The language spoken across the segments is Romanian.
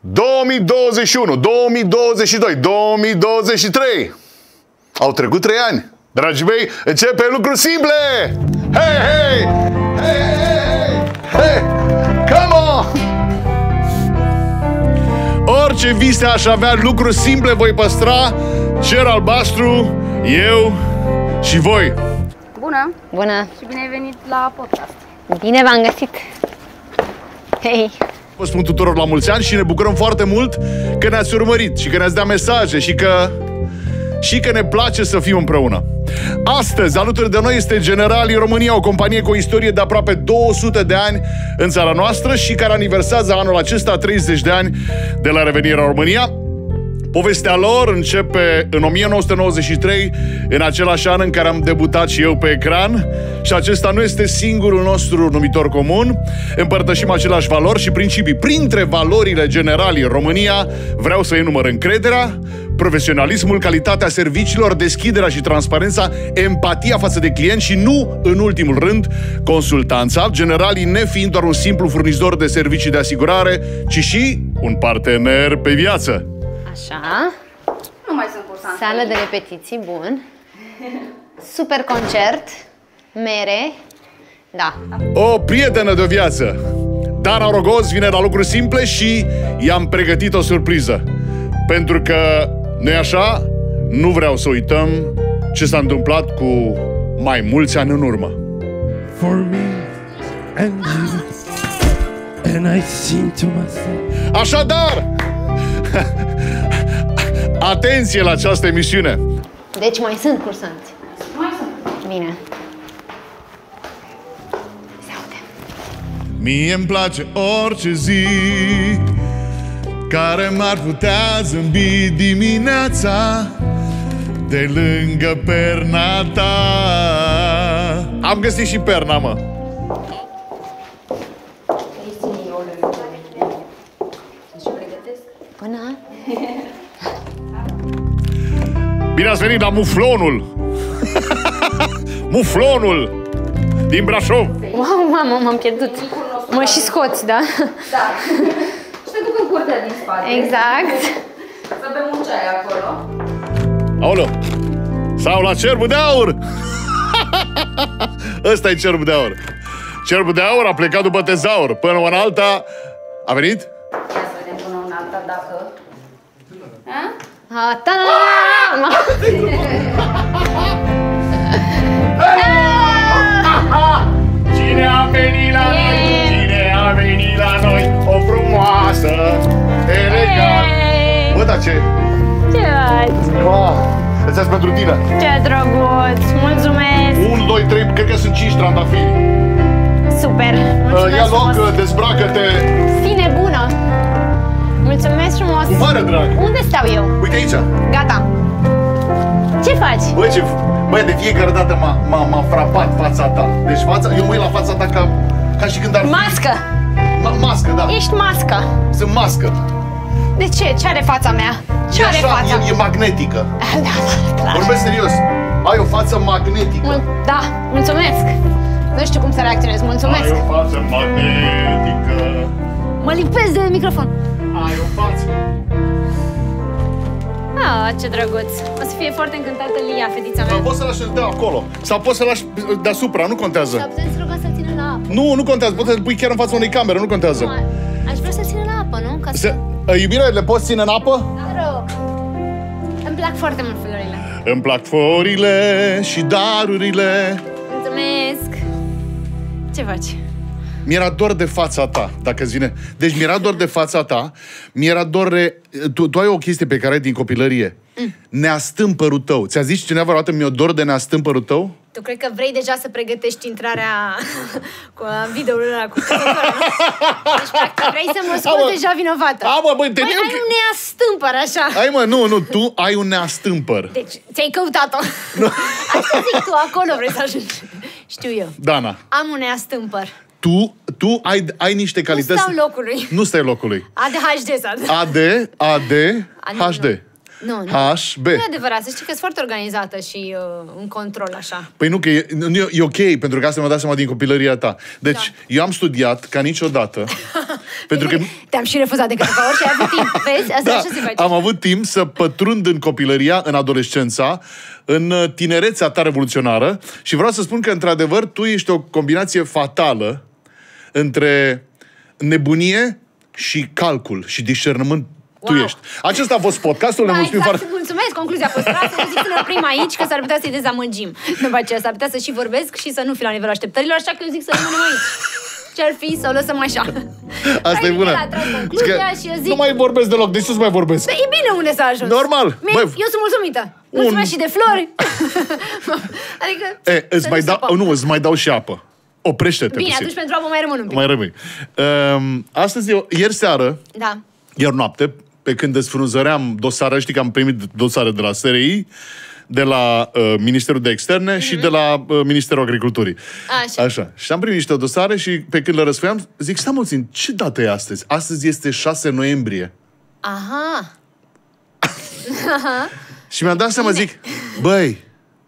2021, 2022, 2023. Au trecut 3 ani. Dragii mei, începe lucruri simple! Hei, hei! Hei, hei, hei! Come on! Orice vise aș avea, lucruri simple voi păstra. Cer albastru, eu și voi. Bună! Bună! Și bine ai venit la podcast. Bine v-am găsit! Hei! Vă spun tuturor la mulți ani și ne bucurăm foarte mult că ne-ați urmărit și că ne-ați dat mesaje și că ne place să fim împreună. Astăzi, alături de noi este Generali România, o companie cu o istorie de aproape 200 de ani în țara noastră și care aniversează anul acesta 30 de ani de la revenirea în România. Povestea lor începe în 1993, în același an în care am debutat și eu pe ecran, și acesta nu este singurul nostru numitor comun. Împărtășim aceleași valori și principii. Printre valorile Generali România vreau să enumăr încrederea, profesionalismul, calitatea serviciilor, deschiderea și transparența, empatia față de client și, nu în ultimul rând, consultanța. Generali nefiind doar un simplu furnizor de servicii de asigurare, ci și un partener pe viață. Așa. Nu mai sunt cursant. Sală de repetiții, bun. Super concert. Mere. Da. O prietenă de viață. Dana Rogoz vine la lucruri simple și i-am pregătit o surpriză. Pentru că, nu-i așa, nu vreau să uităm ce s-a întâmplat cu mai mulți ani în urmă. For me and you, and I sing to myself. Așadar, atenție la această emisiune. Deci mai sunt cursanți. Mai sunt. Bine. Se aude. Mie-mi place orice zi care m-ar putea zâmbi dimineața de lângă perna ta. Am găsit și perna, mă. Bună. Bine ați venit la Muflonul. Muflonul din Brașov. Wow, mamă, m-am pierdut. Mă și scoți, da? Da. Și te duc în curtea din spate. Exact. Să bem un ceai acolo. Aoleu. Sau la Cerbul de Aur. Ăsta e Cerbul de Aur. Cerbul de Aur a plecat după tezaur. Până în alta a venit? Ia să vedem până în alta dacă... Cine a venit la noi? Cine a venit la noi? O frumoasă, elegant. Bă, dar ce? Ce faci? Îți pentru tine. Ce drăguț! Mulțumesc! 1, 2, 3, cred că sunt 5 trandafiri. Super! Mulțumesc Ia loc, frumos! dezbracă-te. Fine bună! Mulțumesc frumos! Cu mare drag. Unde stau eu? Uite aici. Gata! Ce faci? Băi, de fiecare dată m-a frapat fața ta. Deci eu mă uit la fața ta ca și când ar fi... Mască! Mască, da. Ești mască! Sunt mască. De ce? Ce are fața mea? Ce are fața? E magnetică. Da, clar. Vorbesc serios. Ai o față magnetică. Da, mulțumesc! Nu știu cum să reacționez, mulțumesc! Ai o față magnetică. Mă lipesc de microfon! Ai o față. Ah, ce drăguț! O să fie foarte încântată Lia, fetița mea. Poți să lași de acolo. Sau poți să lași deasupra, nu contează. Sau putem să rugăm să-l țină la apă. Nu contează. Poți să pui chiar în fața unei camere, nu contează. Aș vrea să-l țină la apă, nu? Ca să... Iubire, le poți ține în apă? Te rog. Îmi plac foarte mult florile. Îmi plac florile și darurile. Mulțumesc! Ce faci? Mi-era dor de fața ta, dacă îți vine. Deci mi-era dor de fața ta, mi-era dor de... Tu ai o chestie pe care ai din copilărie. Neastâmpărul tău. Ți-a zis cineva vreodată mi-o dor de neastâmpărul tău? Tu cred că vrei deja să pregătești intrarea cu videoul ăla cu căsătorul, nu? Deci, practic, vrei să mă scoți deja vinovată. Băi, ai un neastâmpăr, așa. Nu, tu ai un neastâmpăr. Deci, ți-ai căutat-o. Asta zic tu, acolo vrei să ajungi. Știu eu. Dana. Am un neastâmpăr. Tu ai niște calități... Nu stau locului. Nu stai locului. ADHD. ADHD. Nu, nu. HB. Nu e adevărat, să știi că sunt foarte organizată și în control, așa. Păi nu, că e ok, pentru că asta mi-a dat seama din copilăria ta. Deci, eu am studiat ca niciodată, pentru că... Te-am și refuzat de câteva ori și ai avut timp, vezi? Asta așa se face. Am avut timp să pătrund în copilăria, în adolescența, în tinerețea ta revoluționară și vreau să spun că, într-adevăr, tu ești o combinație fatală între nebunie și calcul și discernământ. Tu ești. Acesta a fost podcastul. Ne mulțumim exact. foarte... Mulțumesc, concluzia a fost trasă. Eu zic să ne oprim aici, că s-ar putea să-i dezamăgim. După aceea s-ar putea să și vorbesc și să nu fi la nivelul așteptărilor, așa că eu zic să rămânem aici. Ce-ar fi să o lăsăm așa. Asta e bună. Și eu zic... Nu mai vorbesc deloc, de ce să mai vorbesc? E bine unde s-a ajuns. Normal. Eu sunt mulțumită. Mulțumesc și de flori. Adică... îți mai dau și apă. Oprește-te. Bine, atunci pentru apă mai rămân un pic. Mai rămâi. Astăzi, ieri seară, ieri noapte, pe când desfrunzăream dosare, știi că am primit dosare de la SRI, de la Ministerul de Externe și de la Ministerul Agriculturii. Așa. Și am primit niște dosare și pe când le răsfăiam, zic, stai mă țin, ce dată e astăzi? Astăzi este 6 noiembrie. Aha. Și mi-am dat seama, zic, băi,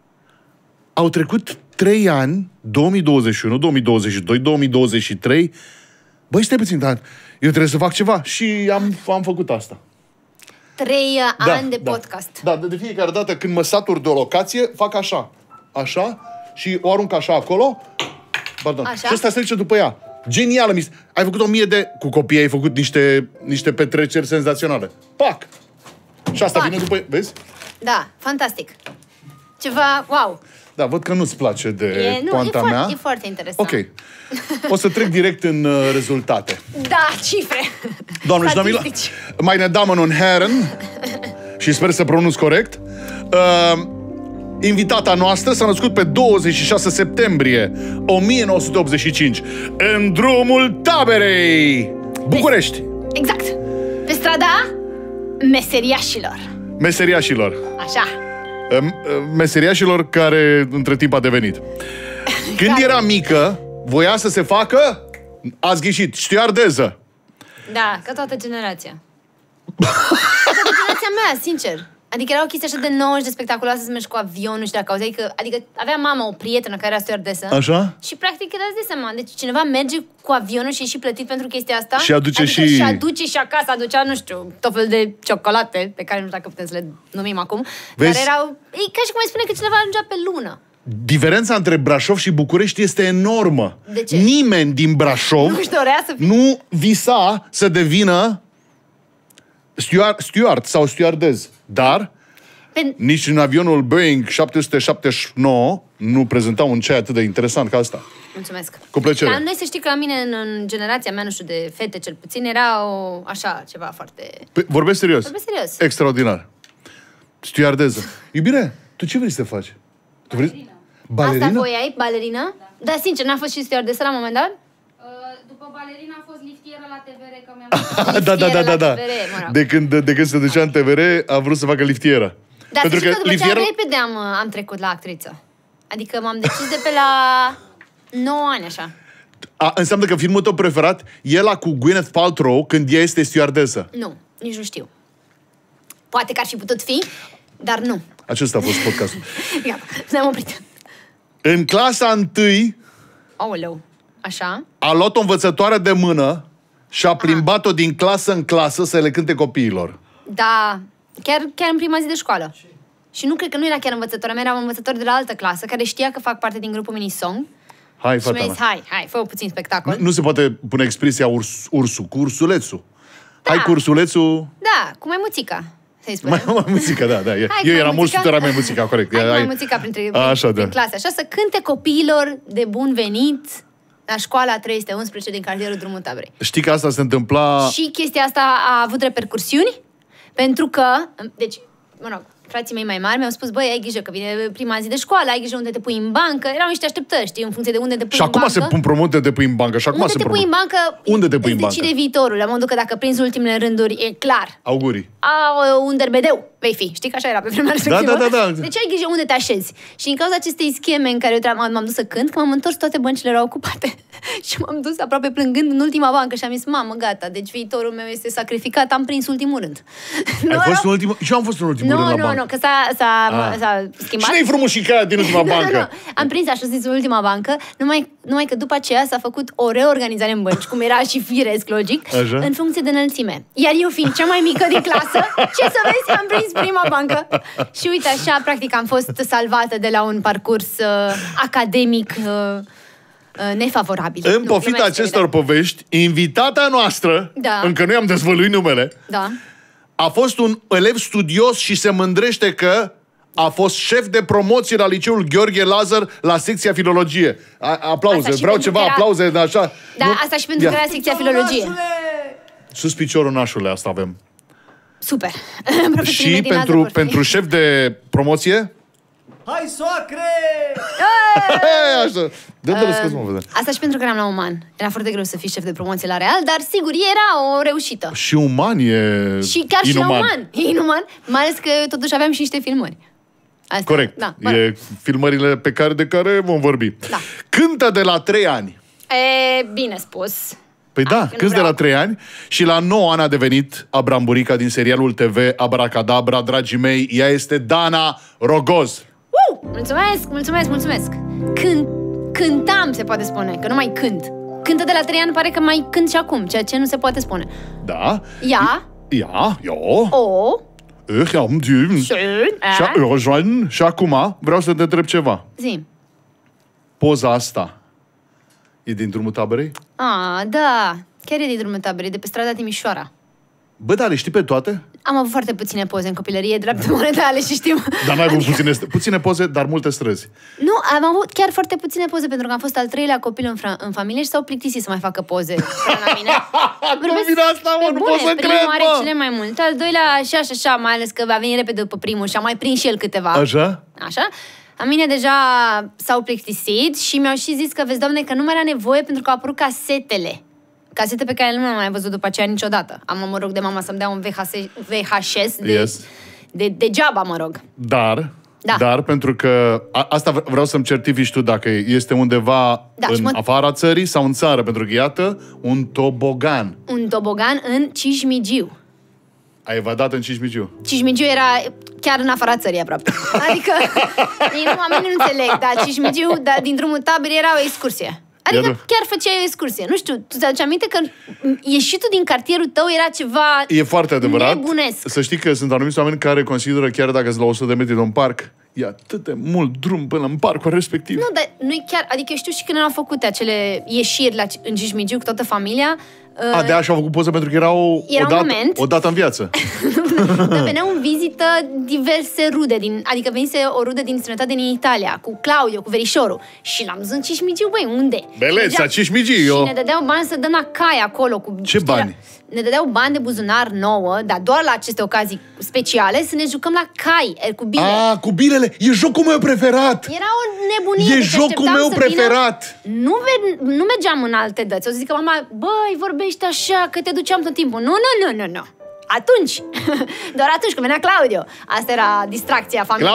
au trecut 3 ani, 2021, 2022, 2023, băi, stai puțin, dar eu trebuie să fac ceva. Și am făcut asta. 3 ani de podcast. Da, de fiecare dată când mă satur de o locație, fac așa. Așa și o arunc așa acolo. Pardon. Așa? Și ăsta se duce după ea. Genială. Ai făcut 1000 de... Cu copii ai făcut niște petreceri senzaționale. Pac! Și asta vine după... Vezi? Da, fantastic. Ceva... Wow! Da, văd că nu-ți place de poanta mea. E foarte interesant. Ok. O să trec direct în rezultate. Da, cifre. Doamne și domnilor, meine Damen und Herren, și sper să pronunț corect, invitata noastră s-a născut pe 26 septembrie 1985 în drumul Taberei, București. Exact. Pe strada Meseriașilor. Meseriașilor. Așa. Meseriașilor care între timp a devenit. Când era mică, voia să se facă, ați ghicit, stewardeză. Da, ca toată generația. Toată generația mea, sincer. Adică era o chestie așa de nouă și de spectaculoasă să mergi cu avionul și de acolo. Adică avea mama o prietenă care era stewardesă. Așa? Și practic îți dai seama. Deci cineva merge cu avionul și e și plătit pentru chestia asta. Și aduce și aduce și acasă, aducea, nu știu, tot fel de ciocolate, pe care nu știu dacă putem să le numim acum. Vezi? Dar erau... E ca și cum ai spune că cineva ajungea pe lună. Diferența între Brașov și București este enormă. De ce? Nimeni din Brașov nu visa să devină steward sau stewardez. Dar nici în avionul Boeing 779 nu prezentau un ceai atât de interesant ca asta. Mulțumesc. Cu plăcere. Dar noi să știi că la mine, în generația mea, nu știu, de fete cel puțin, era așa, ceva foarte... Vorbesc serios? Vorbesc serios. Extraordinar. Stewardeză. Iubire, tu ce vrei să faci? Tu vrei... Balerina? Asta voiai? Balerina? Da, sincer, n-a fost și stewardesă la un moment dat? După balerina a fost liftieră la TVR, că mi-am Da. De când se ducea în TVR, a vrut să facă liftieră. Dar pentru că după ce repede am trecut la actriță. Adică m-am decis de pe la 9 ani, așa. Înseamnă că filmul tău preferat e ăla cu Gwyneth Paltrow când ea este stewardesă. Nu, nici nu știu. Poate că ar fi putut fi, dar nu. Acesta a fost podcastul. Gata, ne-am oprit. În clasa 1... Aoleu, așa? A luat o învățătoare de mână și a plimbat-o din clasă în clasă să le cânte copiilor. Da, chiar în prima zi de școală. Și nu cred că nu era chiar învățătoarea mea, era un învățător de la altă clasă care știa că fac parte din grupul Mini-Song. Hai, și mi-a zis, hai, fă puțin spectacol. Nu se poate pune expresia ursul, cu ursulețul. Da. Hai cu ursulețul... Da, cu maimuțica, să-i spunem. Maimuțica, da. Eu eram mult supărat maimuțica, corect. Hai maimuțica prin clase. Așa, să cânte copiilor de bun venit la școala 311 din cartierul Drumul Taberei. Știi că asta se întâmpla... Și chestia asta a avut repercursiuni, pentru că, deci, mă rog, frații mei mai mari mi-au spus, băi, ai grijă că vine prima zi de școală, ai grijă unde te pui în bancă. Erau niște așteptări, știi, în funcție de unde te pui în bancă. Și acum se pun promunte de pui în bancă. Și acum unde te pui în bancă, unde te pui în bancă? Decide viitorul, la modul că dacă prinzi ultimele rânduri, e clar. Augurii. Au un derbedeu. vei fi. Știi că așa era pe vremea respectivă? Da. Deci ai grijă unde te așezi. Și din cauza acestei scheme în care m-am dus să cânt, că m-am întors, toate băncile erau ocupate. Și m-am dus aproape plângând în ultima bancă și am zis, mamă, gata, deci viitorul meu este sacrificat, am prins ultimul rând. Ai fost în ultimul? Și eu am fost în ultimul rând la bancă. Nu, că s-a schimbat. Cine-i frumușica din ultima bancă? Nu. Am prins, așa zis, în ultima bancă, numai că după aceea s-a făcut o reorganizare în bănci, cum era și firesc, logic, așa? În funcție de înălțime. Iar eu fiind cea mai mică din clasă, ce să vezi, am prins prima bancă. Și uite, așa, practic, am fost salvată de la un parcurs academic nefavorabil. În pofita acestor povești, invitata noastră, încă nu i-am dezvăluit numele, a fost un elev studios și se mândrește că a fost șef de promoție la liceul Gheorghe Lazar la secția filologie. Aplauze, vreau ceva aplauze, așa. Da, asta și pentru că era secția filologie. Sus piciorul, nașule, asta avem. Super. Și pentru șef de promoție? Hai, soacre! Așa. Dă-mi scos, mă, asta și pentru că eram la Uman. Era foarte greu să fii șef de promoție la Real, dar sigur, era o reușită. Și Uman e și chiar inuman. Și la Uman. E inuman, mai ales că totuși aveam și niște filmări. Asta. Corect. Da, e filmările de care vom vorbi. Da. Cântă de la 3 ani. Bine spus. Păi da, cânti de la 3 ani și la 9 ani a devenit Abramburica din serialul TV Abracadabra, dragii mei. Ea este Dana Rogoz. Mulțumesc. Cântam, se poate spune, că nu mai cânt. Cântă de la 3 ani, pare că mai cânt și acum, ceea ce nu se poate spune. Da. Ja. Ich am Dün. Schön. Și acum vreau să te întreb ceva. Zi. Poza asta e din Drumul Taberei? Da. Chiar e din Drumul Taberei, de pe strada Timișoara. Bă, dar le știi pe toate? Am avut foarte puține poze în copilărie, drept monedale și știu. Dar n-ai avut puține poze, dar multe străzi. Nu, am avut chiar foarte puține poze, pentru că am fost al 3-lea copil în familie și s-au plictisit să mai facă poze la mine. Cum vine asta, mă? Nu pot să cred, primul are cele mai multe, al doilea așa, mai ales că a venit repede după primul și a mai prins și el câteva. Așa? La mine deja s-au plictisit și mi-au și zis că, vezi, Doamne, că nu mai era nevoie pentru că au apărut casetele. Casete pe care nu le-am mai văzut după aceea niciodată. Mă rog de mama să-mi dea un VHS de degeaba, mă rog. Dar, pentru că asta vreau să-mi certifici tu dacă este undeva în afara țării sau în țară, pentru că, iată, un tobogan. Un tobogan în Cismigiu. Ai evadat în Cismigiu? Cismigiu era chiar în afara țării aproape. Adică, oamenii nu înțeleg, dar Cismigiu, din Drumul Taberei era o excursie. Adică chiar făceai o excursie. Nu știu, tu ți-aduci aminte că ieșitul din cartierul tău era ceva e foarte adevărat. Nebunesc. Să știi că sunt anumiți oameni care consideră, chiar dacă sunt la 100 de metri de un parc, e atât de mult drum până în parcul respectiv. Nu, dar nu-i chiar... Adică eu știu și când au făcut acele ieșiri în Cismigiu cu toată familia... de așa au făcut poză pentru că era o dată în viață. Dar veneau în vizită diverse rude, adică venise o rudă din străinătate din Italia, cu Claudio, cu verișorul. Și l-am zis în Cismigiu, băi, unde? Beleța, Cismigiu! Și ne dădeau bani să dăm la cai acolo. Ce bani? Ne dădeau bani de buzunar nouă, dar doar la aceste ocazii speciale, să ne jucăm la cai, cu bile. Cu bilele! E jocul meu preferat! Era o nebunie. E jocul meu preferat! Nu mergeam în alte dăți. O să zică mama, băi, vorbește așa, că te duceam tot timpul. Nu. Atunci, doar atunci când venea Claudio. Asta era distracția familiei.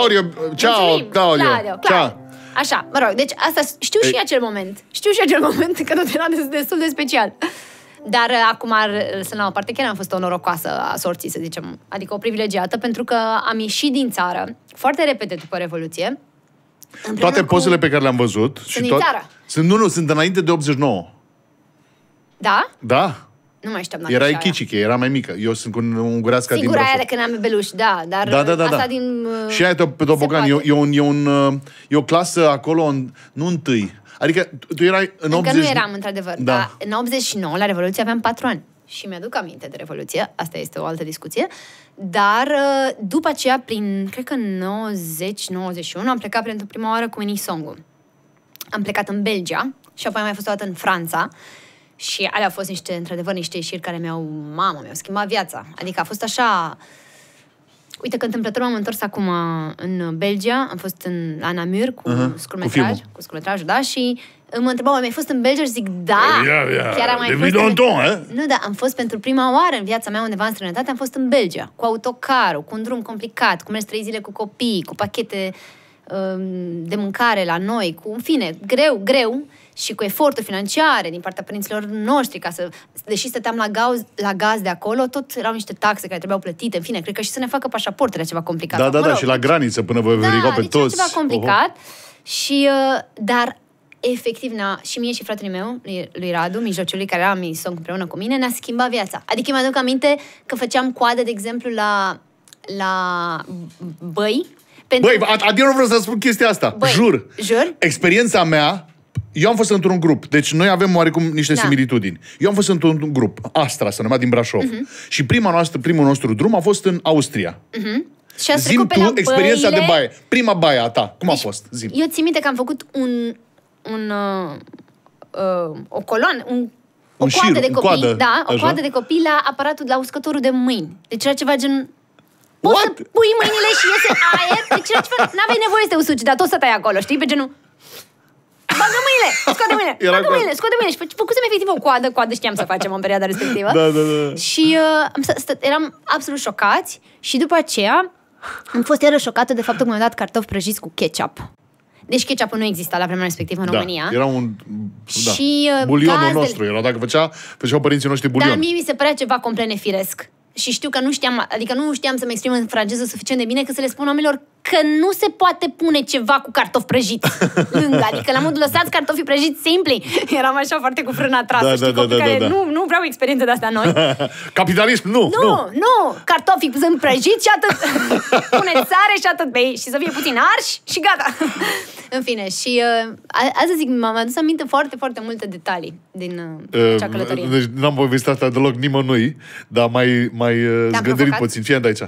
Claudio. Așa, mă rog, deci asta știu și acel moment. Că tot era destul de special. Dar acum, să la o parte, chiar am fost o norocoasă a sorții, să zicem. Adică o privilegiată, pentru că am ieșit din țară foarte repede după Revoluție. Toate pozele pe care le-am văzut... Sunt din țară. Sunt înainte de 89. Da? Da. Nu mai știam. Erai chiciche, era mai mică. Eu sunt cu un ungurească din Sigur, aia de când am bebeluși, da. Dar asta din... Și aia pe tobogan. E o clasă acolo, nu întâi. Adică tu erai în 80... Încă nu eram, într-adevăr. Da. În 89, la Revoluție, aveam 4 ani. Și mi-aduc aminte de Revoluție. Asta este o altă discuție. Dar după aceea, cred că 90-91, am plecat pentru prima oară cu Unisongu. Am plecat în Belgia și apoi am mai fost o dată în Franța. Și alea au fost într-adevăr, niște ieșiri care mi-au schimbat viața. Adică a fost așa... Uite că întâmplător m-am întors acum în Belgia, am fost la Namur cu scurtmetrajul, da, și mă întrebau, ai fost în Belgia? Și zic, da, chiar am mai fost. Nu, da, am fost pentru prima oară în viața mea undeva în străinătate, am fost în Belgia, cu autocarul, cu un drum complicat, cu mers 3 zile cu copii, cu pachete de mâncare la noi, cu, în fine, greu și cu eforturi financiare din partea părinților noștri, deși stăteam la gaz de acolo, tot erau niște taxe care trebuiau plătite, în fine, cred că și să ne facă pașaportele ceva complicat. Da, și la graniță până vă verigau pe toți. Da, ceva complicat. Și, dar, efectiv, și mie și fratele meu, lui Radu, mijlociului, care era mison împreună cu mine, ne-a schimbat viața. Adică mi-aduc aminte că făceam coadă, de exemplu, la băi. Băi, adică nu vreau să spun chestia asta. Jur. Experiența mea, eu am fost într-un grup, deci noi avem oarecum niște similitudini. Eu am fost într-un grup, Astra, se numea, din Brașov. Și primul nostru drum a fost în Austria. Și zi-mi tu experiența de baie. Prima baie a ta, cum a fost? Zi-mi. Eu țin minte că am făcut o coloană, o coadă de copii, o coadă de copii la aparatul, la uscătorul de mâini. Deci era ceva gen... Poți să pui mâinile și iese aer? Deci era ceva... N-aveai nevoie să te usuci, dar tot să tai acolo, știi? Pe genul... Bagă mâinile! Scoate mâinile! Bagă mâinile! Scoate mâinile! Și făcusem efectiv o coadă știam să facem în perioada respectivă. Da. Și eram absolut șocați și după aceea am fost iară șocată de faptul că mi-au dat cartofi prăjiți cu ketchup. Deci ketchupul nu exista la vremea respectivă în România. Era un... Și bulionul nostru era, dacă făceau părinții noștri bulion. Dar mie mi se părea ceva complet nefiresc. Și știu că nu știam să-mi exprim în franceză suficient de bine că să le spun oamenilor că nu se poate pune ceva cu cartofi prăjiți lângă. Adică la modul lăsați cartofii prăjiți simpli. Eram așa foarte cu frâna trasă, știi, copii care nu vreau experiențe de-astea noi. Capitalism, nu. Cartofii sunt prăjiți și atât. Puneți sare și atât bei și să fie puțin arși și gata. În fine, și asta zic, m-am adus aminte foarte, foarte multe detalii din acea călătorie. Deci n-am povestit asta deloc nimănui, dar mai zgândărit puțin. Fii aici.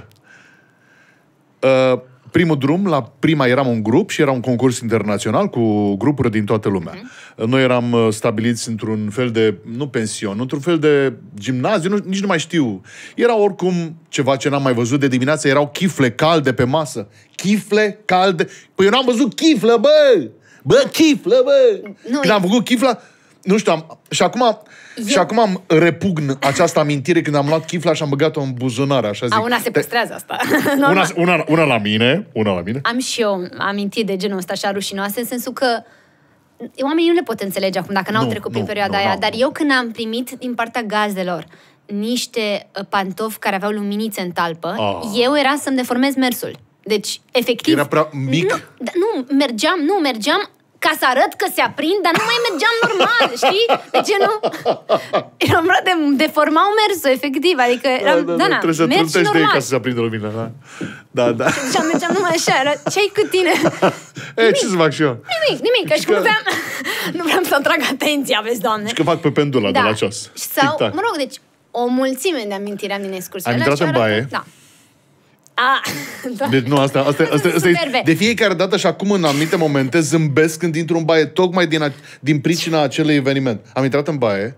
Primul drum, la prima eram un grup și era un concurs internațional cu grupuri din toată lumea. Noi eram stabiliți într-un fel de, nu pension, într-un fel de gimnaziu, nici nu mai știu. Era oricum ceva ce n-am mai văzut de dimineață, erau chifle calde pe masă. Chifle calde. Păi eu n-am văzut chiflă, bă! Bă, chiflă, bă! Când am făcut chiflă, nu știu, și acum am repugn această amintire când am luat chifla și am băgat-o în buzunar, așa zic. Una se păstrează asta. Una la mine. Am și eu amintiri de genul ăsta așa rușinoase, în sensul că oamenii nu le pot înțelege acum dacă n-au trecut prin perioada aia, dar eu când am primit din partea gazdelor niște pantofi care aveau luminițe în talpă, eu era să-mi deformez mersul. Deci, efectiv... Era prea mic? Nu mergeam ca să arăt că se aprind, dar nu mai mergeam normal, știi? De ce nu? Eram deformau mersul, efectiv. Adică eram, trebuie să trântești de ei ca să se aprindă lumina. Da. Și mergeam numai așa, ce-ai cu tine? Ce să fac și eu? Nimic, că nu vreau să atrag atenția, vezi, Doamne. Și că fac pe pendula de la ceas. Sau, mă rog, deci, o mulțime de amintiri am din excursiune. Am intrat în baie. Da. Deci nu, asta e, de fiecare dată și acum în anumite momente zâmbesc când intru în baie, tocmai din pricina acelui eveniment. Am intrat în baie.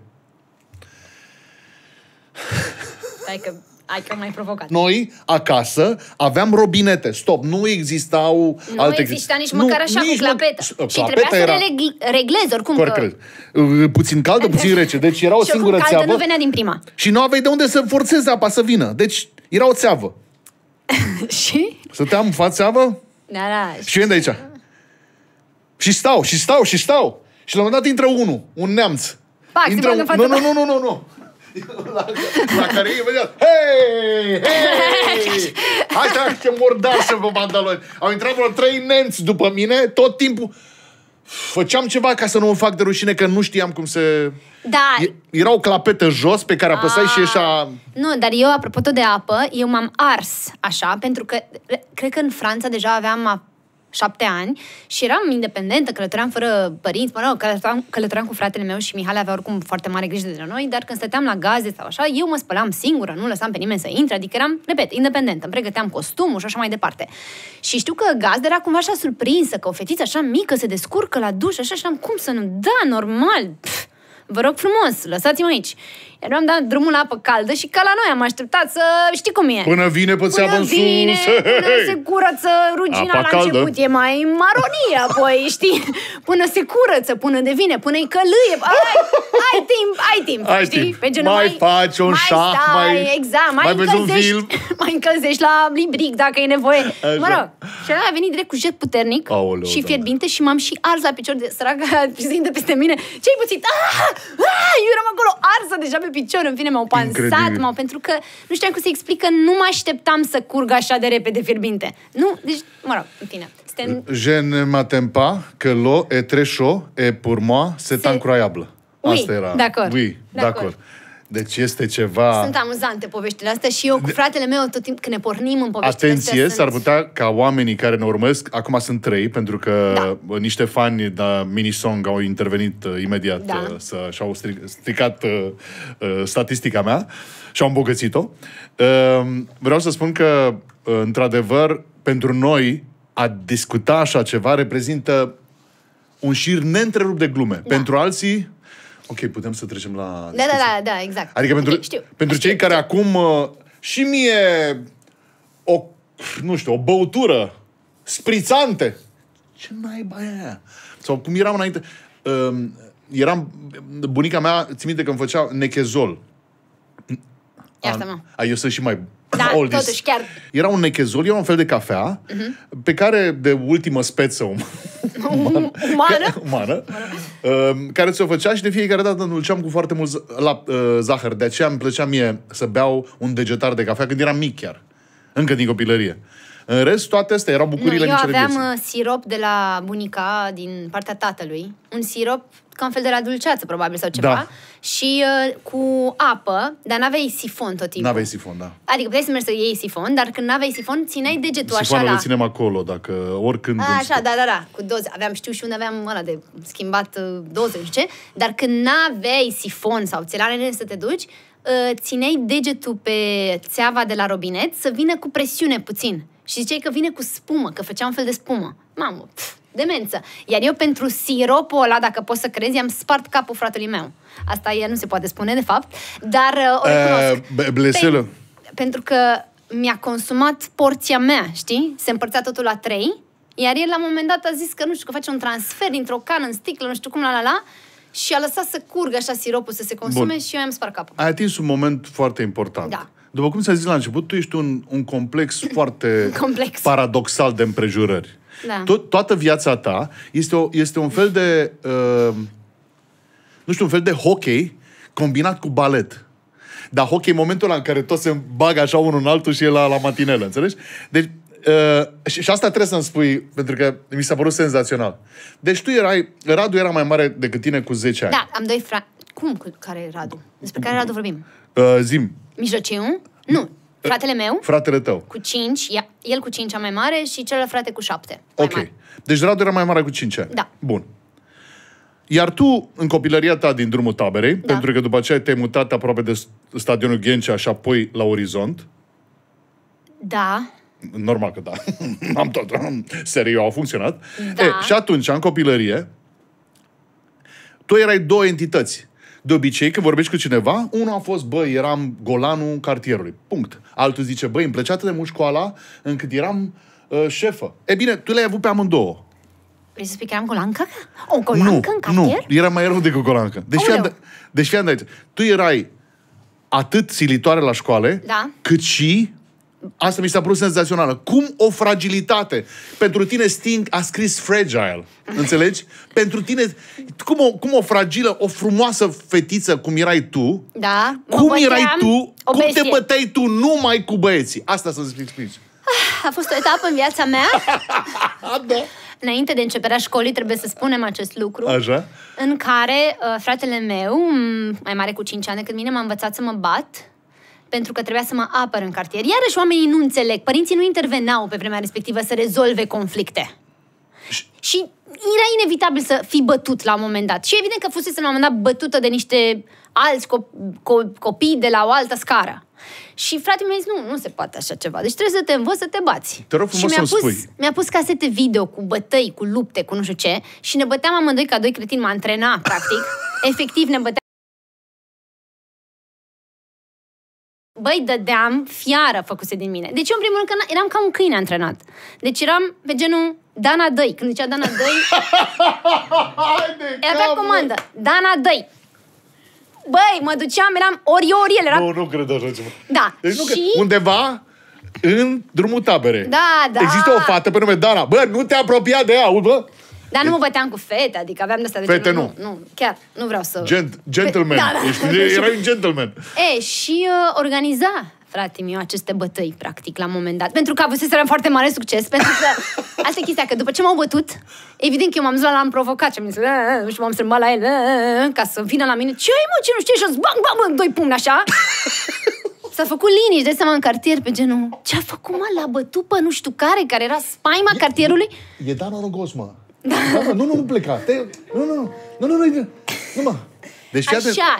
Hai că m-ai provocat. Noi, acasă, aveam robinete. Stop, nu existau alte... Nu exista nici măcar așa cu clapetă. Și trebuia să le reglezi oricum. Corect. Puțin caldă, puțin rece. Deci era o singură țeavă. Și oricum nu venea din prima. Și nu aveai de unde să forțezi apa să vină. Deci era o țeavă. Și? Stăteam în fața țeavă. Da. Și vin de aici. Și stau. Și la un moment dat intră un neamț. Intră în fața. Nu. La care e imediat. Hei! Hai, ce mordașă pe pantaloni. Au intrat vreo 3 nemți după mine, tot timpul făceam ceva ca să nu mă fac de rușine, că nu știam cum se... Da. Era o clapetă jos pe care apăsai și ieșea... Nu, dar eu, apropo tot de apă, eu m-am ars așa, pentru că cred că în Franța deja aveam 7 ani și eram independentă, călătoream fără părinți, călătoream cu fratele meu și Mihai avea oricum foarte mare grijă de noi, dar când stăteam la gaze sau așa, eu mă spălam singură, nu lăsam pe nimeni să intre, adică eram, repet, independentă, îmi pregăteam costumul și așa mai departe. Și știu că gazda era cumva așa surprinsă, că o fetiță așa mică se descurcă la duș, așa, și am cum să nu, da, normal, vă rog frumos, lăsați-mă aici. Iar eu am dat drumul la apă caldă și ca la noi am așteptat să... Știi cum e? Până vine pe țeavă în sus. Până se curăță rugina apa la caldă. început. E mai maronie apoi, știi? Până se curăță, până devine, până-i călâie. Ai timp, Ai știi? timp. Pe genul Mai faci un șah, exact, mai vezi un film. mai încălzești la libric dacă e nevoie. Așa. Mă rog, și ăla a venit direct cu jet puternic. Aoleu, și fierbinte și m-am și ars la picior de săraca de peste mine. Ce-ai puțit? Eu eram acolo arsă deja pe picior. În fine, m-au pansat, pentru că nu știam cum să explic că nu mă așteptam să curg așa de repede fierbinte. Nu, deci, mă rog, în fine. Je ne m'attends pas que l'eau est très chaud et pour moi c'est incroyable. Asta era. D'accord. Oui, d'accord. Deci este ceva... Sunt amuzante poveștile astea și eu cu fratele meu tot timpul când ne pornim în poveștile astea. Atenție, s-ar putea ca oamenii care ne urmăresc, acum sunt 3, pentru că niște fani de Minisong au intervenit imediat și-au stricat statistica mea și-au îmbogățit-o. Vreau să spun că, într-adevăr, pentru noi, a discuta așa ceva reprezintă un șir neîntrerupt de glume. Pentru alții... Ok, putem să trecem la... Da, exact. Adică pentru cei care acum și mie o băutură sprițante. Ce naiba e aia? Sau cum eram înainte... bunica mea, țin minte că îmi făcea nechezol. Eu sunt și mai... Da, totuși, chiar... Era un nechezol, era un fel de cafea pe care de ultimă speță umană care ți-o făcea și de fiecare dată îndulceam cu foarte mult zahăr. De aceea îmi plăcea mie să beau un degetar de cafea când eram mic chiar. Încă din copilărie. În rest, toate astea erau bucurile mici ale vieții. Eu aveam aveam sirop de la bunica din partea tatălui. Un sirop ca un fel de la dulceață, probabil, sau ceva. Da. Și cu apă, dar n-aveai sifon tot timpul. N-aveai sifon, da. Adică puteai să mergi să iei sifon, dar când n-aveai sifon, țineai degetul așa Sifonul le ținem acolo, dacă oricând... Așa, da, cu doze. Știu și unde aveam ăla de schimbat doze, nu știu ce, dar când n-aveai sifon sau ți-era nevoie să te duci, țineai degetul pe țeava de la robinet să vină cu presiune puțin. Și ziceai că vine cu spumă, că făcea un fel de spumă. Mamă, demență. Iar eu pentru siropul ăla, dacă poți să crezi, i-am spart capul fratelui meu. Asta el nu se poate spune, de fapt, dar o recunosc. Pentru că mi-a consumat porția mea, știi? Se împărțea totul la 3, iar el la un moment dat a zis că nu știu, că face un transfer dintr-o cană în sticlă, nu știu cum, și a lăsat să curgă așa siropul, să se consume. Bun. Și eu i-am spart capul. Ai atins un moment foarte important. Da. După cum ți-a zis la început, tu ești un complex foarte paradoxal de împrejurări. Da. Toată viața ta este un fel de un fel de hockey combinat cu balet. Dar hockey în momentul ăla în care toți se bagă așa unul în altul și e la matinelă, înțelegi? Deci, și asta trebuie să-mi spui, pentru că mi s-a părut senzațional. Deci Radu era mai mare decât tine cu 10 ani. Da, am 2 frați. Cum? Care e Radu? Despre care Radu vorbim? Zim. Mijlociu? Nu. Fratele meu. Fratele tău. Cu 5, el cu 5 ani mai mare și celălalt frate cu 7. Ok. Deci Radu era mai mare cu 5 ani. Da. Bun. Iar tu, în copilăria ta din drumul taberei, pentru că după aceea te-ai mutat aproape de stadionul Ghencea și apoi la Orizont. Da. Normal că da. Am tot. Serios, au funcționat. Da. Și atunci, în copilărie, tu erai 2 entități. De obicei, când vorbești cu cineva, unul a fost, eram golanul cartierului. Punct. Altul zice, îmi plăcea atât de mult școala încât eram șefă. E bine, tu le-ai avut pe amândouă. Vrei să spui că eram golancă? O golancă în cartier? Nu, era mai rău decât golancă. Deci fii aici. Tu erai atât silitoare la școală, cât și, asta mi s-a părut senzațională, cum o fragilitate. Pentru tine Sting a scris Fragile. Înțelegi? Pentru tine, cum o fragilă, o frumoasă fetiță cum erai tu, cum erai tu, cum te băteai tu numai cu băieții. Asta să-ți explici. A fost o etapă în viața mea. Da. Înainte de începerea școlii, trebuie să spunem acest lucru. Așa. În care fratele meu, mai mare cu 5 ani decât mine, m-a învățat să mă bat pentru că trebuia să mă apăr în cartier. Iarăși oamenii nu înțeleg. Părinții nu interveneau pe vremea respectivă să rezolve conflicte. Și era inevitabil să fii bătut la un moment dat. Și evident că fusese la un moment dat bătută de niște alți copii de la o altă scară. Și fratele mi-a zis, nu se poate așa ceva. Deci trebuie să te învăț să te bați. Te rog frumos să-mi spui. Mi-a pus casete video cu bătăi, cu lupte, cu nu știu ce. Și ne băteam amândoi ca doi cretini, mă antrena, practic. Efectiv, ne băteam. Băi, dădeam fiară făcuse din mine. Deci eu, în primul rând, că eram ca un câine antrenat. Deci eram pe genul Dana Dăi. Când zicea Dana Dăi, avea comandă. Dana Dăi. Băi, mă duceam, eram oriel. Eram... Nu cred așa ceva. Da. Deci și... undeva în drumul tabere. Da. Există o fată pe nume Dana. Bă, nu te apropia de ea, bă. Dar nu mă băteam cu fete, adică aveam de asta de fete genul, nu, chiar, nu vreau să... Gentleman. Da. Erai un gentleman. Și organiza fratele meu aceste bătăi, practic, la un moment dat. Pentru că avuseserăm foarte mare succes, pentru că asta e chestia, că după ce m-au bătut, evident că eu m-am zis l-am provocat și am zis, și m-am strâmbat la el, ca să vină la mine, ce-i mă, ce nu știu, și eu bang, doi pumni așa. S-a făcut liniști, de seama în cartier, pe genul, ce-a făcut, mă, l-a bătut pe nu știu care era spaima cartierului? E Dana Rogos, mă. Da, nu pleca. Nu, mă. Deci, așa,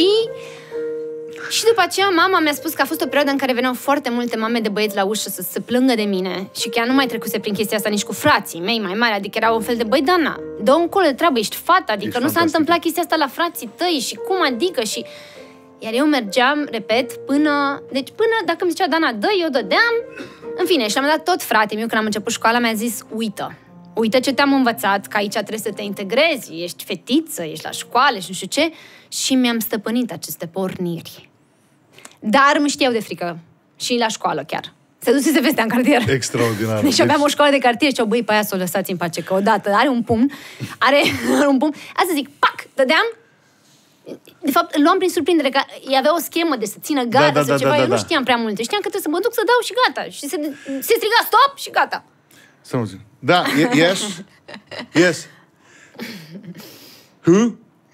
și după aceea mama mi-a spus că a fost o perioadă în care veneau foarte multe mame de băieți la ușă să se plângă de mine și chiar nu mai trecuse prin chestia asta nici cu frații mei mai mari, adică era un fel de, băi, Dana, dă-o încolo de treabă, ești fată, adică nu s-a întâmplat chestia asta la frații tăi și cum adică și... Iar eu mergeam, repet, până, dacă îmi zicea Dana, dă, eu dădeam, în fine, și l-am dat tot fratele meu, când am început școala, mi-a zis, uită ce te-am învățat, că aici trebuie să te integrezi, ești fetiță, ești la școală și nu știu ce, și mi-am stăpânit aceste porniri. Dar mă știau de frică. Și la școală chiar. Se dusese vestea în cartier. Extraordinar. Deci aveam o școală de cartier și o băi, pe aia să o lăsați în pace, că odată are un pumn, are un pumn. Asta zic, pac, dădeam. De fapt, îl luam prin surprindere, că avea o schemă de să țină gata, ceva. Eu nu știam prea multe. Știam că trebuie să mă duc să dau și gata. Și se striga stop și gata. Să nu zic. Da, yes. Who?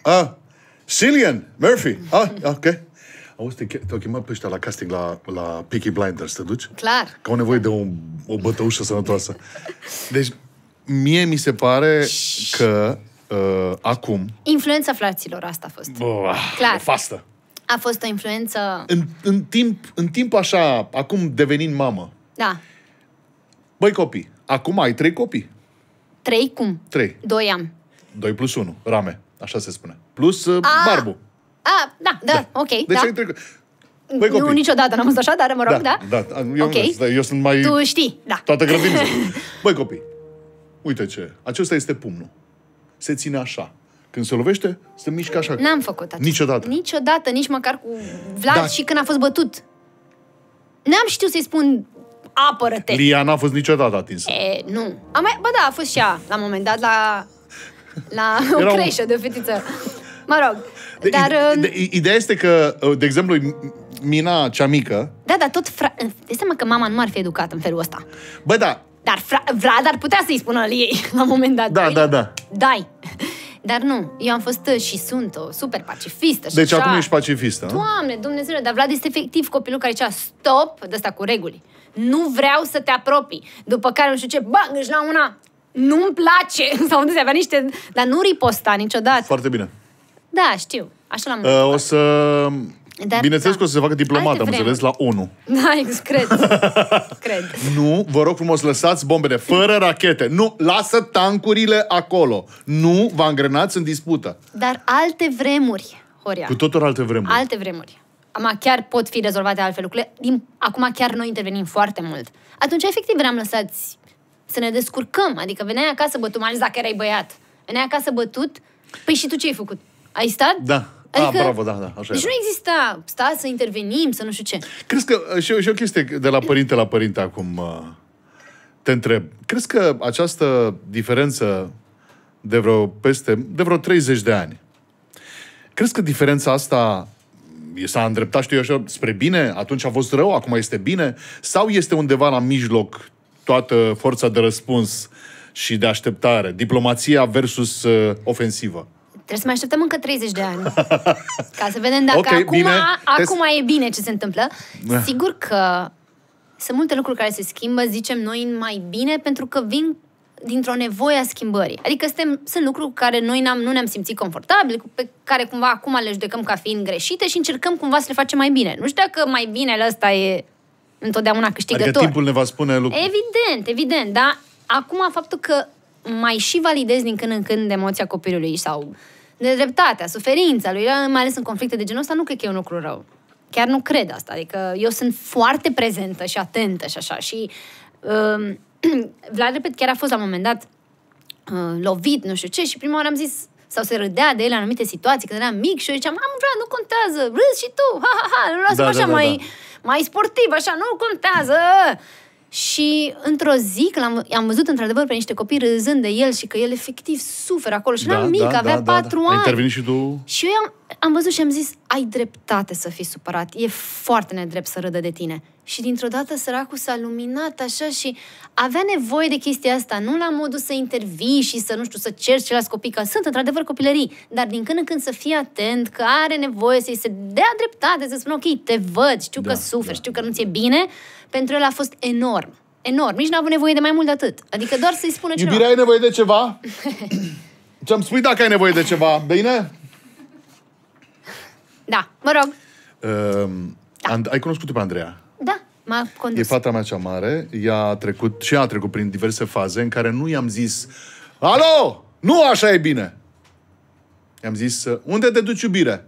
Cillian Murphy. Ok. Auzi, te-au chemat pe ăștia la casting la Peaky Blinders, te duci? Clar. Că au nevoie de o bătăușă sănătoasă. Deci, mie mi se pare că acum... Influența fraților, asta a fost. Clar. Fastă. A fost o influență... În timp așa, acum devenind mamă. Da. Băi, copii, acum ai 3 copii. 3 cum? 3. 2 am. 2 plus 1, rame, așa se spune. Plus barbu. Da, ok. Deci da. ai 3 copii. Băi, copii. Nu, niciodată n-am fost așa, dar mă rog, da? Eu sunt mai... Tu știi, da. Toată grădinița. Băi, copii, uite ce, acesta este pumnul. Se ține așa. Când se lovește, se mișcă așa. N-am făcut asta. Niciodată, nici măcar cu Vlad și când a fost bătut. N-am știut să-i spun apără-te. Lia n-a fost niciodată atinsă. Nu. A fost și ea, la un moment dat, la o creșă de fetiță. Mă rog. Dar... Ideea este că, de exemplu, Mina, cea mică... Da, tot de seama că mama nu ar fi educată în felul ăsta. Bă, da. Dar Vlad ar putea să-i spună ei la un moment dat. Da. Dai. Dar nu, eu am fost și sunt o super pacifistă. Și deci așa. Acum ești pacifistă, nu? Doamne, Dumnezeu, dar Vlad este efectiv copilul care zicea stop, de asta cu reguli. Nu vreau să te apropii. După care nu știu ce, își la una, nu-mi place. Sau unde se avea niște... Dar nu riposta niciodată. Foarte bine. Da, știu. Așa l-am o să... Bineînțeles că o să se facă diplomat, am înțeles, la ONU. Da, cred. Nu, vă rog frumos, lăsați bombele fără rachete. Nu, lasă tancurile acolo. Nu vă angrenați în dispută. Dar alte vremuri, Horia. Cu totul alte vremuri. Alte vremuri. Chiar pot fi rezolvate altfel lucrurile. Acum chiar noi intervenim foarte mult. Atunci, efectiv, eram lăsați să ne descurcăm. Adică veneai acasă bătut, mai ales dacă erai băiat. Veneai acasă bătut, păi și tu ce ai făcut? Ai stat? Da. Adică, bravo, da, așa deci era. nu exista să intervenim, să nu știu ce. Crezi că, și o chestie de la părinte la părinte acum, te întreb, crezi că această diferență de vreo 30 de ani, crezi că diferența asta s-a îndreptat, știu eu așa, spre bine? Atunci a fost rău, acum este bine? Sau este undeva la mijloc toată forța de răspuns și de așteptare? Diplomația versus ofensivă? Trebuie să mai așteptăm încă 30 de ani. Ca să vedem dacă acum e bine ce se întâmplă. Sigur că sunt multe lucruri care se schimbă, zicem noi, mai bine, pentru că vin dintr-o nevoie a schimbării. Adică sunt lucruri cu care noi nu ne-am simțit confortabili, pe care cumva acum le judecăm ca fiind greșite și încercăm cumva să le facem mai bine. Nu știu dacă mai binele ăsta e întotdeauna câștigător. Adică timpul ne va spune lucruri. Evident, dar acum faptul că mai și validezi din când în când emoția copilului sau nedreptatea, suferința lui, mai ales în conflicte de genul ăsta, nu cred că e un lucru rău. Chiar nu cred asta. Adică eu sunt foarte prezentă și atentă și așa. Și Vlad, repet, chiar a fost la un moment dat lovit, nu știu ce, și prima oară am zis, sau se râdea de el în anumite situații, când era mic și eu ziceam, Vlad, nu contează, râzi și tu, lăsăm mai sportiv, așa, nu contează. Și într-o zi, când am văzut într-adevăr pe niște copii râzând de el și că el efectiv suferă acolo și era mic, avea 4 ani. Ai intervenit și tu? Și eu am văzut și am zis, ai dreptate să fii supărat, e foarte nedrept să râdă de tine. Și dintr-o dată săracul s-a luminat așa și avea nevoie de chestia asta, nu la modul să intervii și să, nu știu, să ceri ceilalți copii, că sunt într-adevăr copilării, dar din când în când să fii atent, că are nevoie să-i se dea dreptate, să spună, ok, te văd, știu că suferi, știu că nu ți-e bine. Pentru el a fost enorm. Enorm. Nici n-a avut nevoie de mai mult de atât. Adică doar să-i spună ceva. Iubirea, ai nevoie de ceva? Ce-mi spui dacă ai nevoie de ceva? Bine? Da, mă rog. Ai cunoscut-o pe Andreea? Da, m-a condus. E fata mea cea mare. Ea a trecut prin diverse faze în care nu i-am zis alo, nu așa e bine. I-am zis, unde te duci, iubire?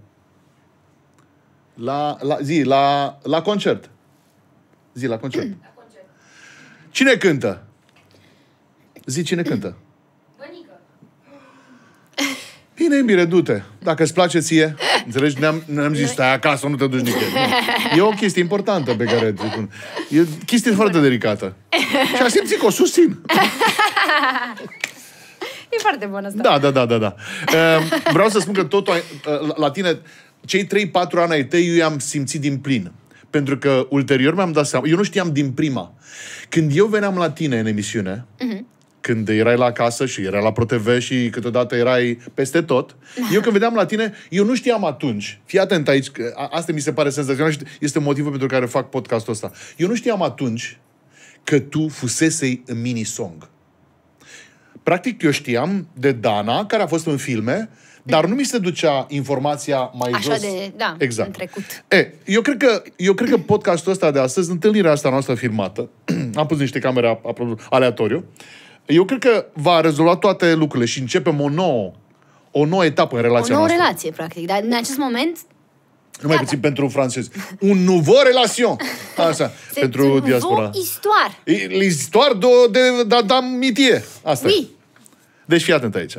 La concert. Zi, la concert. Cine cântă? Zi, cine cântă? Bănică. Bine, iubire, du-te. Dacă îți place ție. Înțelegi? Ne-am zis, stai acasă, nu te duci nicăieri. E o chestie importantă pe care te spun. E o chestie foarte delicată. Și a simțit că o susțin. E foarte bună asta. Da. Vreau să spun că totul, la tine, cei 3-4 ani ai tăi, eu i-am simțit din plin. Pentru că ulterior mi-am dat seama, eu nu știam din prima. Când eu veneam la tine în emisiune, când erai la casă și erai la ProTV și câteodată erai peste tot, eu când veneam la tine, eu nu știam atunci, fii atent aici, că asta mi se pare senzațional și este motivul pentru care fac podcastul ăsta. Eu nu știam atunci că tu fusesei în mini-song. Practic, eu știam de Dana, care a fost în filme, dar nu mi se ducea informația mai așa jos. Exact. În trecut. Eu cred că podcastul ăsta de astăzi, întâlnirea asta noastră filmată, am pus niște camere aleatoriu, eu cred că va rezolva toate lucrurile și începem o nouă etapă în relația noastră. O nouă relație, practic. Dar în acest moment... Numai puțin pentru francezi. Un nouveau relation. Așa, pentru diaspora. L'histoire d'amitié. Asta e. Deci fii atent aici.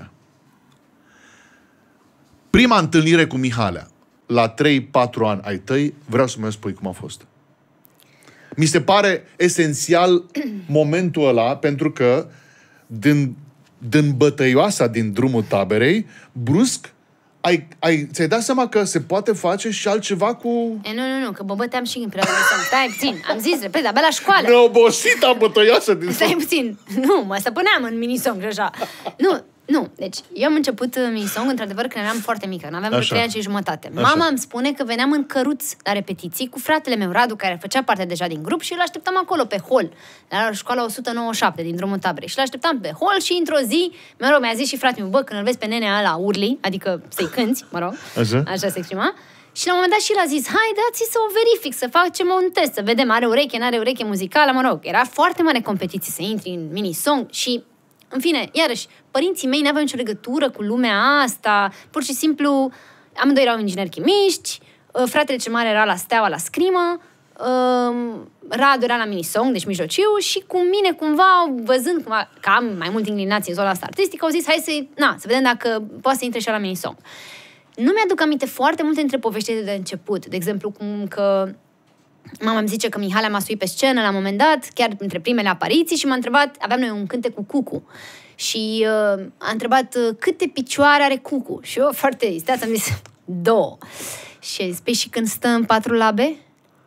Prima întâlnire cu Mihalea, la 3-4 ani ai tăi, vreau să mă spui cum a fost. Mi se pare esențial momentul ăla, pentru că din bătăioasa din drumul taberei, brusc, ți-ai dat seama că se poate face și altceva cu... Nu, că mă băteam și în perioada de stai puțin. Am zis, repede, abia la școală. Neobosita bătăioasă din... Stai puțin. Nu, mă stăpâneam în mini-song și așa. Nu, deci eu am început mini-song, într-adevăr, când eram foarte mică, n-aveam vreo 3 ani și jumătate. Mama îmi spune că veneam în căruț la repetiții cu fratele meu, Radu, care făcea parte deja din grup și îl așteptam acolo, pe hol. Era la școala 197 din drumul taberei. Și îl așteptam pe hol și într-o zi, mi-a zis și fratele meu, când îl vezi pe nenea ăla urli, adică să-i cânti, așa se exprima. Și la un moment dat și el a zis, hai, dați să o verific, să facem un test, să vedem, are ureche, n-are ureche muzicală, era foarte mare competiție să intri în mini-song și... În fine, iarăși, părinții mei n-aveau nicio legătură cu lumea asta, pur și simplu, amândoi erau ingineri chimiști, fratele cel mare era la Steaua, la scrimă, Radu era la mini-song, deci mijlociu, și cu mine cumva, văzând cumva, că am mai mult inclinație în zona asta artistică, au zis, hai să vedem dacă poate să intre și la mini-song. Nu mi-aduc aminte foarte multe între poveștile de început, de exemplu, cum că mama îmi zice că Mihalea m-a suit pe scenă la un moment dat, chiar între primele apariții, și m-a întrebat, aveam noi un cântec cu Cucu, și a întrebat câte picioare are Cucu. Și eu foarte isteață am zis 2. Și a zis, păi și când stă în 4 labe?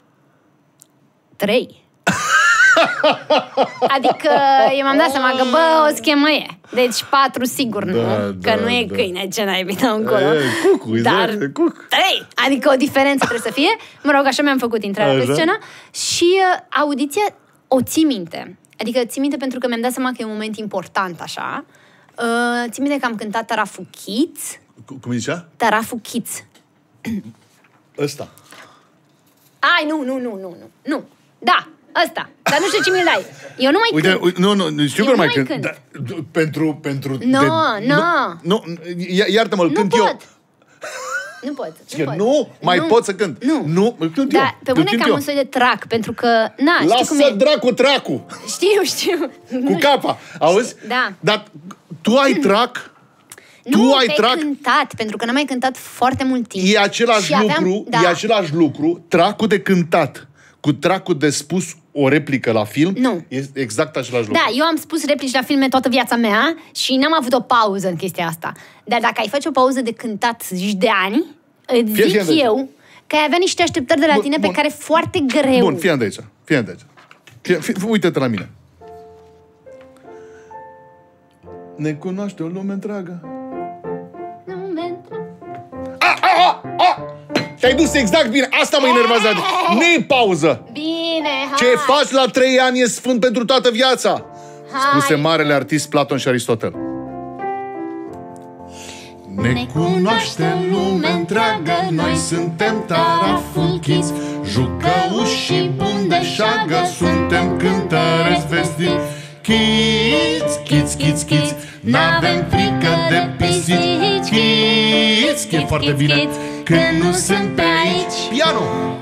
3. Adică eu m-am dat seama că, o schemă e. Deci 4 sigur nu, că nu e câine, ce n-ai bine încolo. Cucu, dar 3. Adică o diferență trebuie să fie. Mă rog, așa mi-am făcut intrarea pe scenă. Și audiția o ții minte. Adică țin minte pentru că mi-am dat seama că e un moment important, așa. Țin minte că am cântat Taraful Kids. Cum zicea? Taraful Kids. Ăsta. Ai, nu. Da, ăsta. Dar nu știu ce mi-l dai. Eu nu mai cânt. Nu, știu că nu mai cânt. Da, pentru... Nu, iartă-mă, îl cânt eu. Nu pot. Nu mai pot să cânt. Nu, îl cânt eu. Dar pe bune că am un soi de trac, pentru că... Lasă dracu tracu! Știu. Cu capa, auzi? Da. Dar tu ai trac? Nu, ai cântat, pentru că n-am mai cântat foarte mult timp. E același lucru, tracul de cântat cu tracul de spus o replică la film. Nu. E exact același lucru. Da, eu am spus replici la filme toată viața mea și n-am avut o pauză în chestia asta. Dar dacă ai face o pauză de cântat zici de ani, îți zic eu că ai avea niște așteptări de la tine pe care foarte greu. Bun, fii de aici. Uite-te la mine. Ne cunoaște o lume întreagă. Te-ai dus exact bine. Asta mă enervează. Nu-i pauză. Bine, hai. Ce faci la 3 ani e sfânt pentru toată viața. Spuse marele artist Platon și Aristotel. Ne cunoaște lumea întreagă, noi suntem Taraful Kids, jucăuși și buni de șagă, suntem cântăreți vestiți. Kids, n-avem frică de pisici. Kids, e foarte bine când nu sunt pe aici. Piano!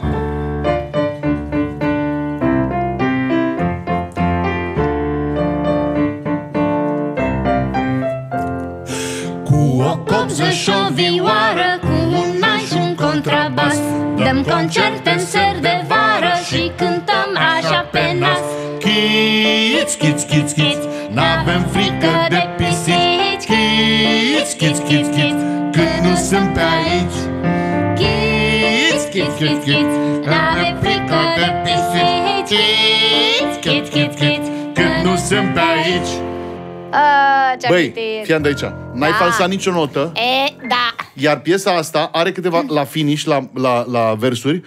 Cu o copză și o vioară, cu un naș și un contrabas, dăm concerte în seri de vară și cântăm așa pe nas. Kids, n-avem frică de pisici. Kids, când nu sunt pe aici. Kids, n-avem frică de pisici. Kids, când nu sunt pe aici. Băi, fii de aici. N-ai falsat nicio notă. Da. Iar piesa asta are câteva, la finish, la versuri,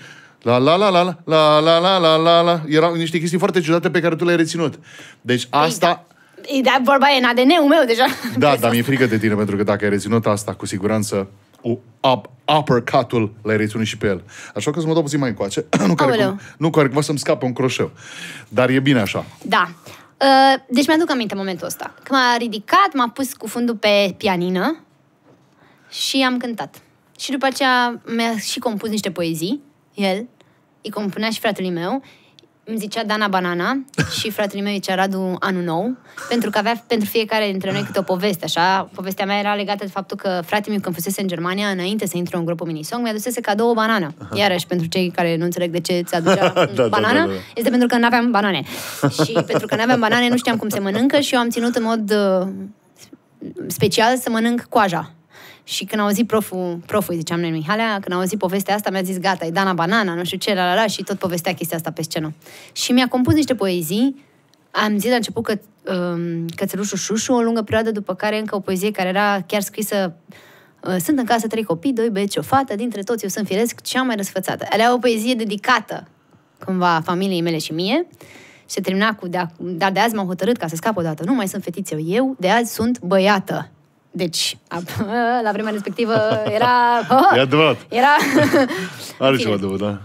la. Erau niște chestii foarte ciudate pe care tu le-ai reținut. Deci asta... Da, vorba e în ADN-ul meu deja. Da, dar mi-e frică de tine, pentru că dacă ai reținut asta, cu siguranță uppercut-ul l-ai reținut și pe el. Așa că să mă dau puțin mai încoace. Nu care cumva să-mi scape un croșeu. Dar e bine așa. Da. Deci mi-aduc aminte momentul ăsta. Că m-a ridicat, m-a pus cu fundul pe pianină și am cântat. Și după aceea mi-a și compus niște poezii. El îi compunea și fratele meu. Îmi zicea Dana Banana și fratele meu zicea Radu Anul Nou, pentru că avea pentru fiecare dintre noi câte o poveste, așa. Povestea mea era legată de faptul că fratele meu, când fusese în Germania, înainte să intre în grupul Minisong, mi-a adusese cadou o banană. Iarăși, pentru cei care nu înțeleg de ce ți aducea banană, da. Este pentru că nu aveam banane. Și pentru că nu aveam banane, nu știam cum se mănâncă și eu am ținut în mod special să mănânc coaja. Și când a auzit proful, îi ziceam lui Mihalea, când a auzit povestea asta, mi-a zis, gata, e Dana Banana, nu știu ce, și tot povestea chestia asta pe scenă. Și mi-a compus niște poezii, am zis la început că Cățelușul Șușu, o lungă perioadă, după care încă o poezie care era chiar scrisă, sunt în casă 3 copii, 2 băieți și o fată, dintre toți eu sunt firesc, cea mai răsfățată. Alea o poezie dedicată, cumva, familiei mele și mie, și se termina cu, dar de azi m-am hotărât ca să scap odată, nu mai sunt fetiță eu, de azi sunt băiată. Deci, la vremea respectivă era... E adevărat. Era... Are ceva adevărat, da.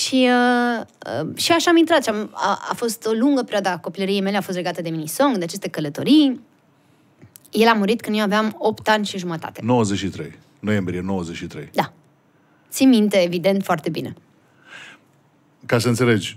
Și așa am intrat. A fost o lungă perioadă a copilăriei mele, a fost legată de Minisong, de aceste călătorii. El a murit când eu aveam 8 ani și jumătate. 93. Noiembrie 93. Da. Țin minte, evident, foarte bine. Ca să înțelegi,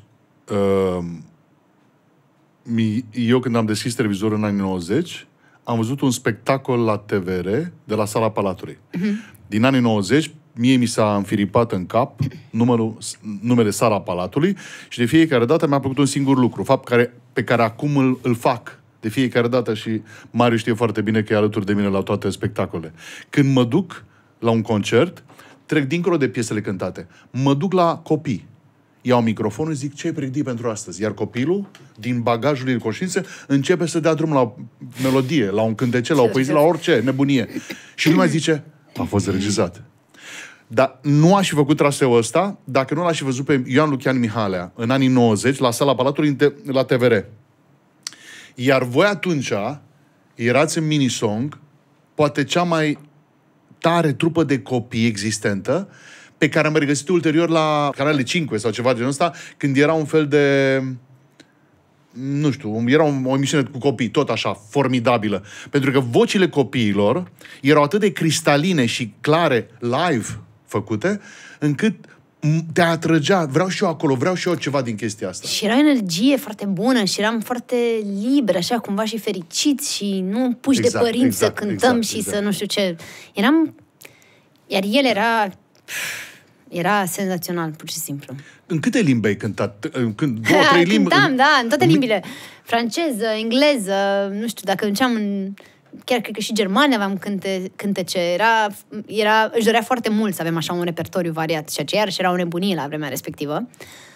eu când am deschis televizorul în anii 90... am văzut un spectacol la TVR de la Sala Palatului. Din anii 90, mie mi s-a înfiripat în cap numele Sala Palatului și de fiecare dată mi-a plăcut un singur lucru, pe care acum îl fac de fiecare dată și Mariu știe foarte bine că e alături de mine la toate spectacolele. Când mă duc la un concert, trec dincolo de piesele cântate. Mă duc la copii. Iau microfonul și zic ce ai pregătit pentru astăzi. Iar copilul, din bagajul lui de conștiință, începe să dea drum la o melodie, la un cântecel, la o poezie, la orice nebunie. Și lumea zice, a fost regizat. Dar nu aș fi făcut traseul ăsta dacă nu l-aș fi văzut pe Ioan Lucian Mihalea în anii 90 la Sala Palatului la TVR. Iar voi atunci erați în Minisong, poate cea mai tare trupă de copii existentă, pe care am regăsit ulterior la Canale 5 sau ceva de genul ăsta, când era un fel de... nu știu, era o emisiune cu copii, tot așa, formidabilă. Pentru că vocile copiilor erau atât de cristaline și clare, live făcute, încât te atrăgea, vreau și eu acolo, vreau și eu ceva din chestia asta. Și era energie foarte bună și eram foarte liber, așa, cumva și fericiți și nu puși de părinți să cântăm și să nu știu ce. Iar el era senzațional, pur și simplu. În câte limbi ai cântat? Două, trei limbi? Cântam, da, în toate limbile. Franceză, engleză, nu știu, dacă înceam în... Chiar cred că și germani aveam cântece. Își dorea foarte mult să avem așa un repertoriu variat, ceea ce iarăși era o nebunie la vremea respectivă.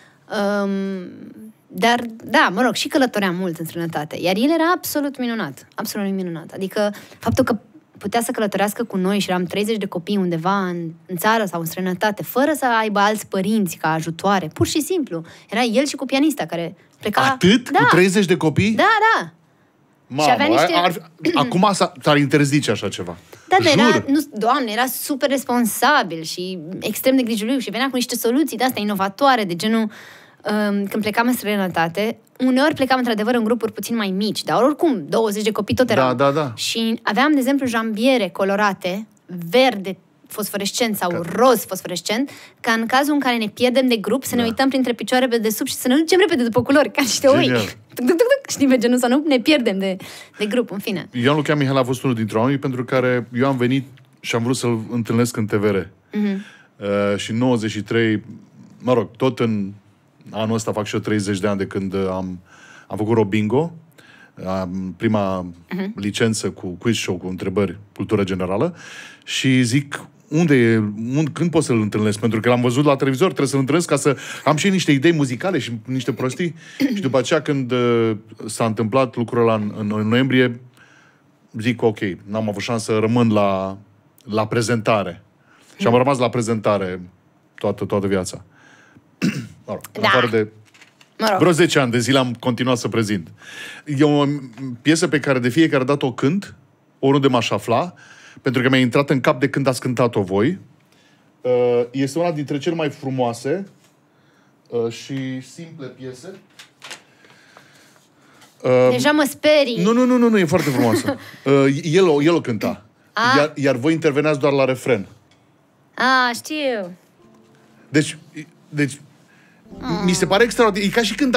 Dar, da, mă rog, și călătoream mult în străinătate. Iar el era absolut minunat. Absolut minunat. Adică, faptul că putea să călătorească cu noi și eram 30 de copii undeva în țară sau în străinătate, fără să aibă alți părinți ca ajutoare. Pur și simplu. Era el și cu pianista care pleca... Atât? Da. Cu 30 de copii? Da, da. Mamă, și avea niște... acum s-ar interzice așa ceva. Da, dar Doamne, era super responsabil și extrem de grijuliu și venea cu niște soluții de-astea inovatoare, de genul... când plecam în străinătate, uneori plecam într-adevăr în grupuri puțin mai mici, dar oricum, 20 de copii tot erau. Da. Și aveam, de exemplu, jambiere colorate, verde fosforescent sau roz fosforescent, ca în cazul în care ne pierdem de grup, să ne uităm printre picioare pe desubt și să ne ducem repede după culori, ca niște oi. Știi, pe genul, să nu ne pierdem de grup, în fine. Ioan Lucian Mihaela a fost unul dintre oamenii pentru care eu am venit și am vrut să-l întâlnesc în TVR. Și în 93, mă rog, tot în anul ăsta fac și eu 30 de ani de când am făcut Robingo, prima licență cu quiz show, cu întrebări, cultură generală, și zic, când pot să-l întâlnesc? Pentru că l-am văzut la televizor, trebuie să-l întâlnesc ca să am și niște idei muzicale și niște prostii. Și după aceea, când s-a întâmplat lucrul ăla în noiembrie, zic, ok, n-am avut șansă să rămân la prezentare. Și am rămas la prezentare toată viața. Mă rog, în afară de vreo 10 ani de zile am continuat să prezint. E o piesă pe care de fiecare dată o cânt, oriunde m-aș afla, pentru că mi-a intrat în cap de când ați cântat-o voi. Este una dintre cele mai frumoase și simple piese. Deja mă sperii. Nu, e foarte frumoasă. El o cânta. Iar voi interveneați doar la refren. Știu. Deci mi se pare extraordinar. E ca și când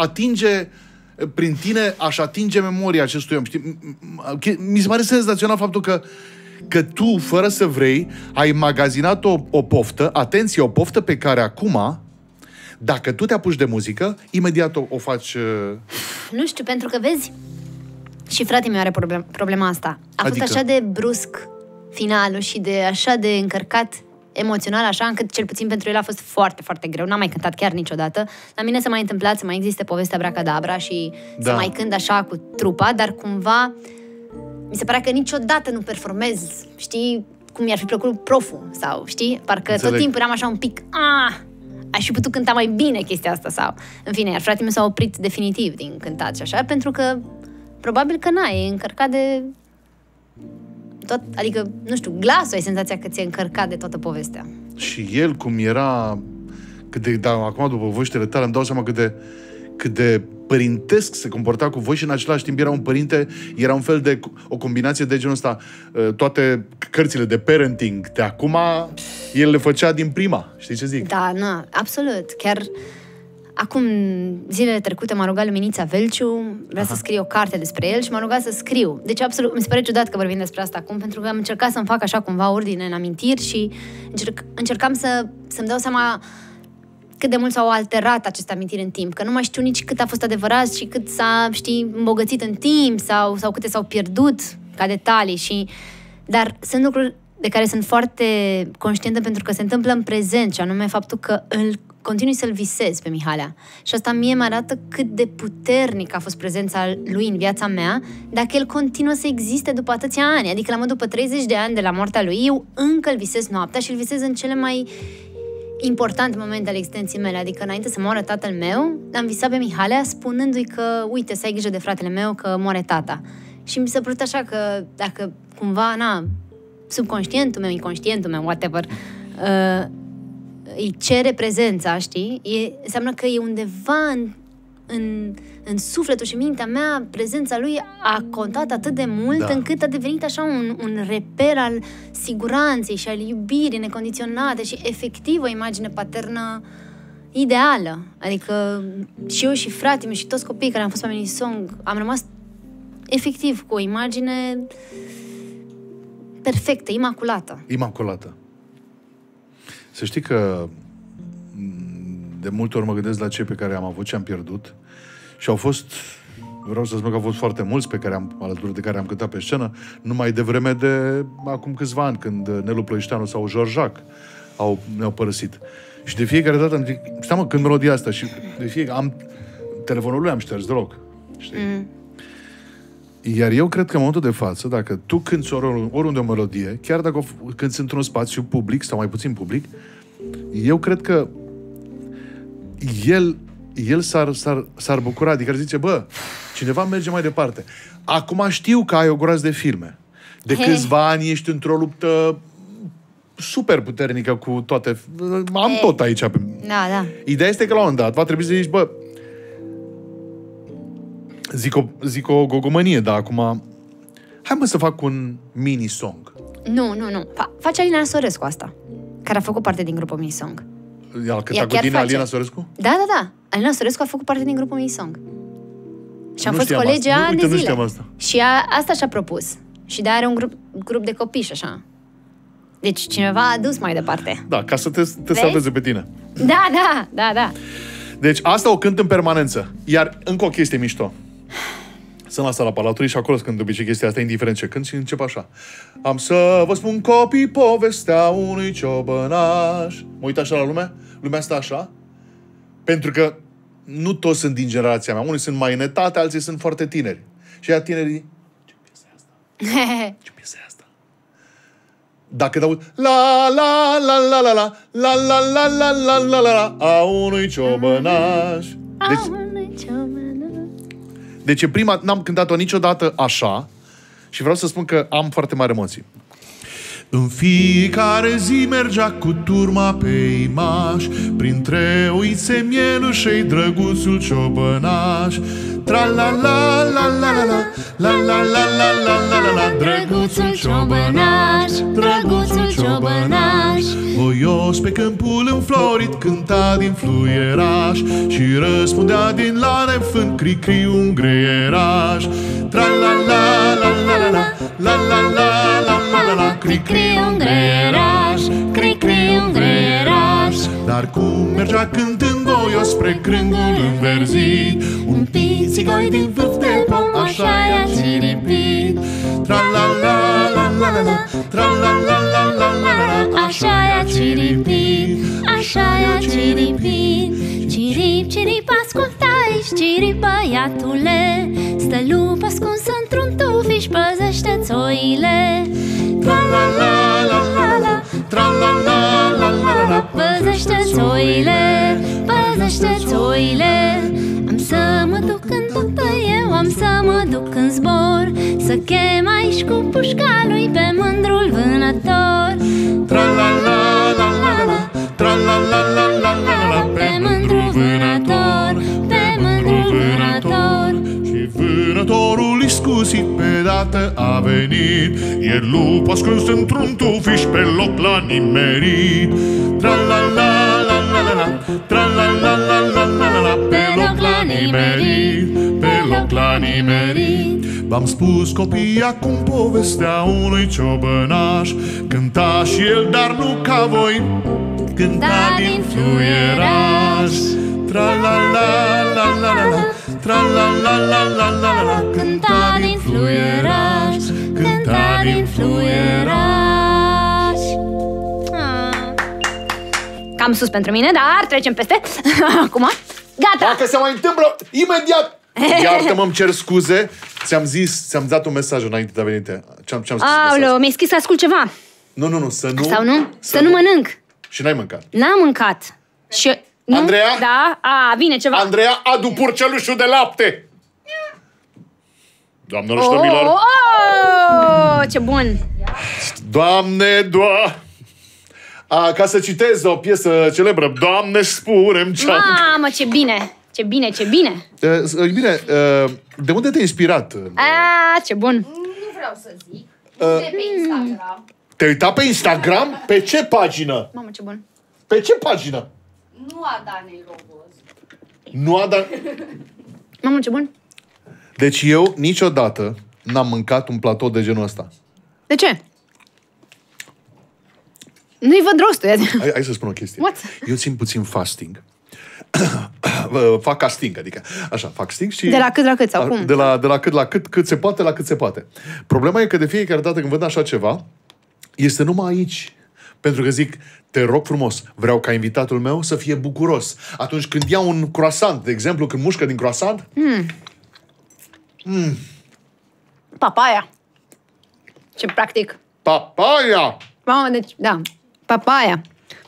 prin tine aș atinge memoria acestui om. Știi? Mi se pare senzațional faptul că tu, fără să vrei, ai magazinat o poftă, atenție, o poftă pe care acum, dacă tu te apuci de muzică, imediat o faci... Nu știu, pentru că vezi, și fratele meu are problema asta. Fost așa de brusc finalul și de așa de încărcat emoțional, așa încât cel puțin pentru el a fost foarte, foarte greu. N-am mai cântat chiar niciodată. La mine s-a mai întâmplat să mai existe povestea Abracadabra și să mai cânt așa cu trupa, dar cumva mi se părea că niciodată nu performez, știi, cum mi-ar fi plăcut proful sau, știi, parcă tot timpul eram așa un pic, aș fi putut cânta mai bine chestia asta sau, în fine, iar fratele meu s-a oprit definitiv din cântat și așa, pentru că probabil că e încărcat de tot, adică, nu știu, glasul, ai senzația că ți-e încărcat de toată povestea. Și el cum era, acum după voștile tale îmi dau seama cât de părintesc se comporta cu voi și în același timp era un părinte, era un fel de o combinație de genul ăsta. Toate cărțile de parenting de acum, el le făcea din prima. Știi ce zic? Da, absolut. Chiar acum, zilele trecute, m-a rugat Luminița Velciu, vrea să scrie o carte despre el și m-a rugat să scriu. Deci, absolut, mi se pare ciudat că vorbim despre asta acum, pentru că am încercat să-mi fac așa cumva ordine în amintiri și încercam să-mi dau seama cât de mult s-au alterat aceste amintiri în timp, că nu mai știu nici cât a fost adevărat și cât s-a, îmbogățit în timp sau câte s-au pierdut ca detalii. Dar sunt lucruri de care sunt foarte conștientă pentru că se întâmplă în prezent, și anume faptul că continui să-l visez pe Mihalea. Și asta mie mă arată cât de puternic a fost prezența lui în viața mea, dacă el continuă să existe după atâția ani. Adică, după 30 de ani de la moartea lui, eu încă îl visez noaptea și îl visez în cele mai important moment al existenței mele. Adică înainte să moară tatăl meu, am visat pe Mihalea spunându-i că, uite, să ai grijă de fratele meu că moare tata. Și mi s-a părut așa că dacă cumva, subconștientul meu, inconștientul meu, whatever, îi cere prezența, știi? Înseamnă că e undeva în sufletul și mintea mea, prezența lui a contat atât de mult încât a devenit așa un reper al siguranței și al iubirii necondiționate și efectiv o imagine paternă ideală. Adică și eu și fratele meu și toți copiii care am fost pe Minisong am rămas efectiv cu o imagine perfectă, imaculată. Imaculată. Să știi că de multe ori mă gândesc la cei pe care am avut și am pierdut și au fost, vreau să spun că au fost foarte mulți alături de care am cântat pe scenă, numai de vreme de acum câțiva ani, când Nelu Plăișteanu sau Georgiac ne-au părăsit. Și de fiecare dată îmi zic, stai mă, când melodia asta și de fiecare telefonul lui am șters deloc. Știi? Iar eu cred că în momentul de față, dacă tu cânti oriunde o melodie, chiar dacă cânti într-un spațiu public sau mai puțin public, eu cred că el s-ar bucura, adică ar zice, bă, cineva merge mai departe. Acum știu că ai o groază de filme. De câțiva ani ești într-o luptă super puternică cu toate... Am tot aici. Da. Ideea este că la un moment dat va trebui să zici, bă, zic o gogomănie, dar acum hai mă să fac un mini-song. Nu. Face Alina Sorescu asta, care a făcut parte din grupul Minisong. Ea cânta cu tine, Alina Sorescu? Da. Alina Sorescu a făcut parte din grupul Minisong. Și am fost colegi ani de zile. Și asta și-a propus. Și de are un grup de copii și așa. Deci cineva a dus mai departe. Da, ca să te salveze pe tine. Da. Deci asta o cânt în permanență. Iar încă o chestie mișto. Sunt la sala Palatului și acolo când de obicei chestia asta, indiferent ce cânt, și încep așa. Am să vă spun, copii, povestea unui ciobănaș. Mă uit așa la lume? Lumea stă așa? Pentru că nu toți sunt din generația mea. Unii sunt mai în etate, alții sunt foarte tineri. Și ea tinerii, ce piesă e asta? Ce piesă e asta? Dacă te aud la la la la la la la la la la la la la a unui ciobănaș. Deci prima, n-am cântat-o niciodată așa și vreau să spun că am foarte mari emoții. În fiecare zi mergea cu turma pe Imaș, printre uițe mielușei drăguțul ciobănaș. Tra-la-la-la-la-la-la, la-la-la-la-la-la-la, drăguțul ciobănaș, drăguțul ciobănaș. Voios pe câmpul înflorit cânta din fluieraș și răspundea din lane fânt cri-cri un greieraș. Tra-la-la-la-la-la-la, la-la-la-la-la-la, cri-cri un greieraș, cri-cri un greieraș. Dar cum mergea cântând voios spre crângul înverzit, un pițigoi din vârf de pom așa i-a ciripit. Tra-la-la-la-la-la, tra-la-la-la-la-la, așa i-a ciripit, așa i-a ciripit. Cirip, cirip, ascultă aici, cirip, băiatule, stă lup ascuns într-un tufiș, păzește-ți oile. Tra-la-la-la-la-la, tra-la-la-la-la-la, păzește-ți oile, păzește-ți oile. Am să mă duc în luptă, eu am să mă duc în zbor, să chem aici cu pușca lui pe mândrul vânător. Tra-la-la-la-la-la, tra-la-la-la-la-la, pe mândrul vânător, pe mândrul vânător. Și vânătorul iscusit pe dată a venit, iar lupul ascuns într-un tufiș pe loc l-a nimerit. Tra-la-la-la-la-la, tra-la-la-la-la-la, pe loc l-a nimerit, pe loc l-a nimerit. V-am spus, copii, acum povestea unui ciobănaș, cânta și el, dar nu ca voi, cânta din fluieraș. Tra-la-la-la-la-la, tra-la-la-la-la-la, cânta din fluieraș, cânta din fluieraș. Cam sus pentru mine, dar trecem peste. Acum, gata. Dacă se mai întâmplă, imediat. Iartă-mă, îmi cer scuze. Ți-am dat un mesaj înainte de a venite. Ce-am scris? Aoleu, mi-ai scris să ascult ceva. Nu, să nu. Sau nu? Să nu mănânc. Și n-ai mâncat. N-am mâncat. Și... Nu? Andreea? Da? Vine ceva. Andreea, adu purcelușul de lapte! Doamnelor și domnilor! Ce bun! Doamne, ca să citez o piesă celebră. Doamne, spune-mi ce... Mamă, ce bine! Ce bine, ce bine! Bine, de unde te-ai inspirat? Ce bun! Nu vreau să zic. De pe Instagram. Te-ai uitat pe Instagram? Pe ce pagină? Mamă, ce bun! Pe ce pagină? Nu a Danei Rogoz. Nu a dat... Mamă, ce bun! Deci eu niciodată n-am mâncat un platou de genul ăsta. De ce? Nu-i văd rostul. Hai să spun o chestie. What? Eu țin puțin fasting. Fac casting, adică așa, fac sting și... De la cât la cât sau cum? De la cât la cât se poate, la cât se poate. Problema e că de fiecare dată când văd așa ceva, este numai aici. Pentru că zic, te rog frumos, vreau ca invitatul meu să fie bucuros. Atunci când ia un croissant, de exemplu, când mușcă din croissant... Papaya. Ce practic. Papaya! Mamă, deci, da. Papaya.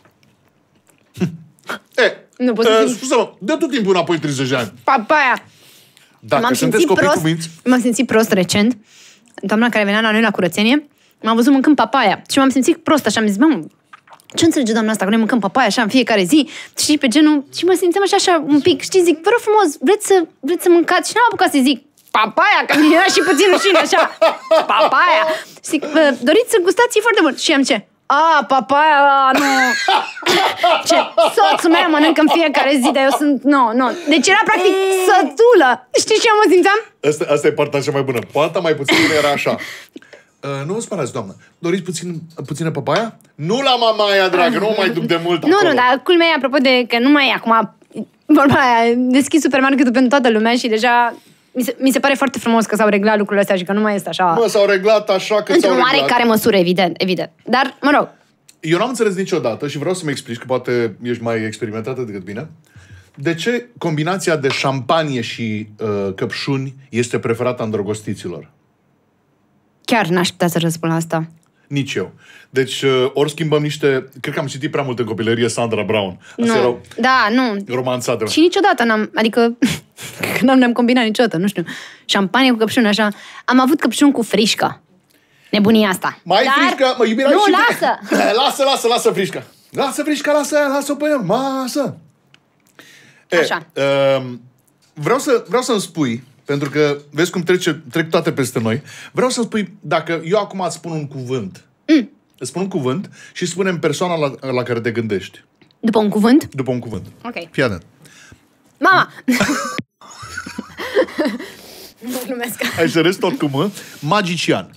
Nu pot să zic. Scuze-mă, dă tot timpul înapoi 30 de ani. Papaya. Dacă sunteți copii cu minți... M-am simțit prost recent. Doamna care venea la noi la curățenie, m-a văzut mâncând papaya. Și m-am simțit prost așa. Am zis, mă, ce înțelege doamna asta că noi mâncăm papaya așa în fiecare zi? Știi, pe genul... Și mă simțeam așa un pic. Știi, zic, vă rog frumos, vreți să mâncați? Și n-am apucat să zic papaya, că mi era și puțin rușine așa. Papaya. Zic, doriți să gustați? E foarte bun. Și am ce? Papaya, nu. Ce? Soțul meu mănâncă în fiecare zi, dar eu sunt... Nu. Deci era practic sătulă. Știi ce mă simțeam? Asta e partea cea mai bună. Partea mai puțin era așa. Nu vă spărați, doamnă. Doriți puțină papaya? Nu la mamaia, dragă, nu mă mai duc de mult acolo. Nu, dar culmea e, apropo de că nu mai e acum... Vorba aia, deschis supermarketul pentru toată lumea și deja... Mi se pare foarte frumos că s-au reglat lucrurile astea și că nu mai este așa... Mă, s-au reglat așa că s-au reglat. Într-o oarecare măsură, evident. Dar, mă rog... Eu n-am înțeles niciodată și vreau să-mi explici, că poate ești mai experimentată decât mine, de ce combinația de șampanie și căpșuni este preferată îndrăgostiților? Chiar n-aș putea să răspund la asta. Nici eu. Deci, ori schimbăm niște... Cred că am citit prea mult în copilărie Sandra Brown. Astea erau romanțate. Și niciodată n-am... Adică... că n-am combinat niciodată, nu știu. Șampanie cu căpșuni, așa. Am avut căpșuni cu frișcă. Nebunia asta. Frișcă? Mă, iubirea nu, lasă! lasă frișca. Lasă frișca, lasă-o pe el. Masă! Așa. Vreau să-mi spui, pentru că vezi cum trec toate peste noi, vreau să-mi spui, dacă eu acum îți spun un cuvânt, îți spun un cuvânt și spunem persoana la care te gândești. După un cuvânt? După un cuvânt. Ok. Fii atent. Mama! Nu glumesc. Hai să rezi tot cu mă. Magician.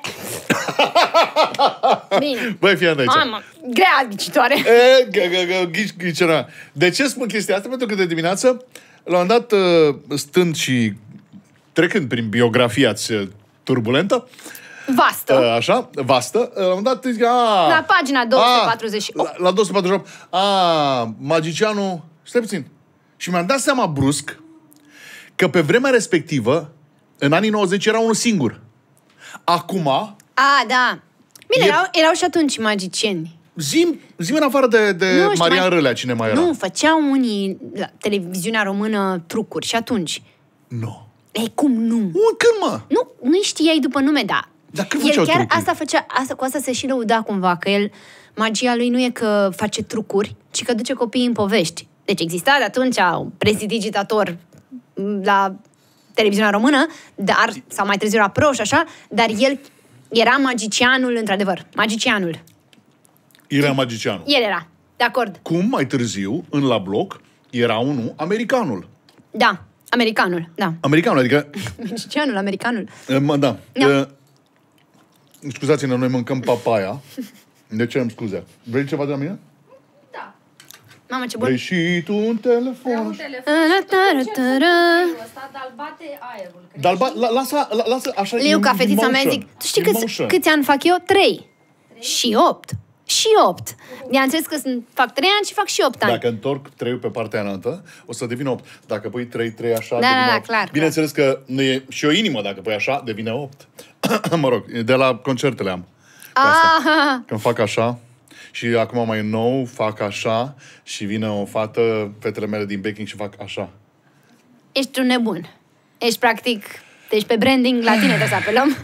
Bine. Băi, fii atent aici. Mama, grea ghicitoare. Ghicitoare. De ce spun chestia asta? Pentru că de dimineață, la un dat, stând și trecând prin biografia turbulentă, vastă. Așa, vastă, la un dat zic, la pagina 248. La 248. Magicianul... Stai puțin. Și mi-am dat seama brusc că pe vremea respectivă, în anii 90, era unul singur. Acum... Da. Bine, erau și atunci magicieni. Zi-mi în afară de Marian Râlea, cine mai era? Nu, făceau unii la televiziunea română trucuri și atunci. Nu. Ei, cum nu? Când, mă? Nu știai după nume, da. Dar când el făceau chiar trucuri? cu asta se și lăuda cumva, că el, magia lui nu e că face trucuri, ci că duce copiii în povești. Deci exista de atunci un prestidigitator la televiziunea română, sau mai târziu la Pro și așa, dar el era magicianul, într-adevăr. Magicianul. Era magicianul. El era, de acord. Cum mai târziu, în La Bloc, era unul, americanul. Da, americanul, da. Americanul, adică... Magicianul, americanul. Da. Scuzați-ne, noi mâncăm papaya. De ce îmi scuze? Vrei ceva de la mine? Da. Mamă, ce bun. Vrei și tu un telefon? Vreau un telefon. Ăsta, dar bate aerul. Lasă așa. Liuca, fetița mea, zic, tu știi câți ani fac eu? 3. Și 8. Și 8. I-am înțeles că fac 3 ani și fac și 8 ani. Dacă întorc 3 pe partea înaltă, o să devină 8. Dacă pui 3 așa, da, devine 8. clar. Bineînțeles că nu e și o inimă, dacă pui așa, devine 8. Mă rog, de la concertele am. Când fac așa Și acum mai nou fac așa și vine o fată, fetele mele din baking și fac așa. Ești un nebun. Ești practic... Deci pe branding la tine trebuie să apelăm.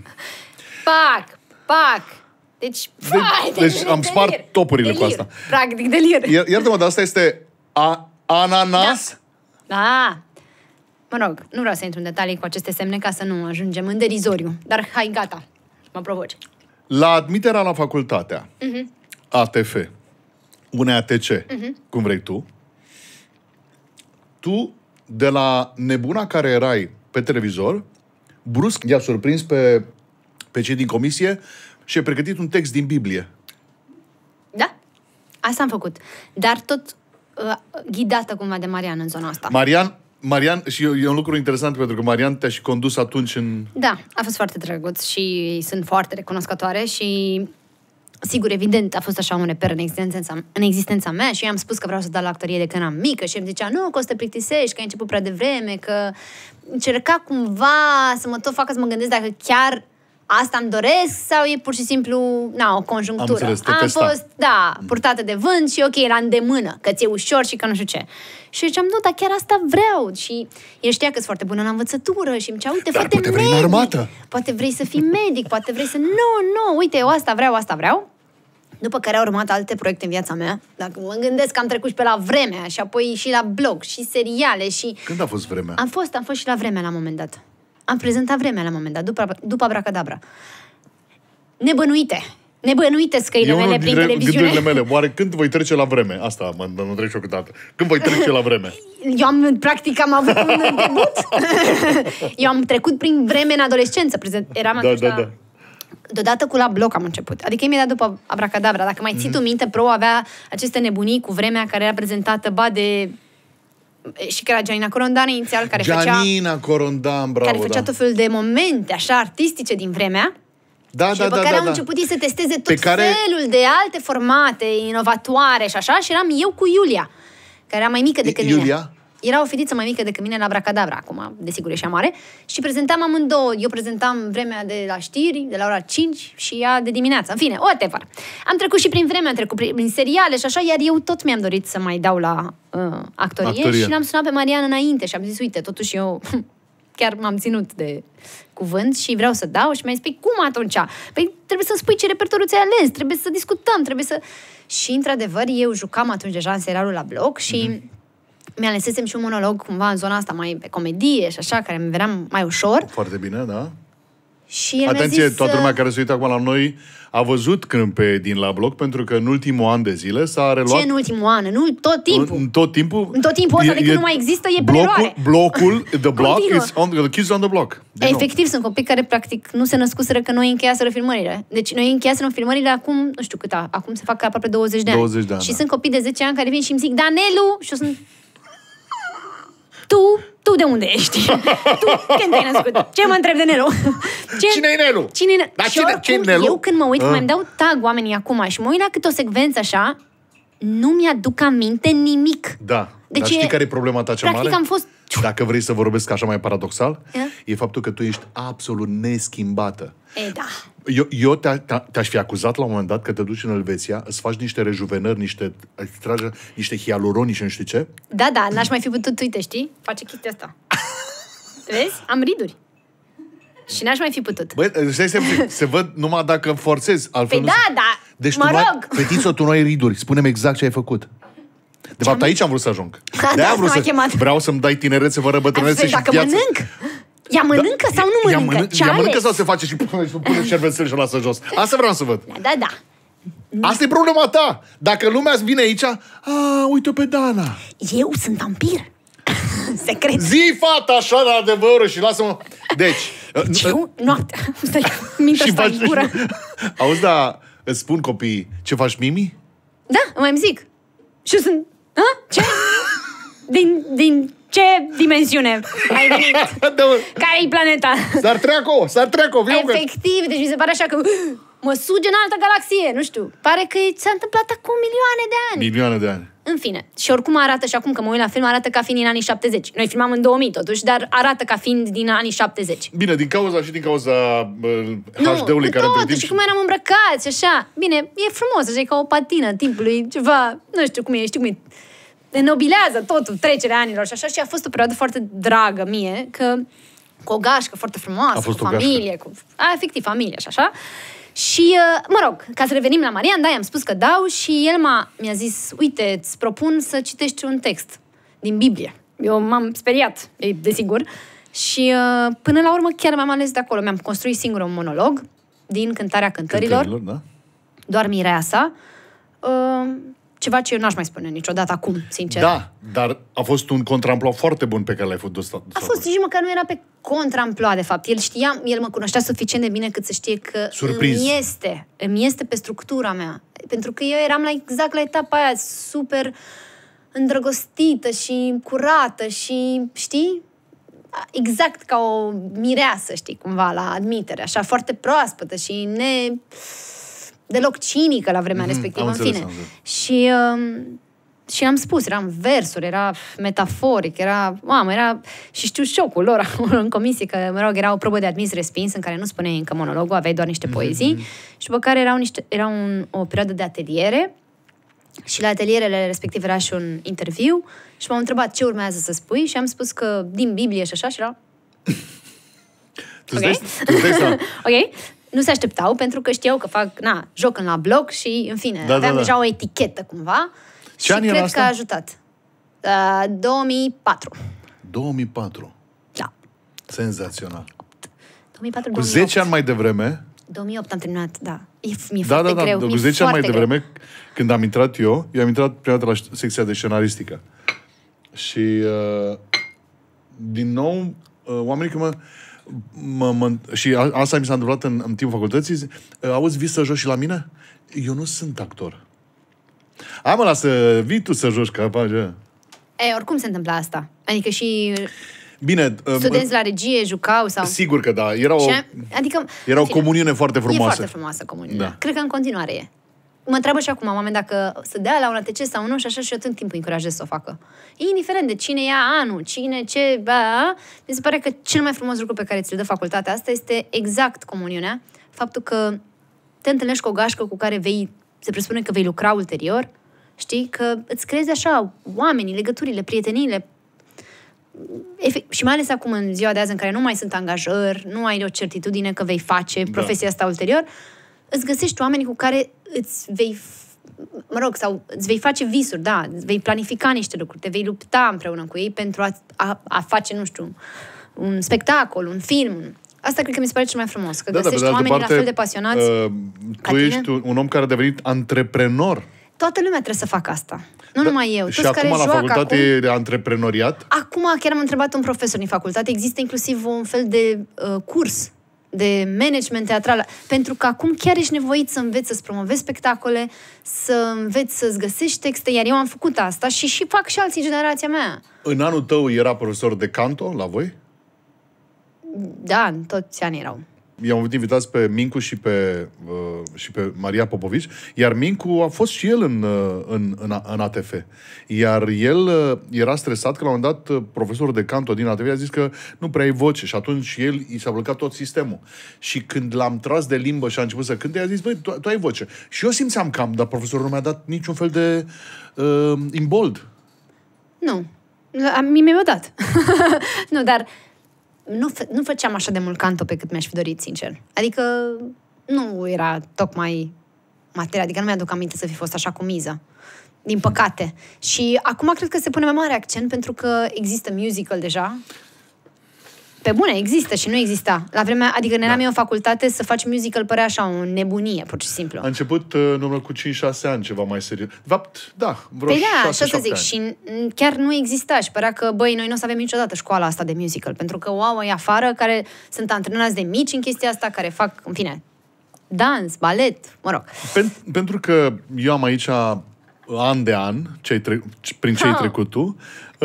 Pac. Deci am spart topurile cu asta. Practic, delir. Iartă-mă, dar asta este ananas? Da. Mă rog, nu vreau să intru în detalii cu aceste semne ca să nu ajungem în derizoriu. Dar hai, gata. Mă provoci. La admiterea la facultatea ATF, UNEATC, cum vrei tu, de la nebuna care erai pe televizor, brusc i-a surprins pe cei din comisie și a pregătit un text din Biblie. Da, asta am făcut. Dar tot ghidată cumva de Marian în zona asta. Marian, și e un lucru interesant pentru că Marian te-a și condus atunci în... Da, a fost foarte drăguț și sunt foarte recunoscătoare și sigur, evident, a fost așa un reper în existența mea și eu am spus că vreau să dau la actorie de când am mică și îmi zicea, nu, că o să te plictisești, că ai început prea devreme, că încerca cumva să mă tot facă să mă gândesc dacă chiar asta îmi doresc sau e pur și simplu, o conjunctură. Am fost, purtată de vânt și ok, la îndemână, că ți-e ușor și că nu știu ce. Și ziceam, nu, dar chiar asta vreau. Și el știa că sunt foarte bună la învățătură și îmi zicea, uite, dar poate vrei în armată. Poate vrei să fii medic, poate vrei să... Nu, uite, eu asta vreau. După care au urmat alte proiecte în viața mea. Dacă mă gândesc că am trecut și pe La Vremea și apoi și la blog și seriale și... Când a fost Vremea? Am fost și la Vremea la un moment dat. Am prezentat Vremea la un moment dat, după Abracadabra. Nebănuite scăile mele prin televiziune. Gândurile mele. Oare când voi trece la Vreme? Asta mă întreb și eu câteodată. Când voi trece la Vreme? Eu am avut un debut. Eu am trecut prin Vreme în adolescență. Eram atunci Deodată cu La Bloc am început. Adică imediat după Abracadabra. Dacă mai ții tu minte, Pro avea aceste nebunii cu Vremea care era prezentată și că era Gianina Corondan inițial, Corondan, bravo, care făcea tot felul de momente așa artistice din Vremea. Și după care au început ei să testeze tot felul de alte formate inovatoare și așa, și eram eu cu Iulia, care era mai mică decât mine. Era o fetiță mai mică decât mine la Abracadabra, acum, desigur, e și mare, și prezentam amândouă. Eu prezentam Vremea de la știri, de la ora 5 și ea de dimineață. În fine, whatever. Am trecut și prin Vremea, am trecut prin seriale și așa, iar eu tot mi-am dorit să mai dau la actorie și l-am sunat pe Marian înainte și am zis, uite, totuși eu chiar m-am ținut de cuvânt și vreau să dau și mi-ai spus, cum atunci? Păi trebuie să-mi spui ce repertoriu ți-ai ales, trebuie să discutăm, trebuie să... Și, într-adevăr, eu jucam atunci deja în serialul La Bloc și mi-alesesem și un monolog cumva în zona asta mai pe comedie și așa, care mi venea mai ușor. Foarte bine, da? Și atenție, toată lumea care se uită acum la noi a văzut când din La Bloc, pentru că în ultimul an de zile s-a reluat... Ce în ultimul an? Nu, tot timpul. În tot timpul? În tot timpul ăsta de când nu mai există, e pe eroare. Blocul, the block is on, the kids on the block. Efectiv, sunt copii care practic nu se născuseră că noi încheiaseră filmările. Deci noi încheiaserăm filmările acum, nu știu cât, acum se fac aproape 20 de ani. 20 de ani, și sunt copii de 10 ani care vin și îmi zic, Danelu, și eu sunt... Tu de unde ești? Tu când te-ai născut? Ce mă întreb de Nelu? Cine-i Nelu? Cine-i Nelu? Eu când mă uit, mai îmi dau tag oamenii acum și mă uit la câte o secvență așa, nu mi-aduc aminte nimic. Da, dar știi care e problema ta cea mare? Practic am fost... Dacă vrei să vorbesc așa mai paradoxal, e faptul că tu ești absolut neschimbată. Da. Eu te-aș fi acuzat la un moment dat că te duci în Elveția, îți faci niște rejuvenări, îți tragi niște hialuroni și nu știu ce. Da, n-aș mai fi putut, uite, știi? Face chestia asta. Vezi? Am riduri. Și n-aș mai fi putut. Băi, se văd numai dacă forțezi. Păi da. Deci mă rog. Fetiță, tu nu ai riduri. Spune-mi exact ce ai făcut. De fapt, aici am vrut să ajung. Vreau să-mi dai tinerețe fără bătrânețe și viață. Mănânc? Ea mănâncă sau nu mănâncă? Ea mănâncă sau se face și pune șervețel și o lasă jos? Asta vreau să văd. Da. Asta e problema ta. Dacă lumea îți vine aici, uite-o pe Dana. Eu sunt vampir. Secret. Zi, fata, așa de adevărul și lasă-mă. Deci... Noaptea. Mintea asta în gură. Auzi, da, îți spun copiii, ce faci, Mimi? Da, mai îmi zic. Și eu sunt... Ce? Din ce dimensiune ai venit? Care-i planeta? Star Trek-o, efectiv, deci mi se pare așa că mă suge în altă galaxie, nu știu. Pare că s-a întâmplat acum milioane de ani. Milioane de ani. În fine, și oricum arată și acum că mă uit la film, arată ca fiind din anii 70. Noi filmam în 2000 totuși, dar arată ca fiind din anii 70. Bine, din cauza HD-ului care între timp... și cum eram îmbrăcați, așa. Bine, e frumos, așa, e ca o patină timpului, ceva, nu știu cum e, înnobilează totul, trecerea anilor și așa. Și a fost o perioadă foarte dragă mie, că cu o gașcă foarte frumoasă, cu familie, efectiv familie și așa. Și, mă rog, ca să revenim la Marian, da, i-am spus că dau și el mi-a zis, uite, îți propun să citești un text din Biblie. Eu m-am speriat, desigur. Și până la urmă chiar m-am ales de acolo. Mi-am construit singur un monolog din Cântarea Cântărilor. Da? Doar mireasa. Ceva ce eu n-aș mai spune niciodată acum, sincer. Da, dar a fost un contraamploa foarte bun pe care l-ai făcut. A fost, nici măcar nu era pe contraamploa, de fapt. El mă cunoștea suficient de bine cât să știe că îmi este pe structura mea. Pentru că eu eram exact la etapa aia super îndrăgostită și curată și, știi, exact ca o mireasă, știi, cumva, la admitere, așa, foarte proaspătă și deloc cinică la vremea respectivă, în fine. Și am spus, eram versuri, era metaforic, era... Și știu șocul lor în comisie, că, mă rog, era o probă de admis-respins în care nu spuneai încă monologul, aveai doar niște poezii și după care era o perioadă de ateliere și la atelierele respective era și un interviu și m-au întrebat ce urmează să spui și am spus că din Biblie și așa și era... Ok. Nu se așteptau, pentru că știau că fac, joc în la bloc și, în fine, aveam deja o etichetă, cumva. Ce ani cred că a ajutat. 2004. 2004? Da. Senzațional. 2004, cu 10 ani mai devreme... 2008 am terminat, da. E foarte greu. Cu 10 ani mai devreme, când am intrat eu am intrat prima dată la secția de scenaristică. Și, din nou, oamenii că și asta mi s-a întâmplat în timpul facultății, auzi, vii să joci și la mine? Eu nu sunt actor. Lasă, vii tu să joci ca pagă. Oricum se întâmpla asta. Adică și bine, studenți la regie jucau sau... Sigur că da. Era o comuniune foarte frumoasă. E foarte frumoasă comuniunea. Da. Cred că în continuare e. Mă întreabă și acum oameni dacă să dea la un ATC sau nu și așa și eu tot timpul încurajez să o facă. Indiferent de cine ia anul, cine ce... mi se pare că cel mai frumos lucru pe care ți-l dă facultatea asta este exact comuniunea. Faptul că te întâlnești cu o gașcă cu care se presupune că vei lucra ulterior, știi? Că îți creezi așa oamenii, legăturile, prieteniile. Și mai ales acum în ziua de azi în care nu mai sunt angajări, nu ai o certitudine că vei face profesia asta ulterior, îți găsești oameni cu care îți vei face visuri, da, îți vei planifica niște lucruri, te vei lupta împreună cu ei pentru a face, nu știu, un spectacol, un film. Asta cred că mi se pare cel mai frumos, că găsești oameni la fel de pasionați tu ești un om care a devenit antreprenor. Toată lumea trebuie să facă asta. Nu numai eu. Și acum la facultate de antreprenoriat? Acum chiar am întrebat un profesor din facultate. Există inclusiv un fel de curs de management teatral. Pentru că acum chiar ești nevoit să înveți să-ți promovezi spectacole, să înveți să-ți găsești texte. Iar eu am făcut asta și fac și alții generația mea. În anul tău era profesor de canto la voi? Da, toți anii erau. I-am avut invitați pe Mincu și pe Maria Popovici, iar Mincu a fost și el în ATF. Iar el era stresat că la un moment dat profesorul de canto din ATF a zis că nu prea ai voce și atunci i s-a blocat tot sistemul. Și când l-am tras de limbă și a început să cânte, i-a zis, băi, tu ai voce. Și eu simțeam cam, dar profesorul nu mi-a dat niciun fel de imbold. Nu. Mi-a dat. Nu, dar nu făceam așa de mult canto pe cât mi-aș fi dorit, sincer. Adică nu era tocmai materia, adică nu mi-aduc aminte să fi fost așa cu miză. Din păcate. Și acum cred că se pune mai mare accent pentru că există musical deja. Pe bune, există și nu exista. La vremea, adică când eram eu în facultate, să faci musical părea așa o nebunie, pur și simplu. A început în urmă cu 5-6 ani, ceva mai serios. De fapt, da, vreo 6-7 ani. Să zic, și chiar nu exista și părea că, băi, noi nu o să avem niciodată școala asta de musical, pentru că oameni afară care sunt antrenați de mici în chestia asta, care fac, în fine, dans, balet, mă rog. Pentru că eu am aici an de an, prin ce ai trecut tu,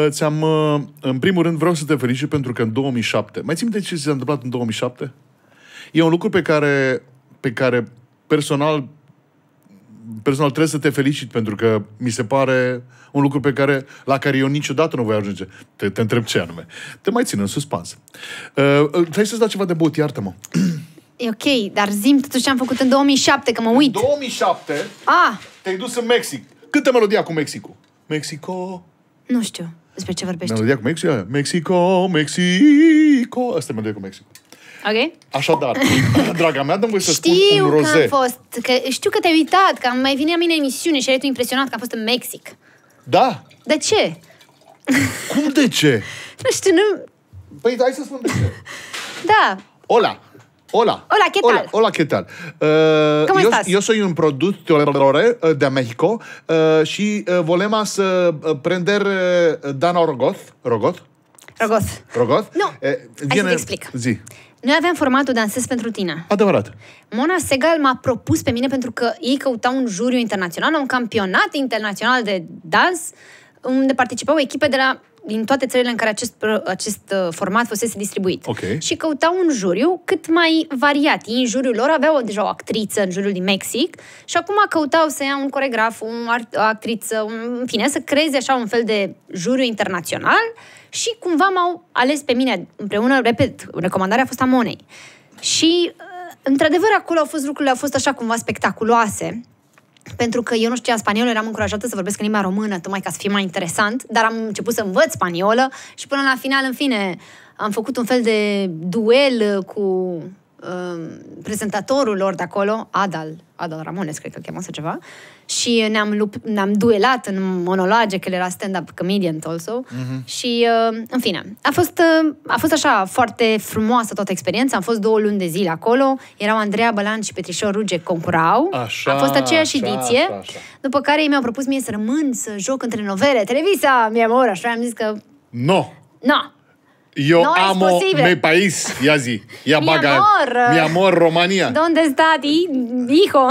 în primul rând vreau să te felicit pentru că în 2007, mai ții minte ce s-a întâmplat în 2007? E un lucru pe care personal personal trebuie să te felicit pentru că mi se pare un lucru la care eu niciodată nu voi ajunge. Te întreb ce anume. Te mai țin în suspans. Trebuie să-ți dau ceva de băut, iartă-mă. E ok, dar zi-mi totuși ce am făcut în 2007, că mă uit. În 2007 te-ai dus în Mexic. Cântă melodia cu Mexicul. Mexico. Nu știu despre ce vorbești. Melodia cu Mexico. Mexico, Mexico. Asta e melodia cu Mexic. Ok. Așadar, draga mea, dă-mi voie să spun un roze. Știu că am fost, știu că te-ai uitat, că mai vine la mine emisiune și erai tu impresionat că am fost în Mexic. Da? De ce? Cum de ce? Nu știu, nu... Păi hai să spun de ce. Da. Hola, ¿qué tal? Hola, ¿qué tal? ¿Cómo estás? Yo soy un productor de México și volem să prender Dana Rogoth. Nu, hai să te explic. Zi. Noi aveam formatul Dansez pentru tine. Adevărat. Mona Segal m-a propus pe mine pentru că ei căutau un juriu internațional, un campionat internațional de dans, unde participau echipe din toate țările în care acest format fusese distribuit. Okay. Și căutau un juriu cât mai variat. Ei, în juriul lor, aveau deja o actriță în juriul din Mexic și acum căutau să ia un coregraf, o actriță, în fine, să creeze așa un fel de juriu internațional și cumva m-au ales pe mine împreună, repet, recomandarea a fost a Monei. Și, într-adevăr, acolo lucrurile au fost așa cumva spectaculoase, pentru că eu nu știam spaniolă, eram încurajată să vorbesc în limba română, tocmai ca să fie mai interesant, dar am început să învăț spaniolă și până la final, în fine, am făcut un fel de duel cu prezentatorul lor de acolo, Adal Ramones, cred că îl cheamă sau ceva, și ne-am duelat în monologe, că el era stand-up comedian also, și, în fine, a fost așa foarte frumoasă toată experiența, am fost 2 luni de zile acolo, erau Andreea Bălan și Petrișor Ruge concurau, a fost aceeași ediție, după care ei mi-au propus mie să rămân, să joc în telenovele, Televisa, mi amor, așa, am zis că... No. Eu amo mi país, ia zi. Ia baga. Mi amor, România. ¿Dónde está ti, hijo?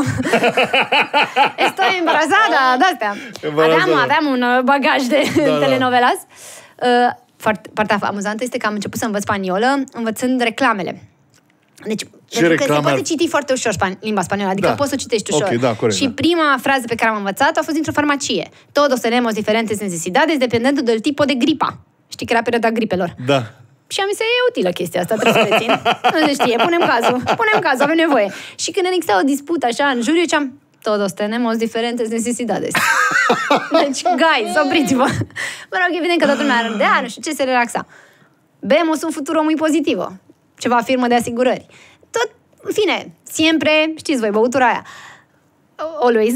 Estoy embarazada, de-astea. Aveam un bagaj de telenovelas. Partea amuzantă este că am început să învăț spaniolă învățând reclamele. Deci, pentru că se poate citi foarte ușor limba spaniolă, adică poți să o citești ușor. Okay, corect, și prima frază pe care am învățat a fost dintr-o farmacie. Todos tenemos diferentes necesidades dependiendo del tipo de gripa. Știi că era perioada gripelor. Da. Și am zis, e utilă chestia asta, trebuie să rețin. Nu se știe, punem cazul, avem nevoie. Și când exista o dispută așa în juriu, ziceam, todos tenemos diferentes necesidades. Deci, guys, opriți-vă. Mă rog, evident că toată lumea râdea, nu știu ce, se relaxa. Vemos un futuro muy positivo. Ceva firmă de asigurări. Tot, în fine, siempre, știți voi, băutura aia. Always.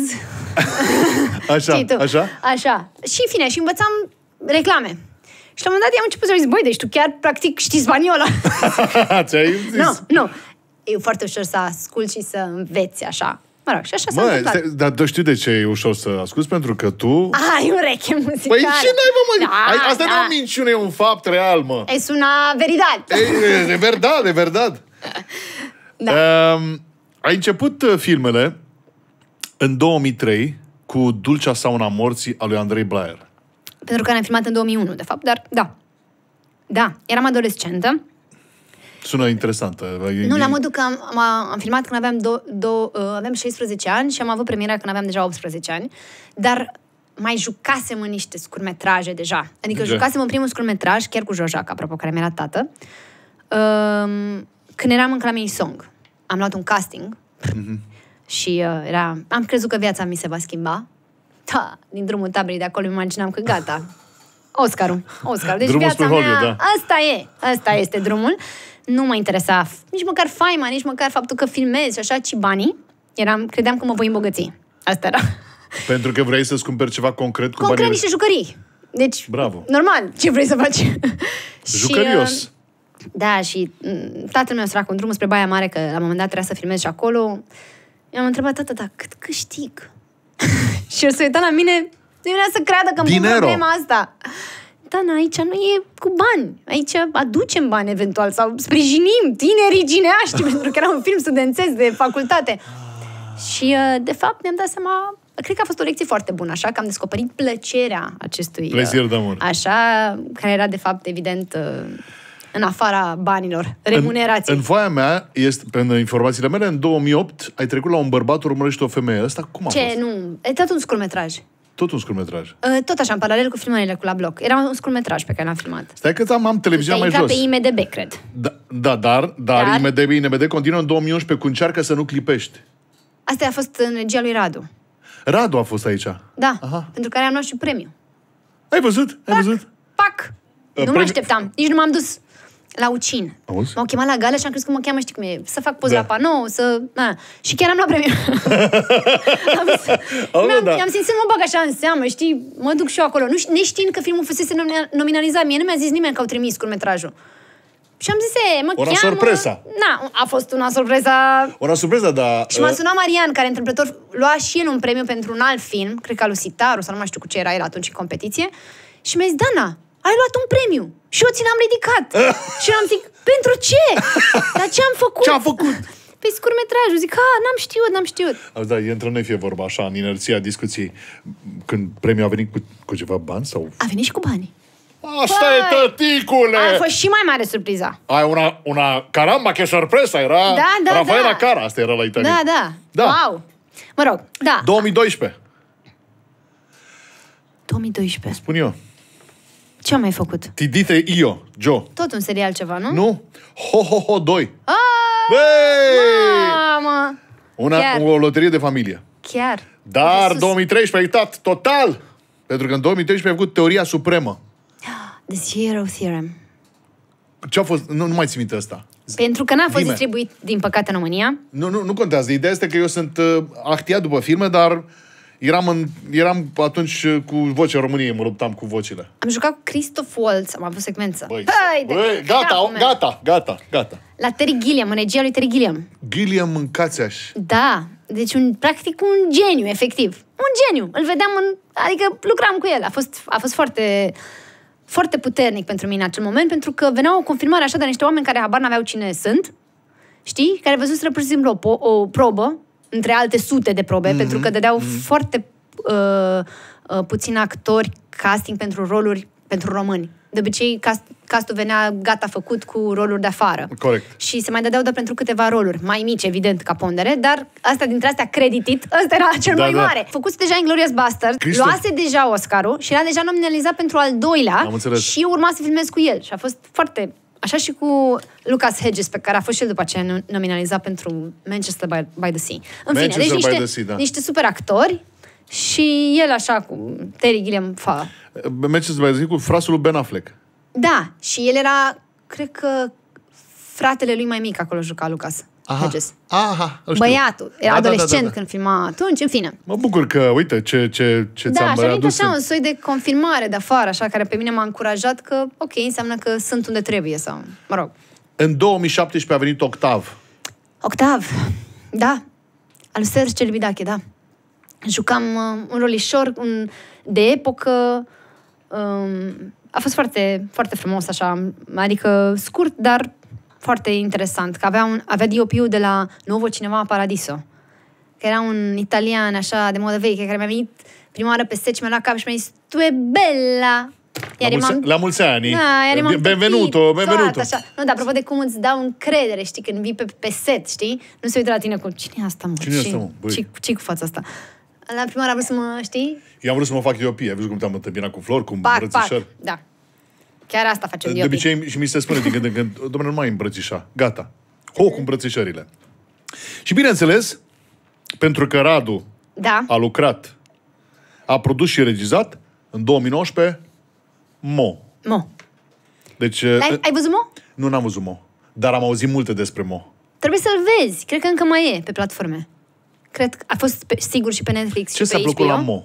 Așa. Și, în fine, și învățam reclame. Și la un moment dat i-am început să zic, băi, deci tu chiar practic știi spaniolă. Ți-ai zis? Nu. E foarte ușor să asculti și să înveți așa. Mă rog, și așa s-a întâmplat. Dar știu de ce e ușor să asculti, pentru că tu... Ai ureche muzicală. Păi ce n-ai, mă? Asta nu e o minciună, e un fapt real, mă. Es una veridad. E verdad. Da. Ai început filmele în 2003 cu Dulcea sauna morții a lui Andrei Blaier. Pentru că ne-am filmat în 2001, de fapt, dar da. Da, eram adolescentă. Sună interesantă. Nu, la modul că am filmat când aveam 16 ani și am avut premiera când aveam deja 18 ani, dar mai jucasem în niște scurtmetraje deja. Adică jucasem în primul scurtmetraj, chiar cu Jojac, apropo, care mi-era tată, când eram încă la Minisong. Am luat un casting și am crezut că viața mi se va schimba. Da, din drumul taberei de acolo imaginam că gata. Oscarul. Deci drumul viața mea, Hollywood, da. Asta este drumul. Nu mă interesa nici măcar faima, nici măcar faptul că filmez și așa, ci banii. Credeam că mă voi îmbogăți. Asta era. Pentru că vrei să-ți cumperi ceva concret cu banii? Niște jucării. Deci, bravo. Normal, ce vrei să faci? Jucărios. Da, și tatăl meu sărac, în drumul spre Baia Mare, că la un moment dat trebuia să filmez și acolo, i-am întrebat, tată, dar cât câștig? Și el se uita la mine, nu vrea să creadă că îmi pun problema asta. Dana, aici nu e cu bani. Aici aducem bani eventual sau sprijinim tinerii gineaști, pentru că era un film studențesc de facultate. Și, de fapt, ne-am dat seama, cred că a fost o lecție foarte bună, așa, că am descoperit plăcerea acestui... Plaisir d'amour. Așa, care era, de fapt, evident... în afara banilor, remunerației. În foaia mea, pentru informațiile mele, în 2008 ai trecut la un bărbat urmărește o femeie. Ăsta cum a fost? Ce? Nu. E tot un scurtmetraj. Tot un scurtmetraj. Tot așa, în paralel cu filmările cu La Bloc. Era un scurtmetraj pe care l-am filmat. Stai că am televiziunea mai jos. Pe IMDb, cred. Dar IMDb continuă în 2011 cu încearcă să nu clipești. Asta a fost în regia lui Radu. Radu a fost aici. Da, pentru care am luat și premiu. Ai văzut? Pac! Nu mă așteptam. Nici nu m-am dus la Ucin. Auzi? M-au chemat la gală și am crezut că mă cheamă, știi cum e, să fac poze la panou, și chiar am luat premiu. am simțit să mă bag așa în seamă, știi, mă duc și eu acolo. Neștiind că filmul fusese nominalizat, mie nu mi-a zis nimeni că au trimis scurtmetrajul. Și am zis, mă cheamă... Sorpresa. A fost una sorpresa... Una sorpresa, dar... Și m-a sunat Marian, care întâmplător lua și el un premiu pentru un alt film, cred că al lui Sitaru, sau nu mai știu cu ce era el atunci în competiție, și mi-a zis, Dana, ai luat un premiu. Și eu ți l-am ridicat. Și eu am zic, pentru ce? Dar ce am făcut? Ce am făcut? Pe scurtmetrajul. Zic, n-am știut. Da, între noi fie vorba așa, în inerția discuției. Când premiul a venit cu ceva bani sau... A venit și cu bani. Asta e, tăticule! A fost și mai mare surpriza. Ai una caramba, che sorpresa, era Rafaela Cara, asta era la italian. Da. Wow. Mă rog, da. 2012. 2012. Spun eu. Ce am mai făcut? Ti dite io, Joe. Tot un serial ceva, nu? Nu? Ho 2. Mamă! O loterie de familie. Chiar. Dar 2013 a uitat total. Pentru că în 2013 a făcut Teoria Supremă. The Zero Theorem. Ce a fost? Nu mai țin minte ăsta. Pentru că n-a fost distribuit, din păcate, în România. Nu contează. Ideea este că eu sunt ahtiat după filme, dar eram atunci cu vocea României, mă luptam cu vocile. Am jucat cu Christoph Waltz, am avut secvență. Gata. La Terry Gilliam, în regia lui Terry Gilliam. Gilliam în Cațeaș. Da, deci practic un geniu, efectiv. Un geniu. Îl vedeam adică lucram cu el. A fost foarte, foarte puternic pentru mine în acel moment, pentru că venea o confirmare așa de niște oameni care habar n-aveau cine sunt, știi? Care văzuseră pur și simplu o probă, între alte sute de probe, pentru că dădeau foarte puțini actori casting pentru roluri pentru români. De obicei, castul venea gata făcut cu roluri de afară. Corect. Și se mai dădeau de pentru câteva roluri, mai mici, evident, ca pondere, dar dintre astea creditit, ăsta era cel mai mare. Făcut deja Inglourious Basterds, luase deja Oscarul și era deja nominalizat pentru al doilea și urma să filmez cu el. Și a fost foarte... Așa și cu Lucas Hedges, pe care a fost și el după aceea nominalizat pentru Manchester by the Sea. În fine, deci niște super actori și el așa cu Terry Gilliam. Manchester by the Sea cu frasul lui Ben Affleck. Da, și el era, cred că fratele lui mai mic acolo juca Lucas Hedges. Băiatul. Era adolescent când filma atunci, în fine. Mă bucur că, uite, ce ți-am și a venit așa un soi de confirmare de afară, așa, care pe mine m-a încurajat că, ok, înseamnă că sunt unde trebuie sau, mă rog. În 2017 a venit Octav. Octav, da. Al lui Serge Celibidache, da. Jucam un rolișor de epocă. A fost foarte, foarte frumos, așa, adică scurt, dar foarte interesant, că avea DOP-ul de la Nuovo Cinema Paradiso, că era un italian, așa, de modă veche, care mi-a venit prima oară pe set și mi-a luat cap și mi-a zis, tu e bella! La mulți ani! Da, benvenuto! Așa. Nu, dar apropo de cum îți dau încredere, știi, când vii pe set, știi? Nu se uită la tine cu, cine e asta, mă? Ce cu fața asta? La prima oară a vrut să mă, știi? Eu am vrut să mă fac DOP, ai văzut cum te-am întâmpinat cu flori, cu îmbrățișări? Da. Chiar asta facem de obicei și mi se spune din când în când, dom'le, nu mai îmbrățișa. Gata. Cu îmbrățișările. Și bineînțeles, pentru că Radu a lucrat, a produs și regizat, în 2019, Mo. Deci, ai văzut Mo? Nu, n-am văzut Mo. Dar am auzit multe despre Mo. Trebuie să-l vezi. Cred că încă mai e pe platforme. Cred că a fost sigur și pe Netflix. Ce și pe ți-a plăcut la Mo?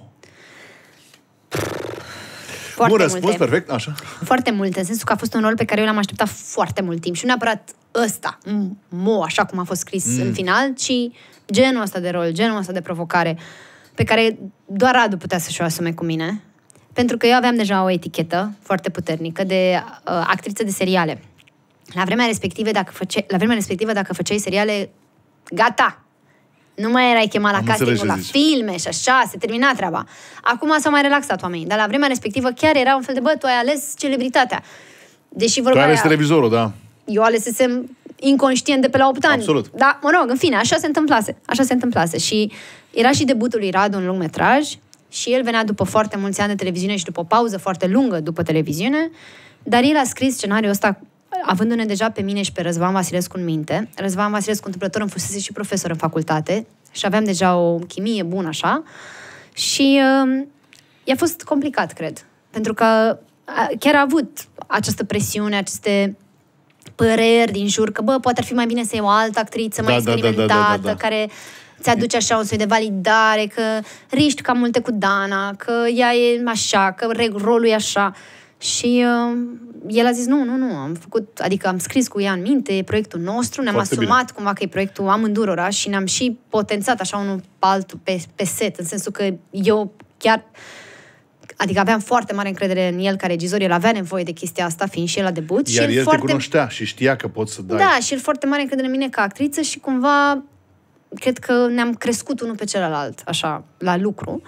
Foarte răspuns, multe. Perfect, așa. Foarte multe, în sensul că a fost un rol pe care eu l-am așteptat foarte mult timp. Și nu neapărat ăsta, Mo, așa cum a fost scris în final, ci genul ăsta de rol, genul ăsta de provocare, pe care doar Radu putea să-și o asume cu mine. Pentru că eu aveam deja o etichetă foarte puternică de actriță de seriale. La vremea respectivă, dacă făceai seriale, gata! Nu mai erai chemat la castingul, la filme și așa, se termina treaba. Acum s-au mai relaxat oamenii, dar la vremea respectivă chiar era un fel de, tu ai ales celebritatea. Deși Tu vorba ai ales aia, televizorul, da. eu alesesem inconștient de pe la 8 ani. Absolut. Da, mă rog, în fine, așa se întâmplase. Și era și debutul lui Radu în lungmetraj și el venea după foarte mulți ani de televiziune și după o pauză foarte lungă după televiziune, dar el a scris scenariul ăsta avându-ne deja pe mine și pe Răzvan Vasilescu în minte. Răzvan Vasilescu, întâmplător, îmi fusese și profesor în facultate și aveam deja o chimie bună așa și i-a fost complicat, cred. Pentru că chiar a avut această presiune, aceste păreri din jur, că poate ar fi mai bine să iei o altă actriță mai experimentată, care ți-aduce așa un soi de validare, că riști cam multe cu Dana, că ea e așa, că rolul e așa. Și el a zis, nu, am scris cu ea în minte, e proiectul nostru, ne-am Foarte asumat bine. cumva că e proiectul amândurora și ne-am și potențat așa unul pe altul pe set, în sensul că eu chiar, adică aveam foarte mare încredere în el ca regizor, el avea nevoie de chestia asta, fiind și el la debut. Iar și el te cunoștea și știa că poți să dai. Da, și el foarte mare încredere în mine ca actriță și cumva cred că ne-am crescut unul pe celălalt, așa, la lucru.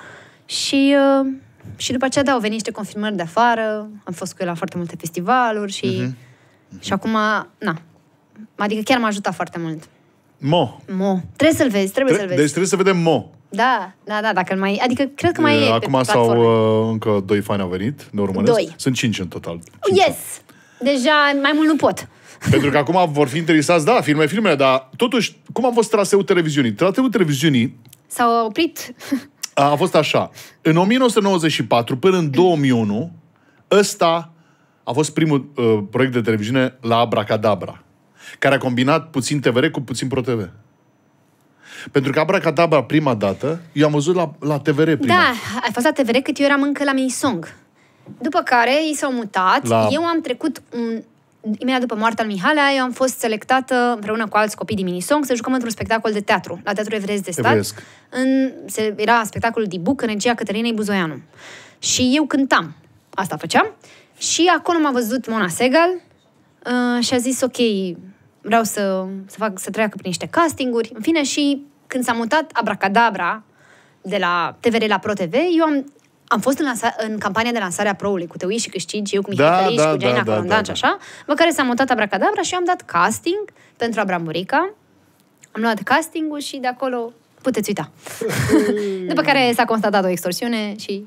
Și după aceea, au venit niște confirmări de afară, am fost cu el la foarte multe festivaluri și acum, adică chiar m-a ajutat foarte mult. Mo. Trebuie să-l vezi, Deci trebuie să vedem Mo. Da, dacă îl mai... Adică cred că mai e Acum pe platforme. încă 2 fani au venit, ne urmăresc. 2. Sunt 5 în total. Yes! Deja mai mult nu pot. Pentru că acum vor fi interesați, da, filmele, dar totuși, cum a fost traseul televiziunii? Traseul televiziunii S-au oprit... a fost așa. În 1994 până în 2001, ăsta a fost primul proiect de televiziune la Abracadabra, care a combinat puțin TVR cu puțin ProTV. Pentru că Abracadabra prima dată, eu am văzut la TVR prima. Da, ai fost la TVR cât eu eram încă la Minisong. După care ei s-au mutat, eu am trecut imediat după moartea lui Mihalea, eu am fost selectată împreună cu alți copii din Minisong să jucăm într-un spectacol de teatru, la Teatrul Evreiesc de Stat. Era spectacolul Dibuc în regia Cătălinei Buzoianu. Și eu cântam. Asta făceam. Și acolo m-a văzut Mona Segal și a zis, ok, vreau să treacă prin niște castinguri. În fine, și când s-a mutat Abracadabra de la TVR la ProTV, eu am fost în campania de lansare a Pro-ului cu Te uiți și câștigi, eu cu Mihai Căliș, cu Gianina Corondan și așa, după care s-a mutat Abracadabra și eu am dat casting pentru Abramurica. Am luat castingul și de acolo puteți uita. După care s-a constatat o extorsiune și...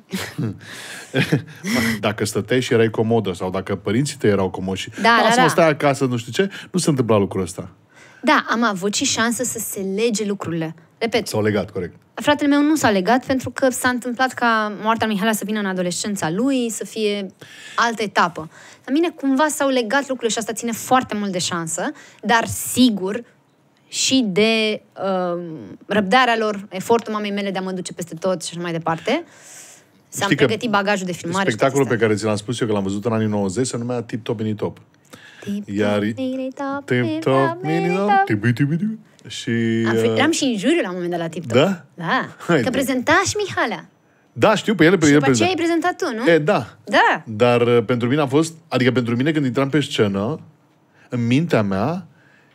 Dacă stăteai și erai comodă sau dacă părinții tăi erau comoși și da. stai acasă, nu știu ce, nu se întâmpla lucrul ăsta. Da, am avut și șansă să se lege lucrurile. Repet. S-au legat, corect. Fratele meu nu s-a legat pentru că s-a întâmplat ca moartea lui Mihalea să vină în adolescența lui, să fie altă etapă. La mine cumva s-au legat lucrurile și asta ține foarte mult de șansă, dar sigur și de răbdarea lor, efortul mamei mele de a mă duce peste tot și așa mai departe. S-am pregătit bagajul de filmare. Spectacolul pe care ți l-am spus eu că l-am văzut în anii 90 se numea Tip Top Mini Top. Tip Top Mini Top. Și... Eram și în juriu la un moment dat la Tip Top. Da? Da. Că prezenta și Mihalea. Da, știu, pe el. Și după aceea ai prezentat tu, nu? Da. Dar pentru mine a fost... Adică pentru mine când intram pe scenă, în mintea mea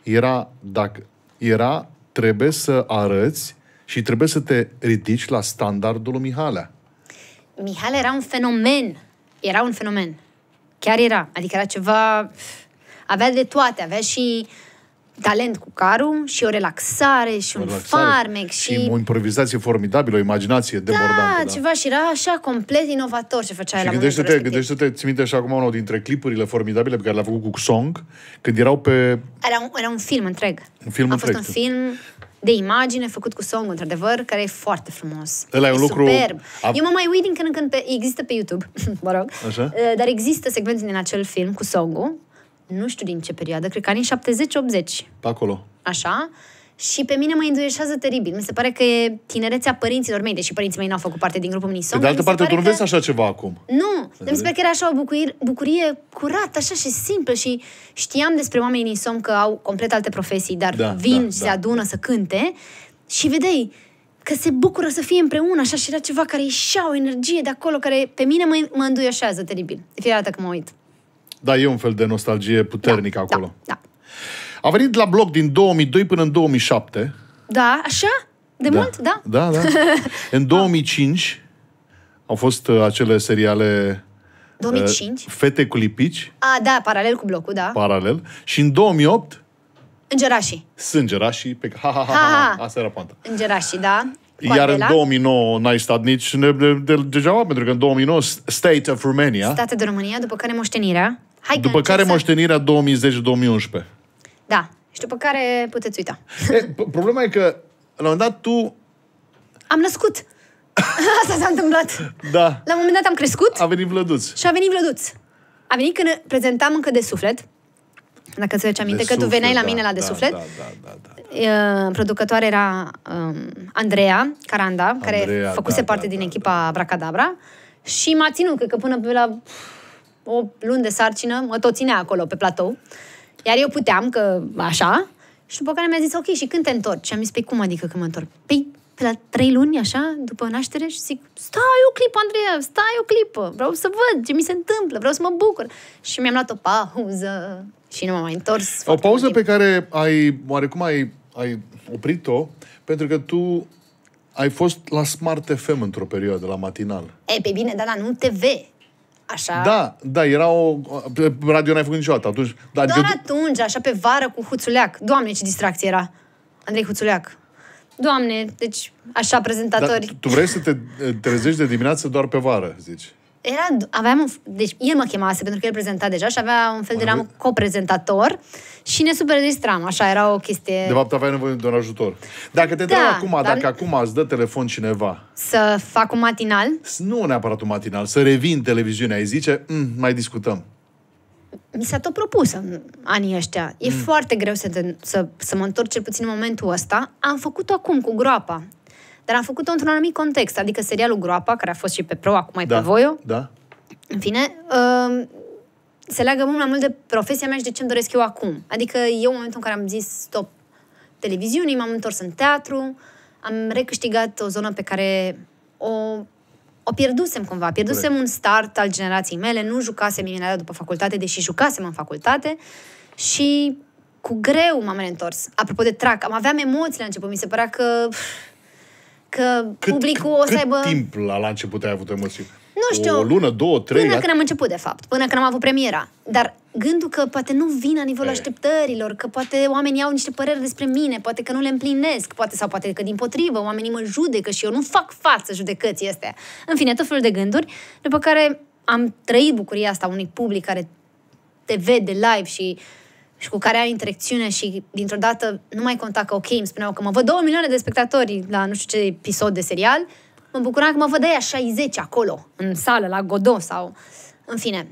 trebuie să arăți și trebuie să te ridici la standardul lui Mihalea. Mihalea era un fenomen. Era un fenomen. Chiar era. Adică era ceva... Avea de toate. Avea și talent cu carul și o relaxare și un farmec și o improvizație formidabilă, o imaginație debordantă. Da, ceva și era așa complet inovator ce făcea el la momentul respectiv. Gândește-te, ți minte așa acum unul dintre clipurile formidabile pe care le-a făcut cu Song, când erau pe... Era un film întreg. A fost un film de imagine făcut cu Song, într-adevăr, care e foarte frumos. Ăla e un lucru... Superb. Eu mă mai uit din când în când există pe YouTube, mă rog, așa? Dar există secvențe din acel film cu Song-ul, nu știu din ce perioadă, cred că anii 70-80. Pe acolo. Așa. Și pe mine mă înduieșează teribil. Mi se pare că e tinerețea părinților mei, deși părinții mei n-au făcut parte din grupul Minisong. Pe de altă parte, tu nu vezi așa ceva acum. Nu. Mi se pare că era așa o bucurie curată, așa și simplă. Și știam despre oamenii Minisong că au complet alte profesii, dar se adună să cânte. Și vedeai că se bucură să fie împreună, așa, și era ceva care ieșea, o energie de acolo, care pe mine mă înduioșează teribil. De fiecare dată când mă uit. Da, e un fel de nostalgie puternică acolo. Da. A venit la bloc din 2002 până în 2007. Da, așa? De mult? Da. În 2005 au fost acele seriale 2005? Fete cu lipici. Da, paralel cu blocul, da. Paralel. Și în 2008... Îngerașii. Sângerașii. Pe... Ha. Asta era poanta. Îngerașii, da. Iar în 2009 n-ai stat nici degeaba, pentru că în 2009 State of Romania. State de România, după care moștenirea. După care moștenirea 2010-2011. Da. Și după care puteți uita. Problema e că, la un moment dat, tu... Am născut. Asta s-a întâmplat. Da. La un moment dat am crescut. A venit Vlăduț. Și a venit Vlăduț. A venit când prezentam încă De Suflet. Dacă îți aduci aminte că tu veneai la mine la De Suflet. Da. Producătoare era Andreea Caranda, care făcuse parte din echipa Bracadabra. Și m-a ținut, cred că până pe la o lună de sarcină, mă tot ținea acolo pe platou. Iar eu puteam, că așa. Și după care mi-a zis, ok, și când te întorci? Și am zis, păi cum adică când mă întorc? Păi pe la 3 luni, așa, după naștere, și zic, stai o clipă, Andreea, stai o clipă, vreau să văd ce mi se întâmplă, vreau să mă bucur. Și mi-am luat o pauză și nu m-am mai întors. O pauză pe care oarecum ai oprit-o, pentru că tu ai fost la Smart FM într-o perioadă, la matinal. Pe bine, dar nu TV. Așa. Da, era o... Radio n-ai făcut niciodată atunci. Doar atunci, așa pe vară cu Huțuleac. Doamne, ce distracție era. Andrei Huțuleac. Doamne, deci așa prezentatori. Dar tu vrei să te trezești de dimineață doar pe vară, zici? Deci el mă chemase pentru că el prezenta deja și avea un fel de eram coprezentator și ne super distram. Așa era o chestie... De fapt, aveai nevoie de un ajutor. Dacă te întreb acum, dacă acum îți dă telefon cineva... Să fac un matinal? Nu neapărat un matinal, să revii în televiziune, ai zice, mai discutăm. Mi s-a tot propus în anii ăștia. E foarte greu să mă întorc cel puțin în momentul ăsta. Am făcut-o acum cu Groapa. Dar am făcut-o într-un anumit context. Adică serialul Groapa, care a fost și pe Pro, acum e pe Voio. Da. În fine, se leagă mult mai mult de profesia mea și de ce-mi doresc eu acum. Adică eu, în momentul în care am zis stop televiziunii, m-am întors în teatru, am recâștigat o zonă pe care o pierdusem cumva. Pierdusem un start al generației mele, nu jucasem imediat după facultate, deși jucasem în facultate și cu greu m-am reîntors. Apropo de trac, aveam emoții la început, mi se părea că publicul o să aibă... Cât timp la început ai avut emoții? Nu știu. O lună, 2, 3? Până când am început, de fapt. Până când am avut premiera. Dar gândul că poate nu vin la nivelul așteptărilor, că poate oamenii au niște păreri despre mine, poate că nu le împlinesc, poate că din-potrivă oamenii mă judecă și eu nu fac față judecății astea. În fine, tot felul de gânduri, după care am trăit bucuria asta unui public care te vede live și cu care ai interacțiune și dintr-o dată nu mai conta că ok, îmi spuneau că mă văd 2 milioane de spectatori la nu știu ce episod de serial, mă bucuram că mă văd aia 60 acolo, în sală, la Godot sau... În fine.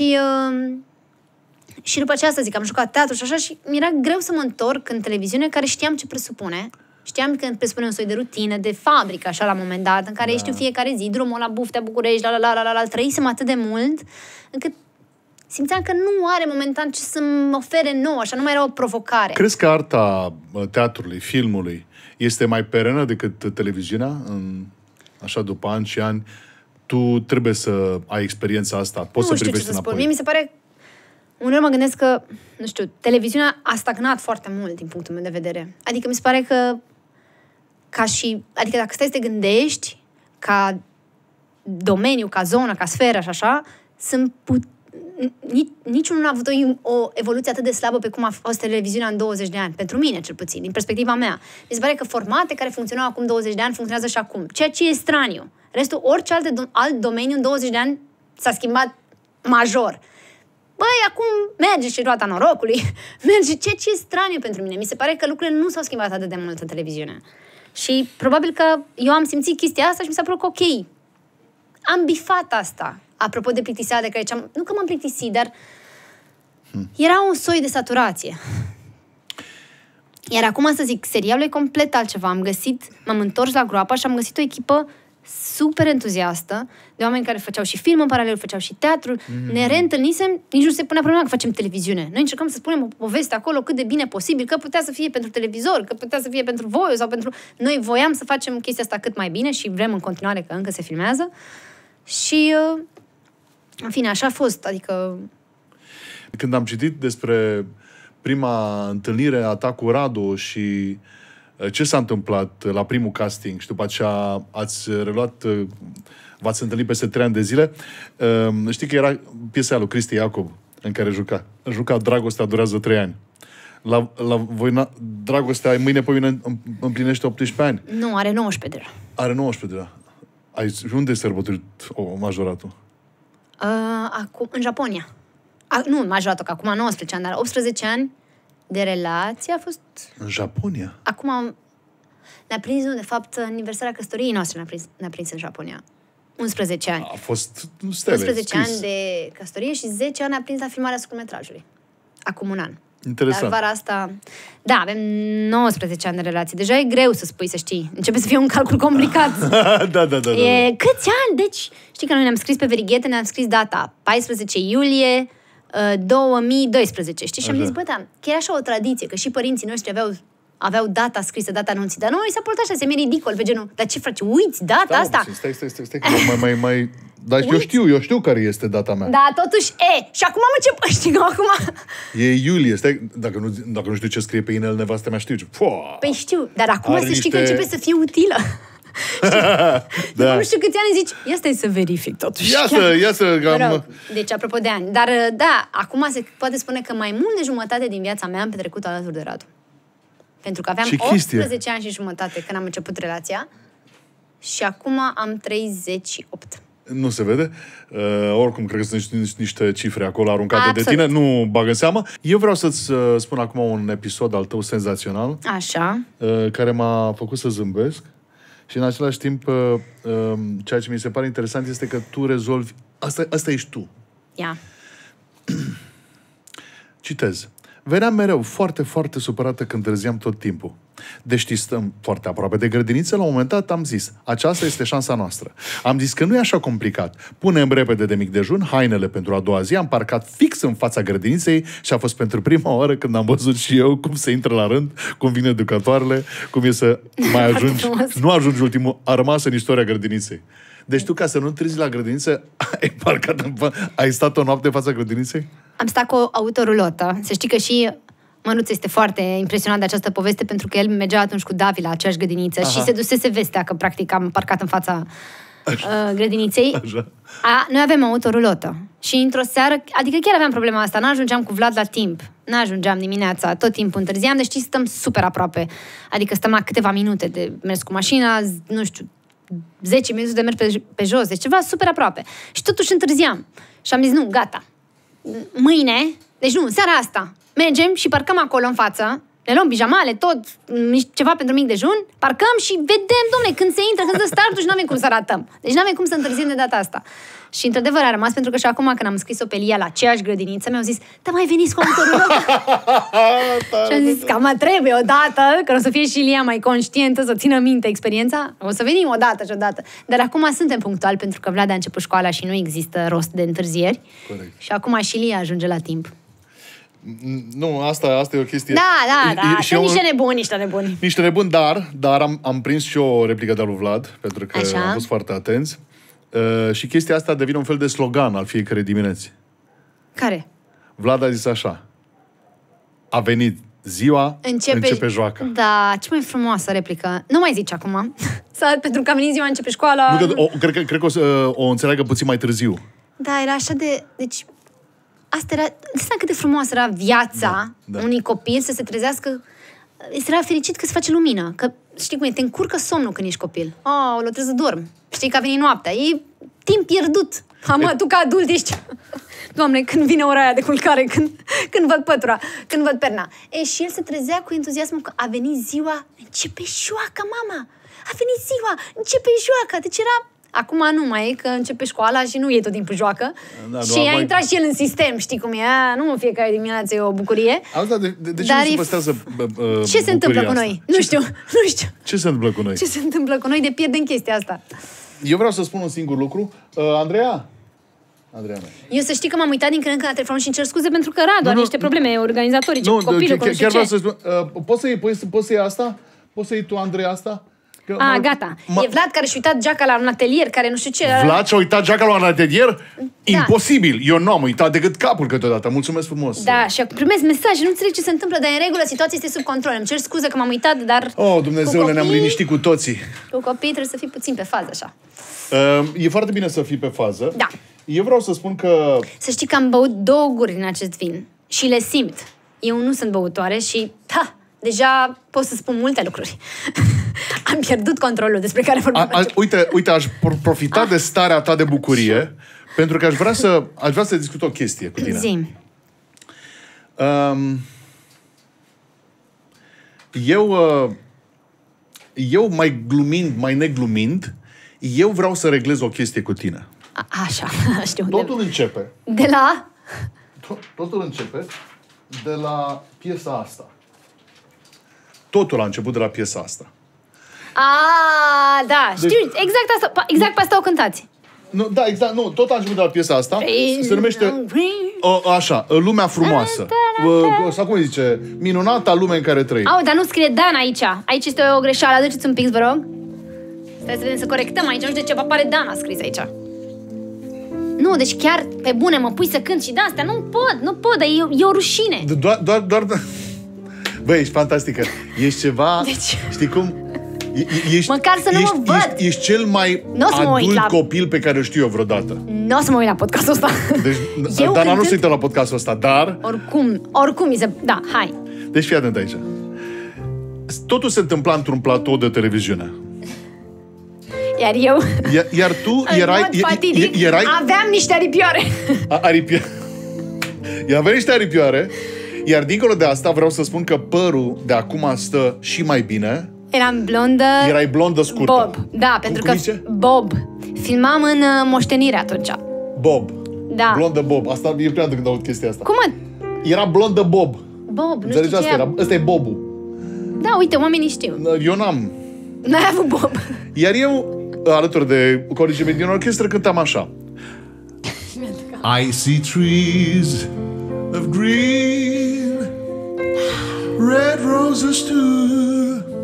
Și după aceea, să zic, am jucat teatru și așa și mi-era greu să mă întorc în televiziune, care știam ce presupune. Știam că presupune un soi de rutină, de fabrică, așa, la un moment dat, în care ești în fiecare zi, drumul la Buftea, București, trăisem atât de mult, încât simțeam că nu are momentan ce să-mi ofere nou, așa, nu mai era o provocare. Crezi că arta teatrului, filmului, este mai perenă decât televiziunea? Așa, după ani și ani, tu trebuie să ai experiența asta, poți să privești înapoi. Mie mi se pare, uneori mă gândesc că, nu știu, televiziunea a stagnat foarte mult din punctul meu de vedere. Adică mi se pare că adică dacă stai să te gândești ca domeniu, ca zonă, ca sferă și așa, niciunul n-a avut o evoluție atât de slabă pe cum a fost televiziunea în 20 de ani. Pentru mine, cel puțin, din perspectiva mea. Mi se pare că formate care funcționau acum 20 de ani funcționează și acum. Ceea ce e straniu. Restul, orice alt domeniu în 20 de ani s-a schimbat major. Băi, acum merge și roata norocului, merge ceea ce e straniu pentru mine. Mi se pare că lucrurile nu s-au schimbat atât de mult în televiziune. Și probabil că eu am simțit chestia asta și mi s-a părut că ok. Am bifat asta. Apropo de plictiseală de care ziceam, nu că m-am plictisit, dar era un soi de saturație. Iar acum, să zic, serialul e complet altceva. M-am întors la Groapa și am găsit o echipă super entuziastă, de oameni care făceau și film în paralel, făceau și teatru. Ne reîntâlnisem, nici nu se punea problema că facem televiziune. Noi încercăm să spunem o poveste acolo cât de bine posibil, că putea să fie pentru televizor, că putea să fie pentru voi sau pentru... Noi voiam să facem chestia asta cât mai bine și vrem în continuare, că încă se filmează. Și... în fine, așa a fost, adică... Când am citit despre prima întâlnire a ta cu Radu și Ce s-a întâmplat la primul casting și după aceea ați reluat, v-ați întâlnit peste 3 ani de zile? Știi că era piesa lui Cristi Iacob în care juca Dragostea durează 3 ani. La voi, Dragostea, mâine pe mine împlinește 18 ani. Nu, are 19 deja. Are 19 deja. Și unde ai sărbătorit majoratul? Acum, în Japonia. Nu, majoratul, că acum 19 ani, dar 18 ani de relație a fost... În Japonia? Acum ne-a prins, de fapt, aniversarea căsătoriei noastre ne-a prins în Japonia. 11 ani. A fost stele, 11 scris. ani de căsătorie și 10 ani a prins la filmarea scurtmetrajului. Acum un an. Interesant. Dar vara asta... Da, avem 19 ani de relație. Deja e greu să spui, să știi. Începe să fie un calcul complicat. Da. Câți ani? Deci, știi că noi ne-am scris pe verighete, ne-am scris data 14 iulie 2012. Știi? Și am zis, bă, da, că era așa o tradiție, că și părinții noștri aveau data scrisă, data anunții. Dar noi s-a purtat așa, se ridicol pe genul. Dar ce faci? Uiți data asta? Stai. Mai... Dar eu știu care este data mea. Da, totuși, și acum am început, știi că acum... E iulie, stai, dacă nu știu ce scrie pe inel, nevastă mea știu. Păi știu, dar acum să știi că începe să fie utilă. Da. Nu știu câți ani zici, ia stai să verific totuși. Ia să mă rog, deci, apropo de ani. Dar, da, acum se poate spune că mai mult de jumătate din viața mea am petrecut alături de Radu. Pentru că aveam 18 ani și jumătate când am început relația și acum am 38. Nu se vede. Oricum, cred că sunt niște cifre acolo aruncate de tine. Nu bag în seamă. Eu vreau să-ți spun acum un episod al tău senzațional. Așa. Care m-a făcut să zâmbesc. Și în același timp, ceea ce mi se pare interesant este că tu rezolvi... Asta ești tu. Ia. Citez. Veneam mereu foarte, foarte supărată când întârziam tot timpul. Deși stăm foarte aproape de grădiniță, la un moment dat am zis, aceasta este șansa noastră. Am zis că nu e așa complicat. Punem repede de mic dejun, hainele pentru a doua zi, am parcat fix în fața grădiniței și a fost pentru prima oară când am văzut și eu cum se intră la rând, cum vin educatoarele, cum e să mai ajungi. Nu ajungi ultimul, a rămas în istoria grădiniței. Deci tu, ca să nu întârzi la grădiniță, ai stat o noapte în fața grădiniței? Am stat cu o autorulotă. Să știi că și Mănuț este foarte impresionat de această poveste pentru că el mergea atunci cu Davi la aceeași grădiniță. Aha. Și se dusese vestea că practic am parcat în fața grădiniței. Noi avem o autorulotă. Și într-o seară, adică chiar aveam problema asta, n-ajungeam cu Vlad la timp. N-ajungeam dimineața, tot timpul întârziam, deci stăm super aproape. Adică stăm la câteva minute de mers cu mașina, nu știu, 10 minute de mers pe jos, deci ceva super aproape. Și totuși întârziam. Și am zis, nu, gata. Mâine, deci nu, seara asta, mergem și parcăm acolo în față, ne luăm pijamale, tot, ceva pentru mic dejun, parcăm și vedem, dom'le, când se intră, când se startul și n-avem cum să ratăm. Deci n-avem cum să întârziem de data asta. Și într-adevăr a rămas, pentru că și acum când am scris-o pe Lia la aceeași grădiniță, mi-au zis, da, mai veniți cu autorul. Și am zis, cam trebuie odată, că o să fie și Lia mai conștientă, să țină minte experiența, o să venim odată și odată. Dar acum suntem punctuali, pentru că Vlad a început școala și nu există rost de întârzieri. Corect. Și acum și Lia ajunge la timp. Nu, asta e o chestie... Da. Sunt niște nebuni. Niște nebuni, dar am prins și o replică de-a lui Vlad, pentru că am fost foarte atenți. Și chestia asta devine un fel de slogan al fiecărei dimineți. Care? Vlad a zis așa. A venit ziua, începe joaca. Da, ce mai frumoasă replică. Nu mai zici acum. Pentru că a venit ziua, începe școala. Cred că o înțeleagă puțin mai târziu. Da, era așa de... Deci, asta era... Înseamnă cât de frumoasă era viața unui copil să se trezească... Era fericit că se face lumină. Că, știi cum e, te încurcă somnul când ești copil. Trebuie să dorm. Știi că a venit noaptea. E timp pierdut. Tu ca adult ești... Doamne, când vine ora aia de culcare, când văd pătura, când văd perna. Și el se trezea cu entuziasmul că a venit ziua, începe joaca, mama! A venit ziua, începe joaca! Deci era... Acum nu mai e, că începe școala și nu e tot timpul joacă. Și a intrat și el în sistem, știi cum e? Nu fiecare dimineață e o bucurie. De ce nu se păstrează ce se întâmplă cu noi? Nu știu. Ce se întâmplă cu noi? Ce se întâmplă cu noi de pierdem chestia asta? Eu vreau să spun un singur lucru. Andreea, eu să știi că m-am uitat din când în când la telefon și îmi cer scuze pentru că Radu are niște probleme organizatorice cu copilul. Chiar vreau să spun. Poți să iei asta? Poți să iei tu, Andreea, asta? Gata. E Vlad care și-a uitat geaca la un atelier, care nu știu ce... Vlad și-a uitat geaca la un atelier? Imposibil! Eu nu am uitat decât capul câteodată. Mulțumesc frumos! Da, și primesc mesaje, nu înțeleg ce se întâmplă, dar în regulă, situația este sub control. Îmi cer scuze că m-am uitat, dar... Dumnezeule, ne-am liniștit cu toții. Cu copiii trebuie să fii puțin pe fază, așa. E foarte bine să fii pe fază. Da. Eu vreau să spun că... Să știi că am băut 2 guri din acest vin și le simt. Eu nu sunt băutoare și, deja pot să spun multe lucruri. Am pierdut controlul despre care vorbim. Uite, aș profita de starea ta de bucurie, pentru că aș vrea să discut o chestie cu tine. Zi-mi. Eu mai glumind, mai neglumind, eu vreau să reglez o chestie cu tine. Așa, știu. Totul începe. De la? Totul începe de la piesa asta. Totul a început de la piesa asta. Da, știu, exact asta, exact pe asta o cântați. Nu, da, exact, nu, tot a început de la piesa asta. Se numește așa, Lumea frumoasă. Sau cum zice, minunata lume în care trăim. Dar nu scrie Dan aici. Aici este o greșeală, aduceți un pix, vă rog. Stai să vedem, să corectăm aici, nu știu de ce apare Dan a scris aici. Nu, deci chiar, pe bune, mă pui să cânt și de astea. Nu pot, dar e o rușine. Doar... Băi, ești fantastică. Ești ceva... Deci... Știi cum? Măcar să nu mă văd. Ești cel mai adult copil pe care o știu eu vreodată. Nu o să mă uit la podcastul ăsta. Deci, Dana nu se uită la podcastul ăsta, dar... Oricum, da, hai. Deci fii atent aici. Totul se întâmpla într-un platou de televiziune. Iar eu... Iar tu erai... Aveam niște aripioare. Aveai niște aripioare. Iar dincolo de asta vreau să spun că părul de acum stă și mai bine. Eram blondă... Erai blondă scurtă. Bob, da, pentru că... Bob. Filmam în Moștenire atunci. Bob. Da. Blondă Bob. Asta e prima dată când aud chestia asta. Cum mă? Era blondă Bob. Bob, nu știu ce era. Ăsta e Bobul. Da, uite, oamenii știu. Eu n-am. N-ai avut Bob. Iar eu, alături de colegii mei din orchestră, cântam așa. I see trees of green, red roses too.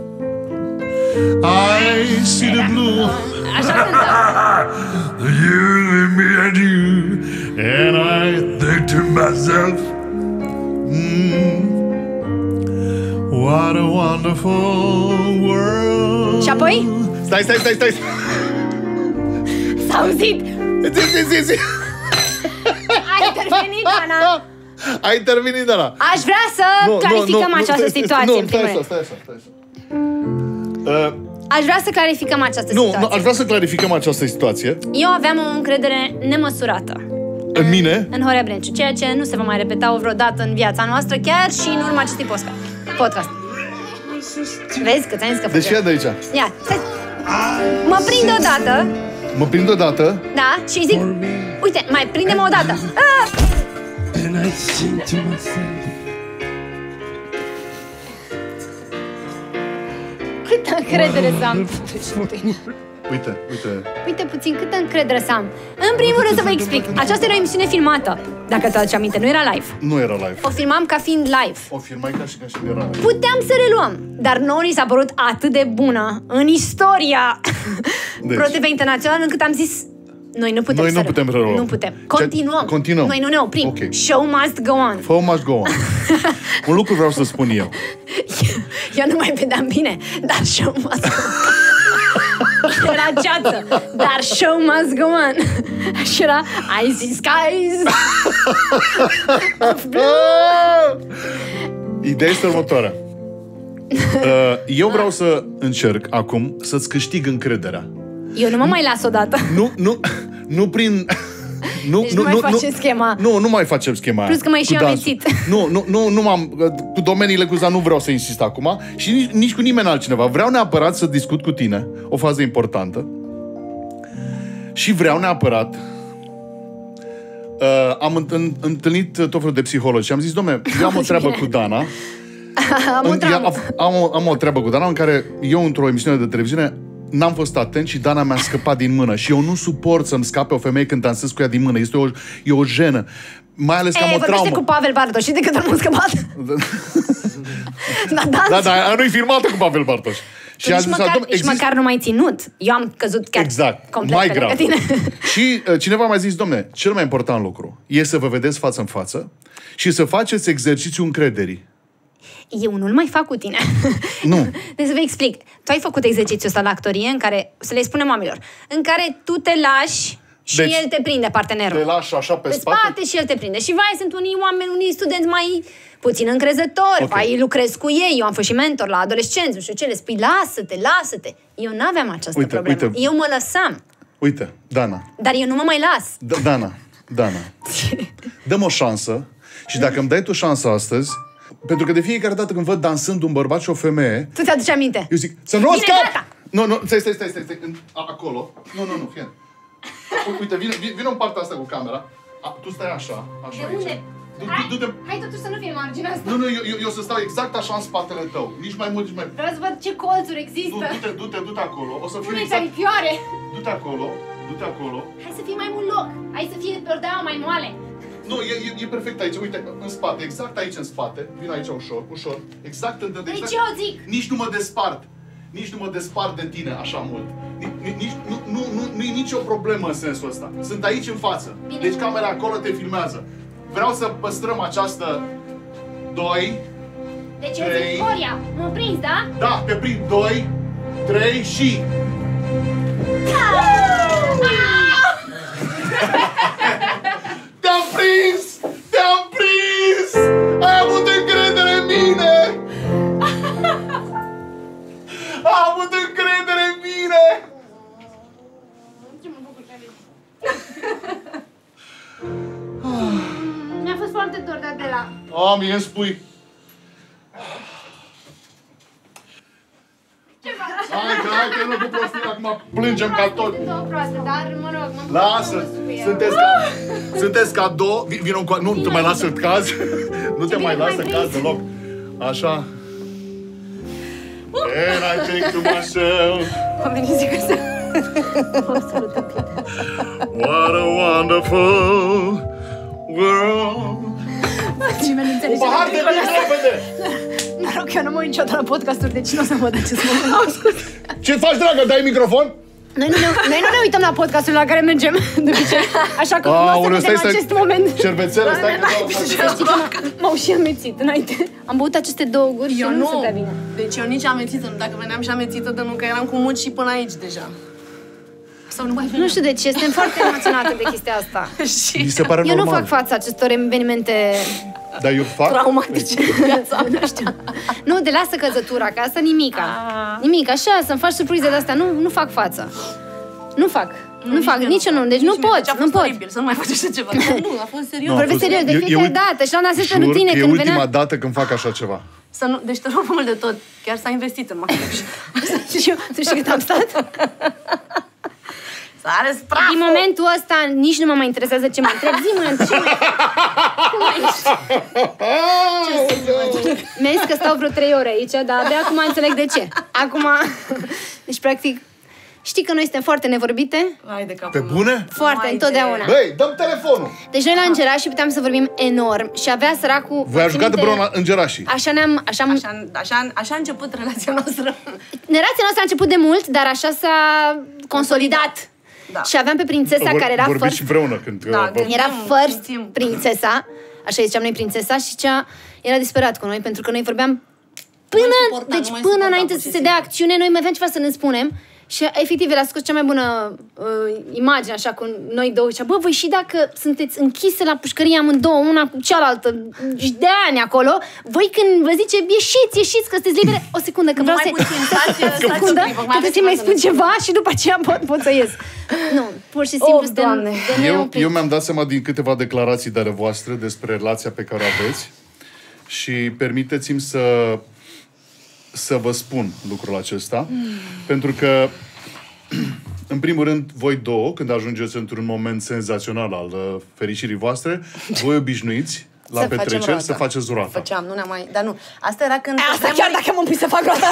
I see the blue. Așa cântam. You and me and you. And I think to myself, what a wonderful world. Și apoi? Stai. S-a auzit. Zi. Ai intervenit, Ana. Ai intervenit, Dana. Aș vrea să clarificăm această situație. Stai așa. Aș vrea să clarificăm această situație. Nu, aș vrea să clarificăm această situație. Eu aveam o încredere nemăsurată. În mine? În Horea Brenciu, ceea ce nu se va mai repeta vreodată în viața noastră, chiar și în urma acestui podcast. Vezi că ți-am zis că deci ia de aici. Ia, stai. Mă prind odată. Mă prind odată? Da, și zic, uite, mai prinde-mă odată. And I think to myself, câtă încredere să am. Uite puțin, câtă încredere să am. În primul rând să vă explic. Aceasta era o emisiune filmată. Dacă te aduci aminte, nu era live. Nu era live. O filmam ca fiind live. O filmai ca și era live. Puteam să reluăm, dar nouă ni s-a părut atât de bună în istoria ProTV Internațional, încât am zis, noi nu putem relua. Nu putem. Continuăm. Noi nu ne oprim. Okay. Show must go on. Show must go on. Un lucru vreau să spun eu. Eu nu mai vedeam bine, dar show must go on. Era ceață, dar show must go on. Și era icy skies. Ideea este următoarea. Eu vreau să încerc acum să-ți câștig încrederea. Eu nu mă mai las odată. Nu prin... Deci nu mai facem schema. Nu mai facem schema. Plus că m-ai și amețit. Nu m-am... Cu domeniile cu nu vreau să insist acum și nici cu nimeni altcineva. Vreau neapărat să discut cu tine o fază importantă și vreau neapărat am întâlnit tot felul de psihologi și am zis, dom'le, eu am o treabă cu Dana. Am o treabă cu Dana în care eu, într-o emisiune de televiziune, n-am fost atent și Dana mi-a scăpat din mână. Și eu nu suport să-mi scape o femeie când dansez cu ea din mână. E o jenă. Mai ales că am o traumă. Vorbește cu Pavel Bartoș. Și de cât am scăpat? Da, nu-i filmată cu Pavel Bartoș. Și nici măcar nu mai ținut. Eu am căzut chiar complet mai pe grav. tine. Și cineva mi-a zis, domne, cel mai important lucru e să vă vedeți față în față și să faceți exercițiul încrederii. Eu nu-l mai fac cu tine. Nu. Deci să vă explic. Tu ai făcut exercițiul ăsta la actorie în care, să le spunem oamenilor, în care tu te lași și deci, el te prinde, partenerul. Te lași așa pe spate și el te prinde. Și vai, sunt unii oameni, unii studenți mai puțin încrezători, vai, lucrez cu ei, eu am fost și mentor la adolescenți, nu știu ce, le spui, lasă-te. Eu n-aveam această problemă. Eu mă lăsam. Uite, Dana. Dar eu nu mă mai las. Dana. Dă-mi o șansă și dacă îmi dai tu șansa astăzi, pentru că de fiecare dată când văd dansând un bărbat și o femeie... Tu ți-aduci aminte? Eu zic, să nu o scap! Nu, stai. Acolo. Nu, fie. Uite, vino în partea asta cu camera. Tu stai așa de unde? Hai totuși să nu fie marginea asta. Nu, eu să stau exact așa în spatele tău. Nici mai mult, nici mai... Vreau să văd ce colțuri există. Du-te acolo. O să fie Pune-ți aripioare. Du-te acolo. Hai să fie mai mult loc. Hai să fie perdeaua mai moale. Nu, e perfect aici. Uite, în spate, exact aici în spate. Vin aici ușor. Exact în... Deci eu zic. Nici nu mă despart de tine așa mult. Nu e nicio problemă în sensul ăsta. Sunt aici în față. Bine. Deci camera acolo te filmează. Vreau să păstrăm această 2, deci 3... Deci Victoria, mă prins, da? Da, te prind. 2, 3 și... Te-am prins! Ai avut încredere în mine! Ai avut încredere în mine! Ce mă bucur că mi-a fost foarte dor de Adela. Mie îmi spui. Ce faci? Hai că nu cu prostii, acum plângem ca tot. Sunt două proaste, dar mă rog, lasă, sunteți ca două. Vino încoa, nu te mai lasă să cazi. Nu te mai lasă să cazi deloc. Așa. And I think to myself, oamenii zic asta. what a wonderful world. Nimeni nu înțelege. Un pahar de vin repede! Noroc, eu nu mă uit niciodată la podcasturi, deci nu o să văd acest moment. Ce faci, dragă? Dai microfon? Noi nu ne uităm la podcastul la care mergem de obicei, așa că nu o să vedem acest moment. Șervețele, stai că m-au și amețit înainte. Am băut aceste două guri și nu stătea bine. Deci eu nici amețită nu. Dacă veneam și amețită, de nu, că eram cu muci și până aici deja. Sau nu mai veneam. Nu știu de ce, suntem foarte emoționate de chestia asta. Mi se pare eu normal. nu fac față acestor evenimente... Dar eu fac? Traumatice în viața. Nu știu. Nu, de lasă căzătura, că asta nimica. Nimic, așa, să-mi faci surprize de astea. Nu fac față. Nu fac, nici eu nu, deci nu pot, nu pot. Oribil, să nu mai faci așa ceva. Nu, a fost serios. Vorbesc serios, de fiecare dată și l-am asist pe rutine când venea. E ultima dată când fac așa ceva. Să nu, deci te rog mult de tot, chiar s-a investit în machiaj. Și eu, tu știi cât am stat? S-a ales praful. Din momentul ăsta nici nu mă mai interesează ce mă întreb. Zi-mă, ce mai... Cum ești? Mi-a zis că stau vreo 3 ore aici, dar abia acum înțeleg de ce. Acum, deci practic, știi că noi suntem foarte nevorbite? Hai de capul. Pe bune? Foarte, întotdeauna. Băi, dăm telefonul! Deci noi la Îngerașii puteam să vorbim enorm și avea săracul... Voi ați jucat împreună la Îngerașii? Așa a început relația noastră. Relația noastră a început de mult, dar așa s-a consolidat. Da. Și aveam pe prințesa care era Vorbiți și împreună când... Era first prințesa, așa ziceam noi prințesa, și era disperat cu noi, pentru că noi vorbeam până înainte să se dea acțiune, noi mai aveam ceva să ne spunem. Și efectiv el a scos cea mai bună imagine, așa, cu noi două. Și bă, voi și dacă sunteți închise la pușcărie amândouă, una cu cealaltă, și de ani acolo, voi când vă zice ieșiți, că sunteți libere, o secundă, că vreau că trebuie să mai spun ceva și după aceea pot să ies. Nu, pur și simplu suntem de neoprit. Eu mi-am dat seama din câteva declarații de ale voastre despre relația pe care o aveți și permiteți-mi să vă spun lucrul acesta, pentru că, în primul rând, voi două, când ajungeți într-un moment senzațional al fericirii voastre, voi obișnuiți la petreceri să faceți roata. Făceam, nu ne-am mai... Dar nu, asta era când... Asta chiar dacă m-am pus să fac roata.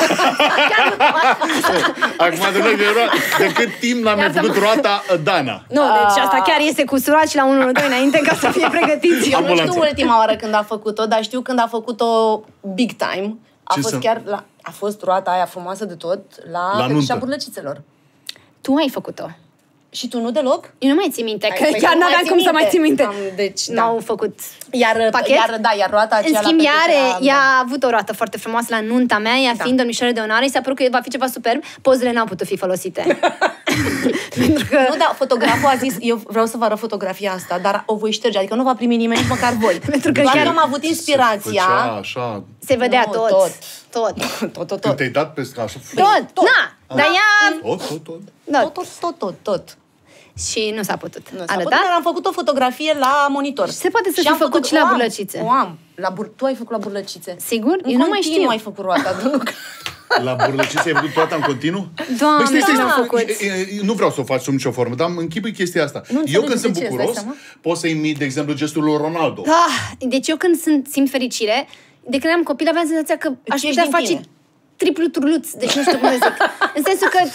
Acum, de cât timp l-am mai făcut roata Dana? Nu, deci asta chiar este cu surat și la 112 înainte ca să fie pregătiți. Eu nu știu ultima oară când a făcut-o, dar știu când a făcut-o big time. A fost chiar la... A fost roata aia frumoasă de tot la Petrișa Burlăcițelor. Tu ai făcut-o. Și tu nu deloc? Eu nu mai țin minte, că chiar nu aveam cum să mai țin minte. Deci, n-au făcut iar roata aceea. În schimb, ea a avut o roată foarte frumoasă la nunta mea, ea fiind domnișoară de onoare, i s-a părut că va fi ceva superb. Pozele n-au putut fi folosite. Pentru că... Nu, dar fotograful a zis, eu vreau să vă arăt fotografia asta, dar o voi șterge, adică nu va primi nimeni, nici măcar voi. Pentru că chiar am avut inspirația. Se vedea tot. Când te-ai dat pe așa... Tot. Na, dar ea... Tot. Și nu s-a putut arăta. Dar am făcut o fotografie la monitor. Se poate să fi făcut și la Burlăcițe. O am. Tu ai făcut la Burlăcițe. Sigur? Eu nu mai știu. Nu ai făcut roata, Dănuca. La Burlăcițe ai făcut toată în continuu? Doamne, am făcut. Nu vreau să o faci sub nicio formă, dar îmi închipui chestia asta. Eu când sunt bucuros, pot să imit, de exemplu, gestul lui Ronaldo. Deci eu când simt fericire, de când am copil, aveam senzația că aș putea face triplu turluț, deci nu știu cum să zic. În sensul că...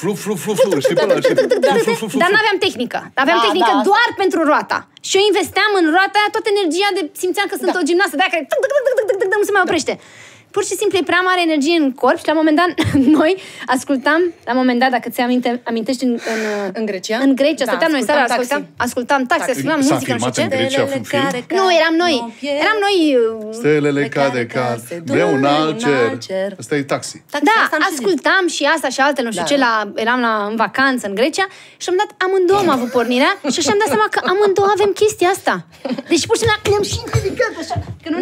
Dar nu aveam tehnică. Aveam tehnică doar pentru roata. Și eu investeam în roata aia toată energia de... Simțeam că sunt o gimnastă de aia care nu se mai oprește. Pur și simplu e prea mare energie în corp și la un moment dat noi ascultam, la un moment dat, dacă ți amintești în Grecia? În Grecia, stăteam noi seara, ascultam taxi, ascultam muzică, nu știu ce. Nu, eram noi. Stelele cade, de un alt cer. Asta e taxi. Da, ascultam și asta și altele, nu știu ce, eram în vacanță în Grecia și am dat, amândouă am avut pornirea și așa am dat seama că amândouă avem chestia asta. Deci pur și simplu ne-am și ridicat așa.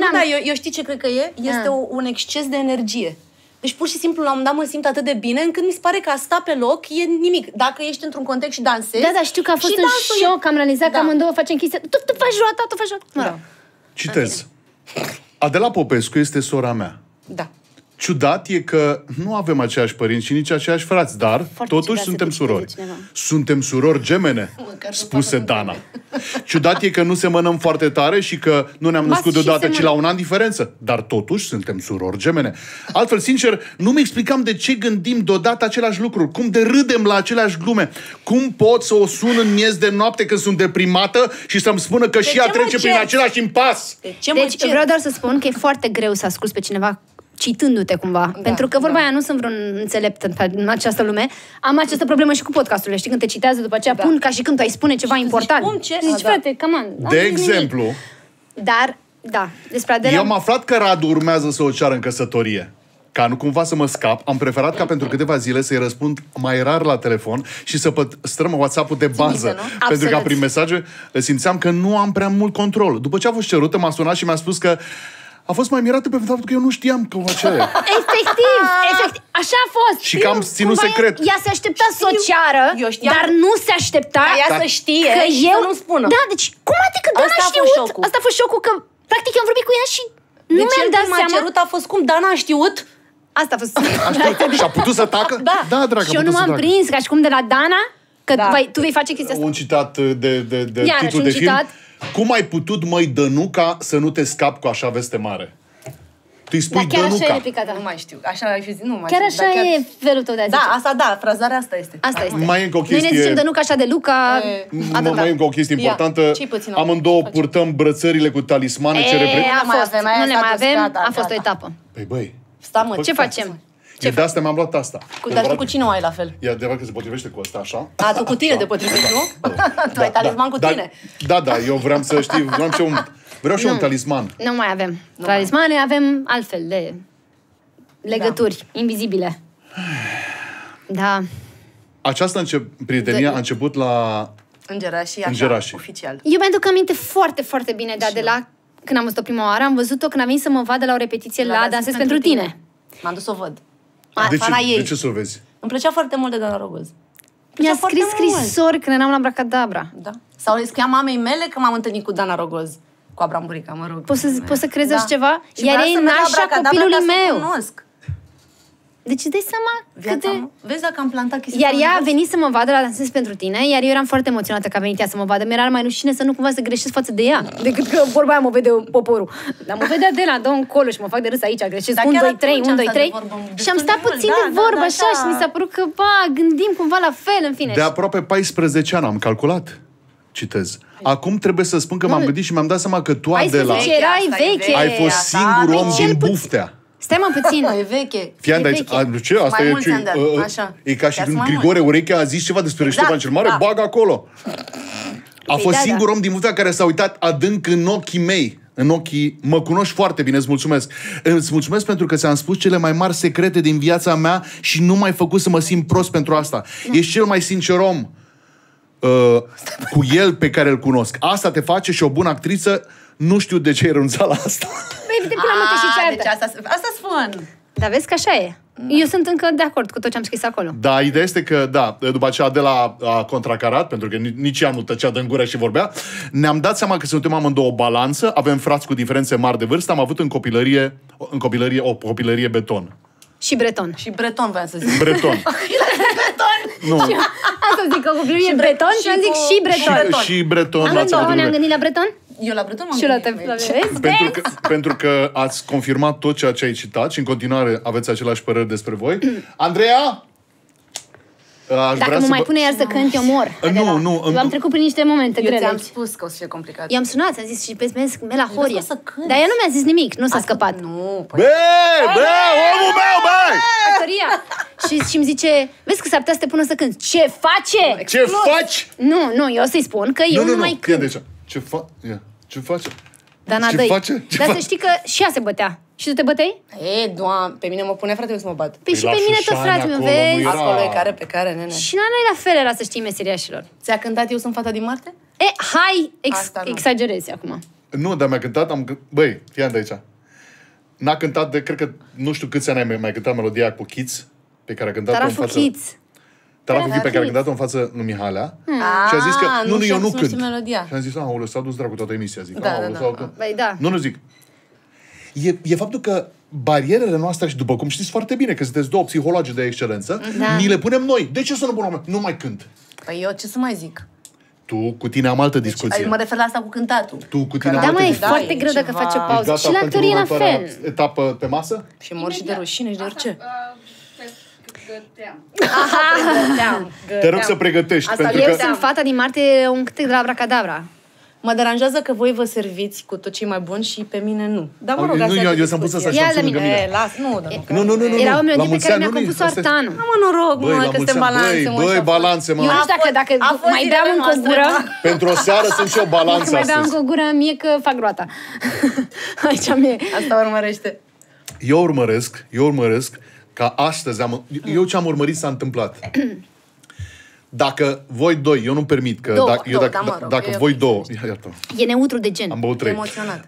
Eu știi ce cred că e? Este un exces de energie. Deci pur și simplu la un moment dat mă simt atât de bine încât mi se pare că a sta pe loc e nimic. Dacă ești într-un context și dansezi... Da, știu că a fost un șoc, am realizat că amândouă facem chestia. Tu faci roata, tu faci roata. Mă rog. Citez. Adela Popescu este sora mea. Da. Ciudat e că nu avem aceiași părinți și nici aceiași frați, dar totuși suntem surori. Suntem surori gemene, spuse Dana. Ciudat e că nu semănăm foarte tare și că nu ne-am născut deodată, ci la un an diferență. Dar totuși suntem surori gemene. Altfel, sincer, nu-mi explicam de ce gândim deodată aceleași lucruri, cum de râdem la aceleași glume, cum pot să o sun în miez de noapte când sunt deprimată și să-mi spună că și ea trece prin același impas. Deci vreau doar să spun că e foarte greu să asculți pe cineva citându-te cumva. Pentru că vorba aia, nu sunt vreun înțelept în această lume. Am această problemă și cu podcasturile. Știi, când te citează după aceea, pun ca și când tu ai spune ceva important. Zici, frate, come on. De exemplu... Dar, despre Adela... Eu am aflat că Radu urmează să o ceară în căsătorie. Ca nu cumva să mă scap, am preferat ca pentru câteva zile să-i răspund mai rar la telefon și să păstrăm WhatsApp-ul de bază. Pentru că prin mesaje simțeam că nu am prea mult control. După ce a fost cerută, m-a sunat și mi-a spus că a fost mai mirată pe faptul că eu nu știam că o va cere. Efectiv. Așa a fost. Și că am ținut secret. Ea se aștepta să o ceară, dar nu se aștepta ca ea să știe că și să nu spună. Da, deci cum adică Dana a știut? Asta a fost șocul, că practic eu am vorbit cu ea și nu mi-am dat seama. cerut a fost cum Dana a știut? Asta a fost. Și a putut să tacă? Da, dragă. Și eu nu m-am prins ca și cum de la Dana că tu vei face chestia asta. Un citat de titlu de film. Cum ai putut, măi, Dănuca, să nu te scapi cu așa veste mare? Tu îi spui Dănuca. Așa e replicata. Nu mai știu. Așa ai fi zis, nu mai chiar știu. Chiar așa e felul tău de a zice. Frazarea asta este. Asta este. Mai e încă o chestie. Noi ne zicem Dănuca așa de Luca. Mai e încă o chestie importantă. Amândouă purtăm brățările cu talismane ce reprezintă. Nu ne mai avem. A fost o etapă. Păi băi. Ce facem? De asta mi-am luat asta. Dar tu cu cine o ai la fel? E adevărat că se potrivește cu asta, așa? Tu cu tine te potrivești, nu? Tu ai talisman cu tine. Da, eu vreau să știu, vreau și un talisman. Nu mai avem. Talismane avem altfel de legături invizibile. Da. Această prietenie a început la Îngerașii, oficial. Eu mi-aduc aminte foarte, foarte bine de Adela. Când am văzut-o prima oară, am văzut-o când a venit să mă vadă la o repetiție la Dansez pentru tine. M-am dus să o văd. De ce să o vezi? Îmi plăcea foarte mult de Dana Rogoz. Mi-a scris scrisori când eram la Abracadabra. Da. Sau le scria mamei mele că m-am întâlnit cu Dana Rogoz. Cu Abram Burica, mă rog. Poți să crezi așa ceva? Iar ei nașa copilului meu. Deci îți dai seama cât de... Vezi dacă am plantat chestia. Iar ea a venit să mă vadă la Dansez pentru tine, iar eu eram foarte emoționată că a venit ea să mă vadă. Mi-era mai rușine să nu cumva să greșesc față de ea, decât că vorba aia mă vede poporul. Dar mă vede Adela, dă încolo și mă fac de râs aici, greșesc 1, 2, 3, 1, 2, 3. Și am stat puțin de vorbă așa și mi s-a părut că, gândim cumva la fel, în fine. De aproape 14 ani am calculat. Citez. Acum trebuie să spun că m-am gândit și mi-am dat seama că tu, Adela, erai veche. ai fost singurul om din Buftea. Stai mă puțin. E veche. Fii de aici. Ce? Asta Mai e mulți ani de ani, așa. E ca și Chiar când sunt mai Grigore Urechea a zis ceva despre Ștefan cel Mare, bagă acolo. A fost da, singurul om din Vâlcea care s-a uitat adânc în ochii mei. În ochii... Mă cunoști foarte bine, îți mulțumesc. Îți mulțumesc pentru că ți-am spus cele mai mari secrete din viața mea și nu m-ai făcut să mă simt prost pentru asta. Ești cel mai sincer om cu el pe care îl cunosc. Asta te face și o bună actriță. Nu știu de ce ai renunțat la asta. Băi, de până mă și ceartă. Deci asta spun. Dar vezi că așa e. Eu sunt încă de acord cu tot ce am scris acolo. Da, ideea este că, da, după aceea Adela a contracarat, pentru că nici ea nu tăcea de-n gură și vorbea. Ne-am dat seama că suntem amândouă o balanță, avem frați cu diferențe mari de vârstă, am avut în copilărie o copilărie beton. Și breton. Și breton voiam să zic. Breton. Nu. Asta zic că copilărie breton și am zic și breton. Și breton. Amândouă ne-am gândit la breton? Eu la breton Și la te vezi? Pentru că ați confirmat tot ceea ce ai citat și în continuare aveți aceleași păreri despre voi. Andreea? Dacă mă mai pune iar să cânt, eu mor. Nu. Eu am trecut prin niște momente grele. Eu ți-am spus că o să fie complicat. I-am sunat, am zis și pe Mela Horie. Dar ea nu mi-a zis nimic, nu s-a scăpat. Nu, Bă, omul meu, băi! Și îmi zice, vezi că s-ar putea să te pună să cânti. Ce face? Ce faci? Nu, eu să-i spun că eu nu mai cânt. Ce face? Dana, Ce face? Dar să știi că și ea se bătea. Și tu te băteai? Doamne, pe mine mă pune fratele să mă bat. Păi și pe mine tot fratele meu, vezi? Acolo e care pe care, nene. Și la noi la fel era, să știi, meseriașilor. Ți-a cântat Eu sunt fata din Marte? Hai, Asta nu. exagerezi acum. Nu, dar mi-a cântat, băi, fii de aici. N-a cântat de, cred că, nu știu câți ani ai mai cântat melodia cu Kids, pe care a cântat-o în față... Tarafu Kids, pe care a cântat-o în față lui Mihalea. Și a zis că, nu, eu nu cânt. Și am zis, aoleu, s-a dus dracu toată emisia. Zic, Da. Nu zic. E faptul că barierele noastre, și după cum știți foarte bine, că sunteți două psihologi de excelență, ni le punem noi. De ce să nu punem? Nu mai cânt. Păi eu ce să mai zic? Tu, cu tine am altă discuție. Mă refer la asta cu cântatul. Tu, cu tine am altă e discuție. foarte greu dacă face o pauză. Și la actorie la fel. Etapă pe masă? Și mor și de rușine și de orice. Te rog să pregătești. Eu sunt fata din Marte, un cântec de la Abracadabra. Mă deranjează că voi vă serviți cu tot ce e mai bun și pe mine nu. Dar mă rog, asta eu s-am pus să Ia de mine. Las, nu. Era o melodie pe care mi-a compus-o Artanu. Mă noroc, mă, că suntem balanțe. Băi, balanțe, mă. Eu nu știu dacă mai beam încă o gură. Pentru o seară sunt și o balanță astăzi. Mai beam încă o gură mie că fac groata. Aici mie. Asta urmărește. Eu urmăresc ca astăzi eu ce am urmărit s-a întâmplat. Dacă voi doi, eu nu permit că... Dacă voi două... Iată. E neutru de gen. Am băut 3. Emoționat.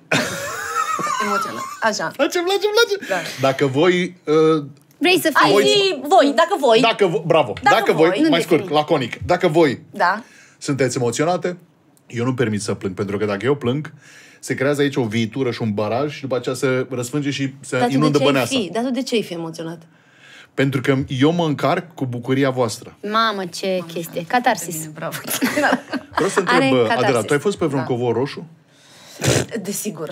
Așa. Place. Da. Dacă voi... Vrei să fii... Voi. Bravo. Dacă voi, mai scurt, laconic. Dacă voi sunteți emoționate, eu nu permit să plâng. Pentru că dacă eu plâng, se creează aici o viitură și un baraj și după aceea se răsfânge și se inundă Băneasa. Dar tu de ce ai fi emoționat? Pentru că eu mă încarc cu bucuria voastră. Mamă, ce chestie. Catarsis. Bravo. Vreau să întreb, Adela, tu ai fost pe vreun covor roșu? Desigur.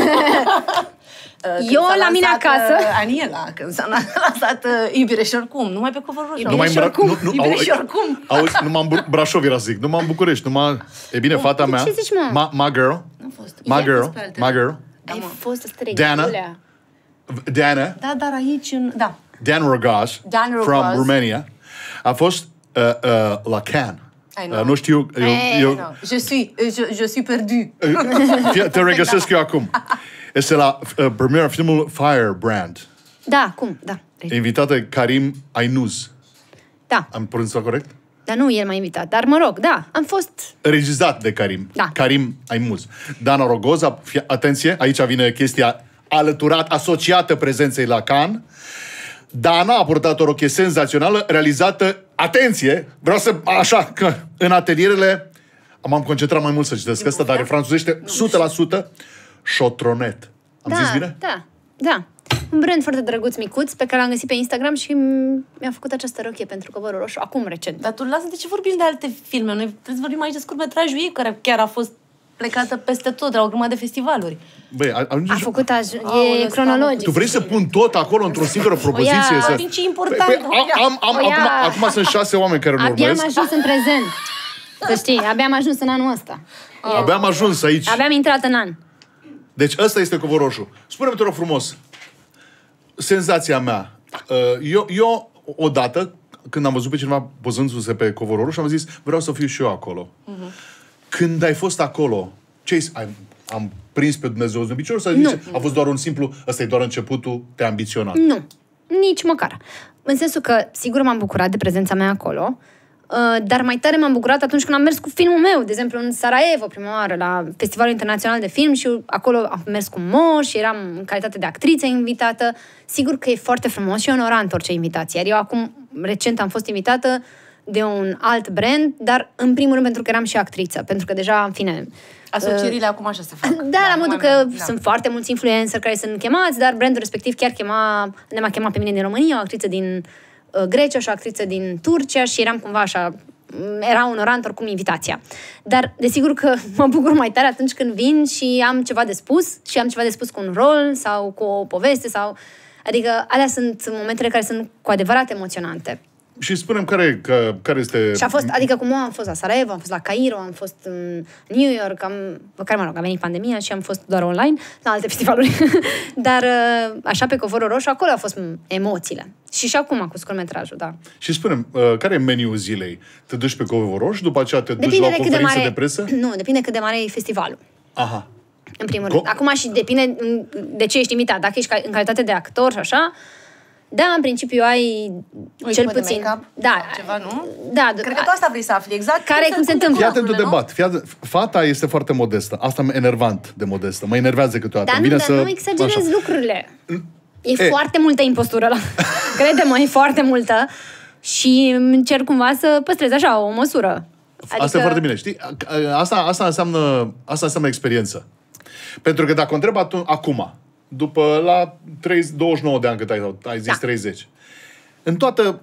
Eu la mine acasă. Aniela, când s-a lansat Iubire și oricum, numai pe covor roșu. Iubire și oricum. Iubire și oricum. Auzi, numai Brașov era să zic, numai în București, E bine, fata mea. Ce zici, mă? My girl. N-am fost. My girl. Ai fost Diana. Da, dar aici... Da. Dan Rogas, from Romania, a fost la Cannes. Nu știu, Je suis perdu. Te regăsesc eu acum. Este la premiera filmul Firebrand. Da, cum? Da. Invitată Karim Ainuz. Da. Am pronunțat corect? Dar nu el m-a invitat. Dar mă rog, da, am fost... Regizat de Karim. Da. Karim Ainuz. Dana Rogoza, atenție, aici vine chestia asociată prezenței la Cannes. Dana a purtat o rochie senzațională, realizată, atenție, vreau să, așa, că în atelierele, m-am concentrat mai mult să citesc asta, dar franțuzește 100% Chotronet. Am zis bine? Da. Un brand foarte drăguț, micuț, pe care l-am găsit pe Instagram și mi-a făcut această rochie pentru covorul roșu, acum recent. Dar tu lasă, de ce vorbim de alte filme? Noi trebuie să vorbim aici de scurtmetrajul ei, care chiar a fost plecată peste tot, la o grămadă de festivaluri. Băi, a făcut e cronologic. Tu vrei să pun tot acolo într-o singură propoziție? Ce important. Acum sunt 6 oameni care urmăresc. Abia am ajuns în prezent. Să știi, abia am ajuns în anul ăsta. Abia am ajuns aici. Abia am intrat în an. Deci ăsta este covorul roșu. Spune-mi, te rog frumos, senzația mea. Eu odată, când am văzut pe cineva pozându-se pe covorul roșu, am zis, vreau să fiu și eu acolo. Când ai fost acolo, am prins pe Dumnezeu în picior sau a fost doar un simplu, ăsta e doar începutul, te-ai ambiționat? Nu, nici măcar. În sensul că, sigur, m-am bucurat de prezența mea acolo, dar mai tare m-am bucurat atunci când am mers cu filmul meu, de exemplu în Sarajevo, prima oară, la Festivalul Internațional de Film și acolo am mers cu Mo și eram în calitate de actriță invitată. Sigur că e foarte frumos și onorant orice invitație. Iar eu acum, recent, am fost invitată de un alt brand, dar în primul rând pentru că eram și actriță, pentru că deja, în fine... Asocierile acum așa se fac. Da, la modul că sunt foarte mulți influencer care sunt chemați, dar brandul respectiv chiar ne m-a chemat pe mine din România, o actriță din Grecia și o actriță din Turcia și eram cumva așa, era onorant oricum invitația. Dar desigur că mă bucur mai tare atunci când vin și am ceva de spus și am ceva de spus cu un rol sau cu o poveste sau... Adică alea sunt momentele care sunt cu adevărat emoționante. Și spunem care este... Și a fost, adică cum am fost la Sarajevo, am fost la Cairo, am fost în New York, a venit pandemia și am fost doar online la alte festivaluri. Dar așa pe covorul roșu, acolo au fost emoțiile. Și acum cu scurtmetrajul, da. Și spunem, care e meniul zilei? Te duci pe covorul roșu, după aceea te duci la o conferință de presă? Nu, depinde cât de mare e festivalul. Aha. În primul rând. Acum și depinde de ce ești invitat. Dacă ești în calitate de actor și așa, da, în principiu ai cel puțin. Da, ceva, nu? Da, cred că tu asta vrei să afli, exact. Cum se întâmplă. Fii atent de debat. Fata este foarte modestă. Asta mă enervant de modestă. Mă enervează câteodată. Dar nu exagerezi lucrurile. E foarte multă impostură. Crede-mă, e foarte multă. Și încerc cumva să păstrez așa o măsură. Asta e foarte bine, știi? Asta înseamnă experiență. Pentru că dacă o întreb acum, după la 29 de ani cât ai zis 30. În toată...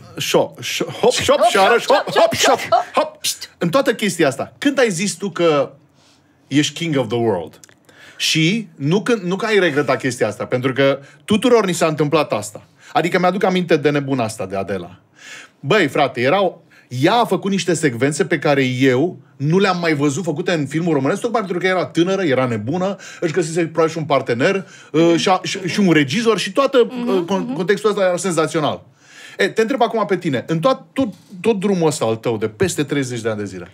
În toată chestia asta, când ai zis tu că ești king of the world? Și nu că ai regretat chestia asta, pentru că tuturor ni s-a întâmplat asta. Adică mi-aduc aminte de nebuna asta, de Adela. Băi, frate, ea a făcut niște secvențe pe care eu nu le-am mai văzut făcute în filmul românesc, tocmai pentru că era tânără, era nebună, își găsise probabil și un partener și un regizor și contextul ăsta era senzațional. Te întreb acum pe tine, în tot drumul ăsta al tău de peste 30 de ani de zile,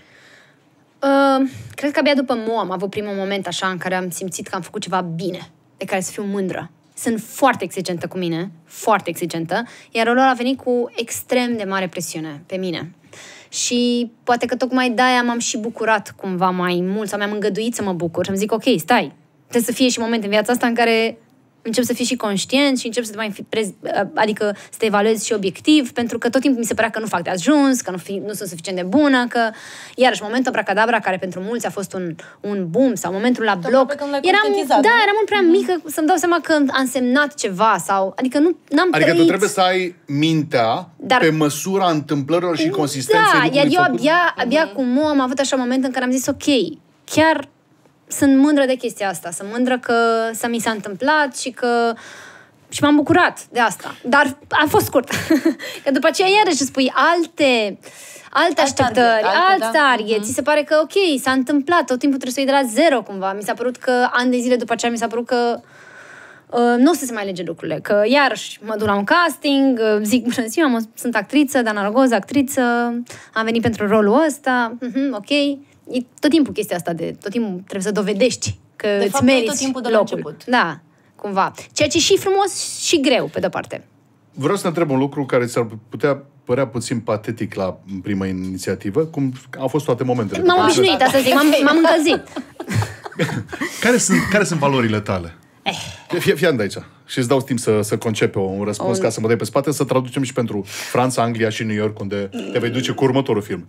cred că abia după Mo am avut primul moment așa în care am simțit că am făcut ceva bine, de care să fiu mândră. Sunt foarte exigentă cu mine, foarte exigentă, iar rolul a venit cu extrem de mare presiune pe mine. Și poate că tocmai de-aia m-am și bucurat cumva mai mult, sau mi-am îngăduit să mă bucur. Și am zic, ok, stai, trebuie să fie și momente în viața asta în care încep să fii și conștient și încep să te mai adică să te evaluezi și obiectiv, pentru că tot timpul mi se părea că nu fac de ajuns, că nu sunt suficient de bună, că iarăși momentul Abracadabra, care pentru mulți a fost un boom, sau momentul la bloc, eram mult prea mică să-mi dau seama că a însemnat ceva, sau adică n-am trăit. Adică tu trebuie să ai mintea pe măsura întâmplărilor și consistenței lucrurilor. Iar eu abia cu Mo am avut așa moment în care am zis, ok, chiar sunt mândră de chestia asta, sunt mândră că mi s-a întâmplat și m-am bucurat de asta. Dar a fost scurt. Că după aceea iarăși îți spui alte așteptări, alt target. Ți se pare că ok, s-a întâmplat, tot timpul trebuie să iei de la zero cumva. Mi s-a părut că ani de zile după aceea mi s-a părut că nu o să se mai lege lucrurile. Că iarăși mă duc la un casting, zic bună ziua, sunt actriță, Dana Rogoz, actriță, am venit pentru rolul ăsta, ok. E tot timpul chestia asta tot timpul trebuie să dovedești că de îți fapt, meriți tot timpul de locul. la început. Da, cumva. Ceea ce e și frumos și greu, pe de-o parte. Vreau să te întreb un lucru care ți-ar putea părea puțin patetic la prima inițiativă, cum au fost toate momentele. M-am obișnuit, asta zic, m-am încălzit. Care sunt valorile tale? Fii de aici și îți dau timp să concepe un răspuns ca să mă dai pe spate, să traducem și pentru Franța, Anglia și New York, unde te vei duce cu următorul film.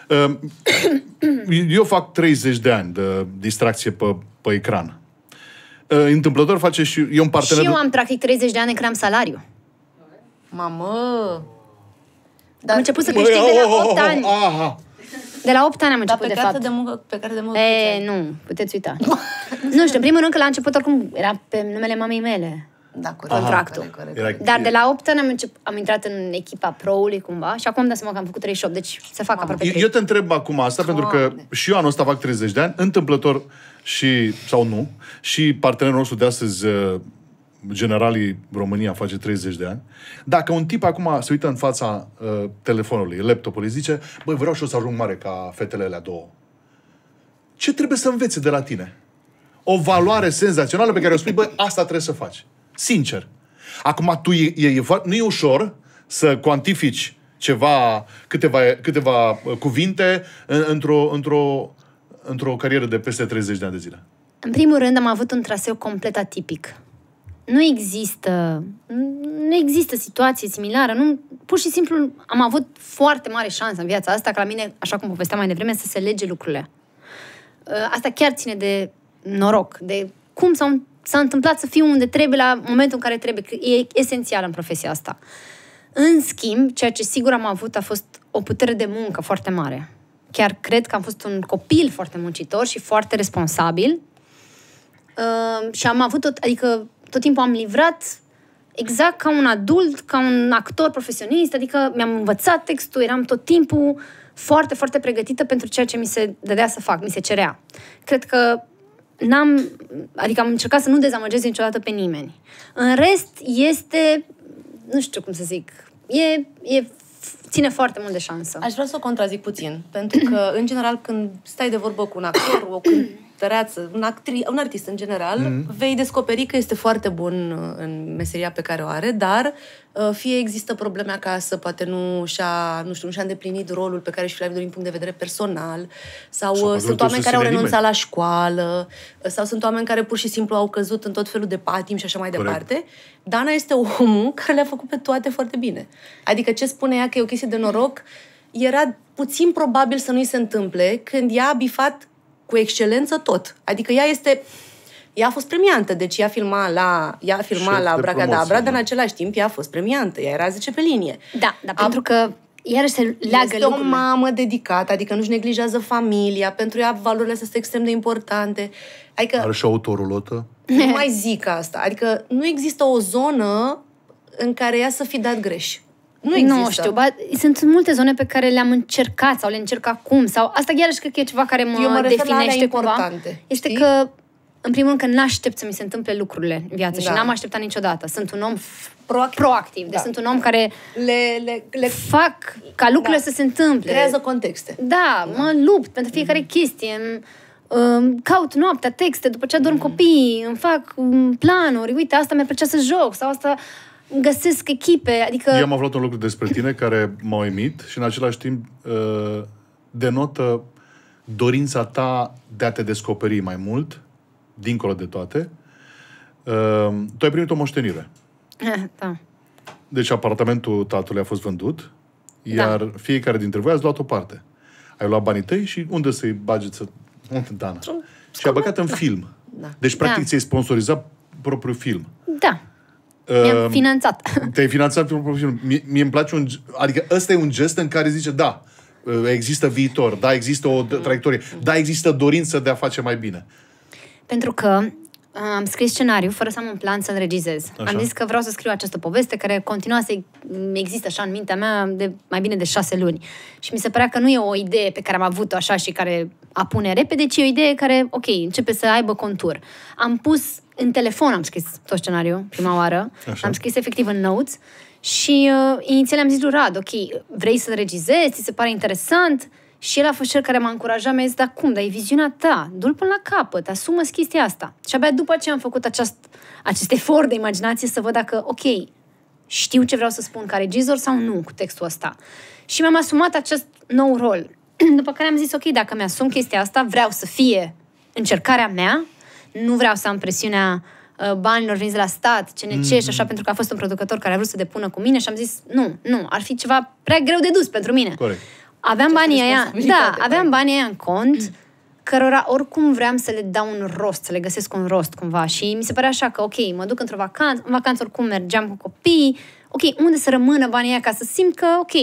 Eu fac 30 de ani de distracție pe ecran. Întâmplător face și eu un partener... Și eu am practic 30 de ani în care am salariu. Mamă! Am început să câștig de la 8 ani. De la 8 ani am început, de fapt. Pe care de muncă nu, puteți uita. Nu știu, în primul rând că la început oricum era pe numele mamei mele. Da, corect. Contractul. Corect. Dar de la 8 ani am intrat în echipa pro-ului cumva și acum am dat seama că am făcut 38, deci se fac aproape 30. Eu te întreb acum asta pentru că și eu anul ăsta fac 30 de ani, întâmplător sau nu, și partenerul nostru de astăzi generalii România face 30 de ani, dacă un tip acum se uită în fața telefonului, laptopului, zice, băi, vreau și eu să ajung mare ca fetele alea două. Ce trebuie să învețe de la tine? O valoare senzațională pe care o spui, băi, asta trebuie să faci. Sincer. Acum, nu e ușor să cuantifici câteva cuvinte într-o carieră de peste 30 de ani de zile. În primul rând, am avut un traseu complet atipic. Nu există situație similară. Pur și simplu am avut foarte mare șansă în viața asta, ca la mine, așa cum povesteam mai devreme, să se lege lucrurile. Asta chiar ține de noroc, de cum s-a întâmplat să fiu unde trebuie la momentul în care trebuie, că e esențial în profesia asta. În schimb, ceea ce sigur am avut a fost o putere de muncă foarte mare. Chiar cred că am fost un copil foarte muncitor și foarte responsabil și am avut tot timpul am livrat exact ca un adult, ca un actor profesionist, adică mi-am învățat textul, eram tot timpul foarte, foarte pregătită pentru ceea ce mi se dădea să fac, mi se cerea. Cred că am încercat să nu dezamăgesc niciodată pe nimeni. În rest, nu știu cum să zic, ține foarte mult de șansă. Aș vrea să o contrazic puțin, pentru că, în general, când stai de vorbă cu un actor, o cântăreață, un artist în general, vei descoperi că este foarte bun în meseria pe care o are, dar fie există probleme acasă, poate nu și-a îndeplinit rolul pe care și l-a dorit din punct de vedere personal, sau sunt oameni care au renunțat la școală, sau sunt oameni care pur și simplu au căzut în tot felul de patim și așa mai departe. Dana este omul care le-a făcut pe toate foarte bine. Adică ce spune ea că e o chestie de noroc, era puțin probabil să nu-i se întâmple când ea a bifat cu excelență tot. Adică ea a fost premiantă, deci ea filma la Bracadabra, dar în același timp ea a fost premiantă, ea era 10 pe linie. Da, dar pentru că iarăși se leagă lucrurile. Este o mamă dedicată, adică nu-și neglijează familia, pentru ea valorile astea sunt extrem de importante. Adică, are și autorulotă. Nu mai zic asta, adică nu există o zonă în care ea să fi dat greș. Nu există. Nu știu, sunt multe zone pe care le-am încercat sau le încerc acum, sau asta iarăși cred că e ceva care mă definește cumva. Este știi? că, în primul rând, că n-aștept să mi se întâmple lucrurile în viață și n-am așteptat niciodată. Sunt un om proactiv. Deci sunt un om care le fac ca lucrurile să se întâmple. Creează contexte. Da, mă lupt pentru fiecare chestie. Caut noaptea texte, după ce adorm copiii, îmi fac planuri, uite, asta mi-ar plăcea să joc, sau asta găsesc echipe, adică... Eu am aflat un lucru despre tine care m-a uimit și în același timp denotă dorința ta de a te descoperi mai mult, dincolo de toate. Tu ai primit o moștenire. Da. Deci apartamentul tatălui a fost vândut, iar fiecare dintre voi ați luat o parte. Ai luat banii tăi și unde să-i bagi Dana? Și a băgat în film. Da. Deci, practic, ți-ai sponsorizat propriul film. Da. Mi-am finanțat. Te-ai finanțat propriul film. Mie îmi place adică ăsta e un gest în care zice, da, există viitor, da, există o traiectorie, da, există dorință de a face mai bine. Pentru că am scris scenariu fără să am un plan să-l regizez. Așa. Am zis că vreau să scriu această poveste care continua să există așa în mintea mea de mai bine de 6 luni. Și mi se părea că nu e o idee pe care am avut-o așa și care apune repede, ci e o idee care, ok, începe să aibă contur. Am pus în telefon, am scris tot scenariul prima oară. Așa. Am scris efectiv în notes și inițial am zis lui Rad, ok, vrei să-l regizezi, ți se pare interesant? Și el a fost cel care m-a încurajat, mi-a zis, da cum, dar e viziunea ta, du-l până la capăt, asumă-ți chestia asta. Și abia după ce am făcut acest efort de imaginație să văd dacă, ok, știu ce vreau să spun ca regizor sau nu cu textul ăsta. Și mi-am asumat acest nou rol. După care am zis, ok, dacă mi-asum chestia asta, vreau să fie încercarea mea, nu vreau să am presiunea banilor veniți de la stat, CNC și așa, pentru că a fost un producător care a vrut să depună cu mine și am zis, nu, ar fi ceva prea greu de dus pentru mine. Corect. Aveam banii aia în cont, cărora oricum vreau să le dau un rost, să le găsesc un rost cumva. Și mi se părea așa că, ok, mă duc într-o vacanță, în vacanță oricum mergeam cu copii, ok, unde să rămână banii aia ca să simt că, ok,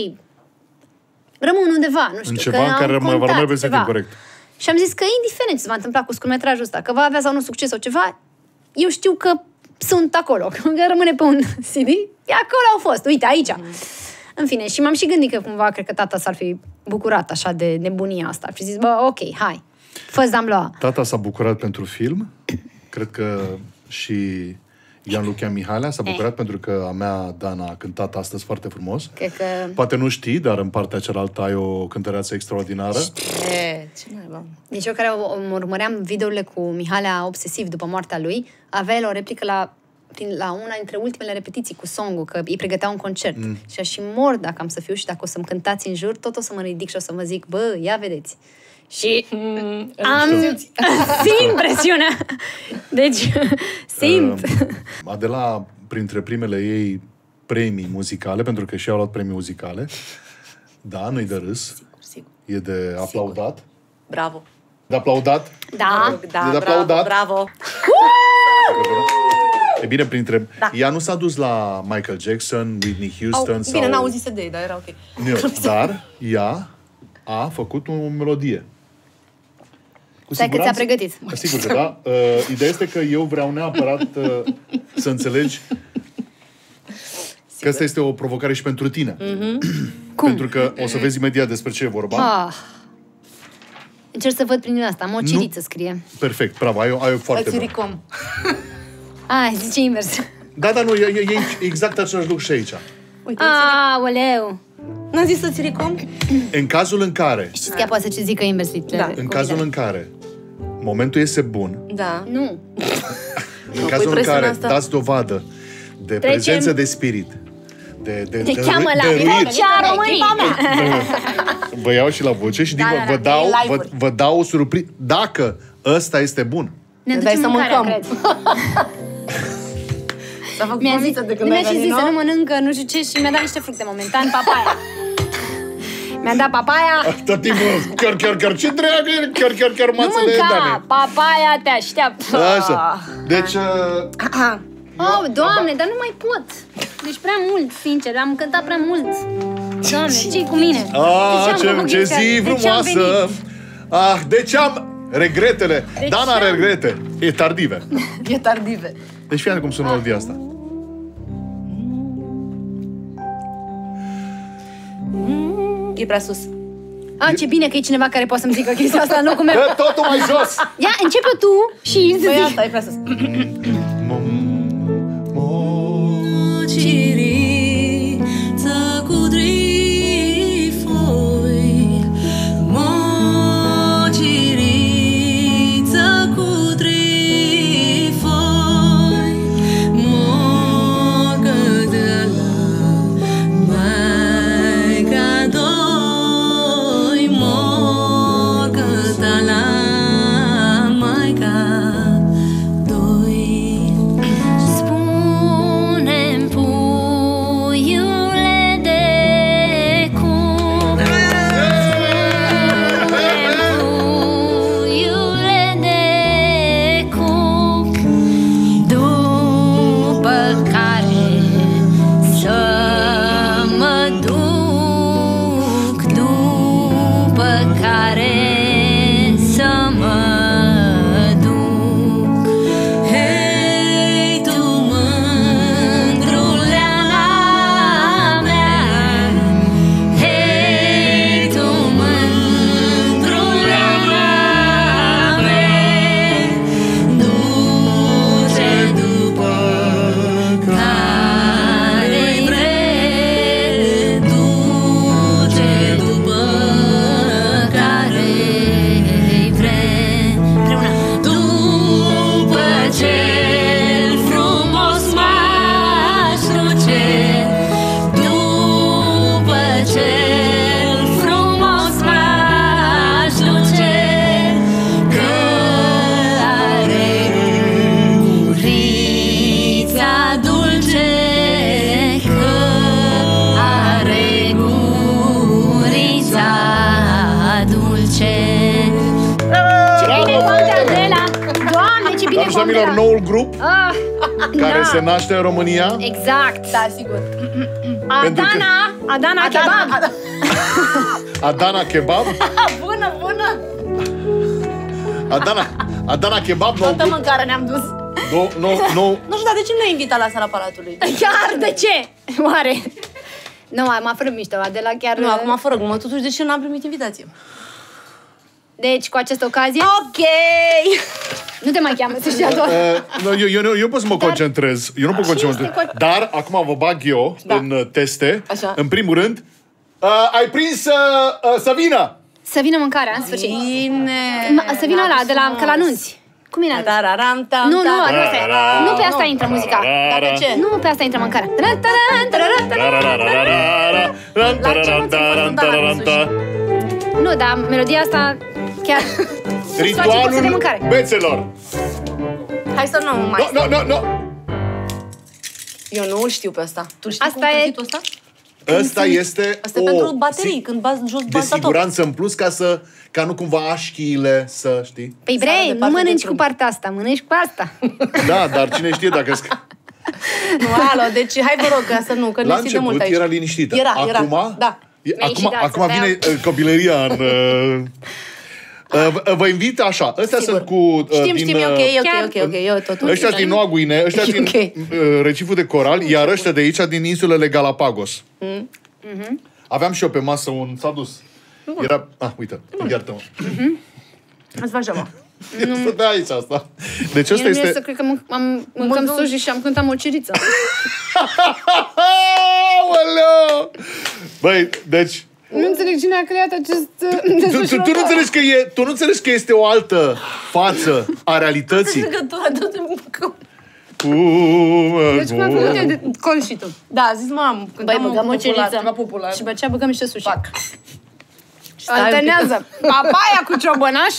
rămân undeva, nu știu, în ceva în care va rămâne peste timp, corect. Și am zis că indiferent ce se va întâmpla cu scurtmetrajul ăsta, că va avea sau nu succes sau ceva, eu știu că sunt acolo, că rămâne pe un CD, acolo au fost, uite, aici. În fine, și m-am și gândit că cumva, cred că tata s-ar fi bucurat așa de nebunia asta. Și zis, bă, ok, hai, fă-ți am lua. Tata s-a bucurat pentru film. Cred că și Ian-Luca Mihalea s-a bucurat pentru că a mea, Dana, a cântat astăzi foarte frumos. Cred că... Poate nu știi, dar în partea cealaltă ai o cântăreață extraordinară. Ce naiba. Deci eu care urmăream videourile cu Mihalea obsesiv după moartea lui, avea el o replică la una dintre ultimele repetiții cu songul, că îi pregătea un concert. Și și mor dacă am să fiu și dacă o să-mi cântați în jur, tot o să mă ridic și o să vă zic, bă, ia vedeți. Și simt presiunea. Deci, simt. Adela, printre primele ei premii muzicale, pentru că și-au luat premii muzicale, da, nu-i de râs. Sigur. E de aplaudat. Bravo. De aplaudat? Da. E de aplaudat? Bravo. E bine, printre... Da. Ea nu s-a dus la Michael Jackson, Whitney Houston sau... Bine, n-auzise de ei, dar era ok. Dar ea a făcut o melodie. Cu Stai că ți-a pregătit. Sigur că da. Ideea este că eu vreau neapărat să înțelegi că asta este o provocare și pentru tine. Cum? Pentru că o să vezi imediat despre ce e vorba. Încerc să văd prin asta. Mociriță scrie. Perfect, bravo, ai o foarte bună. Țiricom. Zice invers. Da, nu, e exact același lucru și aici. Uite, Aoleu. n-am zis să țiricom? În cazul în care... Știți că ea poate să zică invers. Da. În cazul în care momentul este bun, Da. Nu. în cazul în care dați dovadă de prezență de spirit, Te cheamă la Ce-a românia mea? vă iau și la voce și vă dau o surpriză. Dacă ăsta este bun. Ne dai ducem să mâncarea, mâncăm. cred. S-a făcut Mi-a zis, mămiță de când ai și venit, zis să nu nu? mănâncă, nu știu ce, și mi-a dat niște fructe momentan, papaya. Mi-a dat papaya. Tot timpul, chiar, ce dreagă e, chiar Nu mațele mânca, Dane. papaya te așteaptă. Așa. Deci, Oh, Doamne, dar nu mai pot. Deci prea mult, sincer, am cântat prea mult. Doamne, ce-i cu mine? ce zi frumoasă. Deci am regretele. Dana are regrete. E tardive. E tardive. Deci fii cum sună melodia asta. E prea sus. Ce bine că e cineva care poate să-mi zică chestia asta în locul meu. Dă totul mai jos. Ia, începe tu și să Păi zic. asta e prea sus. Doamnelor, noul grup care se naște în România. Exact. Da, sigur. Adana Kebab. Adana Kebab. Bună. Adana Kebab, nou Toată grup. mâncare ne-am dus. Nu. Nu știu, dar de ce nu ne-ai invitat la sala Palatului? Chiar de ce? Oare? Nu, m-a fără mișto, Adela chiar... Nu, acum fără glumă, totuși de ce n-am primit invitație? Deci, cu această ocazie... Ok! Nu te mai cheamă, să știi doar. Eu pot să mă concentrez. Eu nu pot concentrez. Dar, acum vă bag eu în teste. Așa. În primul rând, ai prins să vină! Să vină mâncarea, în sfârșit. Să vină ăla, de la Călanunți. Cum e? Nu, nu pe asta intră muzica. Dar pe ce? Nu pe asta intră mâncarea. Nu, dar melodia asta chiar... Ritualul bețelor. Hai să nu mai... Nu. Eu nu îl știu pe asta. Tu știi Asta cum e- cârtitul ăsta? Ăsta este Asta e pentru baterii, când bați jos de bați la top. siguranță în plus ca nu cumva așchiile să știi. Păi Sară vrei, de nu parte mănânci dintr-un. cu partea asta, mănânci cu asta. Da, dar cine știe dacă... Nu, alo, deci hai vă rog, ca să nu, că La ne ții de mult început aici. era liniștită. Era, Acum, da. Acum vine copilăria în... Vă invit așa. Ăstea Sigur. sunt cu... Știm, din, ok, eu totul. Ăștia din Noua Guinee, ăștia din Ok. reciful de coral, iar ăștia de aici din insulele Galapagos. Aveam și eu pe masă un... S-a dus. Era... uite, iartă-mă. Îți faci ceva. Stătea aici asta. Deci ăsta Mie nu este... să cred că mâncăm sushi și am cântat mociriță. Aoleu! Băi, deci... Nu înțeleg cine a creat acest Tu nu înțelegi că este o altă față a realității? Legătura de mâncăm. Deci cum a făcut el de col și tu. Da, zis m-am. Băi, băgăm mociriță. Popular. Și pe aceea băgăm niște sushi. Fac. Alternează papaya cu ciobănaș.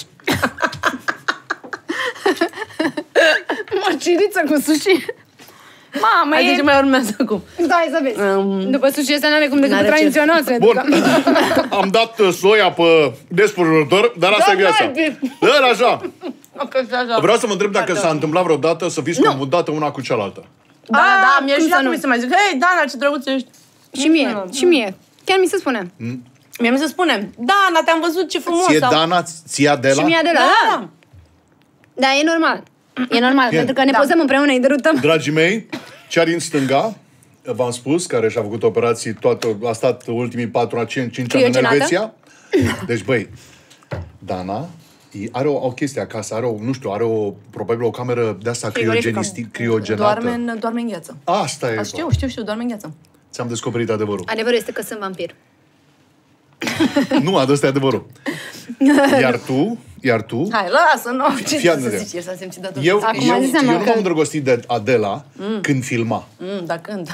Mociriță cu sushi. Mamă, Hai, ce mai urmează acum? Da, hai să vezi. După sushi ăsta n-are cum decât N-are ce. tradițional să ne Bun, ducăm. am dat soia pe despărător, dar asta e viața. Dar așa. Vreau să mă întreb dacă s-a întâmplat vreodată să fiți confundată una cu cealaltă. Da, mie cum și să la nu? mi se mai zic, hei, Dana, ce drăguț ești. Și mie. Chiar mi se spune. Mie mi se spune, Dana, te-am văzut, ce frumos. Ție sau- Dana, ție Adela? Și mie de la... Da. Da, e normal. E normal, pentru că ne pozăm împreună, îi derutăm. Dragii mei, cea din stânga, v-am spus, care și-a făcut operații, a stat ultimii 4 ani, 5 ani în Criogenată? Elveția. Deci, băi, Dana are o chestie acasă, are probabil o cameră de asta criogenată. Doarme în gheață. Asta e. Știu, doarme în gheață. Ți-am descoperit adevărul. Adevărul este că sunt vampir. Nu, ăsta e adevărul. Iar tu... Hai, lasă, nu, ce Fii să atent. zici, el s-a simțit dat Eu zis seama nu că- m-am îndrăgostit de Adela când filma. Da, când?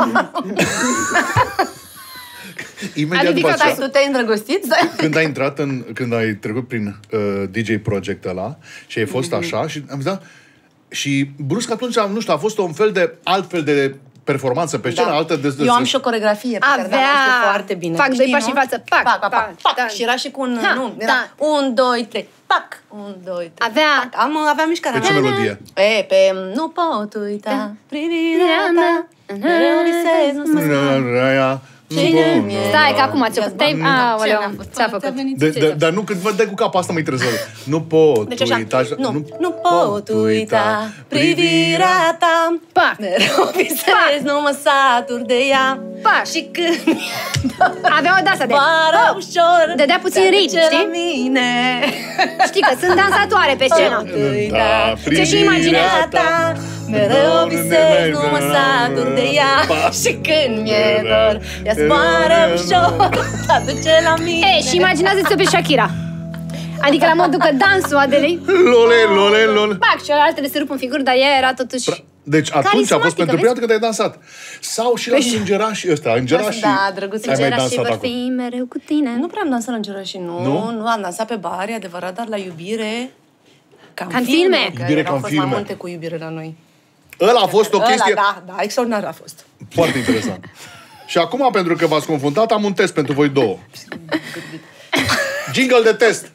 Imediat Adică după aceea, Tu te-ai îndrăgostit? când ai trecut prin DJ Project ăla și ai fost așa și am zis, da, și brusc atunci, nu știu, a fost un fel de altfel de performanță pe scenă, altă de... Eu am și o coreografie pe care Dana știe foarte bine. Fac doi Știi, pași nu? în față. Pac, Pac. da. Și era și cu un... Ha, Nu, da. era 1, 2, 3, pac, 1, 2, 3. Aveam mișcarea. Pe ce melodie? Pe Nu pot uita privirea ta, mereu visez, nu sunt Stai, că acum ți-o făcut. Aoleu, ți-a făcut. Dar nu, când vă dai cu capul, asta mă interesează. Nu pot Deci așa, uita... nu pot uita privirea ta, Pac. mereu visez, nu mă satur de ea. Pac. Și când Avea o dasă de... pară ușor, Dădea puțin te ritm, aduce la știi? mine. Știi că sunt dansatoare pe scenă. Da, Ce și imaginea ta, mereu visez, nu mă satur de ea. Și când mi-e dor, ea zboară ușor, te aduce la mine. Ei, și imaginează-ți-o pe Shakira. Adică la modul că dansul Adelei, Lole. pac, și altele se rup în figuri, dar ea era totuși... Deci atunci a fost pentru prima dată când ai dansat. Sau și la Îngerașii ăsta, Îngerașii. Da, drăguț, ai mai Îngerașii dansat vor acolo. fi mereu cu tine. Nu prea am dansat la Îngerașii, nu am dansat pe bar, e adevărat, dar la iubire... Ca în filme. că Iubire ca au în fost filme. mai multe cu iubire la noi. Ăla a fost o chestie Da, extraordinar a fost. foarte interesant. Și acum, pentru că v-ați confundat, am un test pentru voi două. Jingle de test.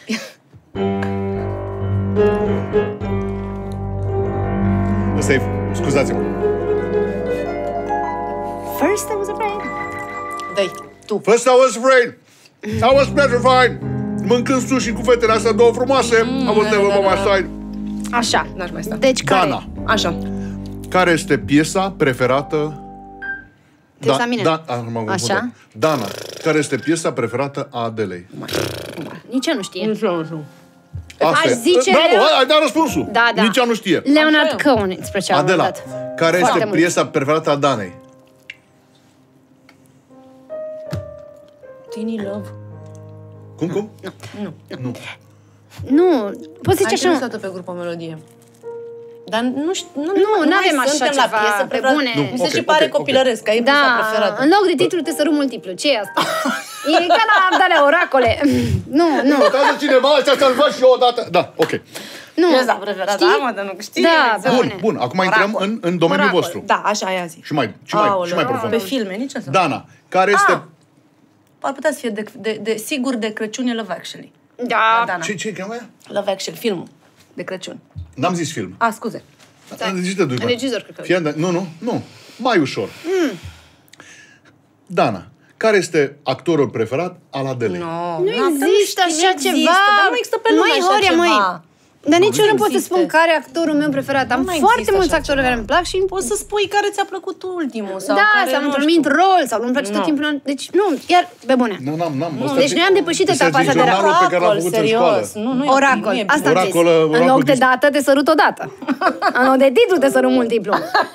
Ăsta e... Scuzați-mă. First I was afraid. Dă-i, tu. First I was afraid. I was petrified. Mâncând sushi cu fetele astea două frumoase. Am văzut nevoie pe masai. Așa. N-aș mai sta. Deci care? Dana, Așa. care este piesa preferată... Te la mine. m-am confundat. Așa. Dana, care este piesa preferată a Adelei? Nici eu nu știe. Asta Aș e. zice Bravo, ai dat răspunsul. Da. Nici ea nu știe. Leonard Cohen, îți plăcea. Adela, care Foarte este mult. piesa preferată a Danei? Tiny Love. Cum? Nu, poți zice Ai așa... trimis-o pe grupul Melodie. Dar nu știu, nu n-avem mai așa suntem ceva, la piesă pe preferată. bune. Mi se Ok, și pare ok. copilăresc, că e piesa Da, preferată. în loc de titlu te sărut multiplu. Ce e asta? E ca la alea oracole. Nu. Notează cineva, ăsta să-l văd și eu odată. Da, ok. Nu. Piesa preferată, Știi? da, mă, dar nu știi. Da, exact. pe bune. Bun, acum intrăm în domeniul Oracol. vostru. Da, așa, aia zi. Și mai Aoleu, profund. Pe filme, nici asta. Dana, care este... Ar putea să fie sigur de Crăciun e Love Actually. Da. Dana. Ce cheamă ea? Love Actually, filmul de Crăciun. N-am zis film. Scuze. Regizor, cred că. Nu. Mai ușor. Dana, care este actorul preferat al Adelei? Nu există așa ceva. Dar nu există pe lume Măi, așa Horia, ceva. măi. Dar niciodată nu pot să există. spun care e actorul meu preferat. Am Nu mai foarte există mulți așa actori ceva. care îmi plac și... Poți să spui care ți-a plăcut ultimul sau Da, care, sau nu într-un știu. anumit rol, sau nu-mi place tot Nu. timpul. Deci, nu, chiar, pe bune. N-am. Deci noi am depășit etapa asta de jurnalul pe care l-am făcut în școală. serios. Nu e Oracol, ok, nu e asta am zis. Oracol În loc de dis- dată, te sărut odată. În loc de titlu, te sărut multiplu.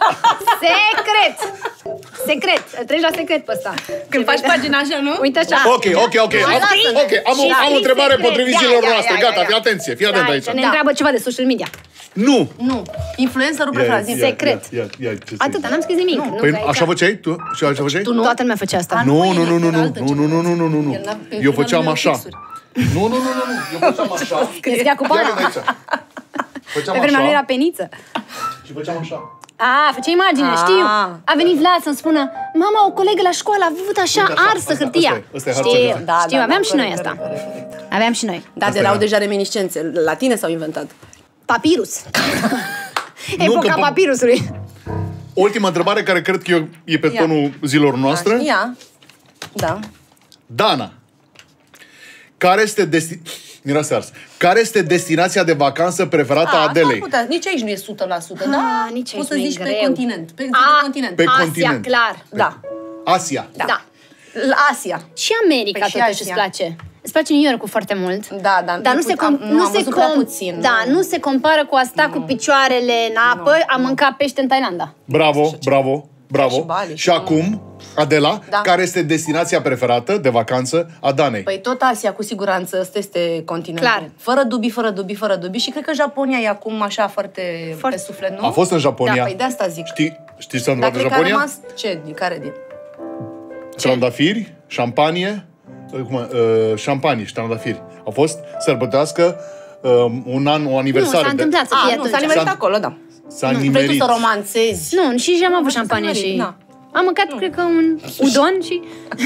Secret. Treci la secret pe ăsta. Când faci pagina așa, nu? Uite așa. Ok. Lasă-ne. Am o întrebare secret. potrivit Ia, zilor ia, noastre. ia, Gata, ia. fii atenție. Fii atent Da, aici. ne întreabă ceva de social media. Nu. Nu. Influencerul preferat. zi. Secret. Ia, ce să Atâta, n-am scris nimic. Nu, Păi că aici- așa făceai? Tu? Și așa făceai? Tu nu? Toată lumea făcea asta. Nu. El n-a- pe Eu finalul făceam meu așa. fixuri. Nu. Eu făceam așa. Că scria cu Ia pana. ven aici. Făceam Pe vremea lui era așa peniță. și făceam așa. Făcea imagine, știu. A venit Vlad să-mi spună, mama, o colegă la școală a avut așa Uite așa, arsă asta hârtia. e harță Știu, hârtie. știu, aveam și noi corect, asta. corect. Aveam și noi. Dar Asta erau era. deja reminiscențe. La tine s-au inventat. Papirus. Epoca că- papirusului. Ultima întrebare care cred că e pe Ia. tonul zilor noastre. Ia. Da. Dana, care este miroase ars. Care este destinația de vacanță preferată a Adelei? Nici aici nu e 100%, da? nici aici Poți să nu e zici pe greu. continent. Pe continent. Pe Asia, continent. clar. Da. Asia. Da. La Asia. Și America Păi și totuși Asia. îți place. Îți place New York foarte mult. Da, dar Dar nu se am văzut prea puțin. nu se compară cu asta cu picioarele în apă, a mâncat pește în Thailanda. Bravo. Și Bali, Și și acum, Adela, Da. care este destinația preferată de vacanță a Danei? Păi tot Asia, cu siguranță, ăsta este continentul. Clar. Fără dubii. Și cred că Japonia e acum așa foarte pe suflet, nu? A fost în Japonia. Da, păi de asta zic. Știi ce s-a Dar întâmplat în cred că a Japonia? rămas... Ce? Care din? Trandafiri, șampanie, șampanie și trandafiri. Au fost sărbătească un an, o Nu, aniversare. s-a întâmplat să fie Nu, s-a atunci. nimerit S-a- acolo, da. S-a Vrei tu nimerit. să romanțezi? Nu, și am avut Așa șampanie s-a și... nimerit, da. Am mâncat, cred că, un udon și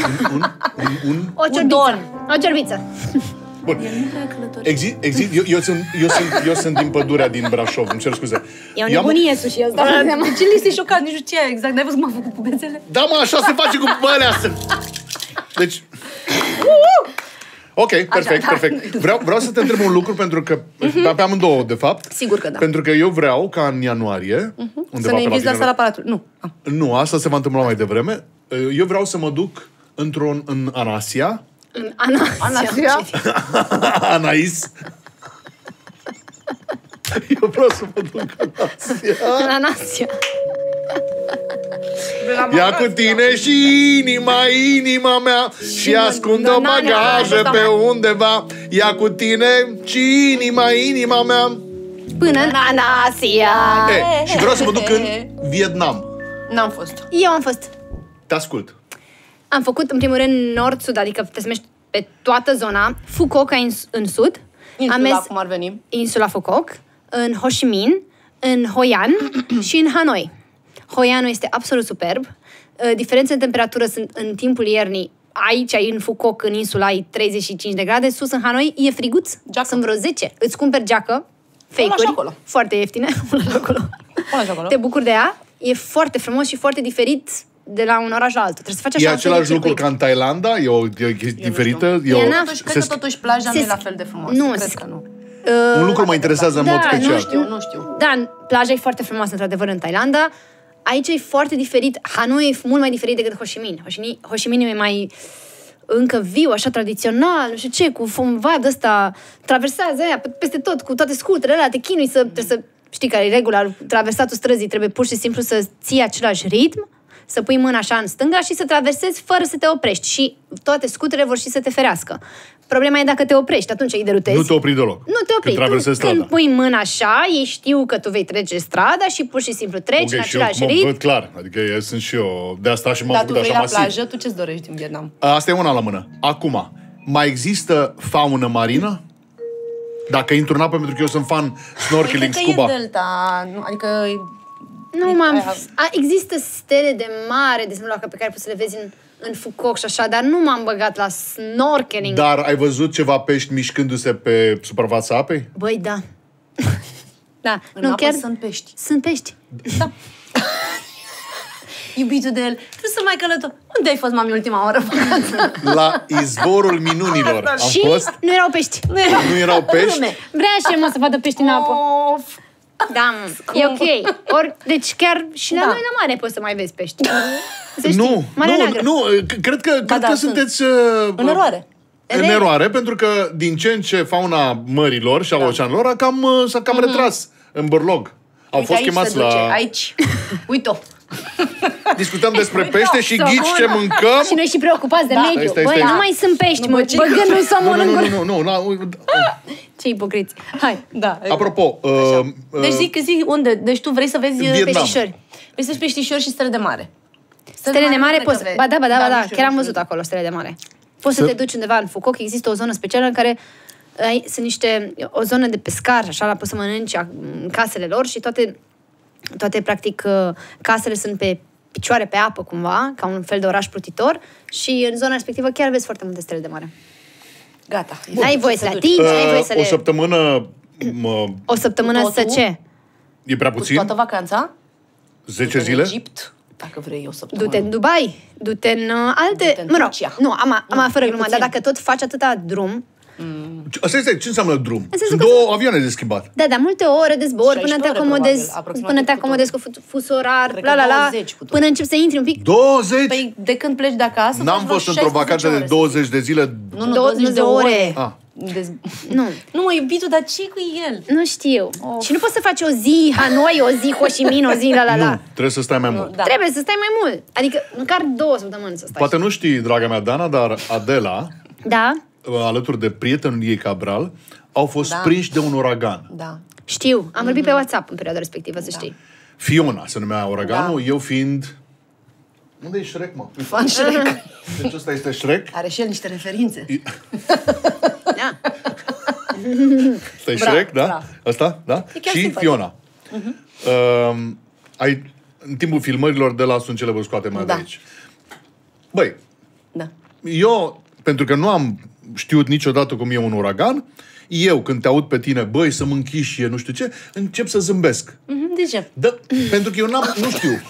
o ciorbiță. O ciorbiță. Bun. Eu sunt din Pădurea din Brașov, îmi cer scuze. E o nebunie sushi ăsta. De ce li se șocat? Nici nu știu ce e exact. N-ai văzut cum a făcut pubețele? Da, mă, așa se face cu alea. Deci... Ok, perfect. Vreau să te întreb un lucru, pentru că pe amândouă, de fapt. Sigur că da. Pentru că eu vreau ca în ianuarie, undeva Să ne pe inviți la finele- sala Palatului. Nu. Nu, asta se va întâmpla mai devreme. Eu vreau să mă duc în Anasia. Anasia. Anais. Eu vreau să mă duc în Asia. În Asia. Ia cu tine și inima mea și ascund-o bagaje pe undeva. Ia cu tine și inima mea. Până în Asia. Și vreau să mă duc în Vietnam. N-am fost. Eu am fost. Te ascult. Am făcut, în primul rând, nord-sud, adică te mergi pe toată zona. Fukuoka în sud. Am mers Cum ar veni? insula Phuoc, în Ho Chi Minh, în Hoi An și în Hanoi. Hoi Anul este absolut superb. Diferențe în temperatură sunt în timpul iernii. Aici, în Phuoc, în insula, ai 35 de grade. Sus, în Hanoi, e friguț. Geacă. Sunt vreo 10. Îți cumperi geacă, fake-uri, acolo. foarte ieftine. Pune și acolo. Te bucuri de ea. E foarte frumos și foarte diferit de la un oraș la altul. Trebuie să faci așa E un fel de același lucru circuit. ca în Thailanda? E o chestie diferită? Cred că totuși plaja nu e la fel de frumos. Nu, Cred că nu. Un lucru mă interesează în mod special. Nu știu. Da, plaja e foarte frumoasă, într-adevăr, în Thailanda. Aici e foarte diferit. Hanoi e mult mai diferit decât Ho Chi Minh. Ho Chi Minh e mai încă viu, așa tradițional, nu știu ce, cu un vibe ăsta, traversează aia peste tot, cu toate scuterele alea, te chinui trebuie să, știi care e regula, traversatul străzii, trebuie pur și simplu să ții același ritm, să pui mâna așa în stânga și să traversezi fără să te oprești și toate scuterele vor și să te ferească. Problema e dacă te oprești, atunci îi derutezi. Nu te opri deloc. Nu te opri. Când pui mâna așa, ei știu că tu vei trece strada și pur și simplu treci în același ritm. Văd clar, adică sunt și eu de asta și m-am făcut așa masiv. Dar tu vrei la plajă, tu ce-ți dorești din Vietnam? Asta e una la mână. Acum, mai există faună marină? Dacă intru în apă, pentru că eu sunt fan snorkeling, scuba. E delta, adică... Există stele de mare, de exemplu, pe care poți să le vezi în Phuket și așa, dar nu m-am băgat la snorkeling. Dar ai văzut ceva pești mișcându-se pe suprafața apei? Băi, da. Da. În apă chiar sunt pești. Sunt pești. Da. Iubitul de el, trebuie să mai călător. Unde ai fost, mami, ultima oră? La izvorul minunilor. Am și fost? Nu erau pești. Nu erau pești? Vrea și el, să vadă pești în apă. Da, e ok. Deci chiar și la noi la mare poți să mai vezi pești. Nu, cred că sunteți în eroare. În eroare, pentru că din ce în ce fauna mărilor și a oceanelor s-a cam retras în bârlog. Au fost chemați la... Aici, uite-o. Discutăm despre pește și ghici ce mâncăm. Și noi și preocupați de mediu. Băi, nu mai sunt pești, mă. Băgându-l somon în gură. Nu. Ce ipocriți. Hai. Da. Apropo... Deci zic unde? Deci tu vrei să vezi peștișori. Vrei să vezi peștișori și stele de mare. Stele de mare poți... Ba da. Chiar am văzut acolo stele de mare. Poți să te duci undeva în Phuket, există o zonă specială în care sunt o zonă de pescar, așa, poți să mănânci în casele lor și toate practic, casele sunt pe picioare pe apă, cumva, ca un fel de oraș plutitor și în zona respectivă chiar vezi foarte multe stele de mare. Gata. N-ai voie să le atingi, n-ai voie să le... O săptămână... O săptămână să ce? E prea puțin? Cu toată vacanța? 10 zile? În Egipt, dacă vrei o săptămână. Du-te în Dubai, du-te în alte... Mă rog, nu, am fără glumă, dar dacă tot faci atâta drum... Asta este, ce înseamnă drum? Sunt două avioane de schimbat. Da, multe ore de zbor până te acomodezi cu fusul orar, până începi să intri un pic. 20? Păi de când pleci de acasă... N-am fost într-o vacanță de 20 de zile. Nu, 20 de ore. Nu, mă, iubitul, dar ce cu el? Nu știu. Și nu poți să faci o zi Hanoi, o zi Ho Chi Minh, o zi Nu, trebuie să stai mai mult. Trebuie să stai mai mult. Adică măcar 2 săptămâni să stai. Poate nu știi, draga mea Dana, dar Adela... Da? Alături de prietenul ei Cabral, au fost prinși de un uragan. Da. Știu, am vorbit pe WhatsApp în perioada respectivă, să știi. Fiona se numea uraganul, eu fiind... Unde e Shrek, mă? Fan Shrek. Deci ăsta este Shrek. Are și el niște referințe. Da. Ăsta e Shrek, da? Ăsta, da? Și Fiona. În timpul filmărilor de la Sunt cele vă scoate mai de aici. Băi, eu... Pentru că nu am știut niciodată cum e un uragan, eu, când te aud pe tine, băi, să mă închiși și nu știu ce, încep să zâmbesc. De ce? Da, pentru că eu nu știu.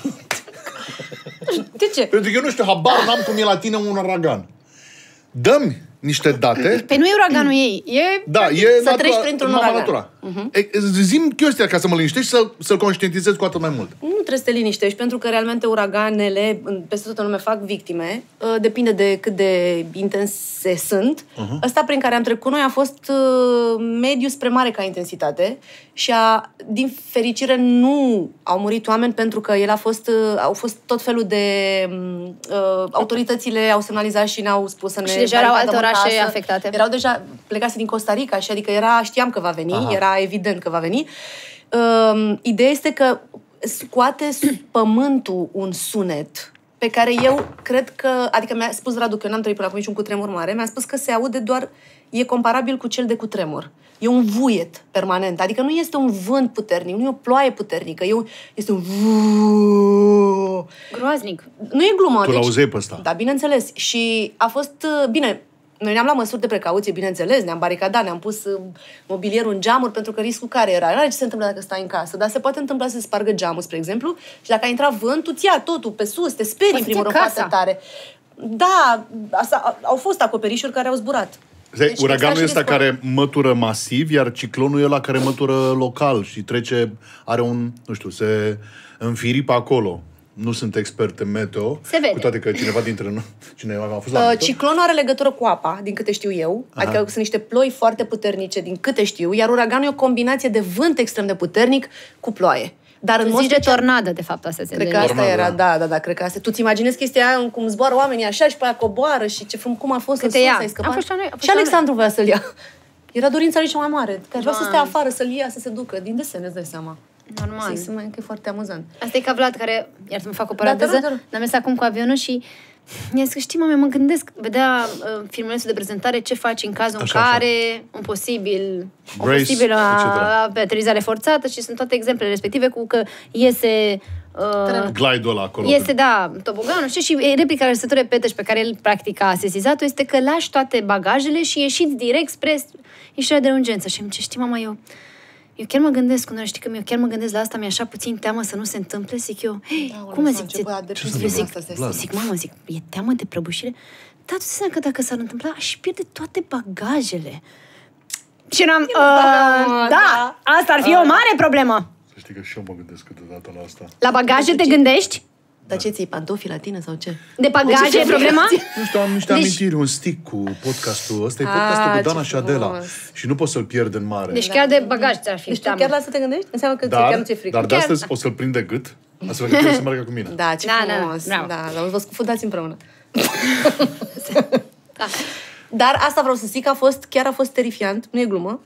De ce? Pentru că eu nu știu, habar n-am cum e la tine un uragan. Dă-mi niște date. Păi nu e uraganul ei, să treci printr-un uragan. Zi-mi chestia ca să mă liniștești și să-l conștientizez cu atât mai mult. Nu trebuie să te liniștești, pentru că realmente uraganele, peste tot în lume, fac victime. Depinde de cât de intense sunt. Ăsta prin care am trecut noi a fost mediu spre mare ca intensitate și din fericire nu au murit oameni, pentru că au fost tot felul de... autoritățile au semnalizat și ne-au spus să ne... Și deja erau alte orașe afectate. Erau deja plecase din Costa Rica și adică știam că va veni, era evident că va veni. Ideea este că scoate pământul un sunet pe care eu cred că, adică mi-a spus Radu, că eu n-am trăit până acum niciun cutremur mare, mi-a spus că se aude doar, e comparabil cu cel de cutremur. E un vuiet permanent, adică nu este un vânt puternic, nu e o ploaie puternică, este un groaznic. Nu e glumă. Tu l-auzeai pe ăsta. Da, bineînțeles. Și a fost, bine, noi ne-am luat măsuri de precauție, bineînțeles, ne-am baricadat, ne-am pus mobilierul în geamuri, pentru că riscul care era? Era ce se întâmplă dacă stai în casă, dar se poate întâmpla să se spargă geamul, spre exemplu, și dacă a intrat vântul, îți ia totul pe sus, te sperii în primul rând foarte tare. Da, au fost acoperișuri care au zburat. Deci, uraganul ăsta care mătură masiv, iar ciclonul e ăla care mătură local și trece, are un, nu știu, se înfiripă acolo. Nu sunt expert în meteo. Se vede. Cu toate că cineva dintre noi... Cineva a fost la meteo. Ciclonul are legătură cu apa, din câte știu eu. Adică sunt niște ploi foarte puternice, din câte știu. Iar uraganul e o combinație de vânt extrem de puternic cu ploaie. Dar în mod zici de tornadă, de fapt, asta se Cred că asta era, da, cred că asta. Tu ți imaginezi chestia aia, cum zboară oamenii așa și pe aia coboară și cum a fost Câte în ia? sus, ai scăpat. A fost și a noi, a fost și și a Alexandru voia să-l ia. Era dorința lui cea mai mare. Că vrea să stea Doamne. afară, să-l ia, să se ducă. Din desene, îți dai seama. Normal. Să-i că e foarte amuzant. Asta e ca Vlad, care, iar să mă fac o Da, paranteză, te rog. n-am mers acum cu avionul și mi-a zis că știi, mame, mă gândesc, vedea filmulețul de prezentare, ce faci în cazul în care un posibil Brace, etc. aterizare forțată și sunt toate exemplele respective cu că iese Glide-ul ăla acolo. este, da, toboganul, știi, și replica care se tot repetă și pe care el practic a sesizat-o este că lași toate bagajele și ieșiți direct spre ieșirea de urgență. Și îmi zice, știi, mama, eu chiar mă gândesc, știi că eu chiar mă gândesc la asta, mi-e așa puțin teamă să nu se întâmple, zic eu, cum mă zic, zic, mamă, zic, e teamă de prăbușire? Da, tu zici că dacă s-ar întâmpla, aș pierde toate bagajele. Și eram, da, asta ar fi o mare problemă. Să știi că și eu mă gândesc câteodată la asta. La bagaje te gândești? Dar ce ții, pantofi la tine sau ce? De bagaje e problema? Nu știu, am niște amintiri, un stick cu podcastul ăsta. E podcastul cu Dana și Adela. Și nu pot să-l pierd în mare. Deci chiar de bagaj ți-ar fi Deci tu teamă. chiar la asta te gândești? Înseamnă că chiar nu ți-e frică. Dar de astăzi o să-l prind de gât, astfel că trebuie să meargă cu mine. Da, ce frumos. bravo. Da, vă scufundați împreună. Dar asta vreau să zic, chiar a fost terifiant, nu e glumă.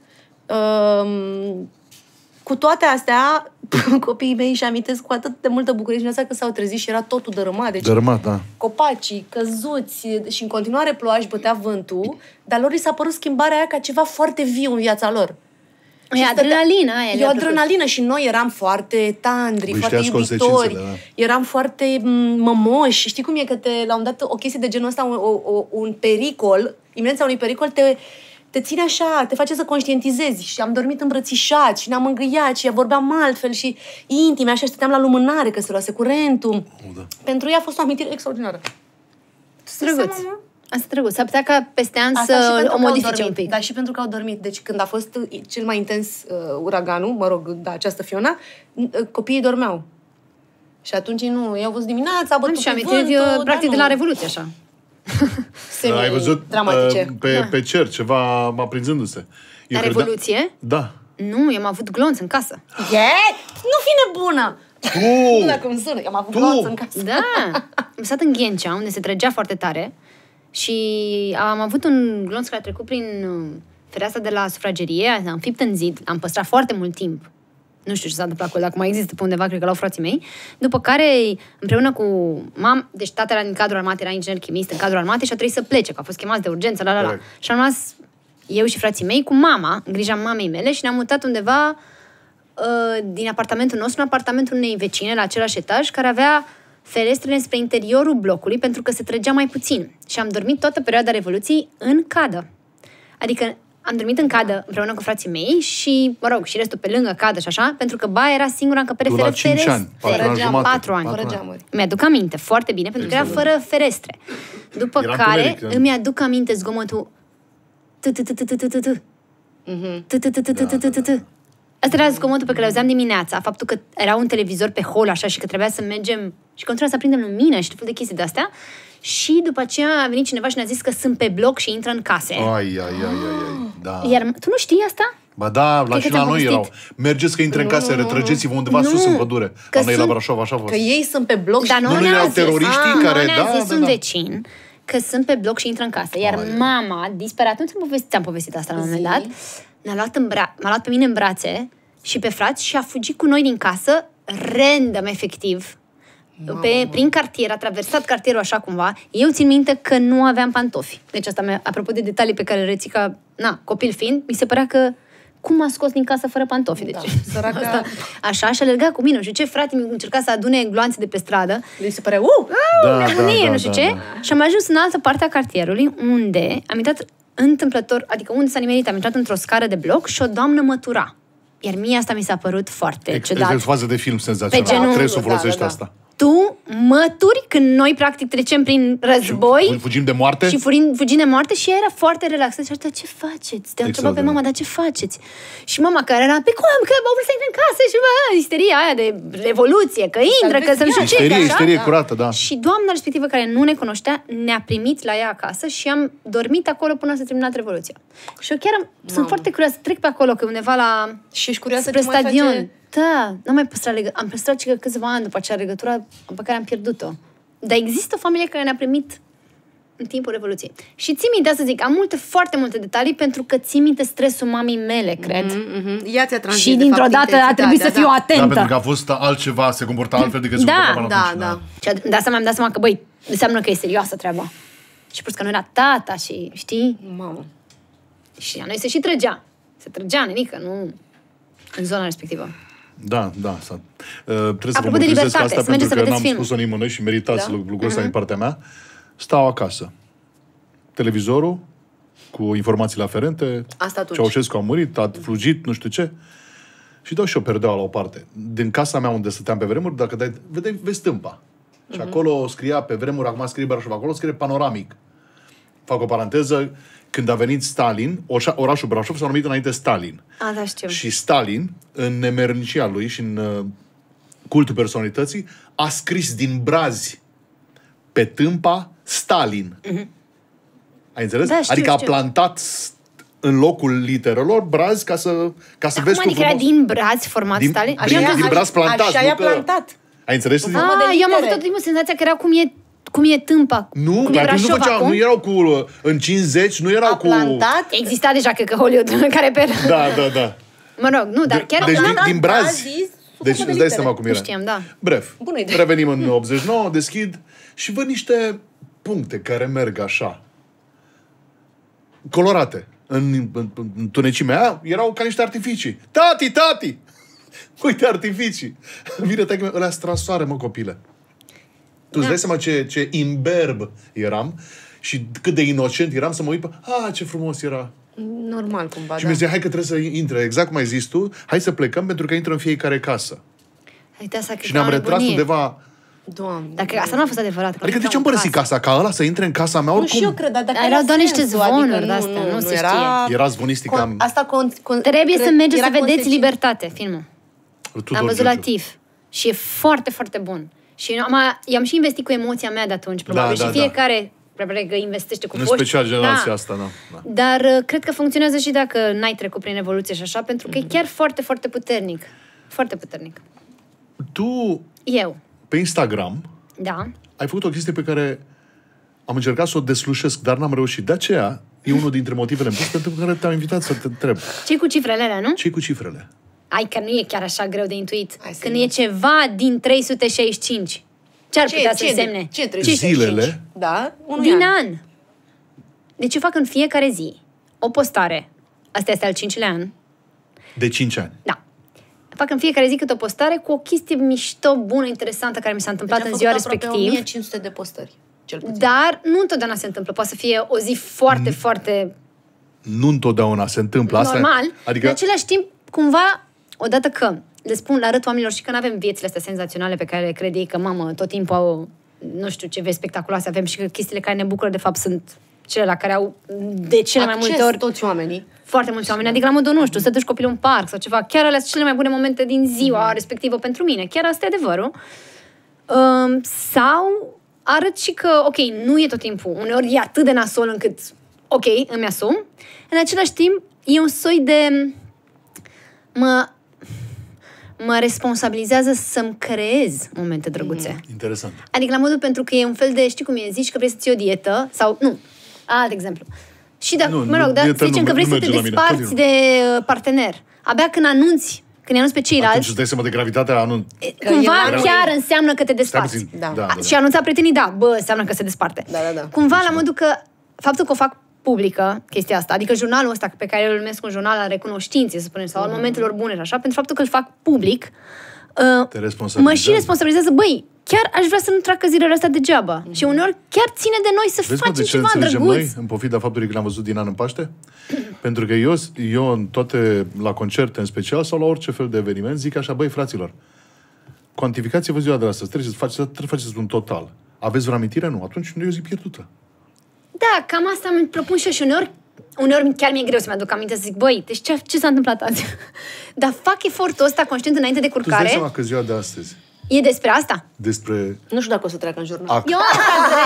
Cu toate astea, copiii mei își amintesc cu atât de multă bucurie și că s-au trezit și era totul dărâmat. Deci Dărâmat, da. copacii, căzuți și în continuare ploua și bătea vântul, dar lor li s-a părut schimbarea aia ca ceva foarte viu în viața lor. E adrenalina aia. E o adrenalină și noi eram foarte tandri, foarte iubitori, eram foarte mămoși. Știi cum e că la un dat o chestie de genul ăsta, un pericol, iminența unui pericol te ține așa, te face să conștientizezi. Și am dormit îmbrățișați și ne-am îngâiat și vorbeam altfel și intime, așa stăteam la lumânare că se luase curentul. Da. Pentru ea a fost o amintire extraordinară. Drăguț. Asta drăguț. S-ar putea ca peste an să o modifice un pic. Dar și pentru că au dormit. Deci când a fost cel mai intens uraganul, această Fiona, copiii dormeau. Și atunci nu, ei au văzut dimineața, a bătut și amintiri practic de la Revoluție, așa. Ai văzut pe cer ceva aprinzându-se. La Revoluție? Da. Nu, eu am avut glonț în casă. Nu fi nebună! Nu dacă îmi sună, eu am avut glonț în casă. Da. Am stat în Ghencea, unde se trăgea foarte tare și am avut un glonț care a trecut prin fereastra de la sufragerie, am fipt în zid, am păstrat foarte mult timp. Nu știu ce s-a întâmplat acolo, dacă mai există pe undeva, cred că l-au frații mei. După care, împreună cu deci tata era din cadrul armatei, era inginer chimist în cadrul armatei și a trebuit să plece, că a fost chemat de urgență, Și am rămas eu și frații mei cu mama, în grija mamei mele și ne-am mutat undeva din apartamentul nostru în apartamentul unei vecine, la același etaj, care avea ferestrele spre interiorul blocului, pentru că se trăgea mai puțin. Și am dormit toată perioada Revoluției în cadă. Adică am dormit în cadă împreună cu frații mei și, mă rog, și restul pe lângă cadă și așa, pentru că baia era singura încăpere fără ferestre. 4 ani. Fără geamuri. Mi-aduc aminte foarte bine, pentru că era fără ferestre. După care îmi aduc aminte zgomotul Asta era zgomotul pe care l-auzeam dimineața, faptul că era un televizor pe hol așa și că trebuia să mergem și continua să aprindem lumină și tot fel de chestii de-astea. Și după aceea a venit cineva și ne-a zis că sunt pe bloc și intră în case. Da. Iar tu nu știi asta? Ba da, și la noi erau. Mergeți că intre în casă, retrăgeți-vă undeva sus în pădure. La noi la Brașov, așa fost. Că ei sunt pe bloc și nu erau teroriștii care... ne-a zis un vecin că sunt pe bloc și intră în casă. Iar mama, disperat, nu ți-am povestit asta la un moment dat, m-a luat pe mine în brațe și pe frați și a fugit cu noi din casă, random, efectiv, prin cartier, a traversat cartierul așa cumva. Eu țin minte că nu aveam pantofi. Deci asta, apropo de detalii pe care le reții ca, copil fiind, mi se părea că cum m-a scos din casă fără pantofi? Deci, săraca... Așa, și alerga cu mine. Nu știu ce, frate, mi încerca să adune gloanțe de pe stradă. Le se părea, nebunie, nu știu ce. Și am ajuns în altă parte a cartierului, unde am intrat întâmplător, adică unde s-a nimerit, am intrat într-o scară de bloc și o doamnă mătura. Iar mie asta mi s-a părut foarte ciudat. E o fază de film senzațional. Trebuie să folosești asta. tu mături când noi practic trecem prin război. Fugim de moarte? Și fugim de moarte și ea era foarte relaxată și a zis, ce faceți? Te-a întrebat pe mama, dar ce faceți? Și mama care era, pe cum? Că au vrut să intre în casă și isteria aia de revoluție, că intră, că să nu știu ce. Isterie curată, da. Și doamna respectivă care nu ne cunoștea ne-a primit la ea acasă și am dormit acolo până s-a terminat revoluția. Și eu chiar sunt foarte curioasă, trec pe acolo, că undeva la... Și ești curioasă spre ce mai stadion. face... Da, n-am mai păstrat legătura. Am păstrat și câțiva ani după acea legătură pe care am pierdut-o. Dar există o familie care ne-a primit în timpul Revoluției. Și ții minte, să zic, am foarte multe detalii pentru că ții minte stresul mamii mele, cred. Ea ți-a transmis, și dintr-o dată a trebuit să fiu atentă. Da, pentru că a fost altceva, se comporta altfel decât se comporta până atunci. Da. Și de asta mi-am dat seama că, băi, înseamnă că e serioasă treaba. Și plus că nu era tata și, știi? Mamă. Și a noi se și trăgea. Se trăgea, nenică, nu în zona respectivă. Da. Trebuie să vă Apropo de mărturisesc libertate, asta să mergeți pentru să că vedeți n-am spus-o nimănui și meritați lucrul ăsta din partea mea. Stau acasă. Televizorul cu informațiile aferente. Asta atunci. Ceaușescu a murit, a flugit, nu știu ce. Și dau și o perdeaua la o parte. Din casa mea unde stăteam pe vremuri, dacă dai, vezi tâmpa. Și acolo scria pe vremuri, acum scrie Brașov, acolo scrie panoramic. Fac o paranteză, când a venit Stalin, orașul Brașov s-a numit înainte Stalin. Da, știu. Și Stalin, în nemernicia lui și în cultul personalității, a scris din brazi pe tâmpa Stalin. Ai înțeles? Da, știu, adică știu. a plantat în locul literelor brazi ca să vezi Cum adică era din brazi format Stalin? Din brazi plantat. Așa i-a plantat. Ai înțeles? Eu am avut tot timpul senzația că era cum e tâmpa. Nu, cum e Brașov acum. nu erau cu... În 50 nu erau cu... Plantat? Exista deja, cred că Hollywood, care pe... Da. Mă rog, nu, dar chiar... Deci din brazi. Deci îți dai seama cum era. Nu știam, da. Bref, Bună idee. revenim în 89, deschid și văd niște puncte care merg așa. Colorate. În tunecimea aia erau ca niște artificii. Tati! Uite artificii. Vine taică-mea, ălea strasoare, mă, copile. Tu îți dai seama ce imberb eram și cât de inocent eram să mă uit pe... ce frumos era. Normal, cumva, Și mi-a zis, hai că trebuie să intre, exact cum ai zis tu, hai să plecăm pentru că intră în fiecare casă. Uite, asta Și ne-am retras undeva... Doamne. Dacă asta nu a fost adevărat. Adică de ce am părăsit casa? Ca ăla să intre în casa mea oricum? Nu, și eu cred, dar dacă Erau doar niște sensul, zvonuri adică de-astea, nu se era... Era zvonistica... Trebuie să mergeți să vedeți Libertate, filmul. Tudor Am văzut la Giurgiu. TIFF. Și e foarte, foarte bun. Și i-am și investit cu emoția mea de atunci, probabil. Da, și fiecare că investește cu În poști. special generația asta, da. Dar cred că funcționează și dacă n-ai trecut prin Revoluție și așa, pentru că e chiar foarte, foarte puternic. Foarte puternic. Tu, Eu. pe Instagram, Da. ai făcut o chestie pe care am încercat să o deslușesc, dar n-am reușit. De aceea, e unul dintre motivele în plus pentru care te-am invitat să te întreb. Ce-i cu cifrele alea, nu? Ce-i cu cifrele? Ai, că nu e chiar așa greu de intuit. Hai să Când nu. e ceva din 365. Ce ar putea să însemne? Ce Zilele? Da, Din an. Deci eu fac în fiecare zi o postare. Asta este al 5-lea an. De 5 ani. Da. Fac în fiecare zi câte o postare cu o chestie mișto, bună, interesantă, care mi s-a întâmplat în ziua respectiv. 1500 de postări, cel puțin. Dar nu întotdeauna se întâmplă. Poate să fie o zi foarte, foarte Nu întotdeauna se întâmplă asta. normal. Adică... În același timp, cumva, odată că le arăt oamenilor și că nu avem viețile astea senzaționale pe care le crede ei că, mamă, tot timpul au, nu știu ce vezi spectaculoase avem și că chestiile care ne bucură, de fapt, sunt cele la care au de cele mai multe ori toți oamenii. foarte mulți oameni. Adică la modul, nu știu, să duci copilul în parc sau ceva. Chiar alea sunt cele mai bune momente din ziua respectivă pentru mine. Chiar asta e adevărul. Sau arăt și că, ok, nu e tot timpul. Uneori e atât de nasol încât, ok, îmi asum. În același timp, e un soi de... Mă responsabilizează să-mi creez momente drăguțe. Interesant. Adică la modul pentru că e un fel de, știi cum e, zici că vrei să ții o dietă sau, nu, alt exemplu. Și dacă, să zicem că vrei să te desparți de partener. Abia când anunți pe ceilalți... Atunci îți dai seama de gravitatea anunț. Cumva chiar înseamnă că te desparți. Da. Și anunța prietenii, înseamnă că se desparte. Da. Cumva la modul că faptul că o fac publică, chestia asta, adică jurnalul ăsta pe care eu îl numesc un jurnal al recunoștinței, să spunem, sau al momentelor bune, așa, pentru faptul că îl fac public, mă și responsabilizează, băi, chiar aș vrea să nu treacă zilele astea degeaba. Și uneori chiar ține de noi să facem ceva drăguț. Noi, în pofida faptului că l-am văzut din an în Paște? Pentru că eu în toate, la concerte în special sau la orice fel de eveniment, zic așa, băi, fraților, Cuantificați-vă ziua de astăzi. Trebuie să faceți un total. Aveți vreo amintire? Nu. Atunci nu e o zi pierdută. Da, cam asta îmi propun și eu și uneori chiar mi-e greu să-mi aduc aminte, să zic, băi, deci ce s-a întâmplat azi? Dar fac efortul ăsta conștient înainte de Tu îți culcare. dai seama că ziua de astăzi E despre asta? despre... Nu știu dacă o să treacă în jurnal. Eu asta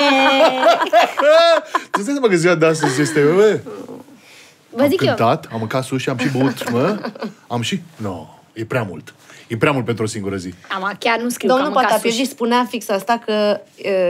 Tu îți dai seama că ziua de astăzi este... Vă Am zic eu. cântat, am mâncat sushi, am și băut, am și... No, e prea mult. E prea mult pentru o singură zi. Chiar nu scriu Domnul că am mâncat Patapieji sushi. spunea fix asta că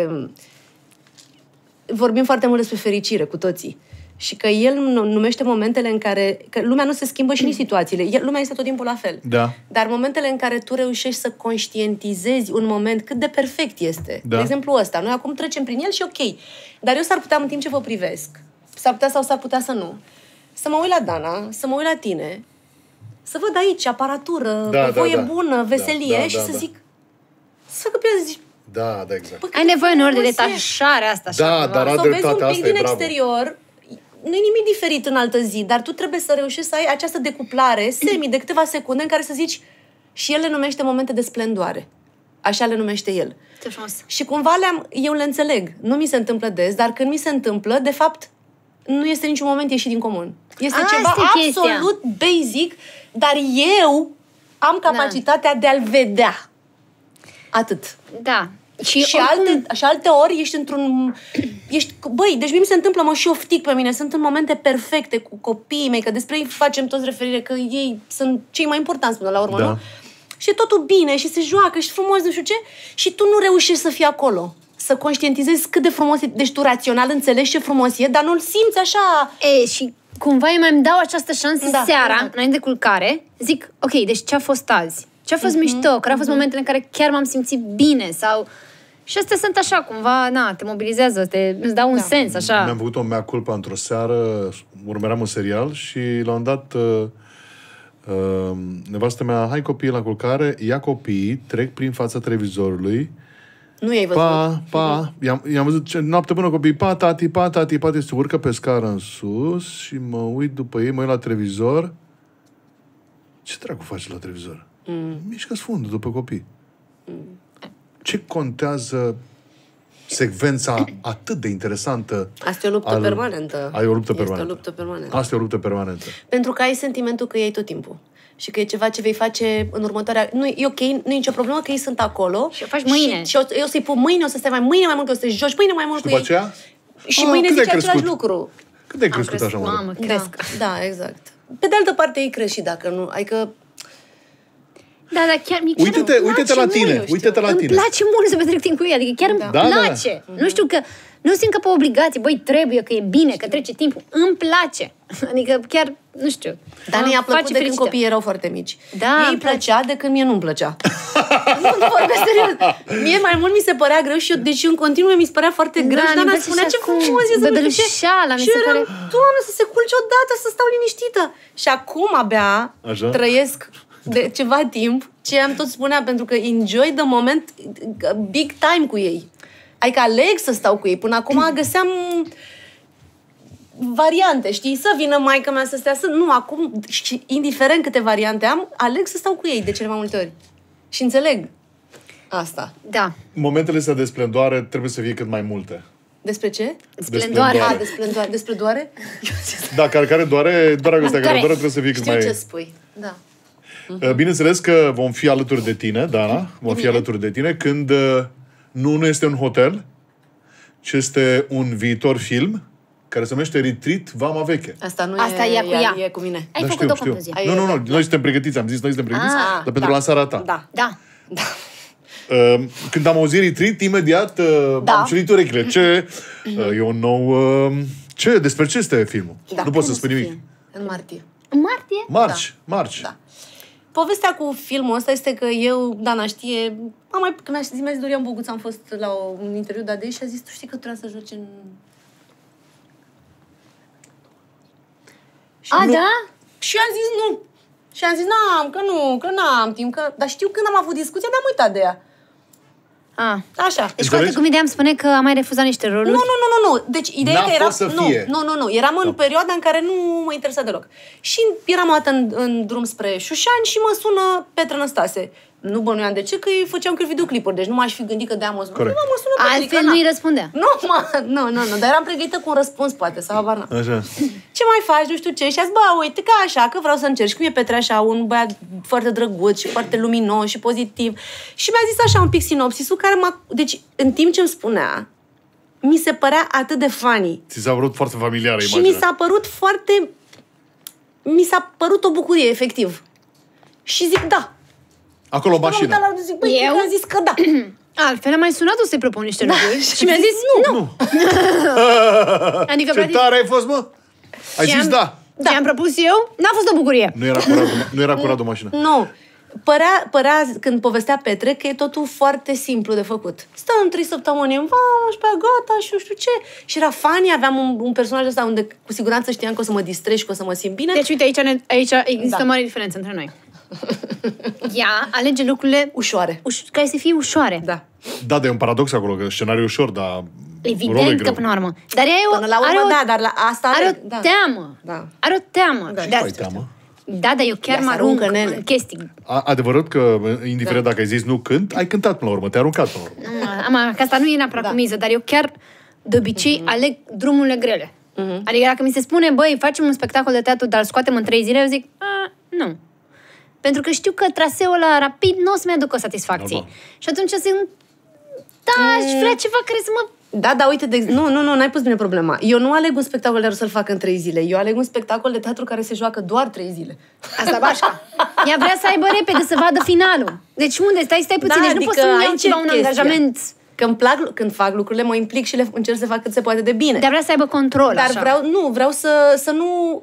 vorbim foarte mult despre fericire cu toții. Și că el numește momentele în care... Că lumea nu se schimbă și nici situațiile. Lumea este tot timpul la fel. Da. Dar momentele în care tu reușești să conștientizezi un moment cât de perfect este. Da. De exemplu ăsta. Noi acum trecem prin el și ok. Dar eu s-ar putea, în timp ce vă privesc, s-ar putea sau s-ar putea să nu, să mă uit la Dana, să mă uit la tine, să văd aici aparatură, voie bună, veselie și să zic... Să zici... Da, exact. Ai nevoie uneori de detașare asta. Da, dar să o vezi un pic din exterior, nu e nimic diferit în altă zi, dar tu trebuie să reușești să ai această decuplare de câteva secunde în care să zici, și el le numește momente de splendoare. Așa le numește el. Ce frumos. Și cumva eu le înțeleg. Nu mi se întâmplă des, dar când mi se întâmplă, de fapt, nu este niciun moment ieșit din comun. Este ceva absolut basic, dar eu am capacitatea de a-l vedea. Atât. Da. Și alte ori ești într-un... Băi, deci mi se întâmplă, și oftic pe mine. Sunt în momente perfecte cu copiii mei, că despre ei facem toți referire, că ei sunt cei mai importanți până la urmă, nu? Și e totul bine și se joacă și frumos, nu știu ce, și tu nu reușești să fii acolo. Să conștientizezi cât de frumos e. Deci tu rațional înțelegi ce frumos e, dar nu-l simți așa... Și cumva eu mai îmi dau această șansă seara, înainte de culcare, zic, ok, deci ce a fost azi? Ce a fost mișto? Care au fost momentele în care chiar m-am simțit bine? Sau... Și astea sunt așa, cumva, te mobilizează, îți dau un sens, așa. Mi-am făcut o mea culpa într-o seară, urmăream un serial și la un dat nevastă mea, hai copiii la culcare, ia copiii, trec prin fața televizorului. Nu i-ai văzut? I-am văzut noapte bună copiii, tati, se urcă pe scară în sus și mă uit după ei, mă uit la televizor. Ce dracu faci la televizor? Mișcă-ți fundul după copii. Ce contează secvența atât de interesantă? Asta e o luptă permanentă. Ai o luptă permanentă. Este o luptă permanentă. Asta e o luptă permanentă. Pentru că ai sentimentul că ei tot timpul. Și că e ceva ce vei face în următoarea... Nu, e ok, nu e nicio problemă că ei sunt acolo. Și o faci mâine. Și eu o să-i pun mâine, o să stai mâine mai mult, că o să te joci mâine mai mult și cu ei. după aceea? Și mâine zice același lucru. Cât de crescut așa, mă? Cresc. Da, exact. Pe de altă parte, ei cresc și dacă nu... Adică... Da, chiar uite-te la tine, uite-te la tine. Îmi place mult să petrec timp cu ei, adică chiar îmi place. Nu știu că, nu simt că pe obligație, băi, trebuie, că e bine, că trece timpul. Îmi place. Adică chiar, nu știu. Dar ne-a plăcut de când copiii erau foarte mici. Da, ei îmi plăcea de când mie nu-mi plăcea. Nu vorbesc serios. Mie mai mult mi se părea greu și eu, deci în continuu mi se părea foarte greu și Dana spunea ce frumos e să nu știu ce. Și eram, Doamne, să se culce odată, să stau liniștită. Și acum abia trăiesc de ceva timp ce am tot spunea, pentru că enjoy the moment big time cu ei. Adică aleg să stau cu ei. Până acum găseam variante, știi? Să vină maica mea să stea, nu, acum, și indiferent câte variante am, aleg să stau cu ei de cele mai multe ori. Și înțeleg asta. Da. Momentele astea de splendoare trebuie să fie cât mai multe. Despre ce? Splendoare. Despre doare? Da, care doare, dragostea care doare trebuie să fie cât mai... Știu ce spui, da. Bineînțeles că vom fi alături de tine, Dana, vom fi alături de tine când nu este un hotel, ci este un viitor film care se numește Retreat Vama Veche. Asta e cu mine. Ai făcut o concluzie. Nu, noi suntem pregătiți, am zis, noi suntem pregătiți, dar pentru lansarea ta. Da. Când am auzit Retreat, imediat am ciulit urechile. E un nou... Despre ce este filmul? Nu pot să spun nimic. În martie. În martie? Marci. Da. Povestea cu filmul ăsta este că eu, Dana știe, când mi-a zis Dorian Boguț, am fost la un interviu de ADE și a zis, tu știi că trebuia să joci în... Da? Și am zis nu. Și am zis, că n-am timp, dar știu când am avut discuția, dar am uitat de ea. Așa. Deci cu alte cuvinte îmi spune că am mai refuzat niște roluri? Nu. Deci ideea că era... Nu. Eram în perioada în care nu mă interesa deloc. Și eram o dată în drum spre Șușani și mă sună Petre Năstase. Nu bănuiam de ce, că ei făceam că videoclipuri, deci nu m-aș fi gândit că de-aia mă sună. Altfel nu-i răspundea. Nu, dar eram pregătită cu un răspuns, poate, sau habar n-am. Așa. Ce mai faci, nu știu ce, și a zis, bă, uite, că așa, că vreau să încerci. Cum e Petre așa, un băiat foarte drăguț și foarte luminos și pozitiv. Și mi-a zis așa un pic sinopsisul care deci, în timp ce îmi spunea, mi se părea atât de funny. Ți s-a părut foarte familiară și imaginea. mi s-a părut o bucurie, efectiv. Și zic, da. Acolo o mașină. Zic, băi, eu am zis că da. Altfel am mai sunat-o să-i propun niște lucruri și mi-a zis nu. Adică, Ce tare ai fost, mă? Ai zis da. Ce am propus eu, n-a fost o bucurie. Nu era cu Radu mașină. Nu. Părea, când povestea Petre, că e totul foarte simplu de făcut. Stăm 3 săptămâni în vară și pe gata și nu știu ce. Și era funny, aveam un personaj ăsta unde cu siguranță știam că o să mă distrez și că o să mă simt bine. Deci, uite, aici există o mare diferență între noi. Ea alege lucrurile ușoare. Care să fie ușoare. Da. Da, dar e un paradox acolo, că scenariul e ușor, dar evident că până la urmă. Dar ea până la urmă, dar la asta are o teamă. Da. Are o teamă. Ce ai teamă? Da, dar eu chiar mă arunc în chestii. Adevărat că, indiferent dacă ai zis nu cânt, ai cântat până la urmă, te-ai aruncat până la urmă. Că asta nu e neapărat cu miză, dar eu chiar de obicei aleg drumurile grele. Adică dacă mi se spune, băi, facem un spectacol de teatru, dar îl scoatem în 3 zile, eu zic, nu. Pentru că știu că traseul ăla rapid nu o să-mi aducă satisfacție. Normal. Și atunci zic, da, și vrea ceva care să mă... Da, uite, nu, n-ai pus bine problema. Eu nu aleg un spectacol de să-l fac în 3 zile. Eu aleg un spectacol de teatru care se joacă doar 3 zile. Asta bașca. Ea vrea să aibă repede, să vadă finalul. Deci unde? Stai puțin. Da, deci nu poți să-mi iau ceva, un angajament. Când fac lucrurile, mă implic și le încerc să fac cât se poate de bine. Dar vrea să aibă control, Dar așa. vreau să nu...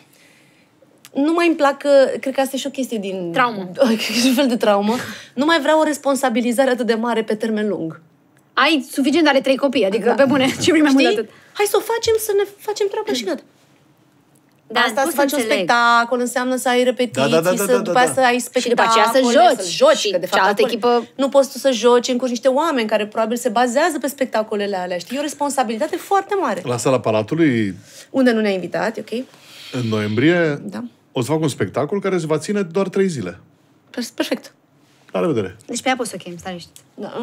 Nu mai îmi plac, cred că asta e și o chestie din... Traumă. Un fel de traumă. Nu mai vreau o responsabilizare atât de mare pe termen lung. Ai suficient, are 3 copii, adică pe bune, ce vrei mai mult de atât. Hai să o facem, să ne facem treaba și gata. Da, asta să faci un spectacol înseamnă să ai repetiții, după aceea să ai spectacole, și după aceea să joci. Și că de fapt cealaltă echipă... nu poți tu să joci în curs niște oameni care probabil se bazează pe spectacolele alea. Știi, e o responsabilitate foarte mare. La Sala Palatului, unde nu ne-ai invitat, ok? în noiembrie, Da. o să fac un spectacol care se va ține doar 3 zile. Perfect. La revedere. Deci pe ea poți să o chemi, stai liniștit.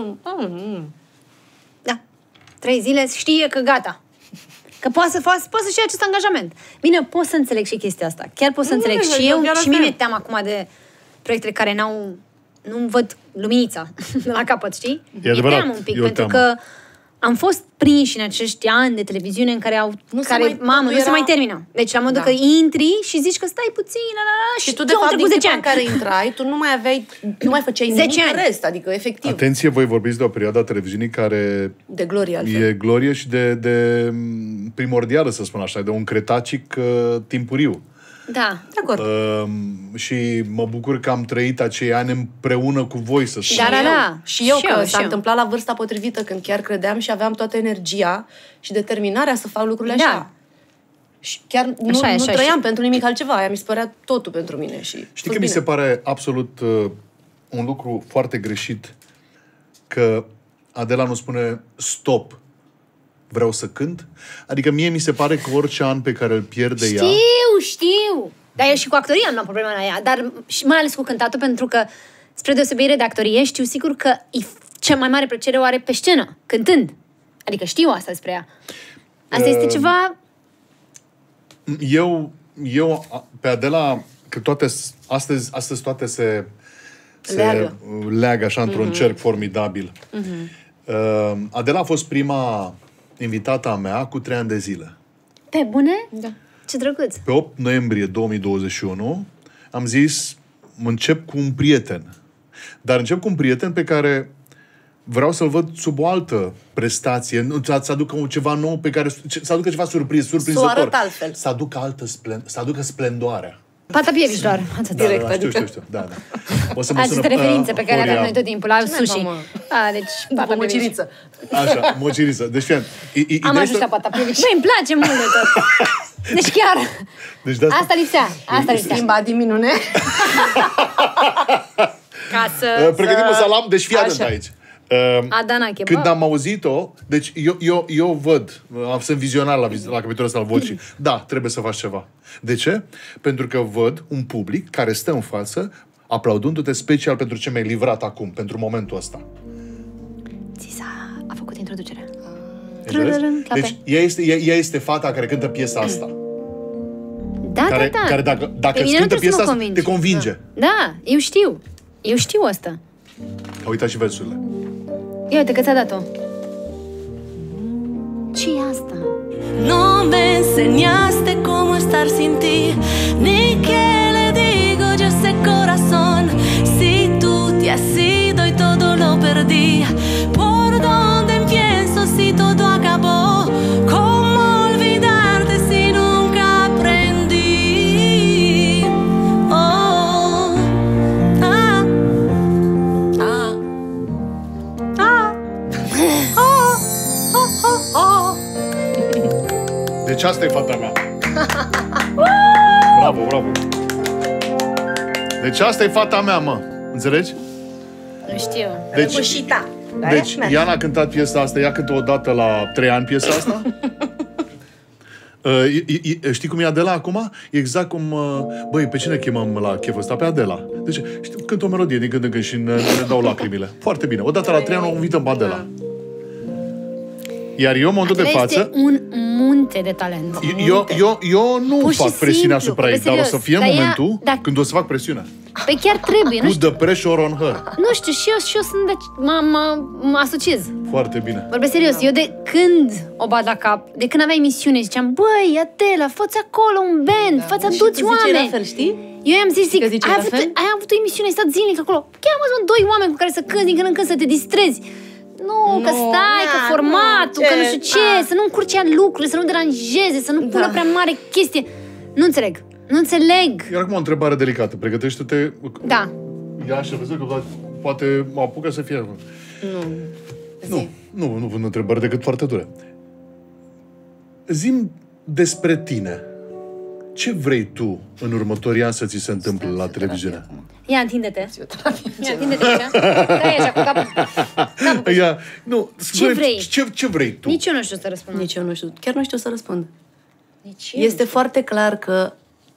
Da. 3 zile, știe că gata. Că poate să-și ia acest angajament. Bine, pot să înțeleg și chestia asta. Chiar pot să înțeleg. Și eu, și mie mi-e teamă acum de proiectele care nu văd luminița la capăt, știi? E adevărat, teamă un pic, e o pentru teamă. că am fost prinși în acești ani de televiziune în care nu se mai termină. Deci la modul că intri și zici că stai puțin, și tu de fapt din clipa în care intrai, tu nu mai făceai nimic în rest, adică efectiv. Atenție, voi vorbiți de o perioadă a televiziunii care de glorie, altfel. E glorie și de primordială, să spun așa, de un cretacic timpuriu. Da. De acord. Și mă bucur că am trăit acei ani împreună cu voi, să spun. Și eu că s-a întâmplat la vârsta potrivită, când chiar credeam și aveam toată energia și determinarea să fac lucrurile așa. Și chiar nu trăiam pentru nimic altceva. Aia mi se părea totul pentru mine. Și știi că mi se pare absolut un lucru foarte greșit că Adela nu spune stop, vreau să cânt? Adică mie mi se pare că orice an pe care îl pierde ea... Știu! Dar eu și cu actoria nu am problema la ea, dar și mai ales cu cântatul, pentru că, spre deosebire de actorie, știu sigur că cea mai mare plăcere o are pe scenă, cântând. Adică știu asta despre ea. Asta este ceva... Eu pe Adela, că astăzi toate se leagă așa într-un cerc formidabil. Adela a fost prima invitată a mea cu 3 ani de zile. Pe bune? Da. Ce drăguț! Pe 8 noiembrie 2021 am zis, încep cu un prieten. Dar încep cu un prieten pe care vreau să-l văd sub o altă prestație, să aducă ceva nou pe care să aducă ceva surprinzător. Să o arăt altfel. Să aducă splendoarea. Patapievici doar. Direct, știu. Da. O să mă sună această referință pe care avem noi tot timpul la sushi. Deci, mociriță. Așa, mociriță. Deci, am ajuns la patapievici. Băi, îmi place mult de tot. Deci chiar. Deci asta lipsea. Schimba din minune. Ca să... Pregătim un salam, deci fii atent aici. Adana kebab. Când am auzit-o, deci eu văd, sunt vizionar la capitolul ăsta al vocii. Da, trebuie să faci ceva. De ce? Pentru că văd un public care stă în față, aplaudându-te special pentru ce mi-ai livrat acum, pentru momentul ăsta. A făcut introducerea. Deci ea este fata care cântă piesa asta. Da. Care dacă îți cântă piesa asta, te convinge. Da, eu știu. Eu știu asta. A uitat și versurile. Ia uite că ți-a dat-o. Ce e asta? No me enseñaste cómo estar sin ti, ni qué le digo yo a ese corazón. Si tú te has ido y todo lo perdí, ¿por dónde empiezo si todo acabó? ¿Cómo olvidarte si nunca aprendí? Oh, ah, ah, ah, oh, oh, oh, oh. Deci asta e fata mea. Bravo. Deci asta e fata mea, mă. Înțelegi? Nu știu. Deci Iana a cântat piesa asta, ea cântă odată la 3 ani piesa asta. Știi cum e Adela acum? E exact cum... Băi, pe cine chemăm la cheful ăsta? Pe Adela. Deci cânt o melodie din când în când și ne dau lacrimile. Foarte bine. Odată la 3 ani o invităm pe Adela. Iar eu mă duc de față... Este un munte de talent. Eu nu fac presiune asupra ei, dar o să fie momentul când o să fac presiune. Păi chiar trebuie, nu Put știu. the pressure on her. Nu știu, și eu sunt de... Mă asociez. Foarte bine. Vorbesc serios, eu de când o bat la cap, de când avea emisiune, ziceam, băi, Adela, fă-ți acolo un band, fă-ți aduci oameni. La fel, știi? Eu i-am zis, ai avut o emisiune, ai stat zilnic acolo. Cheamă-ți 2 oameni cu care să cânti din când în când, să te distrezi. Nu, că stai, că formatul, că nu știu ce, să nu încurce lucrurile, să nu deranjeze, să nu pună prea mare chestie. Nu înțeleg. Iar acum o întrebare delicată. Pregătește-te... Da. Ia și văzut că poate mă apucă să fie... Nu pun întrebări decât foarte dure. Zi-mi despre tine. Ce vrei tu în următorii ani să ți se întâmple la televiziune? Ia, întinde-te. Ia, întinde-te așa. Stai așa, cu capul. Ia, nu, Ce vrei? Ce vrei tu? Nici eu nu știu să răspund. Nici eu nu știu. Chiar nu știu să răspund. Nici eu Este foarte clar că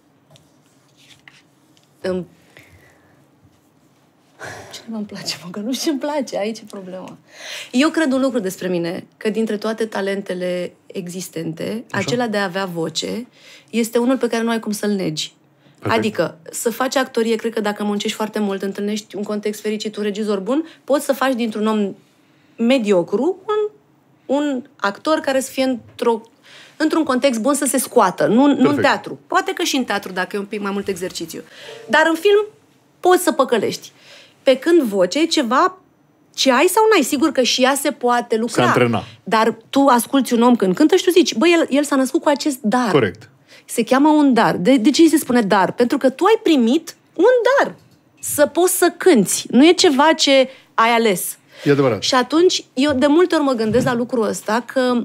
ce nu îmi place, mă, că nu știu ce-mi place, aici e problema. Eu cred un lucru despre mine, că dintre toate talentele existente, acela de a avea voce este unul pe care nu ai cum să-l negi. Perfect. Adică, să faci actorie, cred că dacă muncești foarte mult, întâlnești un context fericit, un regizor bun, poți să faci dintr-un om mediocru un actor care să fie într-un context bun să se scoată, nu în teatru. Poate că și în teatru, dacă e un pic mai mult exercițiu. Dar în film poți să păcălești. Pe când voce e ceva ce ai sau n-ai. Sigur că și ea se poate lucra. Se antrena. Dar tu asculți un om când cântă și tu zici, băi, el s-a născut cu acest dar. Corect. Se cheamă un dar. De ce se spune dar? Pentru că tu ai primit un dar. Să poți să cânti. Nu e ceva ce ai ales. E adevărat. Și atunci, eu de multe ori mă gândesc la lucrul ăsta, că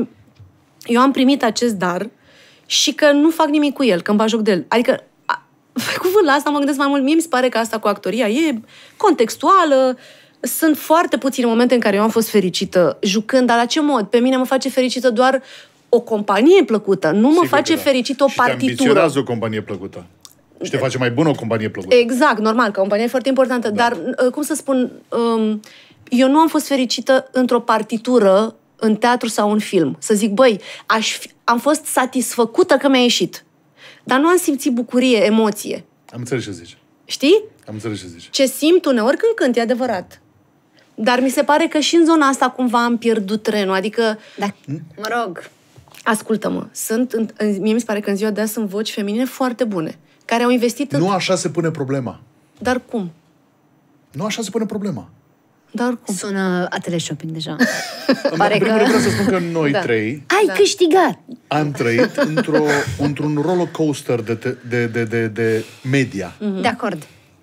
eu am primit acest dar și că nu fac nimic cu el, că îmi bag joc de el. Adică, cuvânt la asta mă gândesc mai mult. Mie mi se pare că asta cu actoria e contextuală. Sunt foarte puține momente în care eu am fost fericită jucând, dar la ce mod? Pe mine mă face fericită doar o companie plăcută. Nu mă face fericită o partitură. Și te ambiționează o companie plăcută. Și te face mai bună o companie plăcută. Exact, normal, că o companie e foarte importantă. Da. Dar, cum să spun, eu nu am fost fericită într-o partitură, în teatru sau în film. Să zic, băi, am fost satisfăcută că mi-a ieșit. Dar nu am simțit bucurie, emoție. Am înțeles ce zici. Știi? Am înțeles ce zici. Ce simt uneori când cânt, e adevărat. Dar mi se pare că și în zona asta cumva am pierdut trenul. Adică... Da. Mă rog. Ascultă-mă. Mie mi se pare că în ziua de azi sunt voci feminine foarte bune. Care au investit în... Nu așa se pune problema. Dar cum? Nu așa se pune problema. Dar cum? Sună a teleshopping deja. Pare că... Vreau să spun că noi trei... Ai câștigat! Am trăit într-un roller coaster de media. De acord.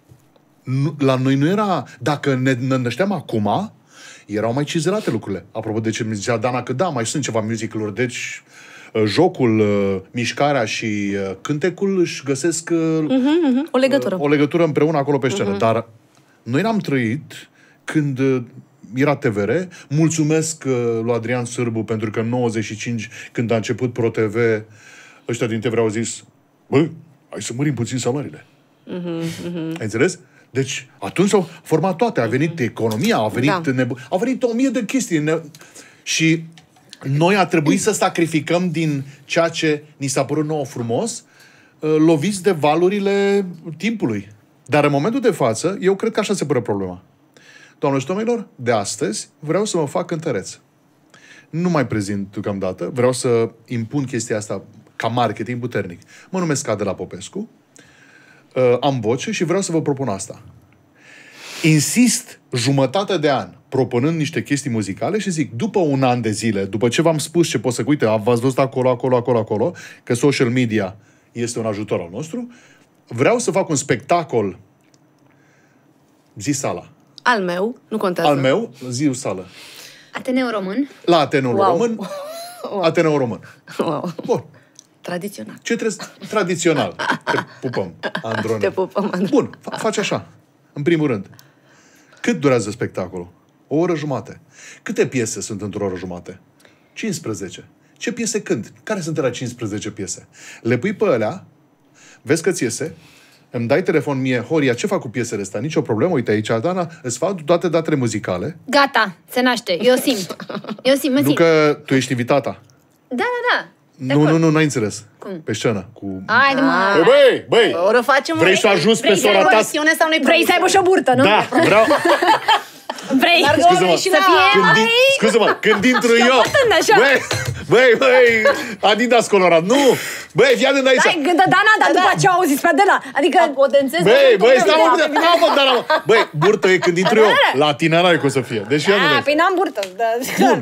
La noi nu era... Dacă ne nășteam acum, erau mai cizelate lucrurile. Apropo de ce mi zicea Dana, că da, mai sunt ceva musical-uri, deci jocul, mișcarea și cântecul își găsesc o legătură. O legătură împreună acolo pe scenă. Dar noi n-am trăit când era TVR. Mulțumesc lui Adrian Sârbu pentru că în 95, când a început ProTV, ăștia din TVR au zis, bă, hai să mărim puțin salariile. Ai înțeles? Deci, atunci s-au format toate. A venit economia, au venit 1000 de chestii. Și noi a trebuit să sacrificăm din ceea ce ni s-a părut nouă frumos, loviți de valurile timpului. Dar în momentul de față, eu cred că așa se pune problema. Doamnelor și domnilor, de astăzi vreau să mă fac cântăreț. Nu mai prezint deocamdată, vreau să impun chestia asta ca marketing puternic. Mă numesc Adela Popescu, am voce și vreau să vă propun asta. Insist jumătate de an propunând niște chestii muzicale și zic, după un an de zile, după ce v-am spus ce pot să... Uite, v-ați văzut acolo, că social media este un ajutor al nostru, vreau să fac un spectacol. Zi sala. Al meu, nu contează. Al meu, zi sală. Ateneu Român. La Ateneul Român. Ateneul Român. Wow. Bun. Tradițional. Ce trebuie? Tradițional. Te pupăm, Androne. Te pupăm, Androne. Bun, faci așa. În primul rând. Cât durează spectacolul? O oră jumate. Câte piese sunt într-o oră jumate? 15. Ce piese cânt? Care sunt la 15 piese? Le pui pe alea, vezi că ți iese, îmi dai telefon mie, Horia, ce fac cu piesele astea? Nici o problemă, uite aici, Dana, îți fac toate datele muzicale. Gata, se naște. Eu simt, Nu că tu ești invitata. Da. Nu, n-ai înțeles. Cum? Pe scenă. Cu... Haide, mă. Băi! O facem. Vrei să ajungi pe sora ta? Vrei să aibă și o burtă, nu? Da, vreau... Vrei? Scuze-mă, când intru eu... Băi, Adidas colorat, nu! Băi, fii atent aici! Dai gândă, Dana, dar după ce au zis pe Adela. Adică... Băi, stai mă, băi, burtă e când intru eu. La tine n-ai cum să fie. Deci ia nu. Păi n-am burtă. Bun.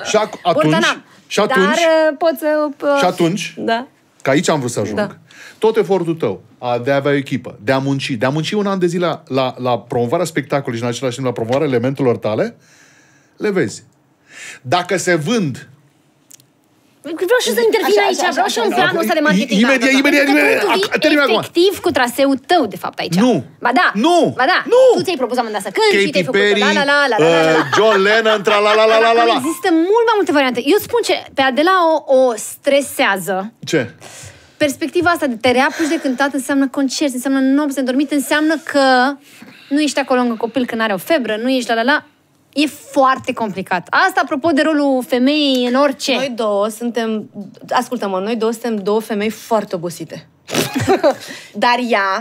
Și atunci... Dar pot să... Și atunci... Da. Că aici am vrut să ajung. Da. Tot efortul tău de a avea o echipă, de a munci un an de zile la promovarea spectacolului și în același timp la promovarea elementelor tale, le vezi. Dacă se vând... Vreau și să intervin aici, vreau și un plan ăsta de marketing. Imediat. Efectiv cu traseul tău, de fapt, aici. Nu. Ba da. Nu. Tu ți-ai propus amândată să cânti și te-ai Katy făcut Perry, John Lennon, tra-la-la-la-la-la. Există mult mai multe variante. Eu spun ce pe Adela o stresează. Ce? Perspectiva asta de te reapuci de cântat înseamnă concert, înseamnă nopți de dormit, înseamnă că nu ești acolo lângă copil când are o febră, nu ești la. E foarte complicat. Asta apropo de rolul femeii în orice. Noi două suntem... Ascultă-mă, noi două suntem două femei foarte obosite. Dar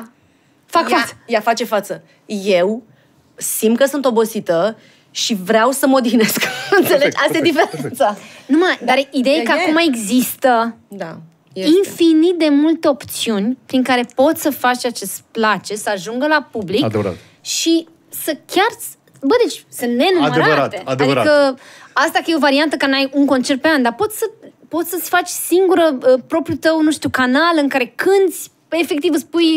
ea face față. Eu simt că sunt obosită și vreau să mă odihnesc. Înțelegi? Asta e diferența. Numai, dar ideea e că acum există infinit de multe opțiuni prin care poți să faci ceea ce-ți place, să ajungă la public. Adevărat. Și să chiar... Bă, deci sunt nenumărate. Adevărat. Adică asta că e o variantă că n-ai un concert pe an, dar poți să-ți faci singură propriul tău, nu știu, canal în care cânti, efectiv îți spui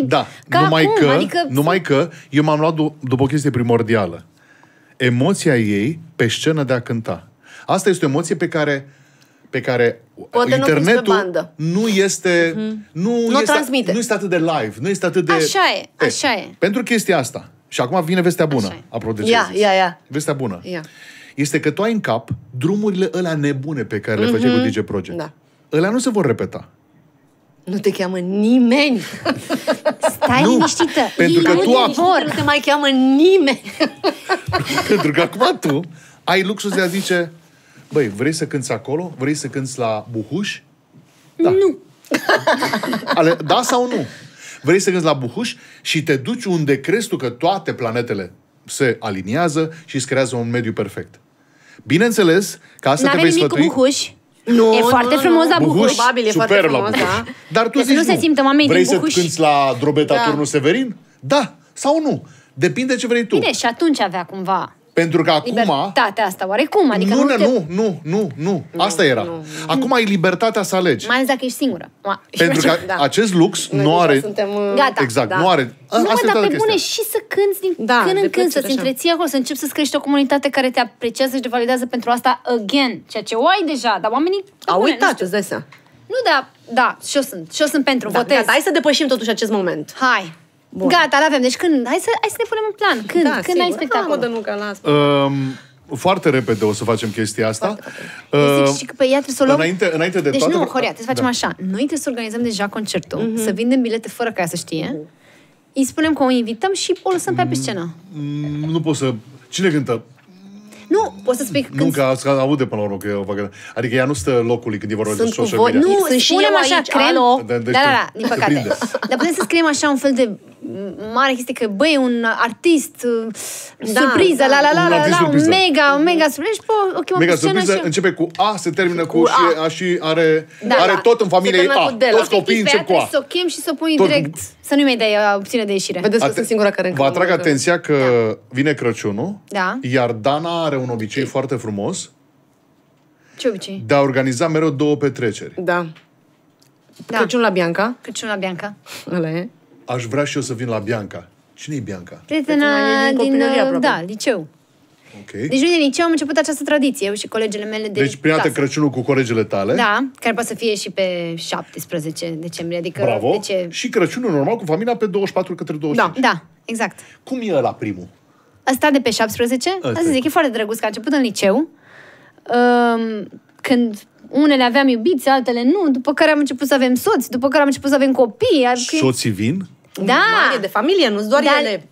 numai că eu m-am luat după o chestie primordială. Emoția ei pe scenă de a cânta. Asta este o emoție pe care internetul nu este... Nu transmite. Nu este atât de live, nu este atât de... Așa e. Pentru chestia asta. Și acum vine vestea bună. Apropo de ce ia. Vestea bună. Este că tu ai în cap drumurile ălea nebune pe care le făceai cu DJ Project. Da. Ălea nu se vor repeta. Nu te cheamă nimeni. Stai liniștită. Pentru că tu nu te mai cheamă nimeni. Pentru că acum tu ai luxul de a zice, băi, vrei să cânți acolo? Vrei să cânți la Buhuș? Da. Nu. Da sau nu? Vrei să cânti la Buhuș și te duci unde crezi tu că toate planetele se aliniază și îți creează un mediu perfect. Bineînțeles că asta te vei sfătui. N-avem nimic cu Buhuș. E foarte frumos la Buhuș. Probabil e foarte frumos, da. Dar tu zici nu se simtă oamenii vrei din Buhuș. să cânti la Drobeta Turnul Severin? Da sau nu? Depinde ce vrei tu. Bine, și atunci avea cumva... Pentru că acum... Libertatea asta, oarecum? Adică nu. Asta era. Acum ai libertatea să alegi. Mai ales dacă ești singură. Pentru că acest lux nu are... Gata. Exact, nu are... Dar pe bune și să cânti din când în când, să-ți întreții acolo, să începi să-ți crești o comunitate care te apreciază și te validează pentru asta again. Ceea ce o ai deja, dar oamenii... Au uitat, îți dai seama. Nu, da, și eu sunt pentru, votez. Hai să depășim totuși acest moment. Hai. Bun. Gata, l-avem. Deci când? Hai să ne punem în plan. Când ai spectacol? Foarte repede o să facem chestia asta. Zic și că pe ea trebuie să o luăm... Înainte de deci toate... Horia, trebuie să facem așa. Noi trebuie să organizăm deja concertul, să vindem bilete fără ca ea să știe îi spunem că o invităm și o lăsăm pe scenă. Nu pot să... Cine cântă? Nu, poți să spui Nu, că aude până la urmă că eu fac... Adică ea nu stă locului când e vorba de social media. Nu, Sunt și spunem eu așa, aici, crem... alo? Da, din păcate. Dar putem să scriem așa un fel de mare chestie că, băi, un artist surpriză, mega surpriză și o chemăm mega pe scenă surpriză, și... începe cu A, se termină cu A. și are tot în familie Se termină A. cu de la. Toți copiii încep cu A. Să o chem și să o pui Tot- direct, să nu-i mai dai opțiune de ieșire. Vedeți că sunt singura care încă Vă nu atrag mănâncă. atenția că vine Crăciunul, Da. iar Dana are un obicei foarte frumos Ce obicei? de a organiza mereu 2 petreceri. Da. Da. Crăciun la Bianca. Crăciun la Bianca. Ăla e. Aș vrea și eu să vin la Bianca. Cine e Bianca? Prietena Prietena din din, copilărie aproape. da, liceu. Ok. Deci noi din liceu am început această tradiție, eu și colegele mele de Deci prima dată clasă. Crăciunul cu colegele tale. Da, care poate să fie și pe 17 decembrie, adică... Bravo. De ce? Și Crăciunul normal cu familia pe 24 către 25. Da, exact. Cum e ăla primul? Asta de pe 17, asta zic, e foarte drăguț, că a început în liceu, când unele aveam iubiți, altele nu, după care am început să avem soți, după care am început să avem copii. Soții vin? Da! E de familie, nu-s doar Dar- ele.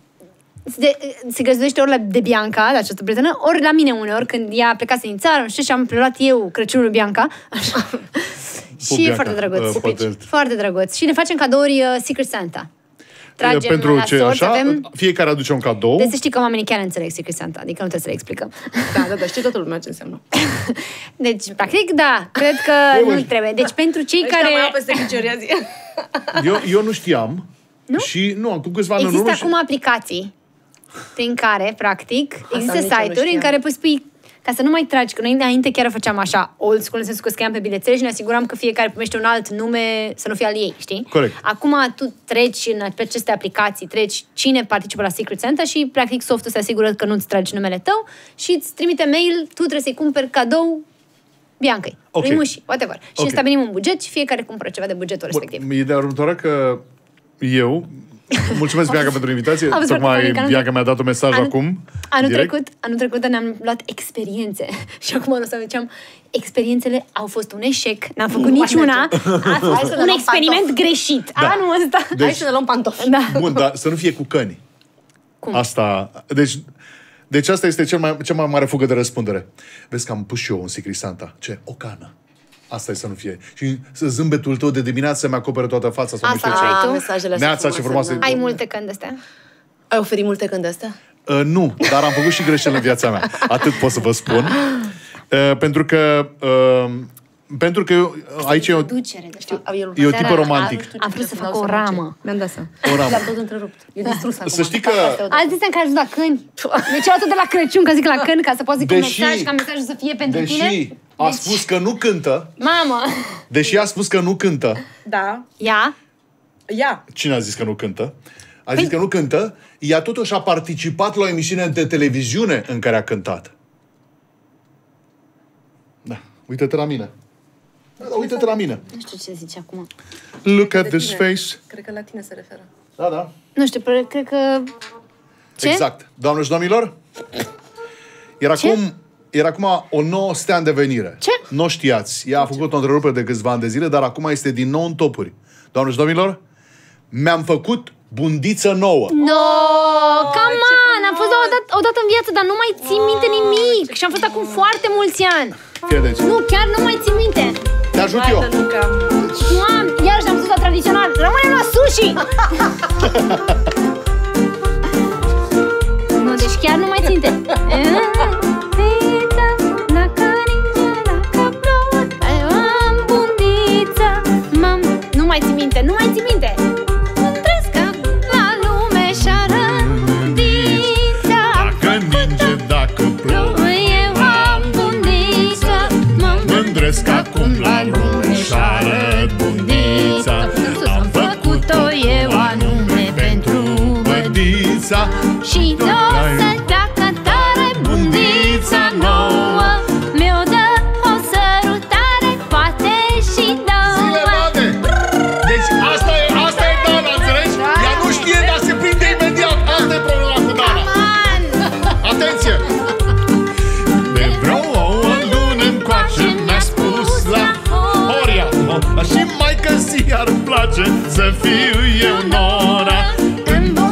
Se găzduiește ori de Bianca, de această prietenă, ori la mine uneori, când ea plecase din țară, nu știu, și am preluat eu Crăciunul lui Bianca. Așa. Și e Bianca, foarte drăguț. poate- Foarte drăguț. Și ne facem cadouri Secret Santa. Tragem Pentru la ce sorți, așa, avem... fiecare aduce un cadou. Deci să știi că oamenii chiar înțeleg Secret Santa, adică nu trebuie să le explicăm. Da, știe toată lumea ce înseamnă. Deci, practic, da, cred că nu trebuie. Deci, pentru cei Ăștia care... mai au peste ghicioria zi. Eu nu știam. Nu? Și nu, acum câțiva ani în Există urmă acum aplicații prin care, practic, există nici eu nu site-uri în știam. care poți spui, ca să nu mai tragi, că noi înainte chiar făceam așa, old school, în sensul că scriam pe bilețele și ne asiguram că fiecare primește un alt nume, să nu fie al ei, știi? Corect. Acum tu treci pe aceste aplicații, treci cine participă la Secret Santa și, practic, softul se asigură că nu-ți tragi numele tău și îți trimite mail, tu trebuie să-i cumperi cadou Biancăi, Ok. lui Muși, whatever. Și Ok. stabilim un buget și fiecare cumpără ceva de bugetul respectiv. Ideea următoare că eu... Mulțumesc, Bianca, pentru invitație. Am văzut foarte Tocmai funny că Bianca mi-a dat un mesaj acum. Anul direct. trecut ne-am luat experiențe. Și acum o să ziceam, experiențele au fost un eșec, n-am făcut niciuna. A fost să ne un luăm experiment pantofi. greșit. Da. Anul ăsta. Deci- Hai să ne luăm pantofi. Da. Bun, dar să nu fie cu căni. Cum? Asta... Deci asta este cea mai mare fugă de răspundere. Vezi că am pus și eu un Secret Santa. Ce? O cană. Asta e să nu fie. Și zâmbetul tău de dimineață mi acoperă toată fața sau nu Asta știu ce. ai tu? Mesajele astea Neața, ce frumoasă. da. Ai multe când astea? Ai oferit multe când astea? Nu, dar am făcut și greșeli în viața mea. Atât pot să vă spun. Pentru că eu, aici e o, Ducere, de fapt. e o tipă romantic. Am vrut să fac o ramă. Mi-am dat seama. O ramă. L-am tot întrerupt. E distrus acum. Să știi că Alții sunt care ajung la câini. Deci eu atât de la Crăciun, că zic la câini, ca să poți zic un Deși- mesaj, ca mesajul să fie pentru tine. deși a spus că nu cântă, Mamă! deși a spus că nu cântă, Da. Ia? Ia. cine a zis că nu cântă? A zis că nu cântă, ea totuși a participat la o emisiune de televiziune în care a cântat. Da, uite-te la mine. Da, uite-te la mine. Nu știu ce zice acum. Look at this face. Cred că la tine se referă. Da, da. Nu știu, cred că... Ce? Exact. Doamne și domnilor, era acum o nouă stea în devenire. Ce? Nu știați. Ea a făcut o întrerupere de câțiva ani de zile, dar acum este din nou în topuri. Doamne și domnilor, mi-am făcut bundiță nouă. No, come on! Am fost odată în viață, dar nu mai țin minte nimic. Și am fost acum foarte mulți ani. Fii atent. Nu, chiar nu mai țin minte. Te ajut eu. Doamne, iarăși am spus la tradițional. Rămânem la sushi! Nu, deci chiar nu mai țin minte. Nu mai țin minte, nu mai țin minte. La lume și-a rândița. Dacă ninge, dacă plouă, Eu am bundița. mândresc acum la lume și arăt bundița. Am făcut-o eu anume pentru bădița. Și o să treacă tare bundița nouă. Mi-o dă o sărutare, poate și două. Deci asta e Dana, înțelegi? Ea nu știe, dar se prinde imediat. Asta e problema cu Dana. Atenție! De vreo o lună încoace mi-a spus la Horia și mai că zi ar place să fiu eu nora. Când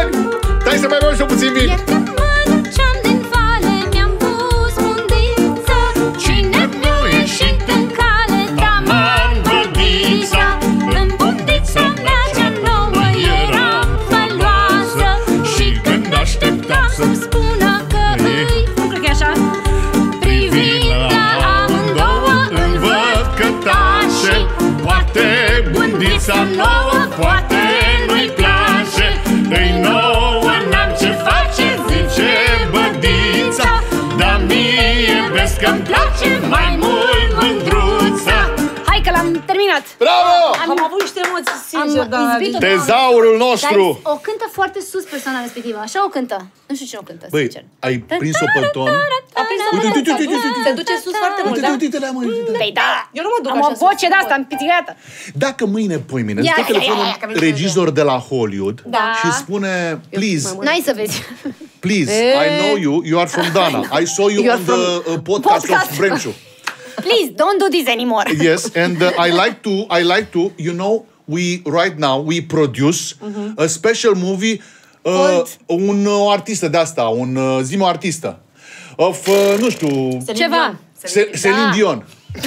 Stai să mai bem și puțin vin. Iar când mă duceam din vale, mi-am pus mundița. Cine nu ieșit în cale, taman bundița. În bundița mea cea nouă eram faloasă. Și când așteptam să-mi spună că îi, nu cred că e așa, privind la amândouă, îmi văd că tașe. Poate bundița nouă, poate nu-i place. Îi nouă, n-am ce face, zice bădița. Dar mie vezi că-mi place mai mult mândruța. Hai că l-am terminat! Bravo! Am avut niște emoții, sincer, Am dar... izbit-o. Tezaurul Dar nostru! o cântă foarte sus persoana respectivă, așa o cântă. Nu știu cine o cântă, Băi, sincer. ai prins-o pe ton? A prins Uite, uite, uite, uite, uite. Se duce sus foarte mult, da? Uite, la mâini. Păi da, Eu nu mă duc am așa o voce sus. de-asta împitigată. Dacă mâine, poimine, Ia, îți dă ia, ia, telefonul ia, că mi-e regizor de la Hollywood Da. și spune, please, N-ai să vezi. please, I know you, you are from Dana. I saw you You are on the podcast of Podcast. Brenciu. Please, don't do this anymore. Yes, and I like to, you know, right now, we produce a special movie, o artistă de asta, zi-mă o artistă, nu știu, Ceva. Celine Dion.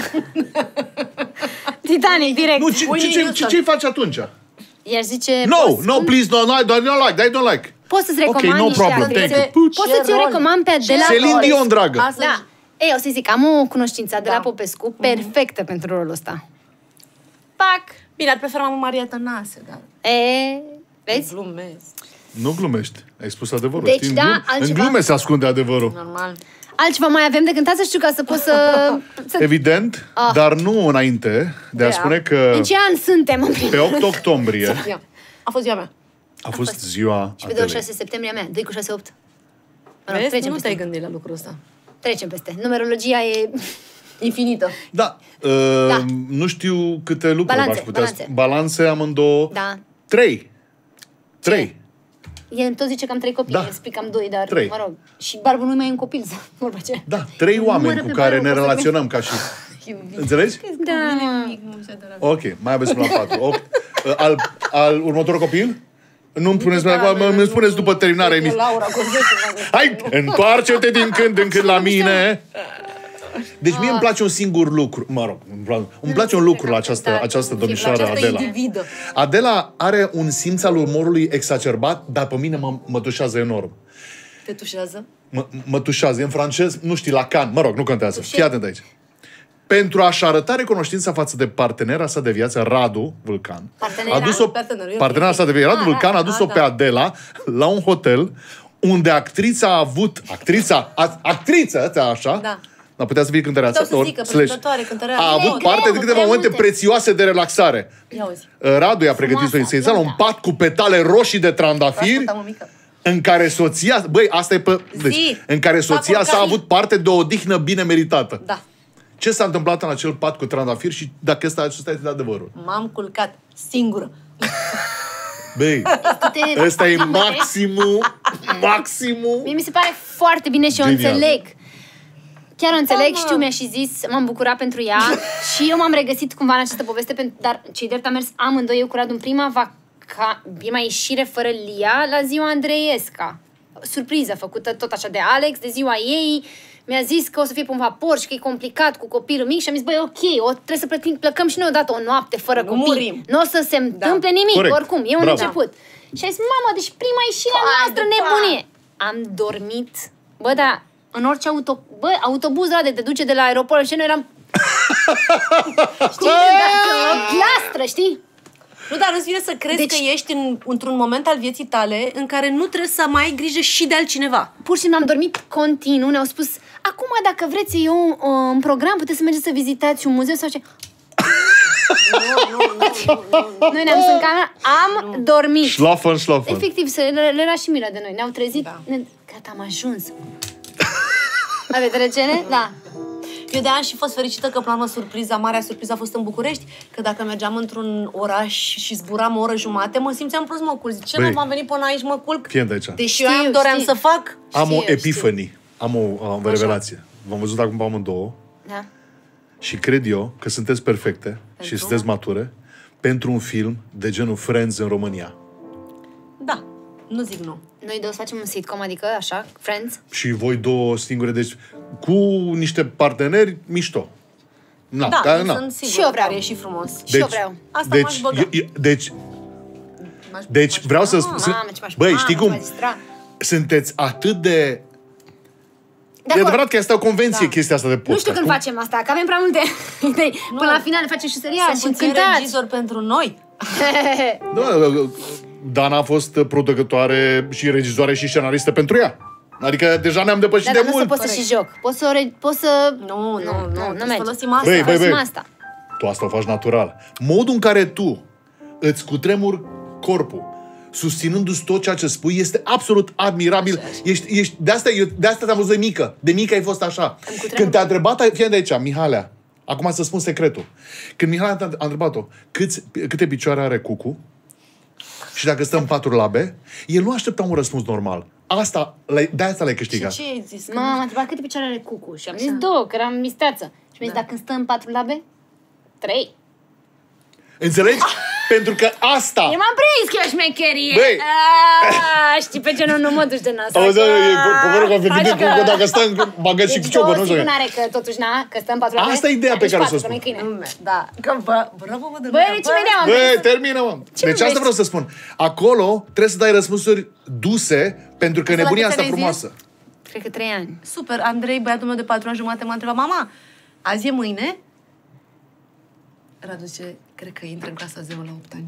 Titanic, direct. Nu, ce faci atunci? I-aș zice... No, please, no, I don't like. Poți să-ți Ok, recomand no niște problem, actrițe. thank you. Poți să-ți o recomand pe Adela Celine Popescu. Dion, dragă. Da. Ei, o să zic, am o cunoștință, Adela Popescu, perfectă pentru rolul ăsta. Pac! Bine, ar prefera Maria Tănase, dar... Vezi? Glumesc. Nu glumești, ai spus adevărul. Deci, știi? da, În altceva. glume se ascunde adevărul. Normal. Altceva mai avem de cântat, să știu, ca să pot să... Evident, dar nu înainte de a spune că În ce an suntem? În pe 8 octombrie Ia. A fost ziua mea. a fost ziua Și pe Adelei. 26 septembrie a mea, 2 cu 6, 8. Vezi? Trecem Nu peste. te-ai gândit la lucrul ăsta. Trecem peste. Numerologia e... Infinită. Da, nu știu câte lucruri Balanțe, v-aș putea balanțe. Balanțe amândouă. Da. 3. El tot zice că am 3 copii, Da. îmi explic că am 2, dar, 3. mă rog. Și Barbu nu mai e un copil, vorba aceea. Da, 3 oameni Numără cu pe care Barbu, ne poți să relaționăm ca și... Înțelegi? Da. Ok, mai aveți până la 4. Al următorul copil? Nu-mi spuneți, îmi spuneți după terminarea emisiei. Laura, cu 10. Hai, întoarce-te din când în când la mine. Deci mie îmi place un singur lucru. Mă rog, îmi place un lucru la această domnișoară Această Adela. individă. Adela are un simț al umorului exacerbat, dar pe mine mă tușează enorm. Te tușează? Mă tușează. În francez, nu știi, la can. Mă rog, nu contează. Fii atent aici. Pentru a-și arăta recunoștința față de partenera sa de viață, Radu Vulcan, partenera sa de viață, Radu Vulcan, a adus-o pe Adela la un hotel unde actrița a avut... Actrița, așa... Da. Dar putea să fie cântăreață. Puteau să zică, prezentatoare, cântăreață. A avut parte de câteva momente prețioase de relaxare. Ia uzi. Radu i-a pregătit să-i un pat cu petale roșii de trandafiri Ascultă, mămică. în care soția... Băi, asta e pe... Deci, în care soția sa a avut parte de o odihnă bine meritată. Da. Ce s-a întâmplat în acel pat cu trandafiri și dacă acesta este adevărul? M-am culcat singură. Băi, ăsta e maximul. Mie mi se pare foarte bine și o Genial. înțeleg. Chiar o înțeleg, știu, mi-a și zis, m-am bucurat pentru ea și eu m-am regăsit cumva în această poveste, dar cei drept am mers amândoi, eu cu Radu în prima prima ieșire fără Lia la ziua Andreiesca. Surpriză făcută tot așa de Alex, de ziua ei. Mi-a zis că o să fie pe un vapor și că e complicat cu copilul mic și am zis, băi, ok, trebuie să plecăm și noi odată o noapte fără Nu copil. murim. Nu o să se întâmple nimic, Corect. oricum, e un Bravo. început. Și a zis, mamă, deci prima ieșire a noastră, nebunie. Am dormit, bă, dar în orice autobuz ăla de te duce de la aeroport și noi eram... știi, o glastră, știi? Nu, dar îți vine să crezi că ești într-un moment al vieții tale în care nu trebuie să mai ai grijă și de altcineva. Pur și simplu am dormit continuu, ne-au spus, acum dacă vreți eu un program, puteți să mergeți să vizitați un muzeu sau ce... Noi ne-am dus în camera, am dormit. Schlafen. Efectiv, le era și milă de noi. Ne-au trezit, gata, am ajuns. Aveți trecere? Da. Eu de-aia am și fost fericită că, până la urmă, marea surpriză a fost în București, că dacă mergeam într-un oraș și zburam o oră jumate, mă simțeam prost, mă culc. Ce nu m-am venit până aici, mă culc? Fii aici. Deși eu doream să fac... Am o epifanie. Am o revelație. V-am văzut acum pe amândouă. Da. Și cred eu că sunteți perfecte și sunteți mature pentru un film de genul Friends în România. Da. Nu zic nu. Noi două să facem un sitcom, adică așa, Friends. Și voi două singure, deci cu niște parteneri mișto. Na, Da, care, na. sunt sigur Și eu vreau. care e și frumos. Și eu vreau. Asta m-aș băga. Deci vreau să spun... Mamă, ce m-aș- Băi, mamă, știi ce cum? m-aș distra. Sunteți atât de... De E acord. adevărat că asta e o convenție, chestia asta de podcast. Nu știu când Cum? facem asta, că avem prea multe idei. Până la final ne facem și serial și Sunt puțin cântați. regizor pentru noi. Da, Dana a fost producătoare și regizoare și scenaristă pentru ea. Adică deja ne-am depășit Dar de nu se mult. poți să și joc. Poți să... Nu merge. folosim asta. Băi, Să facem băi. asta. Tu asta o faci natural. Modul în care tu îți cutremuri corpul, susținându-ți tot ceea ce spui, este absolut admirabil. Ești, de asta te-am văzut de mică. De mică ai fost așa. Când te-a întrebat, fie de aici, Mihalea, acum să spun secretul. Când Mihalea a întrebat-o câte picioare are Cucu și dacă stă în 4 labe, el nu aștepta un răspuns normal. De asta l-ai câștigat. Și ce ai zis? Mama m-a întrebat câte picioare are Cucu și am zis 2, că eram misteață. Și mi-a zis, dacă stă în 4 labe? 3. Înțelegi? Pentru că asta... Eu m-am prins că e o șmecherie. Băi! Știi pe ce nu mă duci de nas. Auzi, probabil că Adică- că dacă stă în bagă și ciocă, nu știu. N-are că totuși că stă în 4 labe. Asta e ideea pe care să o spun. Da. Că bravo, mă, Băi, ce vedea, am Băi, termină, mă. Deci asta vreau să spun. Acolo trebuie să dai răspunsuri duse pentru că Asta la nebunia câți asta ani ai frumoasă. Cred că 3 ani. Super, Andrei, băiatul meu de 4 ani jumate, m-a întrebat, mama, azi e mâine? Radu zice, cred că intră în clasa 0 la 8 ani.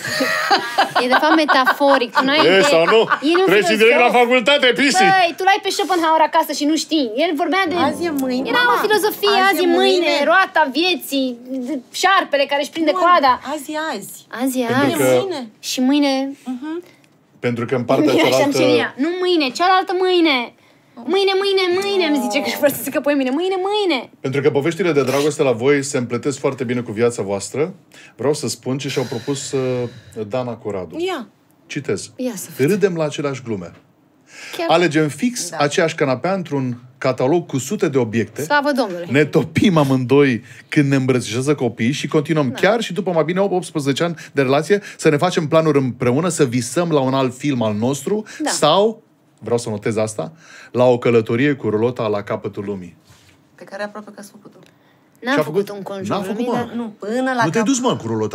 E de fapt metaforic. Tu n-ai E idee. sau nu? El e un Treci direct la filozof. facultate, pisi. Băi, tu l-ai pe Schopenhauer acasă și nu știi. El vorbea de... Azi e mâine, Era mama. o filozofie, azi e mâine, roata vieții, șarpele care își prinde Nu, coada. Azi e azi. Azi e Pentru azi. că- Mâine. Și mâine... Pentru că în partea Așa cealaltă... Nu mâine, cealaltă mâine. Mâine, îmi zice că își vreau să zică pe mine. Mâine. Pentru că poveștile de dragoste la voi se împletesc foarte bine cu viața voastră, vreau să spun ce și-au propus Dana cu Radu. Ia. Citez. Ia să Râdem la aceleași glume. Chiar. Alegem fix aceeași canapea într-un catalog cu sute de obiecte. Slavă Domnului. Ne topim amândoi când ne îmbrățișează copiii și continuăm chiar și după mai bine 18 ani de relație să ne facem planuri împreună, să visăm la un alt film al nostru sau, vreau să notez asta, la o călătorie cu rulota la capătul lumii. Pe care aproape că ați făcut-o. N-am Ce-a făcut făcut? un conjur. N-am făcut, mă. Nu, până la Nu te-ai dus, mă, cu rulota?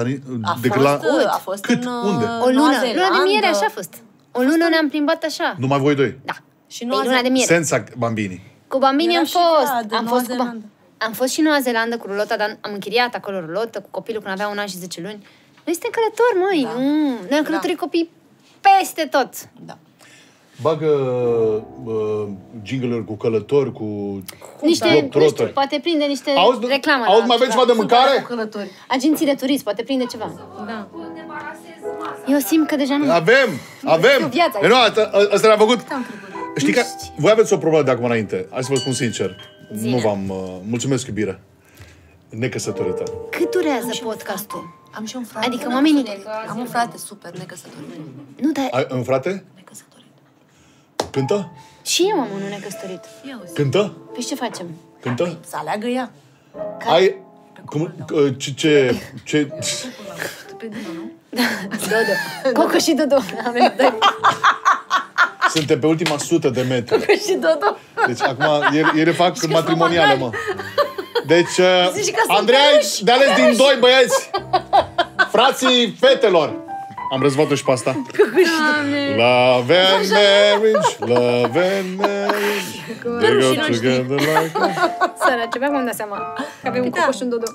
A fost Cât? în Unde? O lună. Noua Luna de miere, Zeelandă. așa a fost. O lună ne-am plimbat așa. Numai voi doi. Da. Și Păi luna de miere. Senza bambini. Cu Bambini Era am și fost. ea de Am Noua fost cu Zeelandă. Am fost și în Noua Zeelandă cu rulota, dar am închiriat acolo rulotă cu copilul când avea 1 an și 10 luni. Noi suntem călători, măi. Da. Noi am călătorit copii peste tot. Da. Bagă jingle-uri cu călători, cu Niște, globetrotter. nu știu, poate prinde niște reclamă. Auzi, la mai aveți ceva. ceva de mâncare? Călători. Agenții de turism, poate prinde ceva. Da. Eu simt că deja nu... Avem! Eu viața Nu, asta ne-a făcut. Știi că voi aveți o problemă de acum înainte. Hai să vă spun sincer. Zine. Nu v-am... mulțumesc, iubire. Necăsătorită. Cât durează podcastul? Am și un frate. Adică oamenii... Am un frate super necăsătorit. Nu, dar Ai un frate? Necăsătorit. Cântă? și eu am unul necăsătorit. Ia uzi. Cântă? Păi ce facem? Cântă? Să aleagă ea. Ai... Cum... Ce... Pe Dino, nu? Dodo. Coco și Dodo. Avem doi. Suntem pe ultima 100 de metri. Coco și Dodo. Deci acum ele fac matrimoniale, mă. Deci, Zici că sunt Andrei, peruși. de ales din doi băieți. Frații fetelor. Am rezolvat-o și pe asta. Love and marriage, love and marriage. They go together like... Săraci, abia m-am dat seama că avem un Coco și un Dodo.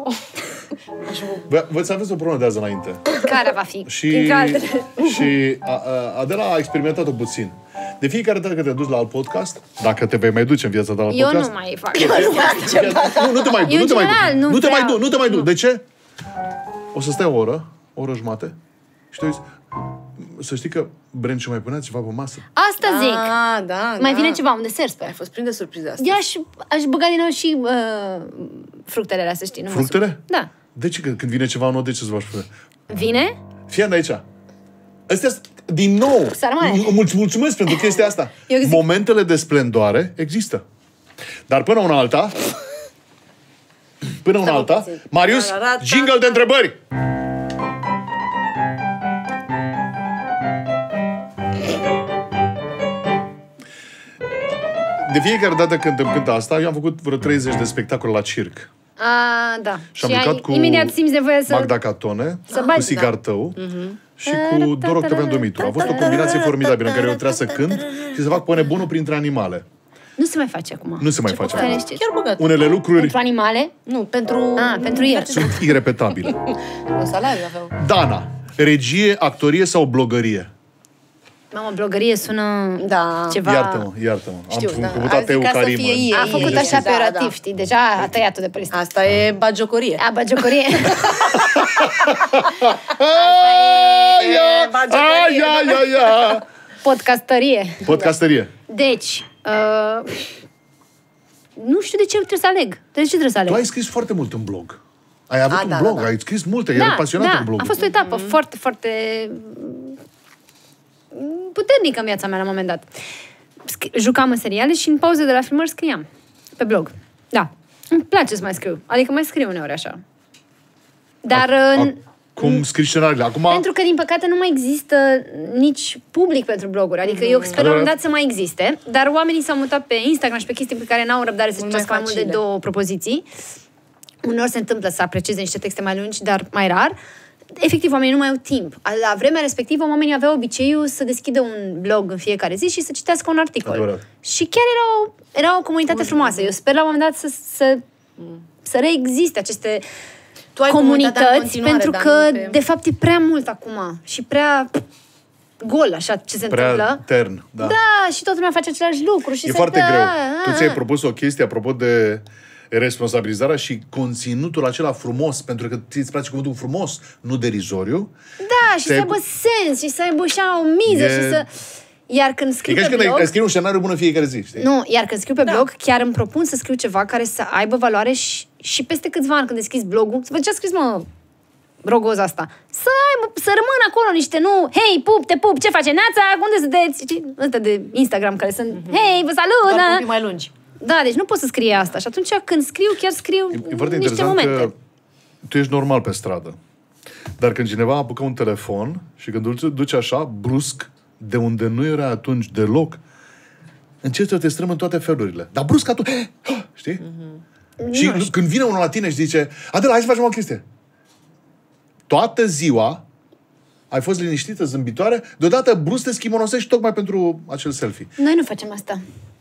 Voi să aveți o problemă de azi înainte. Care va fi? Și, Printre altele. și Adela a experimentat-o puțin. De fiecare dată când te duci la alt podcast, dacă te vei mai duce în viața ta la Eu podcast... nu mai fac. Nu te mai du, Eu, nu te mai general, du. nu Nu te mai vreau. du, nu te mai du. De ce? O să stai o oră jumate și tu zici, să știi că Brenciu mai punea ceva pe masă. Asta zic. Da, Mai vine ceva, un desert, sper. Ai fost prins de surpriză asta. Eu aș băga din nou și fructele alea, să știi. Nu mă Fructele? supăr. Da. De ce? Când vine ceva nou, de ce să faci fructe? Vine? Fii de aici. Astea, din nou, Sarmale. mulțumesc pentru chestia asta. Eu zic- Momentele de splendoare există. Dar până una alta, Marius, jingle de întrebări! de fiecare dată când îmi cânt asta, eu am făcut vreo 30 de spectacole la circ. Da. Și am jucat cu imediat simți nevoie să... Magda Catone, cu Sigar Tău și cu Dor Octavian Dumitru. A fost o combinație formidabilă în care eu trebuia să cânt și să fac pe nebunul printre animale. Nu se mai face acum. Nu se mai face acum. Chiar băgat. Unele lucruri Pentru animale? Nu, pentru... Pentru el. sunt irepetabile. O salariu aveau. Dana, regie, actorie sau blogărie? Mamă, blogărie sună ceva... Iartă-mă. Știu, Am făcut ateu Karim. A făcut așa pe orativ, știi? Deja a tăiat-o de presă. Asta e bagiocorie. Bagiocorie. Podcastărie. Deci, nu știu de ce trebuie să aleg. De ce trebuie să aleg? Tu ai scris foarte mult în blog. Ai avut un blog, ai scris multe, erai pasionat în blog. A fost o etapă foarte, foarte puternică în viața mea la un moment dat. Jucam în seriale și în pauze de la filmări scriam pe blog. Da. Îmi place să mai scriu. Adică mai scriu uneori așa. Dar... Cum scrii scenariile? Acum... Pentru că, din păcate, nu mai există nici public pentru bloguri. Adică eu sper la un moment dat să mai existe, dar oamenii s-au mutat pe Instagram și pe chestii pe care n-au răbdare să citească mai mult de 2 propoziții. Uneori se întâmplă să aprecieze niște texte mai lungi, dar mai rar. Efectiv, oamenii nu mai au timp. La vremea respectivă, oamenii aveau obiceiul să deschidă un blog în fiecare zi și să citească un articol. Adevărat. Și chiar era o comunitate frumoasă. Eu sper la un moment dat să reexiste aceste comunități, pentru că, de fapt, e prea mult acum și prea gol, așa, ce se întâmplă. Prea tern, da. Da, și toată lumea face același lucru. Și e foarte greu. Tu ți-ai propus o chestie apropo de responsabilizarea și conținutul acela frumos, pentru că ți-ți place cuvântul frumos, nu derizoriu. Da, și să aibă sens și să aibă așa o miză și să... Iar când scriu pe blog... E ca și scriu un scenariu bun în fiecare zi, știi? Nu, iar când scriu pe blog, chiar îmi propun să scriu ceva care să aibă valoare și peste câțiva ani când deschizi blogul, să văd ce a scris, rogoza asta. Să rămână acolo niște, hei, pup, te pup, ce face Neața, unde sunteți? Ăsta de Instagram care sunt, hei, vă salut! Doar mai lungi. Da, deci nu pot să scrie asta. Și atunci când scriu, chiar scriu niște momente. Că tu ești normal pe stradă. Dar când cineva apucă un telefon și când îl duce așa, brusc, de unde nu era atunci deloc, începi să te strâmbi în toate felurile. Dar brusc atunci, știi? Și când vine unul la tine și zice, Adela, hai să facem o chestie. Toată ziua ai fost liniștită, zâmbitoare, deodată brusc te schimonosești tocmai pentru acel selfie. Noi nu facem asta.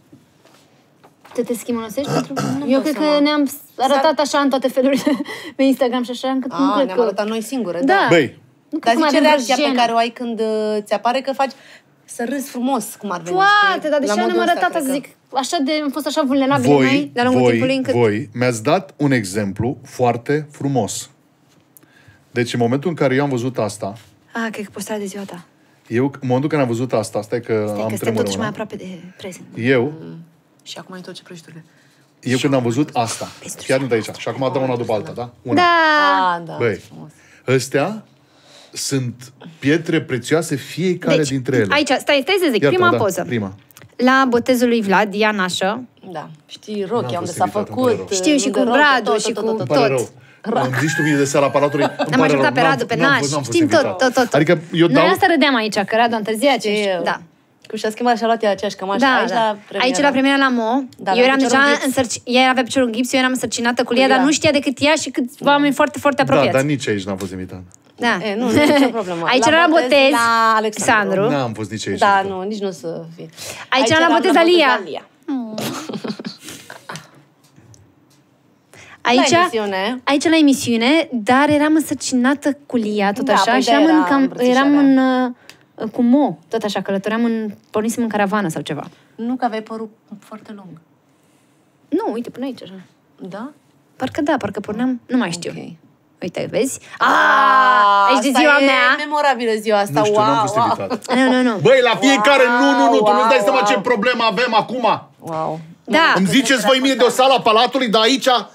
Te schimonosești pentru... Eu cred că ne-am arătat așa în toate felurile pe Instagram și așa, încât nu cred ne-am arătat noi singure, da. Băi. Dar zice reacția pe care o ai când ți apare că faci să râzi frumos, cum ar veni. Poate, dar deși ne-am arătat, zic, așa am fost așa vulnerabili noi, de-a lungul timpului, încât... Voi mi-ați dat un exemplu foarte frumos. Deci în momentul în care eu am văzut asta... cred că postarea de ziua ta. Eu, în momentul în care am văzut asta, stai că am tremură. Stai totuși mai aproape de prezent. Și acum ai tot ce prăjiturile. Eu când am văzut asta, chiar nu de aici, și acum dau una după alta, da? Una. Da. Băi, ăstea sunt pietre prețioase fiecare dintre ele. Aici, stai să zic, prima poză. La botezul lui Vlad, Ea Nașă. Da. Știi, rochia unde s-a făcut. Știu, și cu Radu și cu tot. Îmi zici tu mie de seara Palatului. Am ajutat pe Radu, pe Naș. Știm tot. Adică eu dau... Noi asta râdeam aici, că Radu a întârziat. Da. Cum și-a schimbat și-a luat ea aceeași cămașă. Aici la premiera la Mo. Eu eram deja ea avea piciorul în gips, eu eram însărcinată cu ea, dar nu știa decât ea și câți oameni foarte, foarte apropiați. Da, dar nici aici n-am fost invitat. Da. Nu e nicio problemă. Aici era la botez Alexandru. N-am fost nici aici. Da, nu, nici nu să fie. Aici era la botez Alia. Aici la emisiune, dar eram însărcinată cu Lia, tot așa, și eram cu Mo, tot așa, pornisem în caravană sau ceva. Nu, că aveai părul foarte lung. Nu, uite, până aici, așa. Da? Parcă porneam, nu mai știu. Uite, vezi? Aici de ziua mea. E memorabilă ziua asta, nu știu, n-am fost invitat. Nu. Băi, la fiecare, nu, tu nu-ți dai seama ce problemă avem acum. Wow. Da. Îmi ziceți voi mie de o sală a Palatului, dar aici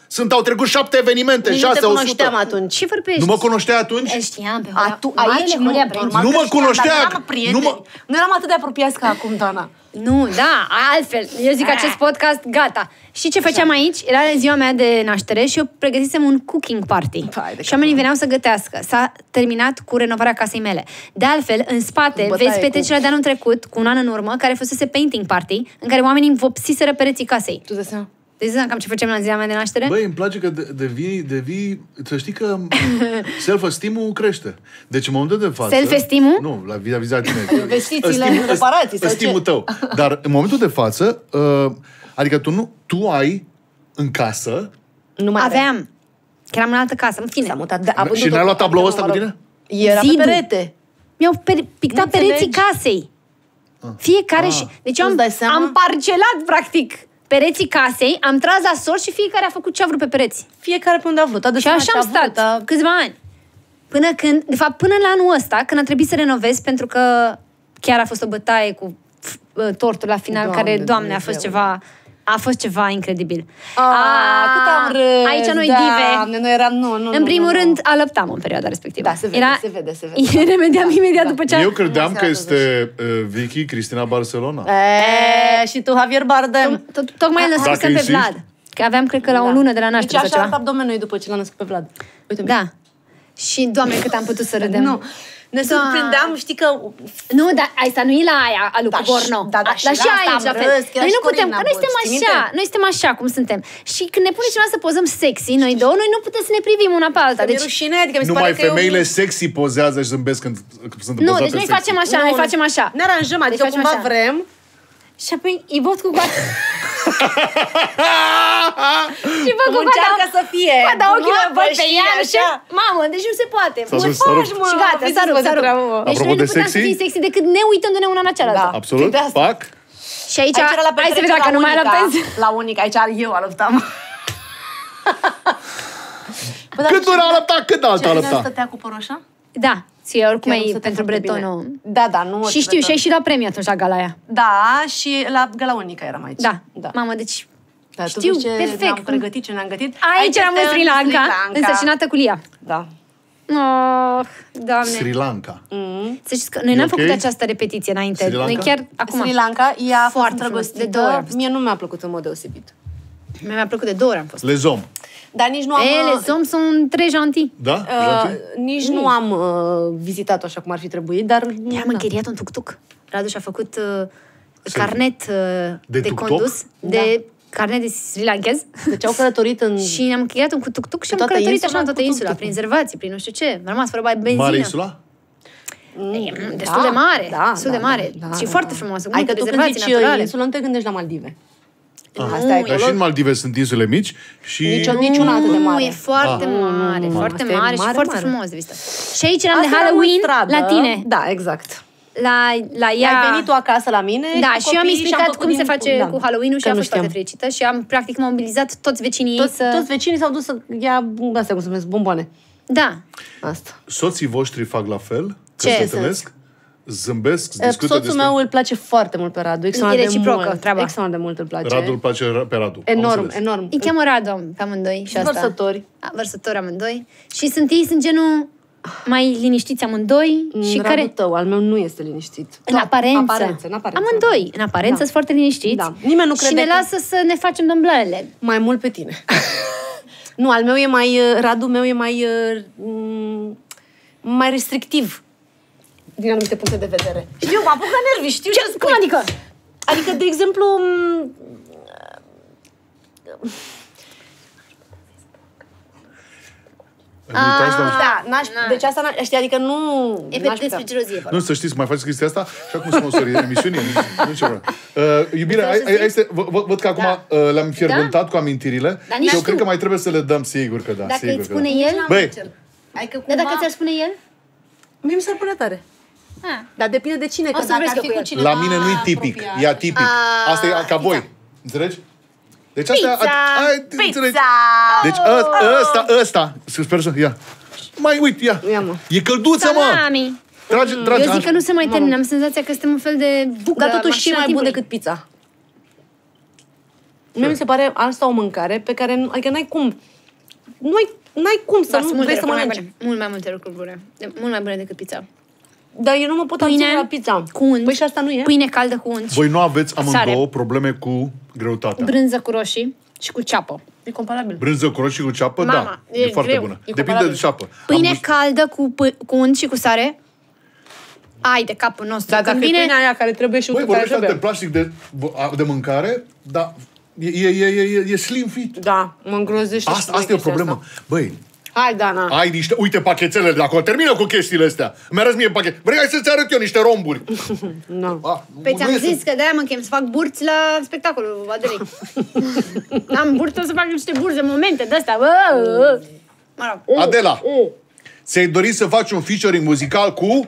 Au trecut 7 evenimente, 6, 100. Nu te cunoșteam atunci. Ce vorbești? Nu mă cunoșteai atunci? El știam pe Aici nu, Nu mă cunoștea. Nu eram atât de apropiați ca acum, Dana. Nu, da, altfel. Eu zic acest podcast, gata. Și ce făceam aici? Era ziua mea de naștere și eu pregătisem un cooking party. Și oamenii veneau să gătească. S-a terminat cu renovarea casei mele. De altfel, în spate, vezi petrecerea de anul trecut, cu un an în urmă, care fusese painting party, în care oamenii vopsiseră pereții casei. Tu dai seama? Deci cam ce facem la ziua mea de naștere? Băi, îmi place că devii, să știi că self-esteem-ul crește. Deci în momentul de față... Self-esteem-ul? Nu, la vis-a-vis de tine. Investițiile, reparații sau ce? Esteem-ul tău. Dar în momentul de față, adică tu ai în casă... Nu mai aveam. Că eram în altă casă, în fine. S-a mutat. Și n-ai luat tabloul ăsta cu tine? Era pe perete. Mi-au pictat pereții casei. Fiecare și... Deci eu am parcelat, practic, pereții casei, am tras la sol și fiecare a făcut ce a vrut pe pereți. Fiecare pe unde a vrut. Și așa am stat câțiva ani. Până când, de fapt, până la anul ăsta, când a trebuit să renovez, pentru că chiar a fost o bătaie cu tortul la final, care, Doamne, a fost ceva incredibil. Cât am râs! Aici noi dive. Noi eram, nu. În primul rând, alăptam în perioada respectivă. Da, se vede. Remediam imediat după ce... Eu credeam că este Vicky Cristina Barcelona. Și tu, Javier Bardem. Tocmai îl născusem pe Vlad. Că aveam, cred că, la o lună de la naștere. Deci așa arată abdomenul după ce l-a născut pe Vlad. Uite. Da. Și, Doamne, cât am putut să râdem. Nu. Ne surprindeam, știi că... Nu, dar asta nu e la aia, a lui Borno. Da, dar și aici, la fel. Noi nu putem, că noi suntem așa cum suntem. Și când ne pune cineva să pozăm sexy, noi două, noi nu putem să ne privim una pe alta. Deci rușine, adică mi se numai pare că femeile sexy pozează și zâmbesc când sunt nu, pozate deci noi sexy. facem așa, noi facem așa. Ne aranjăm, adică cumva vrem. Și apoi îi văd cu coada. Și văd cu încearcă să fie. Coada ochilor, văd pe ea și... Mamă, deci nu se poate. Și gata, s-a rupt. Deci noi nu putem să fim sexy decât ne uitându-ne una la cealaltă. Absolut, fac. Și aici, hai să vedem dacă nu mai alăptezi. La Unica, aici eu alăptam. Cât ora alăpta, cât altă alăpta? Ce, stătea cu păroșa? Da. Ție oricum e pentru bretonul. Da, nu. Și știu, și ai și dat premiu atunci la gala aia. Da, și la Gala Unica eram aici. Da. Mamă, deci da, știu perfect. Ne-am pregătit ce ne-am gătit. Aici eram în Sri Lanka, însărcinată cu Lia. Da. Oh, Doamne. Sri Lanka. Să știți că noi n-am făcut această repetiție înainte. Noi chiar acum. Sri Lanka, ea a fost foarte drăgostită. De 2 ori. Mie nu mi-a plăcut în mod deosebit. Mi-a plăcut de 2 ori am fost. Les hommes. Dar nici nu am... Les hommes sunt très gentils. Da? Nici nu am vizitat-o așa cum ar fi trebuit, dar... I-am închiriat un tuk-tuk. Radu și-a făcut carnet de condus, de carnet de sri lankez. Deci au călătorit în... Și ne-am închiriat un tuk-tuk și am călătorit așa în toată insula, prin rezervații, prin nu știu ce. Am rămas fără benzină. Mare insula? Destul de mare, destul de mare. Și foarte frumoasă, multe rezervații naturale. Insulă, nu te gândești la Maldive. Dar și în Maldive sunt insule mici și... Niciuna atât de mare. Nu, e foarte mare, foarte mare și foarte frumos de vizitat. Și aici eram de Halloween la tine. Da, exact. La ea... Ai venit tu acasă la mine. Da, și eu am explicat cum se face cu Halloween-ul și a fost foarte fericită și am practic mobilizat toți vecinii ei să... Toți vecinii s-au dus să ia, astea cum se numesc, bomboane. Da. Asta. Soții voștri fac la fel? Ce? Se întâlnesc? Zâmbesc, discută soțul meu îl place foarte mult pe Radu. E reciprocă treaba. Extraordinar de mult îl place. Radu îl place pe Radu. Enorm. Îi cheamă Radu pe amândoi și asta. Vărsători. Vărsători amândoi. Și ei sunt genul mai liniștiți amândoi. Și Radu care... tău, al meu nu este liniștit. În aparență. Amândoi. În aparență sunt foarte liniștiți. Da. Nimeni nu crede și ne lasă să ne facem dâmblalele. Mai mult pe tine. Nu, al meu e mai... Radu meu e mai restrictiv. Din anumite puncte de vedere. Știu, mă apuc la nervi, știu ce spui. Cum adică? Adică, de exemplu... Deci asta, știi, adică nu... E pe despre gelozie. Nu, să știți, mai faceți chestia asta și acum sponsorii emisiunii. Iubire, văd că acum le-am fierbântat cu amintirile și eu cred că mai trebuie să le dăm, sigur că da. Dacă îți spune el... Băi! Dar dacă ți-ar spune el? Mie mi s-ar pune tare. Dar depinde de cine, că dacă ar fi cu cineva... La mine nu e tipic, e atipic. Asta e ca voi. Înțelegi? Deci asta... Pizza! Deci ăsta, sper să... Ia. Mai uit, ia. E călduță, mă! Salami! Eu zic că nu se mai termină, am senzația că suntem un fel de bucă. Dar totuși și mai bun decât pizza. Mie mi se pare asta o mâncare pe care, adică n-ai cum, n-ai cum să nu vrei să mănânci. Mult mai multe lucruri bune. Mult mai bune decât pizza. Dar eu nu mă pot abține la pizza. Cu unt. Păi și asta nu e? Pâine caldă cu unt. Voi nu aveți amândouă probleme cu greutatea. Brânză cu roșii și cu ceapă. E comparabil. Brânză cu roșii cu ceapă, Mama, da. E foarte greu. bună. E Depinde de ceapă. Pâine caldă cu unt și cu sare. Ai de capul nostru. Dar dacă e pâinea aia care trebuie și Băi, untul care vorbește trebuie. de plastic de mâncare, dar e slim fit. Da, mă îngrozește. Asta e o problemă. Băi, Hai, Dana. ai niște... Uite pachetele de acolo. Termină cu chestiile astea. Mi-arăți mie pachet. Vrei să-ți arăt eu niște romburi? Nu. Păi ți-am zis că de-aia mă chem să fac burți la spectacolul Adelei. Am burți, o să fac niște burți, momente de-astea. Mă rog. Adela, ți-ai dorit să faci un featuring muzical cu...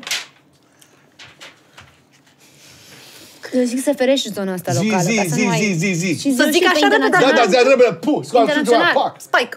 Eu zic să ferești zona asta locală. Zi. Și Să zic așa repede. Da, trebuie. Puh, Internațional. pac. Spike.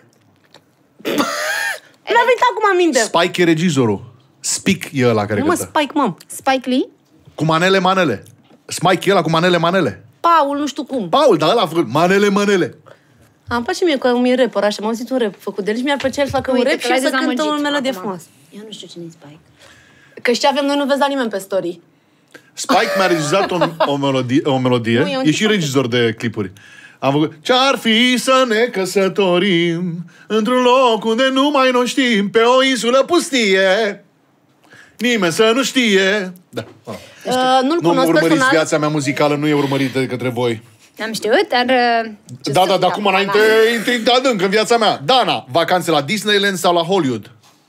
Mi-a venit acum aminte. Spike e regizorul. Speak e ăla care Nu mă, cântă. Spike, mă. Spike Lee? Cu manele. Spike e ăla cu manele. Paul, nu știu cum. Paul, dar ăla a făcut manele. Am place mie că e rapper, așa, m-am auzit un rap făcut de el și mi-ar plăcea să facă un Uite, rap că și l-ai să cântă dezamăgit o melodie acum. frumoasă. Eu nu știu cine e Spike. Că ce avem noi nu vezi la nimeni pe story. Spike mi-a regizat o melodie. Nu, e un E și regizor de clipuri. Am făcut: ce-ar fi să ne căsătorim într-un loc unde nu mai noi știm, pe o insulă pustie, nimeni să nu știe. Da. Nu-l Nu cunosc urmăriți personal. viața mea muzicală, nu e urmărită de către voi. Am știut, dar... Da, de acum înainte intri de adânc în viața mea. Dana, vacanțe la Disneyland sau la Hollywood?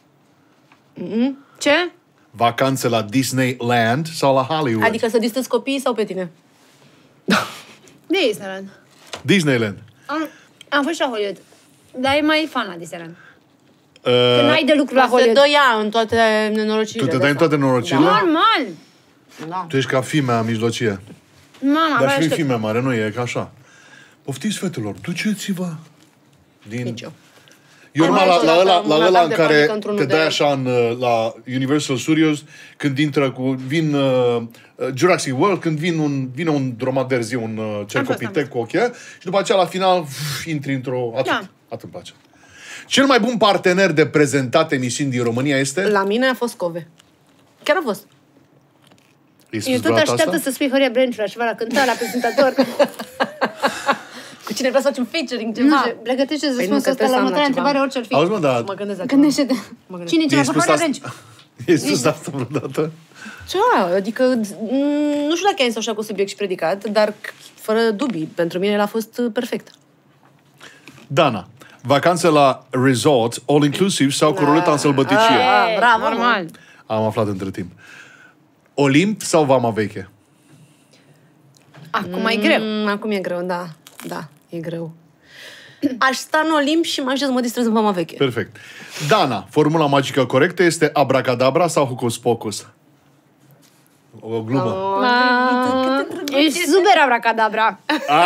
Ce? Vacanțe la Disneyland sau la Hollywood? Adică să distrezi copiii sau pe tine? Disneyland. Disneyland. Am fost și la Hollywood. Dar e mai fan la Disneyland. Că n-ai de lucru la Se Hollywood. dă ea în toate nenorocirile. Tu te dai în toate nenorocirile? Normal. Da. Tu ești ca fimea mijlocie. Mama, Dar avea și știu. fimea mare, nu e ca așa. Poftiți, fetelor, duceți-vă din... Nici eu. Eu numai Am la un ăla atac în de care panică într-unul te de- dai așa la Universal Studios, când intră vin Jurassic World, când vine un dromader zi, un cercopitec cu ochii, și după aceea la final intri într-o... Atât îmi place. Cel mai bun partener de prezentat emisiuni din România este... La mine a fost Cove. Chiar a fost. Eu tot așteaptă să spui Horia Brenciu la ceva, la cântat, la prezentator. Cu cine vrea să facem featuring, Nu ceva? știu, pregătește Păi răspunsul nu, că ăsta la trebuie să am următoarea la întrebare, ceva. orice ar fi. Auzi, mă, dar... Mă gândesc la Gândește-te. Cine e cel mai bun Horia Brenciu? I-ai spus asta vreodată? Ce? Adică, nu știu dacă ai să așa cu subiect și predicat, dar fără dubii, pentru mine el a fost perfect. Dana, vacanțe la resort, all-inclusive sau cu ruleta în sălbăticie? Bravo, Normal. Am aflat între timp. Olimp sau Vama Veche? Acum e greu. Acum e greu, da. Da, e greu. Aș sta în Olimp și mă aș să mă distrez în Vama Veche. Perfect. Dana, formula magică corectă este abracadabra sau hocus pocus? O glumă. Ești super abracadabra.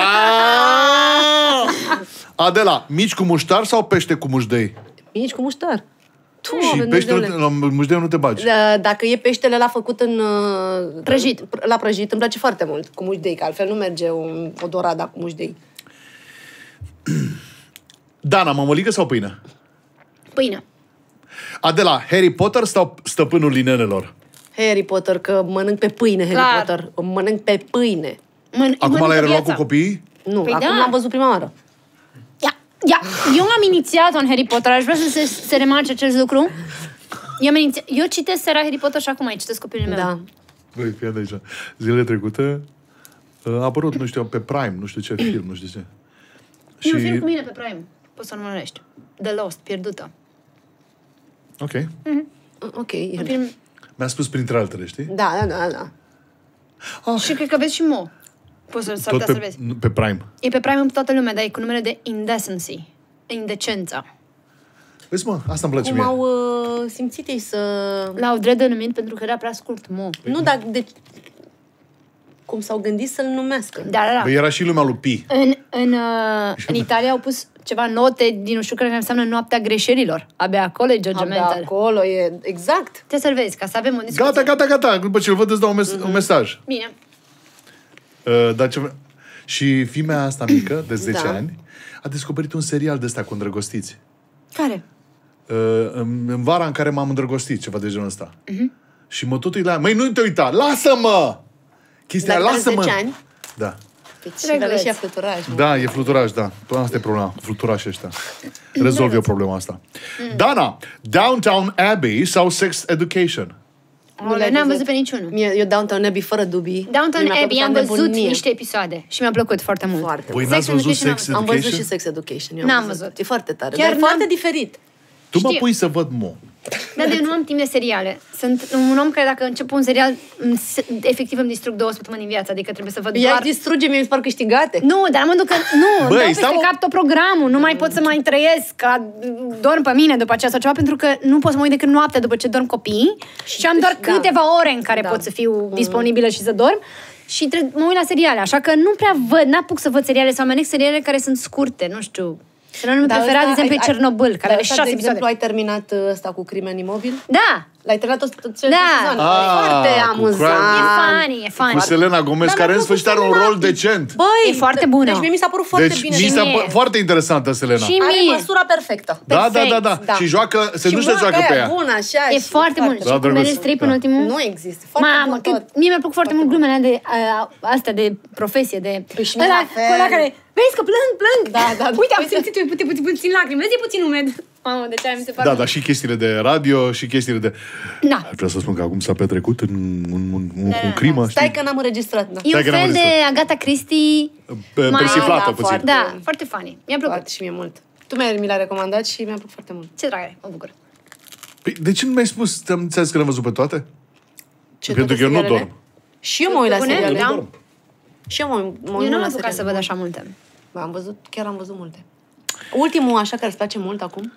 Adela, mici cu muștar sau pește cu mușdei? Mici cu muștar. Și pește la mușdei nu te bagi. Dacă e peștele la făcut în... Prăjit. La prăjit, îmi place foarte mult cu mușdei, că altfel nu merge o dorada cu mușdei. Dana, mămăligă sau pâine? Pâine. Adela, Harry Potter sau stăpânul linenelor? Harry Potter, că mănânc pe pâine, Harry Clar. Potter. Mănânc pe pâine. Acum l-ai reluat cu copiii? Nu, Păi acum da. l-am văzut prima oară. Ia, eu am inițiat în Harry Potter, aș vrea să se remarce acest lucru. Eu citesc seara Harry Potter și acum mai citesc copilul meu. Da. Băi, fii de aici. Zilele trecute a apărut, nu știu, pe Prime, nu știu ce film, nu știu ce. E un film cu mine pe Prime. Poți să urmărești. The Lost, pierdută. Ok. Ok. Un film... Mi-a spus printre altele, știi? Da. Și cred că vezi și Mo. Poți să-l Tot să vezi. pe Prime. E pe Prime în toată lumea, dar e cu numele de Indecency. Indecența. Vezi, mă, asta îmi place Cum mie. au simțit ei să... L-au drept denumit pentru că era prea scurt Mo. Nu, dar de... Cum s-au gândit să-l numească. Da. Păi era și lumea lui Pi. În Italia au pus ceva note din nu știu care înseamnă noaptea greșelilor. Abia acolo e judgmental. Abia acolo e... Exact. Trebuie să-l vezi, ca să avem o discuție. Gata. După ce îl văd, îți dau un mesaj. Bine. Dar ce... Și fimea asta mică, de 10 Da. ani, a descoperit un serial de ăsta cu îndrăgostiți. Care? În vara în care m-am îndrăgostit, ceva de genul ăsta. Și mă tot uit la ea. Măi, nu te uita! Lasă-mă! Chestia, Dar de lasă-mă! 10 ani? Da. Și avea și ea fluturaj. mă. Da, e fluturaj, da. Asta e problema, fluturaș ăștia. Rezolv eu problema asta. Dana, Downtown Abbey sau Sex Education? Nu n-am văzut pe niciunul. Eu Downtown Abbey fără dubii. Downtown Mi-a Abbey, plăcut am la văzut nebunie. niște episoade și mi-a plăcut foarte mult. Foarte Voi mult. n-ați văzut Education Sex Am Education? văzut și Sex Education. eu N-am văzut. E foarte tare. Chiar Dar e foarte diferit. Tu mă Știu. pui să văd Da, eu nu am timp de seriale. Sunt un om care dacă încep un serial, efectiv îmi distrug 2 săptămâni în viață, adică trebuie să văd Ea doar... distruge, mi-e par câștigate. Nu, dar mă duc că... Nu, Băi, dau peste stai, mă. cap tot programul, nu mai pot să mai trăiesc, ca dorm pe mine după aceea sau ceva, pentru că nu pot să mă uit decât noaptea după ce dorm copiii și am doar Da. câteva ore în care pot să fiu disponibilă și să dorm și mă uit la seriale, așa că nu prea văd, n-apuc să văd seriale sau aleg seriale care sunt scurte, nu știu. Serialul meu preferat, de exemplu, e Cernobâl, care are 6 de exemplu, episoade. ai terminat ăsta cu Crime în Imobil? Da, L-ai terminat cele Da. sezoane. Ah, Foarte cu amuzant. e funny, e funny. cu Selena Gomez, Dar care mi-a în sfârșit are plăcut un rol Selena. decent. Băi, E foarte bună. Deci mie mi s-a părut foarte Deci bine. mi s-a mie. foarte interesantă Selena. Și Are mie. măsura perfectă. Da, da, Perfect, da, da. da. Și joacă, se Și nu se joacă pe ea. Bună, așa. E și foarte bun. Da, Și cu drăguț. Meryl Streep în Da. ultimul... Nu există. Foarte Mamă, bun cât, tot. mie mi-a plăcut foarte mult glumele alea de, astea de profesie, de... Păi și mie ăla, la fel. cu ăla care, vezi că plâng. Da, da, da. Uite, am simțit eu puțin lacrimi, vezi, e puțin umed. Mamă, de ce mi se pare... Da, dar și chestiile de radio și chestiile de... Da. Aș vrea să spun că acum s-a petrecut în crimă, Stai știi? că n-am înregistrat. Da. E un Stai că n-am fel de înregistrat. Agatha Christie... mai- Persiflată da, puțin. foarte. Da, foarte funny. Mi-a plăcut. Foarte și mie mult. Tu mi l-ai recomandat și mi-a plăcut foarte mult. Ce dragă, mă bucur. Păi, de ce nu mi-ai spus? Ți-am zis că le-am văzut pe toate? Ce, Pentru toate că eu nu serialele? dorm. Și eu mă uit la Bune? seriale. Da. Și eu mă uit Eu nu la am apucat seriale. să văd așa multe. Bă, chiar am văzut multe. Ultimul, așa, care îți place mult acum?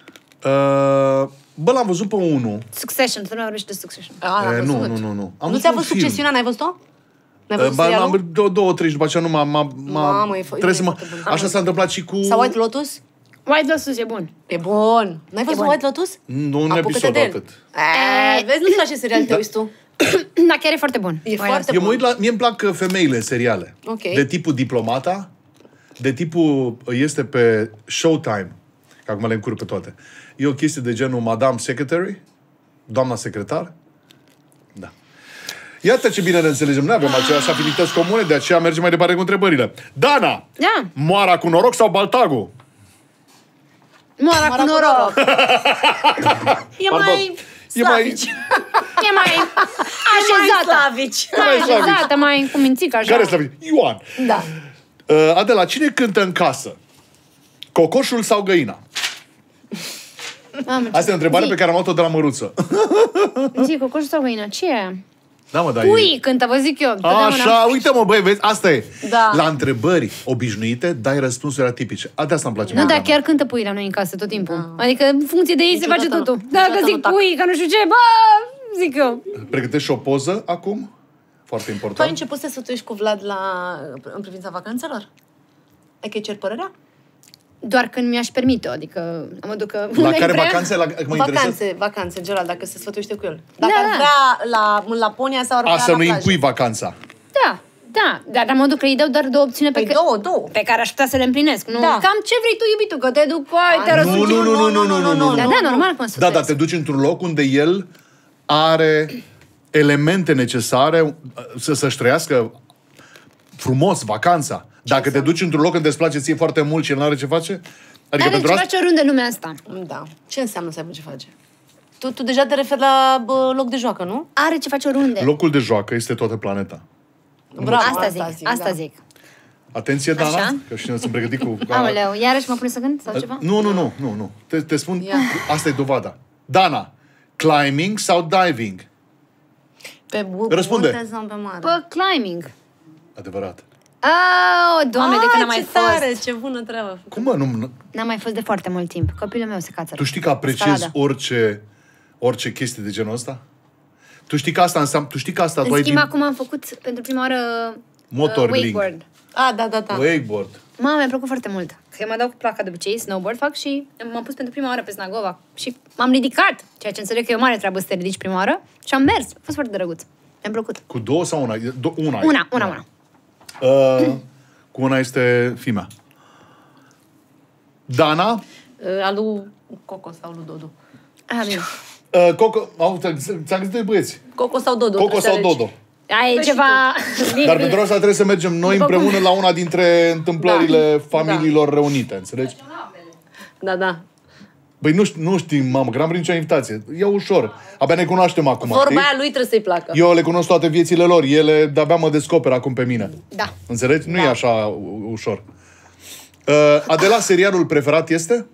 Bă, l-am văzut pe unul. Succession, să nu vorbești de Succession. L-am Nu, văzut. nu. Am Nu văzut ți-a un văzut film. Succesiunea? N-ai văzut-o? N-ai văzut Ba, serialul? am două, trei și după aceea nu Mamă, e trebuie să mă... foarte bun. Așa s-a întâmplat și cu... Sau White Lotus? White Lotus e bun. E bun. N-ai văzut bun. White Lotus? Nu, un Apucă-te episod de el. atât. Vezi, nu știu la ce serial te uiți tu. Da, chiar e foarte bun. E White foarte Eu mă bun. uit la... Mie îmi plac femeile în seriale. Ok. De tipul Diplomata, de tipul este pe Showtime, că acum le încurc pe toate. E o chestie de genul Madame Secretary, doamna secretar. Da. Iată ce bine ne înțelegem. Noi avem aceleași afinități comune, de aceea mergem mai departe cu întrebările. Dana! Da. Moara cu noroc sau Baltagu? Moara cu noroc. E Pardon. mai E mai... slavici. E mai așezată. slavici. Mai Mai slavici. așezată, mai cu mințică așa. Care slavi? Ioan. Da. Adela, cine cântă în casă? Cocoșul sau găina? Mamă, Asta e o întrebare pe care am luat-o de la Măruță. Zi, cocoșul sau găina? Ce e? Da, mă, dar Pui cântă, vă zic eu. Așa, uite mă, băi, vezi, asta e. Da. La întrebări obișnuite, dai răspunsuri atipice. De asta îmi place. Nu, mie, dar Dana. chiar cântă puii la noi în casă tot timpul. Adică în funcție de ei se face Niciodată totul. nu. Dacă Niciodată zic nu tac. pui, că nu știu ce, bă, zic eu. Pregătești și o poză acum? Foarte Tu ai important. început să sfătuiești cu Vlad în privința vacanțelor? Ai că cer părerea? Doar când mi-aș permite-o, adică mă duc că... La care vacanțe? Mă interesează? Vacanțe, în general, dacă se sfătuiește cu el. Dacă Da, ar da. vrea în Laponia sau ar vrea A, să la nu plajă. impui vacanța. Da, dar mă duc că îi dau doar două opțiuni Păi două. pe care aș putea să le împlinesc. Nu? Da. Cam ce vrei tu, iubitul, că te duc, ai, te răsuci. Nu. Da, normal cum Da, dar te duci într-un loc unde el are elemente necesare să-și trăiască frumos vacanța. Dacă te duci într-un loc unde îți place ție foarte mult și el nu are ce face, adică Are pentru ceva asta... ce oriunde în lumea asta. Da. Ce înseamnă să aibă ce face? Tu deja te referi la loc de joacă, nu? Are ce face oriunde. Locul de joacă este toată planeta. Bravo, Asta da. zic. Atenție, Dana, Așa? că și noi sunt pregătit cu... Aoleu, iarăși mă pune să cânt sau ceva? Nu. Te spun, Ia. asta e dovada. Dana, climbing sau diving? Pe Răspunde. munte sau pe mare? Pe climbing. Adevărat. Oh, Doamne, de când n-am mai ce tare, fost. ce bună treabă. Cum mă, nu... N-am mai fost de foarte mult timp. Copilul meu se cațără. Tu știi că apreciezi Scaladă. orice chestie de genul ăsta? Tu știi că asta înseamnă... Tu știi că asta tu În ai schimb, din acum am făcut pentru prima oară motorling. wakeboard. Da. Wakeboard. Mama, mi-a plăcut foarte mult. Că eu mă dau cu placa de obicei, snowboard fac și m-am pus pentru prima oară pe Snagova. Și m-am ridicat, ceea ce înțeleg că e o mare treabă să te ridici prima oară. Și am mers. A fost foarte drăguț. Mi-a plăcut. Cu două sau una? Una. Una. cu una este fimea. Dana? Al lui Coco sau lui Dodo. Bine. Coco, ți-am găsit doi băieți. Coco sau Dodo. Coco sau Dodo. Ai ceva... Dar pentru asta trebuie să mergem noi împreună la una dintre întâmplările familiilor reunite, înțelegi? Da. Băi, nu știm, mamă, că n-am primit nicio invitație. E ușor. Abia ne cunoaștem acum, Vorba aia lui trebuie să-i placă. Eu le cunosc toate viețile lor. Ele de-abia mă descoperă acum pe mine. Da. Înțelegi? Nu e așa ușor. Adela, serialul preferat este?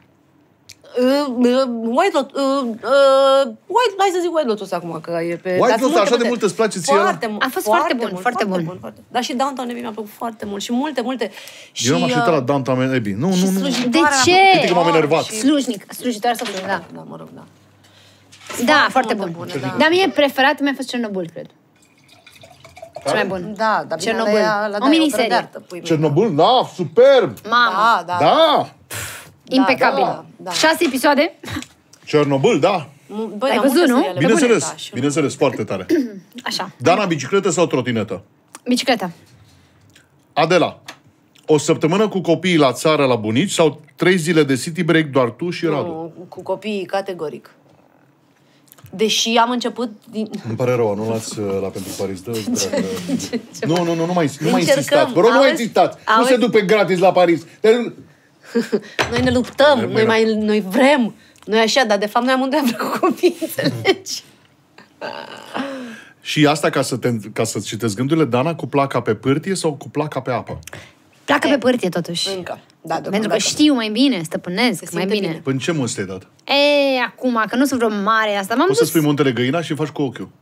White Lotus. Hai să zic White Lotus acum, că e pe... White Lotus, așa de mult îți place ție ăla? A fost foarte bun. Dar și Downton Abbey mi-a plăcut foarte mult și multe. Eu m-aș uita la Downton Abbey. Nu. De ce? Uite că m-am enervat. Slujitoare sau slujitoare? Da, mă rog, da. Da, foarte bun. Da. Dar mie preferat mi-a fost Cernobâl, cred. Cel mai bun. Da, dar Cernobâl. O miniserie. Cernobâl, da, superb! Mamă, Da! impecabil. Da. 6 episoade. Cernobâl, da. Băi, Ai am văzut, multe nu? seriale. Bineînțeles, foarte tare. Așa. Dana, bicicletă sau trotinetă? Bicicleta. Adela, o săptămână cu copiii la țară la bunici sau 3 zile de city break doar tu și Radu? Nu, cu copiii, categoric. Deși am început din... Îmi pare rău, anulați la pentru Paris. Nu mai Încercăm. insistați. Vă rog, nu mai insistați. Nu se duc pe gratis la Paris. Noi ne luptăm, noi vrem. Noi așa, dar de fapt noi amândoi am vrut cu copii, înțelegi? Și asta ca să citesc gândurile, Dana, cu placa pe pârtie sau cu placa pe apă? Placă pe pârtie, totuși. Încă. Da, Pentru că știu mai bine, stăpânesc mai bine. Până ce munți te-ai dat? Acum, că nu sunt vreo mare asta, m-am Poți dus... să spui Muntele Găina și faci cu ochiul.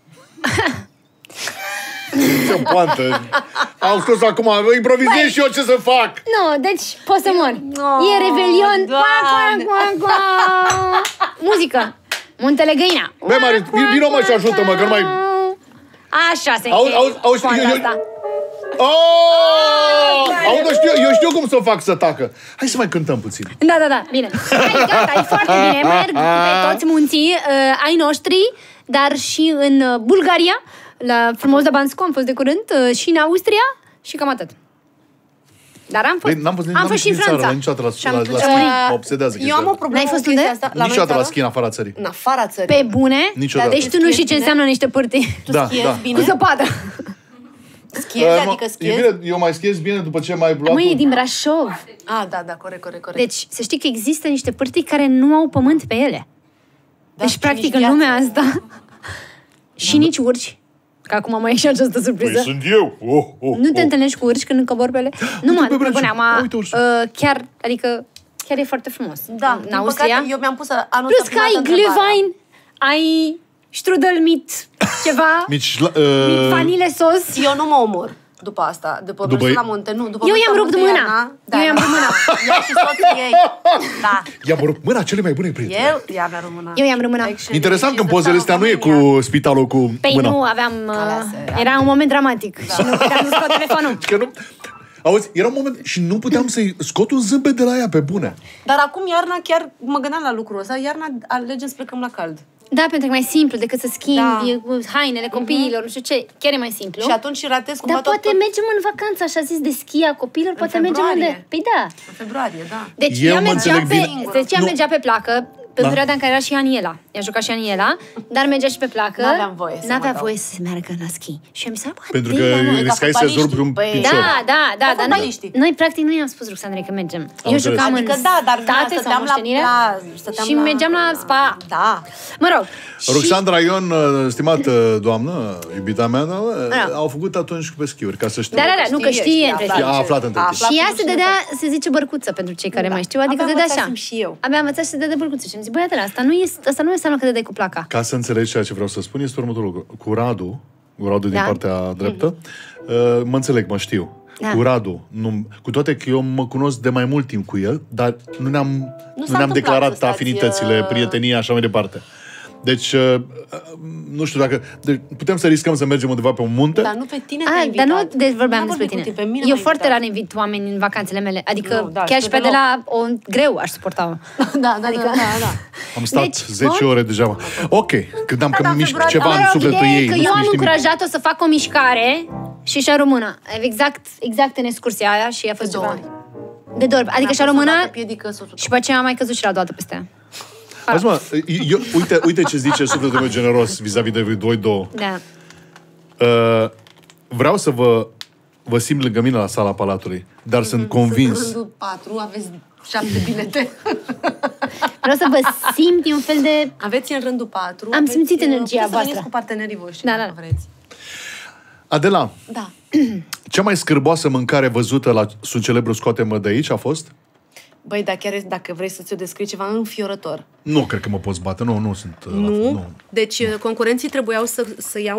Ce poantă! Am scos acum, improvizez și eu ce să fac! Nu, deci poți să mor. E Revelion. Muzică. Muntele Găina. Băi, Mari, vino mă și ajută-mă, că nu mai... Așa se încheie. Auzi, eu știu cum să o fac să tacă. Hai să mai cântăm puțin. Da, bine. Hai, gata, e foarte bine. Merg pe toți munții ai noștri, dar și în Bulgaria, la frumos de Bansco, am fost de curând, și în Austria și cam atât. Dar am fost și în Franța. Niciodată la mă obsedează eu am o problemă. N-ai fost unde? Niciodată la schi în afara țării. În afara țării. Pe bune? Niciodată. Deci tu nu știi ce înseamnă niște pârtii. Da. Cu zăpadă. Schiezi, adică schiezi? E bine, eu mai schiez bine după ce mai luat... Măi, e din Brașov. Da, corect. Deci, să știi că există niște pârtii care nu au pământ pe ele. Deci, practic, în lumea asta... Și nici urci. Că acum mai e și această surpriză. Păi sunt eu! Nu te întâlnești cu urci când cobori pe ele? Nu, mă, chiar e foarte frumos. Da, în Austria. eu mi-am pus anul Plus că ai glühwein, ai strudel mit ceva, mit vanile sos. Eu nu mă omor după asta, după mersul la munte, nu. După eu i-am rupt mâna. Eu și soții ei. Da. I-am rupt mâna cele mai bune prieteni. Eu mi-am rupt mâna. Eu i-am rupt mâna. Interesant că în pozele astea nu e cu spitalul cu mâna. Păi nu, aveam... Era un moment dramatic și nu puteam să scot telefonul. Auzi, era un moment și nu puteam să-i scot un zâmbet de la ea, pe bune. Dar acum iarna chiar mă gândeam la lucrul ăsta. Iarna alegem să plecăm la cald. Da, pentru că e mai simplu decât să schimbi hainele copiilor, nu știu ce. Chiar e mai simplu. Și atunci ratez cumva Dar poate mergem în vacanță, așa zis, de schi a copiilor, poate mergem unde? Păi da. În februarie, da. Deci ea mergea pe placă, pe perioada în care era și Aniela. Ea juca și Aniela, dar mergea și pe placă. N-avea voie să meargă la schi. Și am zis, pentru că riscai să zurbi un picior. Da, dar noi practic nu i-am spus Ruxandrei că mergem. Eu jucam în state sau moștenire și mergeam la spa. Da. Mă rog. Roxandra Ion, stimată doamnă, iubita mea, au făcut atunci pe schiuri, ca să știu. Da, nu, că știe între timp. A aflat între timp. Și ea se dădea, se zice, bărcuță pentru cei care mai știu, adică se dădea așa. Abia învățat și se dădea bărcuță. Și am zis, băiatele, asta nu înseamnă că dădeai cu placa. Ca să înțelegi ceea ce vreau să spun, este următorul lucru. Cu Radu din partea dreaptă, mă înțeleg, mă știu. Da. Cu Radu, cu toate că eu mă cunosc de mai mult timp cu el, dar nu ne-am declarat afinitățile, prietenia, așa mai departe. Deci, nu știu dacă... Deci, putem să riscăm să mergem undeva pe un munte? Dar nu pe tine te-ai invitat. Dar nu, deci vorbeam despre tine. Pe mine Eu foarte rar invit oameni în vacanțele mele. Adică chiar și pe de la greu aș suporta. Da. Am stat Deci, 10 ore deja. Ok, când am ceva în sufletul ei. Că eu am încurajat-o să facă o mișcare și și-a română. Exact în excursia aia și a fost ceva. De două ori. Adică și-a română și pe aceea am mai căzut și la a doua peste ea. Uite ce zice sufletul meu generos vis-a-vis de voi două. Da. Vreau să vă simt lângă mine la Sala Palatului, dar sunt convins. Sunt rândul 4, aveți 7 bilete. Vreau să vă simt un fel de... Aveți în rândul 4. Am simțit energia voastră. Să veniți cu partenerii voștri, dacă vreți. Adela, da. Cea mai scârboasă mâncare văzută la Sunt celebru, scoate-mă de aici a fost? Băi, dar chiar dacă vrei să ți-o descrii ceva înfiorător. Nu cred că mă poți bate, nu sunt... Nu? Deci concurenții trebuiau să iau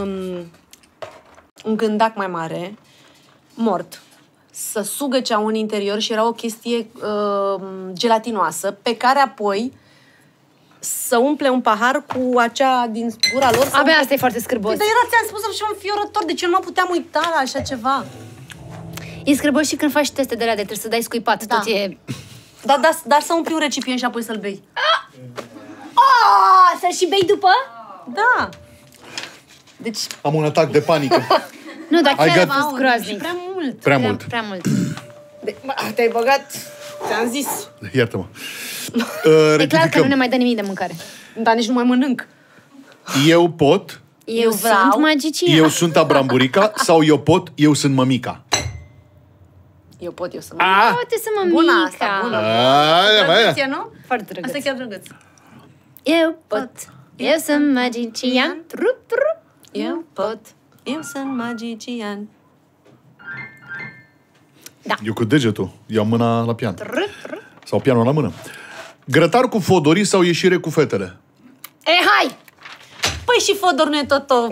un gândac mai mare, mort, să sugăceau în interior și era o chestie gelatinoasă, pe care apoi să umple un pahar cu acea din gura lor. Abia asta e foarte scârbos. Dar era, ți-am spus, așa înfiorător, deci eu nu mă puteam uita la așa ceva. E scârbos și când faci teste de alea de trebuie să dai scuipat, tot e... Dar să umpli un recipient și apoi să-l bei. Să-l și bei după? Da. Deci... Am un atac de panică. Nu, dar chiar a fost groaznic. Prea mult. Prea mult. Te-ai băgat, ți-am zis. Iartă-mă. E clar că nu ne mai dă nimic de mâncare. Dar nici nu mai mănânc. Eu pot... Eu sunt magician. Eu sunt Abramburica sau eu sunt mămica. Eu sunt mămica. Poate să mămica. Bună asta, bună. Drăguț, nu? Foarte drăguț. Asta e chiar drăguț. Eu pot. Eu sunt magician. Eu pot. Eu sunt magician. Da. Eu cu degetul. Iau mâna la pian. Sau pianul la mână. Grătar cu fodorii sau ieșire cu fetele? Hai! Păi și Fodor nu e tot o...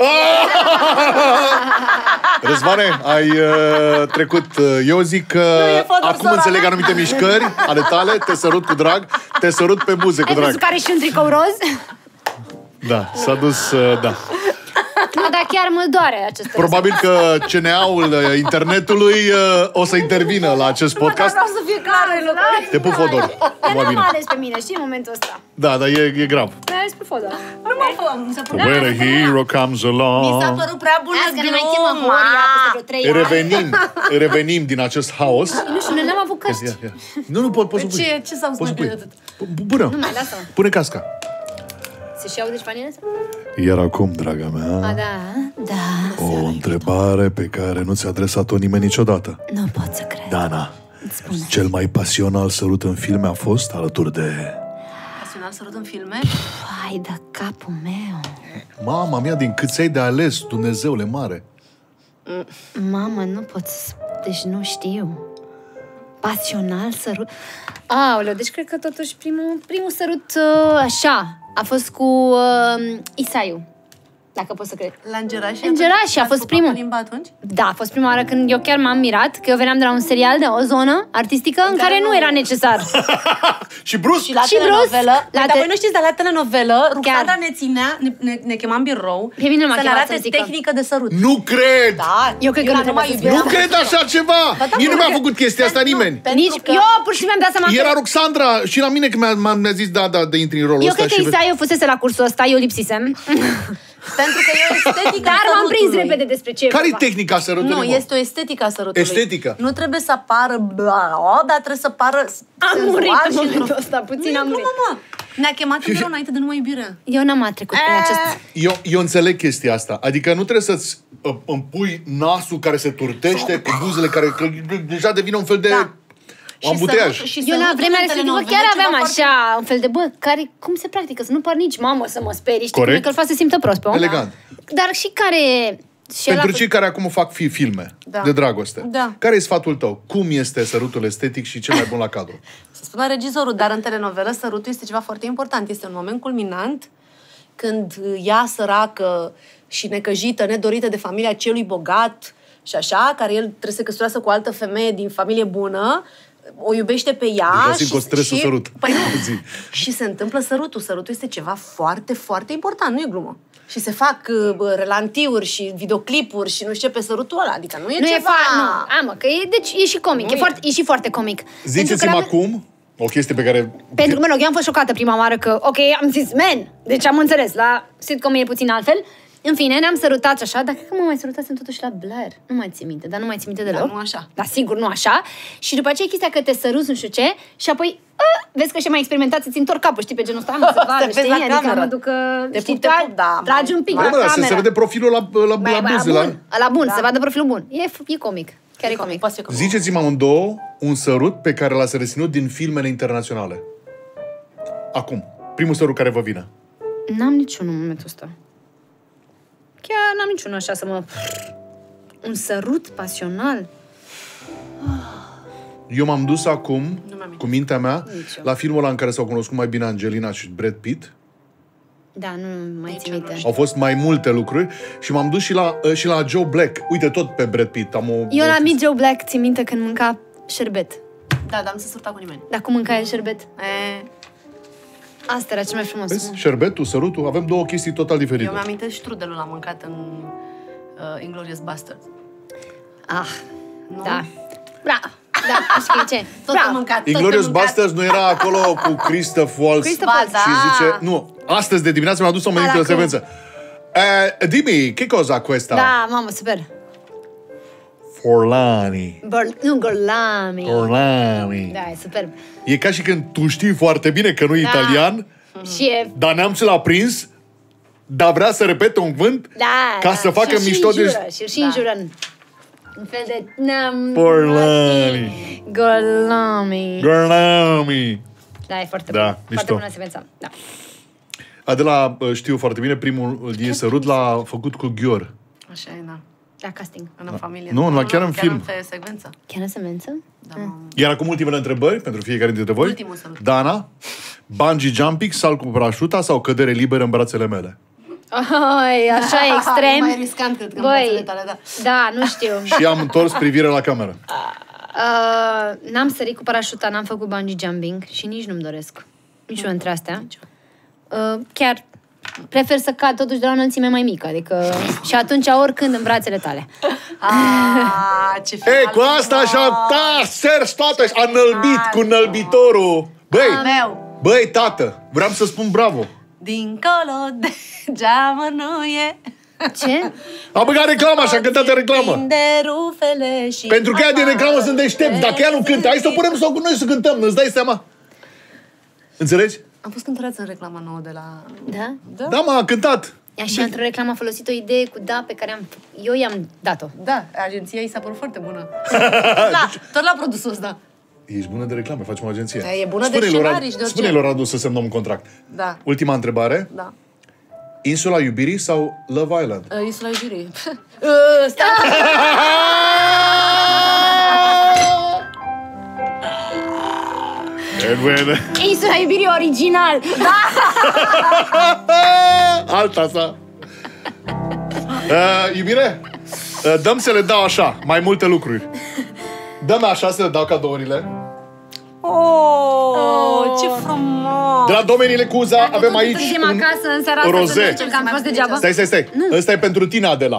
Răzvane, ai trecut. Eu zic că acum înțeleg anumite mișcări ale tale. Te sărut cu drag. Te sărut pe buze cu drag. Ai văzut care și un tricou roz? Da, s-a dus, da. Nu, dar chiar mă doare acest Probabil că CNA-ul internetului o să intervină la acest podcast. Vreau să fie clară. Te pup, Fodor. Eu nu m-a ales pe mine, știi, în momentul ăsta. Da, dar e grav. Mi-a ales pe Fodor. Nu mă fă, mi s-a părut... When a hero comes along. Mi s-a părut prea bună Azi că ne mai chemă Horia peste vreo 3 ani. Revenim din acest haos. Nu știu, noi n-am avut căști. Nu, poți să pui. Ce s-au spus de atât? Bună. Nu mai, lasă-mă. Pune casca. Se-și aude șpanilă? Iar acum, draga mea, Da. o întrebare pe care nu ți-a adresat-o nimeni niciodată. Nu pot să cred. Dana, cel mai pasional sărut în filme a fost alături de... Pasional sărut în filme? Hai, da capul meu. Mama mea, din câți ai de ales, Dumnezeule mare. Mamă, nu pot să... Deci nu știu. Pasional sărut... Aoleu, deci cred că totuși primul sărut așa a fost cu Isaiu. Dacă poți să crezi. La Îngerașii? Îngerașii a fost primul. Limba atunci? Da, a fost prima oară când eu chiar m-am mirat că eu veneam de la un serial de o zonă artistică în care nu era necesar. Și brusc! Și la telenovelă. Dar voi nu știți, dar la telenovelă, Ruxandra ne ținea, ne chema în birou Pe mine nu m-a să ne chemat arate să-mi zică. tehnică de sărut. Nu cred! Da, Eu cred că nu trebuie să Nu cred așa ceva! Nici nu mi-a făcut chestia asta nimeni. Nici eu pur și simplu mi-am dat seama Era că... Ruxandra și la mine că mi-a zis da, de intri în rolul Eu ăsta. cred că Isaiu fusese la cursul ăsta, eu lipsisem. Pentru că e o estetică Dar m-am prins repede despre ce. Care-i tehnica sărutului? Nu, este o estetică a sărutului. Estetică. Nu trebuie să apară dar trebuie să pară Am murit în senzual și momentul ăsta, puțin am murit. Ne-a chemat în birou înainte de numai iubirea. Eu n-am trecut prin acest... Eu înțeleg chestia asta. Adică nu trebuie să-ți împui nasul care se turtește cu buzele care deja devine un fel de... ambuteaj. Eu la vremea respectivă chiar aveam așa un fel de, cum se practică? Să nu par nici mamă să mă sperii, știi? Corect. Că îl fac să simtă prost pe om. Elegant. Dar și care... Pentru cei care acum fac filme de dragoste, care e sfatul tău? Cum este sărutul estetic și cel mai bun la cadru? Să spună regizorul, dar în telenovelă sărutul este ceva foarte important. Este un moment culminant când ea săracă și necăjită, nedorită de familia celui bogat și așa, care el trebuie să căsătorească cu o altă femeie din familie bună, o iubește pe ea simt că o stresul sărut. Păi nu. Și se întâmplă sărutul. Sărutul este ceva foarte, foarte important, nu e glumă. Și se fac relantiuri și videoclipuri și nu știu ce pe sărutul ăla. Adică nu e ceva... Nu, mă, că deci e și comic. E și foarte comic. Ziceți-mi acum o chestie pe care... Pentru că, eu am fost șocată prima oară că, ok, am zis, man, deci am înțeles, la sitcom e puțin altfel. În fine, ne-am sărutat așa, dar cred că mă mai sărutasem totuși la Blair. Nu mai țin minte, dar nu mai țin minte deloc. Dar nu așa. Dar sigur, nu așa. Și după aceea chestia că te săruți, nu știu ce, și apoi, vezi că și mai experimentați, îți întorc capul, știi, pe genul ăsta, mă, să vadă, știi? Adică mă duc, știi, tragi un pic la cameră. Se vede profilul la buze. La bun, se vadă profilul bun. E comic. Chiar e comic. Ziceți-mi amândouă un sărut pe care l-ați reținut din filmele internaționale. Acum, primul sărut care vă vine. N-am niciunul în momentul ăsta. Chiar n-am niciunul așa să mă... Un sărut pasional. Eu m-am dus acum, cu mintea mea, la filmul ăla în care s-au cunoscut mai bine Angelina și Brad Pitt. Da, nu mai țin minte. Au fost mai multe lucruri și m-am dus și la Joe Black. Uite, tot pe Brad Pitt. Eu la Joe Black țin minte când mânca șerbet. Da, dar nu se sărta cu nimeni. Dar cum mânca el șerbet? Asta era cel mai frumos. Vezi? Șerbetul, sărutul, avem două chestii total diferite. Eu mi-amintesc strudelul l-am mâncat în Inglourious Basterds. Nu? Da. Da, știi ce? Tot am mâncat. Inglourious Basterds nu era acolo cu Christoph Waltz și zice... Nu, astăzi de dimineață mi-a adus o menită de secvență. Dimmi, che cosa questa? Da, mamă, super. Forlani. Gorlami. Forlani. Da, e superb. E ca și când tu știi foarte bine că nu e italian, dar neamțul a prins, dar vrea să repete un cuvânt ca să facă mișto de... Și înjură un fel de... Forlani. Gorlami. Da, e foarte bun. Foarte bună secvența. Da. Adela știu foarte bine, primul din sărut l-a făcut cu Ghior. Așa e, da. La casting. În familie. Nu, chiar în film. Chiar în secvență. Chiar în secvență? Da. Iar acum ultimele întrebări pentru fiecare dintre voi. Ultimul sărut. Dana, bungee jumping, salt cu parașuta sau cădere liberă în brațele mele? Ai, așa e extrem. E mai riscant, cred că, în brațele tale, da. Da, nu știu. Și am întors privirea la cameră. N-am sărit cu parașuta, n-am făcut bungee jumping și nici nu-mi doresc. Niciuna dintre astea. Chiar prefer să cad totuși de la o înălțime mai mică, adică și atunci oricând în brațele tale. Ce Ei, cu asta așa, sers toată, a înălbit cu înălbitorul. Băi, tată, vreau să spun bravo. Dincolo de geamă nu e. Ce? A băgat reclama și a cântat reclamă. Pentru că ea din reclamă sunt deștepți. Dacă ea nu cântă, hai să o punem sau cu noi să cântăm, îți dai seama? Înțelegi? Am fost cântăreață în reclama nouă de la... Da? Da, mă, a cântat. Și într-o reclamă a folosit o idee cu da pe care eu i-am dat-o. Da, agenția i s-a părut foarte bună. Tot la produsul ăsta. Ești bună de reclame, facem o agenție. Da, e bună de scenarii și de orice. Spune-i Radu să semnăm un contract. Da. Ultima întrebare. Da. Insula Iubirii sau Love Island? Insula Iubirii. Insula Iubirii original. Da. Alta sa. Iubire, dăm să le dau așa, mai multe lucruri. Dă-mi așa să le dau cadourile. Ce frumos! De la domeniile Cuza avem aici un acasă în seara roze. Asta, că am fost degeaba. Stai. Ăsta e pentru tine, Adela.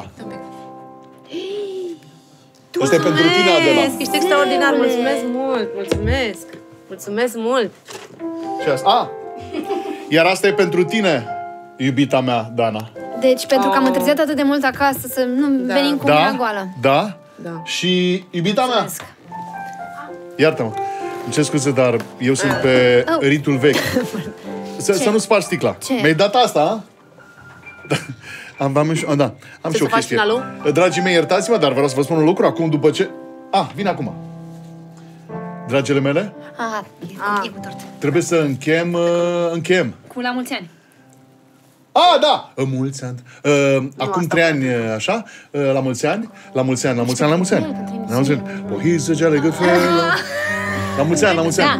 Ăsta e pentru tine, Adela. Ești extraordinar, mulțumesc mult, mulțumesc mult. Ce asta? Iar asta e pentru tine, iubita mea, Dana. Deci, pentru că am întârziat atât de mult acasă, să nu venim cu mâna goală. Da? Și iubita mea. Iartă-mă. Îmi cer scuze, dar eu sunt pe ritul vechi. Să nu spargi sticla. Mi-ai dat asta, a? Am și o chestie. Dragii mei, iertați-mă, dar vreau să vă spun un lucru acum după ce... Vine acum. Dragile mele? E cu tort. Trebuie să încheiem. Cu la mulți ani. Da! Mulți ani. Acum 3 ani, așa? La mulți ani. Oh, he's a jolly good fellow. La mulți ani. Da. La mulți ani!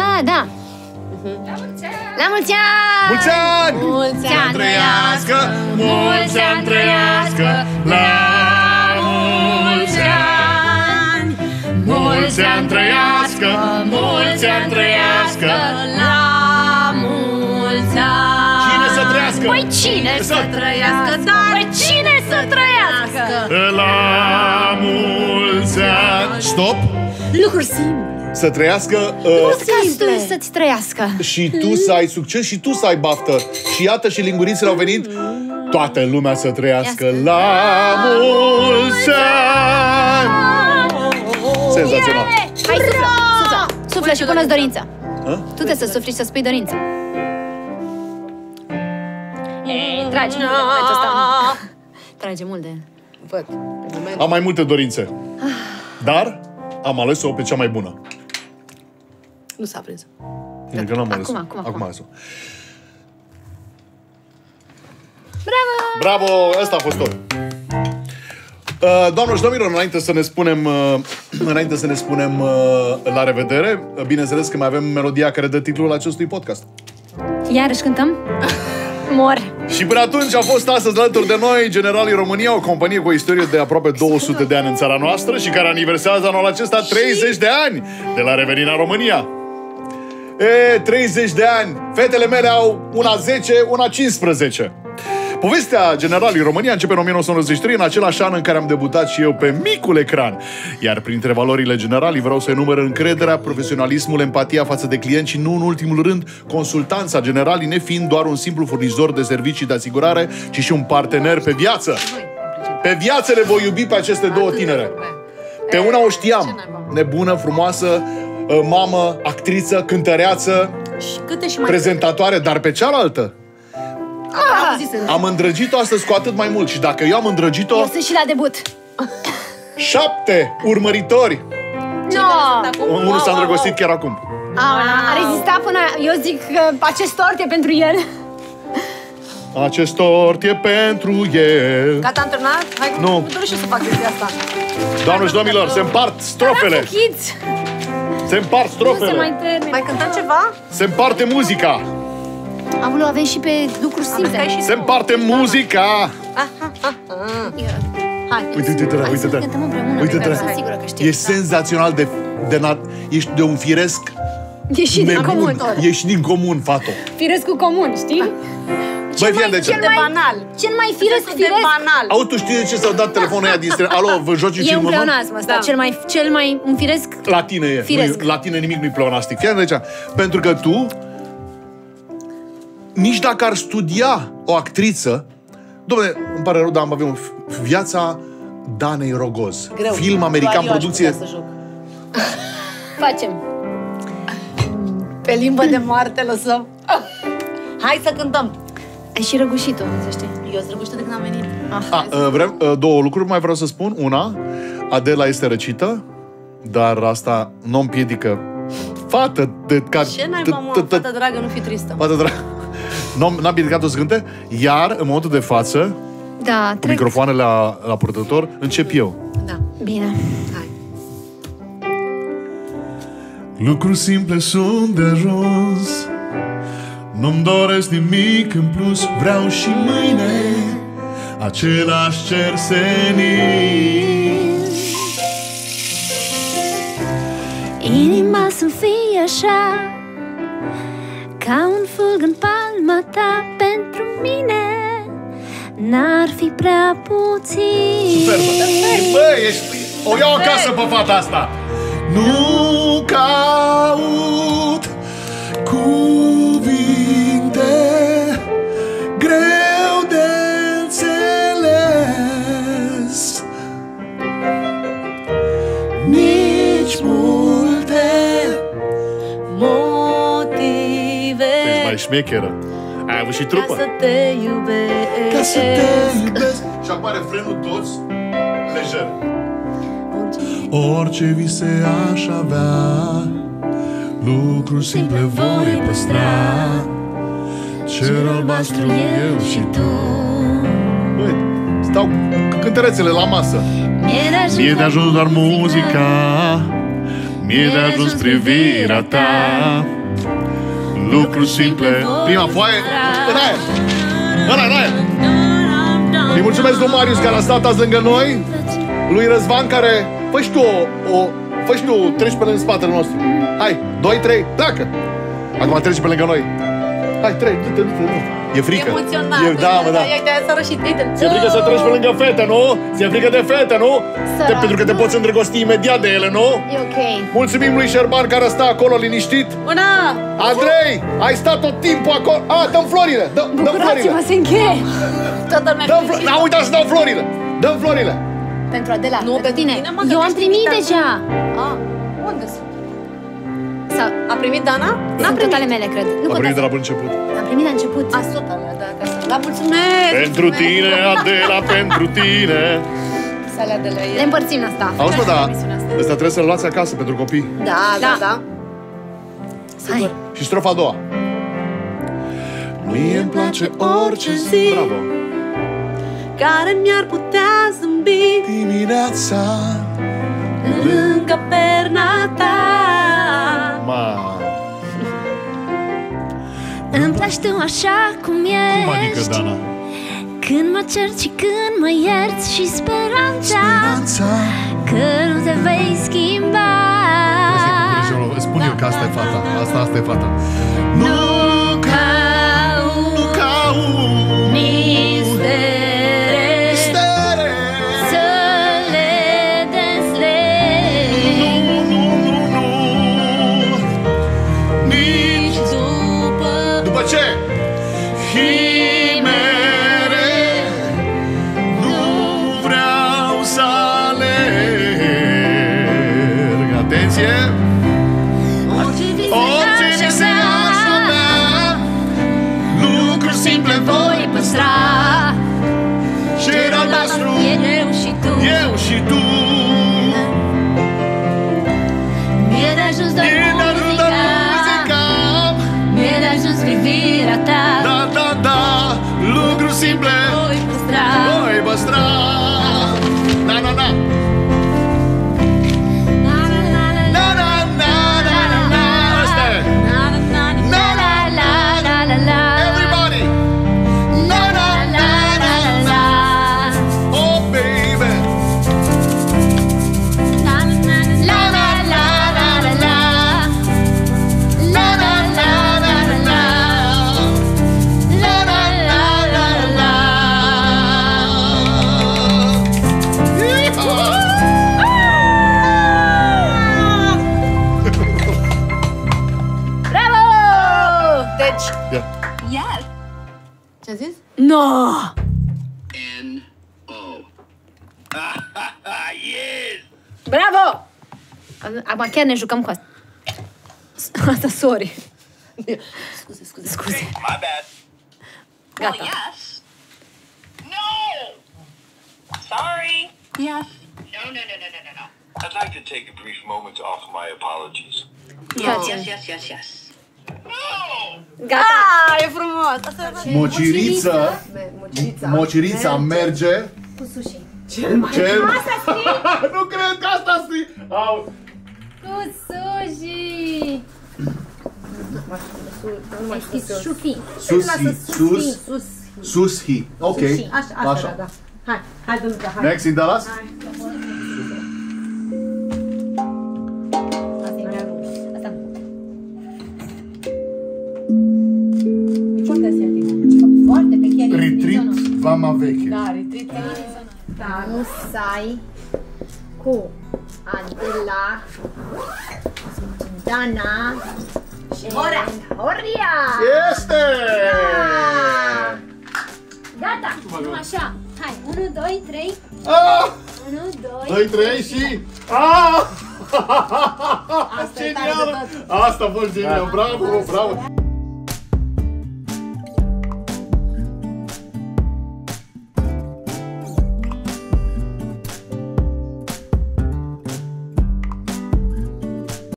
Mulți ani! Mulți ani trăiască! Mulți ani trăiască! La mulți ani! Mulți ani trăiască! trăiască, mulți ani trăiască. La mulți ani. Cine să trăiască? Păi cine să trăiască? Păi cine să trăiască? La mulți ani. Stop! Lucruri simple. Să trăiască Podcastul să-ți trăiască. și tu să ai succes și tu să ai baftă. Și iată și lingurițele au venit. Toată lumea să trăiască la mulți ani. Senzațional. Hai, suflă. Suflă și pune-ți dorința. Tu trebuie să sufli și să spui dorința. Trage momentul ăsta. Trage mult de... Văd. Am mai multe dorințe. Dar am ales-o pe cea mai bună. Nu s-a prins. Încă n-am ales-o. Acum. Acum ales-o. Bravo! Bravo! Ăsta a fost tot. Doamnelor și domnilor, înainte să ne spunem la revedere, bineînțeles că mai avem melodia care dă titlul acestui podcast. Iarăși cântăm? Mor. Și până atunci a fost astăzi alături de noi Generalii România, o companie cu o istorie de aproape 200 de ani în țara noastră și care aniversează anul acesta 30 de ani de la revenirea în România. 30 de ani. Fetele mele au una 10, una 15. Povestea Generalii România începe în 1993, în același an în care am debutat și eu pe micul ecran. Iar printre valorile Generalii vreau să enumăr încrederea, profesionalismul, empatia față de clienți și nu în ultimul rând consultanța Generalii, nefiind doar un simplu furnizor de servicii de asigurare, ci și un partener pe viață. Pe viață le voi iubi pe aceste două tinere. Pe una o știam, nebună, frumoasă, mamă, actriță, cântăreață, prezentatoare, dar pe cealaltă am îndrăgit-o astăzi cu atât mai mult. Și dacă eu am îndrăgit-o... Eu sunt și la debut. 7 urmăritori. Unul s-a îndrăgostit chiar acum. A rezistat până... Eu zic că acest tort e pentru el. Acest tort e pentru el. Gata, am terminat? Hai, nu. Nu doresc și să fac chestia asta. Doamne și domnilor, se împart strofele. Se împart strofele. Nu se mai termină. Mai cântăm ceva? Se împarte muzica. Avulu, avem și pe lucruri simple. Se împarte muzica. Hai, Uite-te. cântăm împreună. Uite-te. Sunt sigură că știu. E senzațional ești de un firesc Ieși din comun. Ești din comun, fato. Firescul comun, știi? Băi, fii de ce? De banal. Cel mai firesc. banal. Auzi, tu știi de ce s-au dat telefonul ăia din străină? Alo, vă joci un E film? un pleonasm ăsta. Cel mai un firesc. La tine e. Firesc. La tine nimic nu-i pleonastic. Fii de ce? Pentru că tu, nici dacă ar studia o actriță, dom'le, îmi pare rău, dar am avut Viața Danei Rogoz. Greu. Film american, producție. Facem. Pe limbă de moarte lăsăm. Hai să cântăm. Ai și răgușit-o, să știi. Eu sunt răgușită de când am venit. Două lucruri mai vreau să spun. Una, Adela este răcită, dar asta nu împiedică. Fată de care... Ce n-ai, mamă, fată dragă, nu fi tristă. Fată dragă. N-am împiedicat-o să cânte. Iar, în momentul de față, Da, cu microfoanele la purtător, încep eu. Da. Bine. Hai. Lucruri simple sunt de ajuns. Nu-mi doresc nimic în plus. Vreau și mâine același cer senin. Inima să-mi fie așa, ca un fulg în palma ta. Pentru mine n-ar fi prea puțin. Super, băi, o iau acasă pe fata asta. Nu caut cuvinte greu de înțeles, nici multe motive. Ești mai șmecheră. Ai avut și trupă. Ca să te iubesc. Ca să te iubesc. Și apare frenul toți lejer. Orice vise aș avea, lucruri simple voi păstra. Cer albastru eu și tu. Băi, stau cu cântărețele la masă. Mie de ajuns doar muzica, mie de ajuns privirea ta. Lucruri simple. Prima foaie. În aer. În aer. Îi mulțumesc lui Marius care a stat azi lângă noi, lui Răzvan care... Fă și tu o Fă și tu, treci pe lângă spatele nostru. Hai, 2, 3, pleacă! Acum treci pe lângă noi. Hai, 3, du-te. E frică. Emoționat. Da, mă, da. S-a rășit. Ți-e frică să treci pe lângă fete, nu? Ți-e frică de fete, nu? Pentru că te poți îndrăgosti imediat de ele, nu? E ok. Mulțumim lui Șerban care stă acolo liniștit. Bună! Andrei, ai stat tot timpul acolo. Dăm florile. Dăm florile. Bucurați-vă, se încheie. Toată lumea. N-am uitat să dau florile. Dăm florile. Pentru Adela, Nu, pentru tine. mă, Eu am gândește primit invitația. deja. Unde sunt? Sau, A primit Dana? sunt tot ale mele, cred. Nu Am primit de la contează. bun început. Am primit la început. Super, da, acasă. Da, mulțumesc! Pentru tine, Adela, pentru tine. Salea de la Le el. împărțim asta. Auzi, mă, da, Emisiunea asta. ăsta trebuie să-l luați acasă pentru copii. Da. Hai. Și strofa a doua. Mie-mi place orice zi. Bravo. care mi-ar putea zâmbi Dimineața. lângă perna ta. Îmi placi tu așa cum ești. Cum adică, Dana? Când mă cerci și când mă ierți și speranța că nu te vei schimba. Spune eu că asta e fata. Asta e fata. Nu caut nici stere să le dezleg. Nu. Nici După ce? Chimere. Nu vreau să alerg. Atenție! Orice vise aș avea, lucruri simple voi păstra. Cer albastru, Eu și tu. eu și tu. Mi-e de ajuns doar E de ajuns doar muzica. Mi-e de ajuns privirea ta. Da, lucruri simple Voi păstra. voi păstra. Na. Asta e. Everybody. Oh, baby. Deci, Ia. ce-a zis? No! Bravo! Acum chiar ne jucăm cu asta. Asta, sorry. Scuze. My bad. Gata. Yes. No. Sorry. Yes. No. I'd like to take a brief moment to offer my apologies. Grazie. Yes. No. Gata. E frumos! Asta e Mocirița merge Cu sushi. cel... Nu cred că asta scrie. Au. Cu sushi. Sushi. Sushi. Ok. Așa, da. Hai, Dănuța, hai. Next in Dallas? Foarte pe chiar. Retreat Vama Veche. Da, retreat. Musai cu Adela, Dana și Horia. Este! Gata, nu așa. Hai, 1, 2, 3. 1, 2, 2, 3 și... Genial! Asta a fost genial, bravo!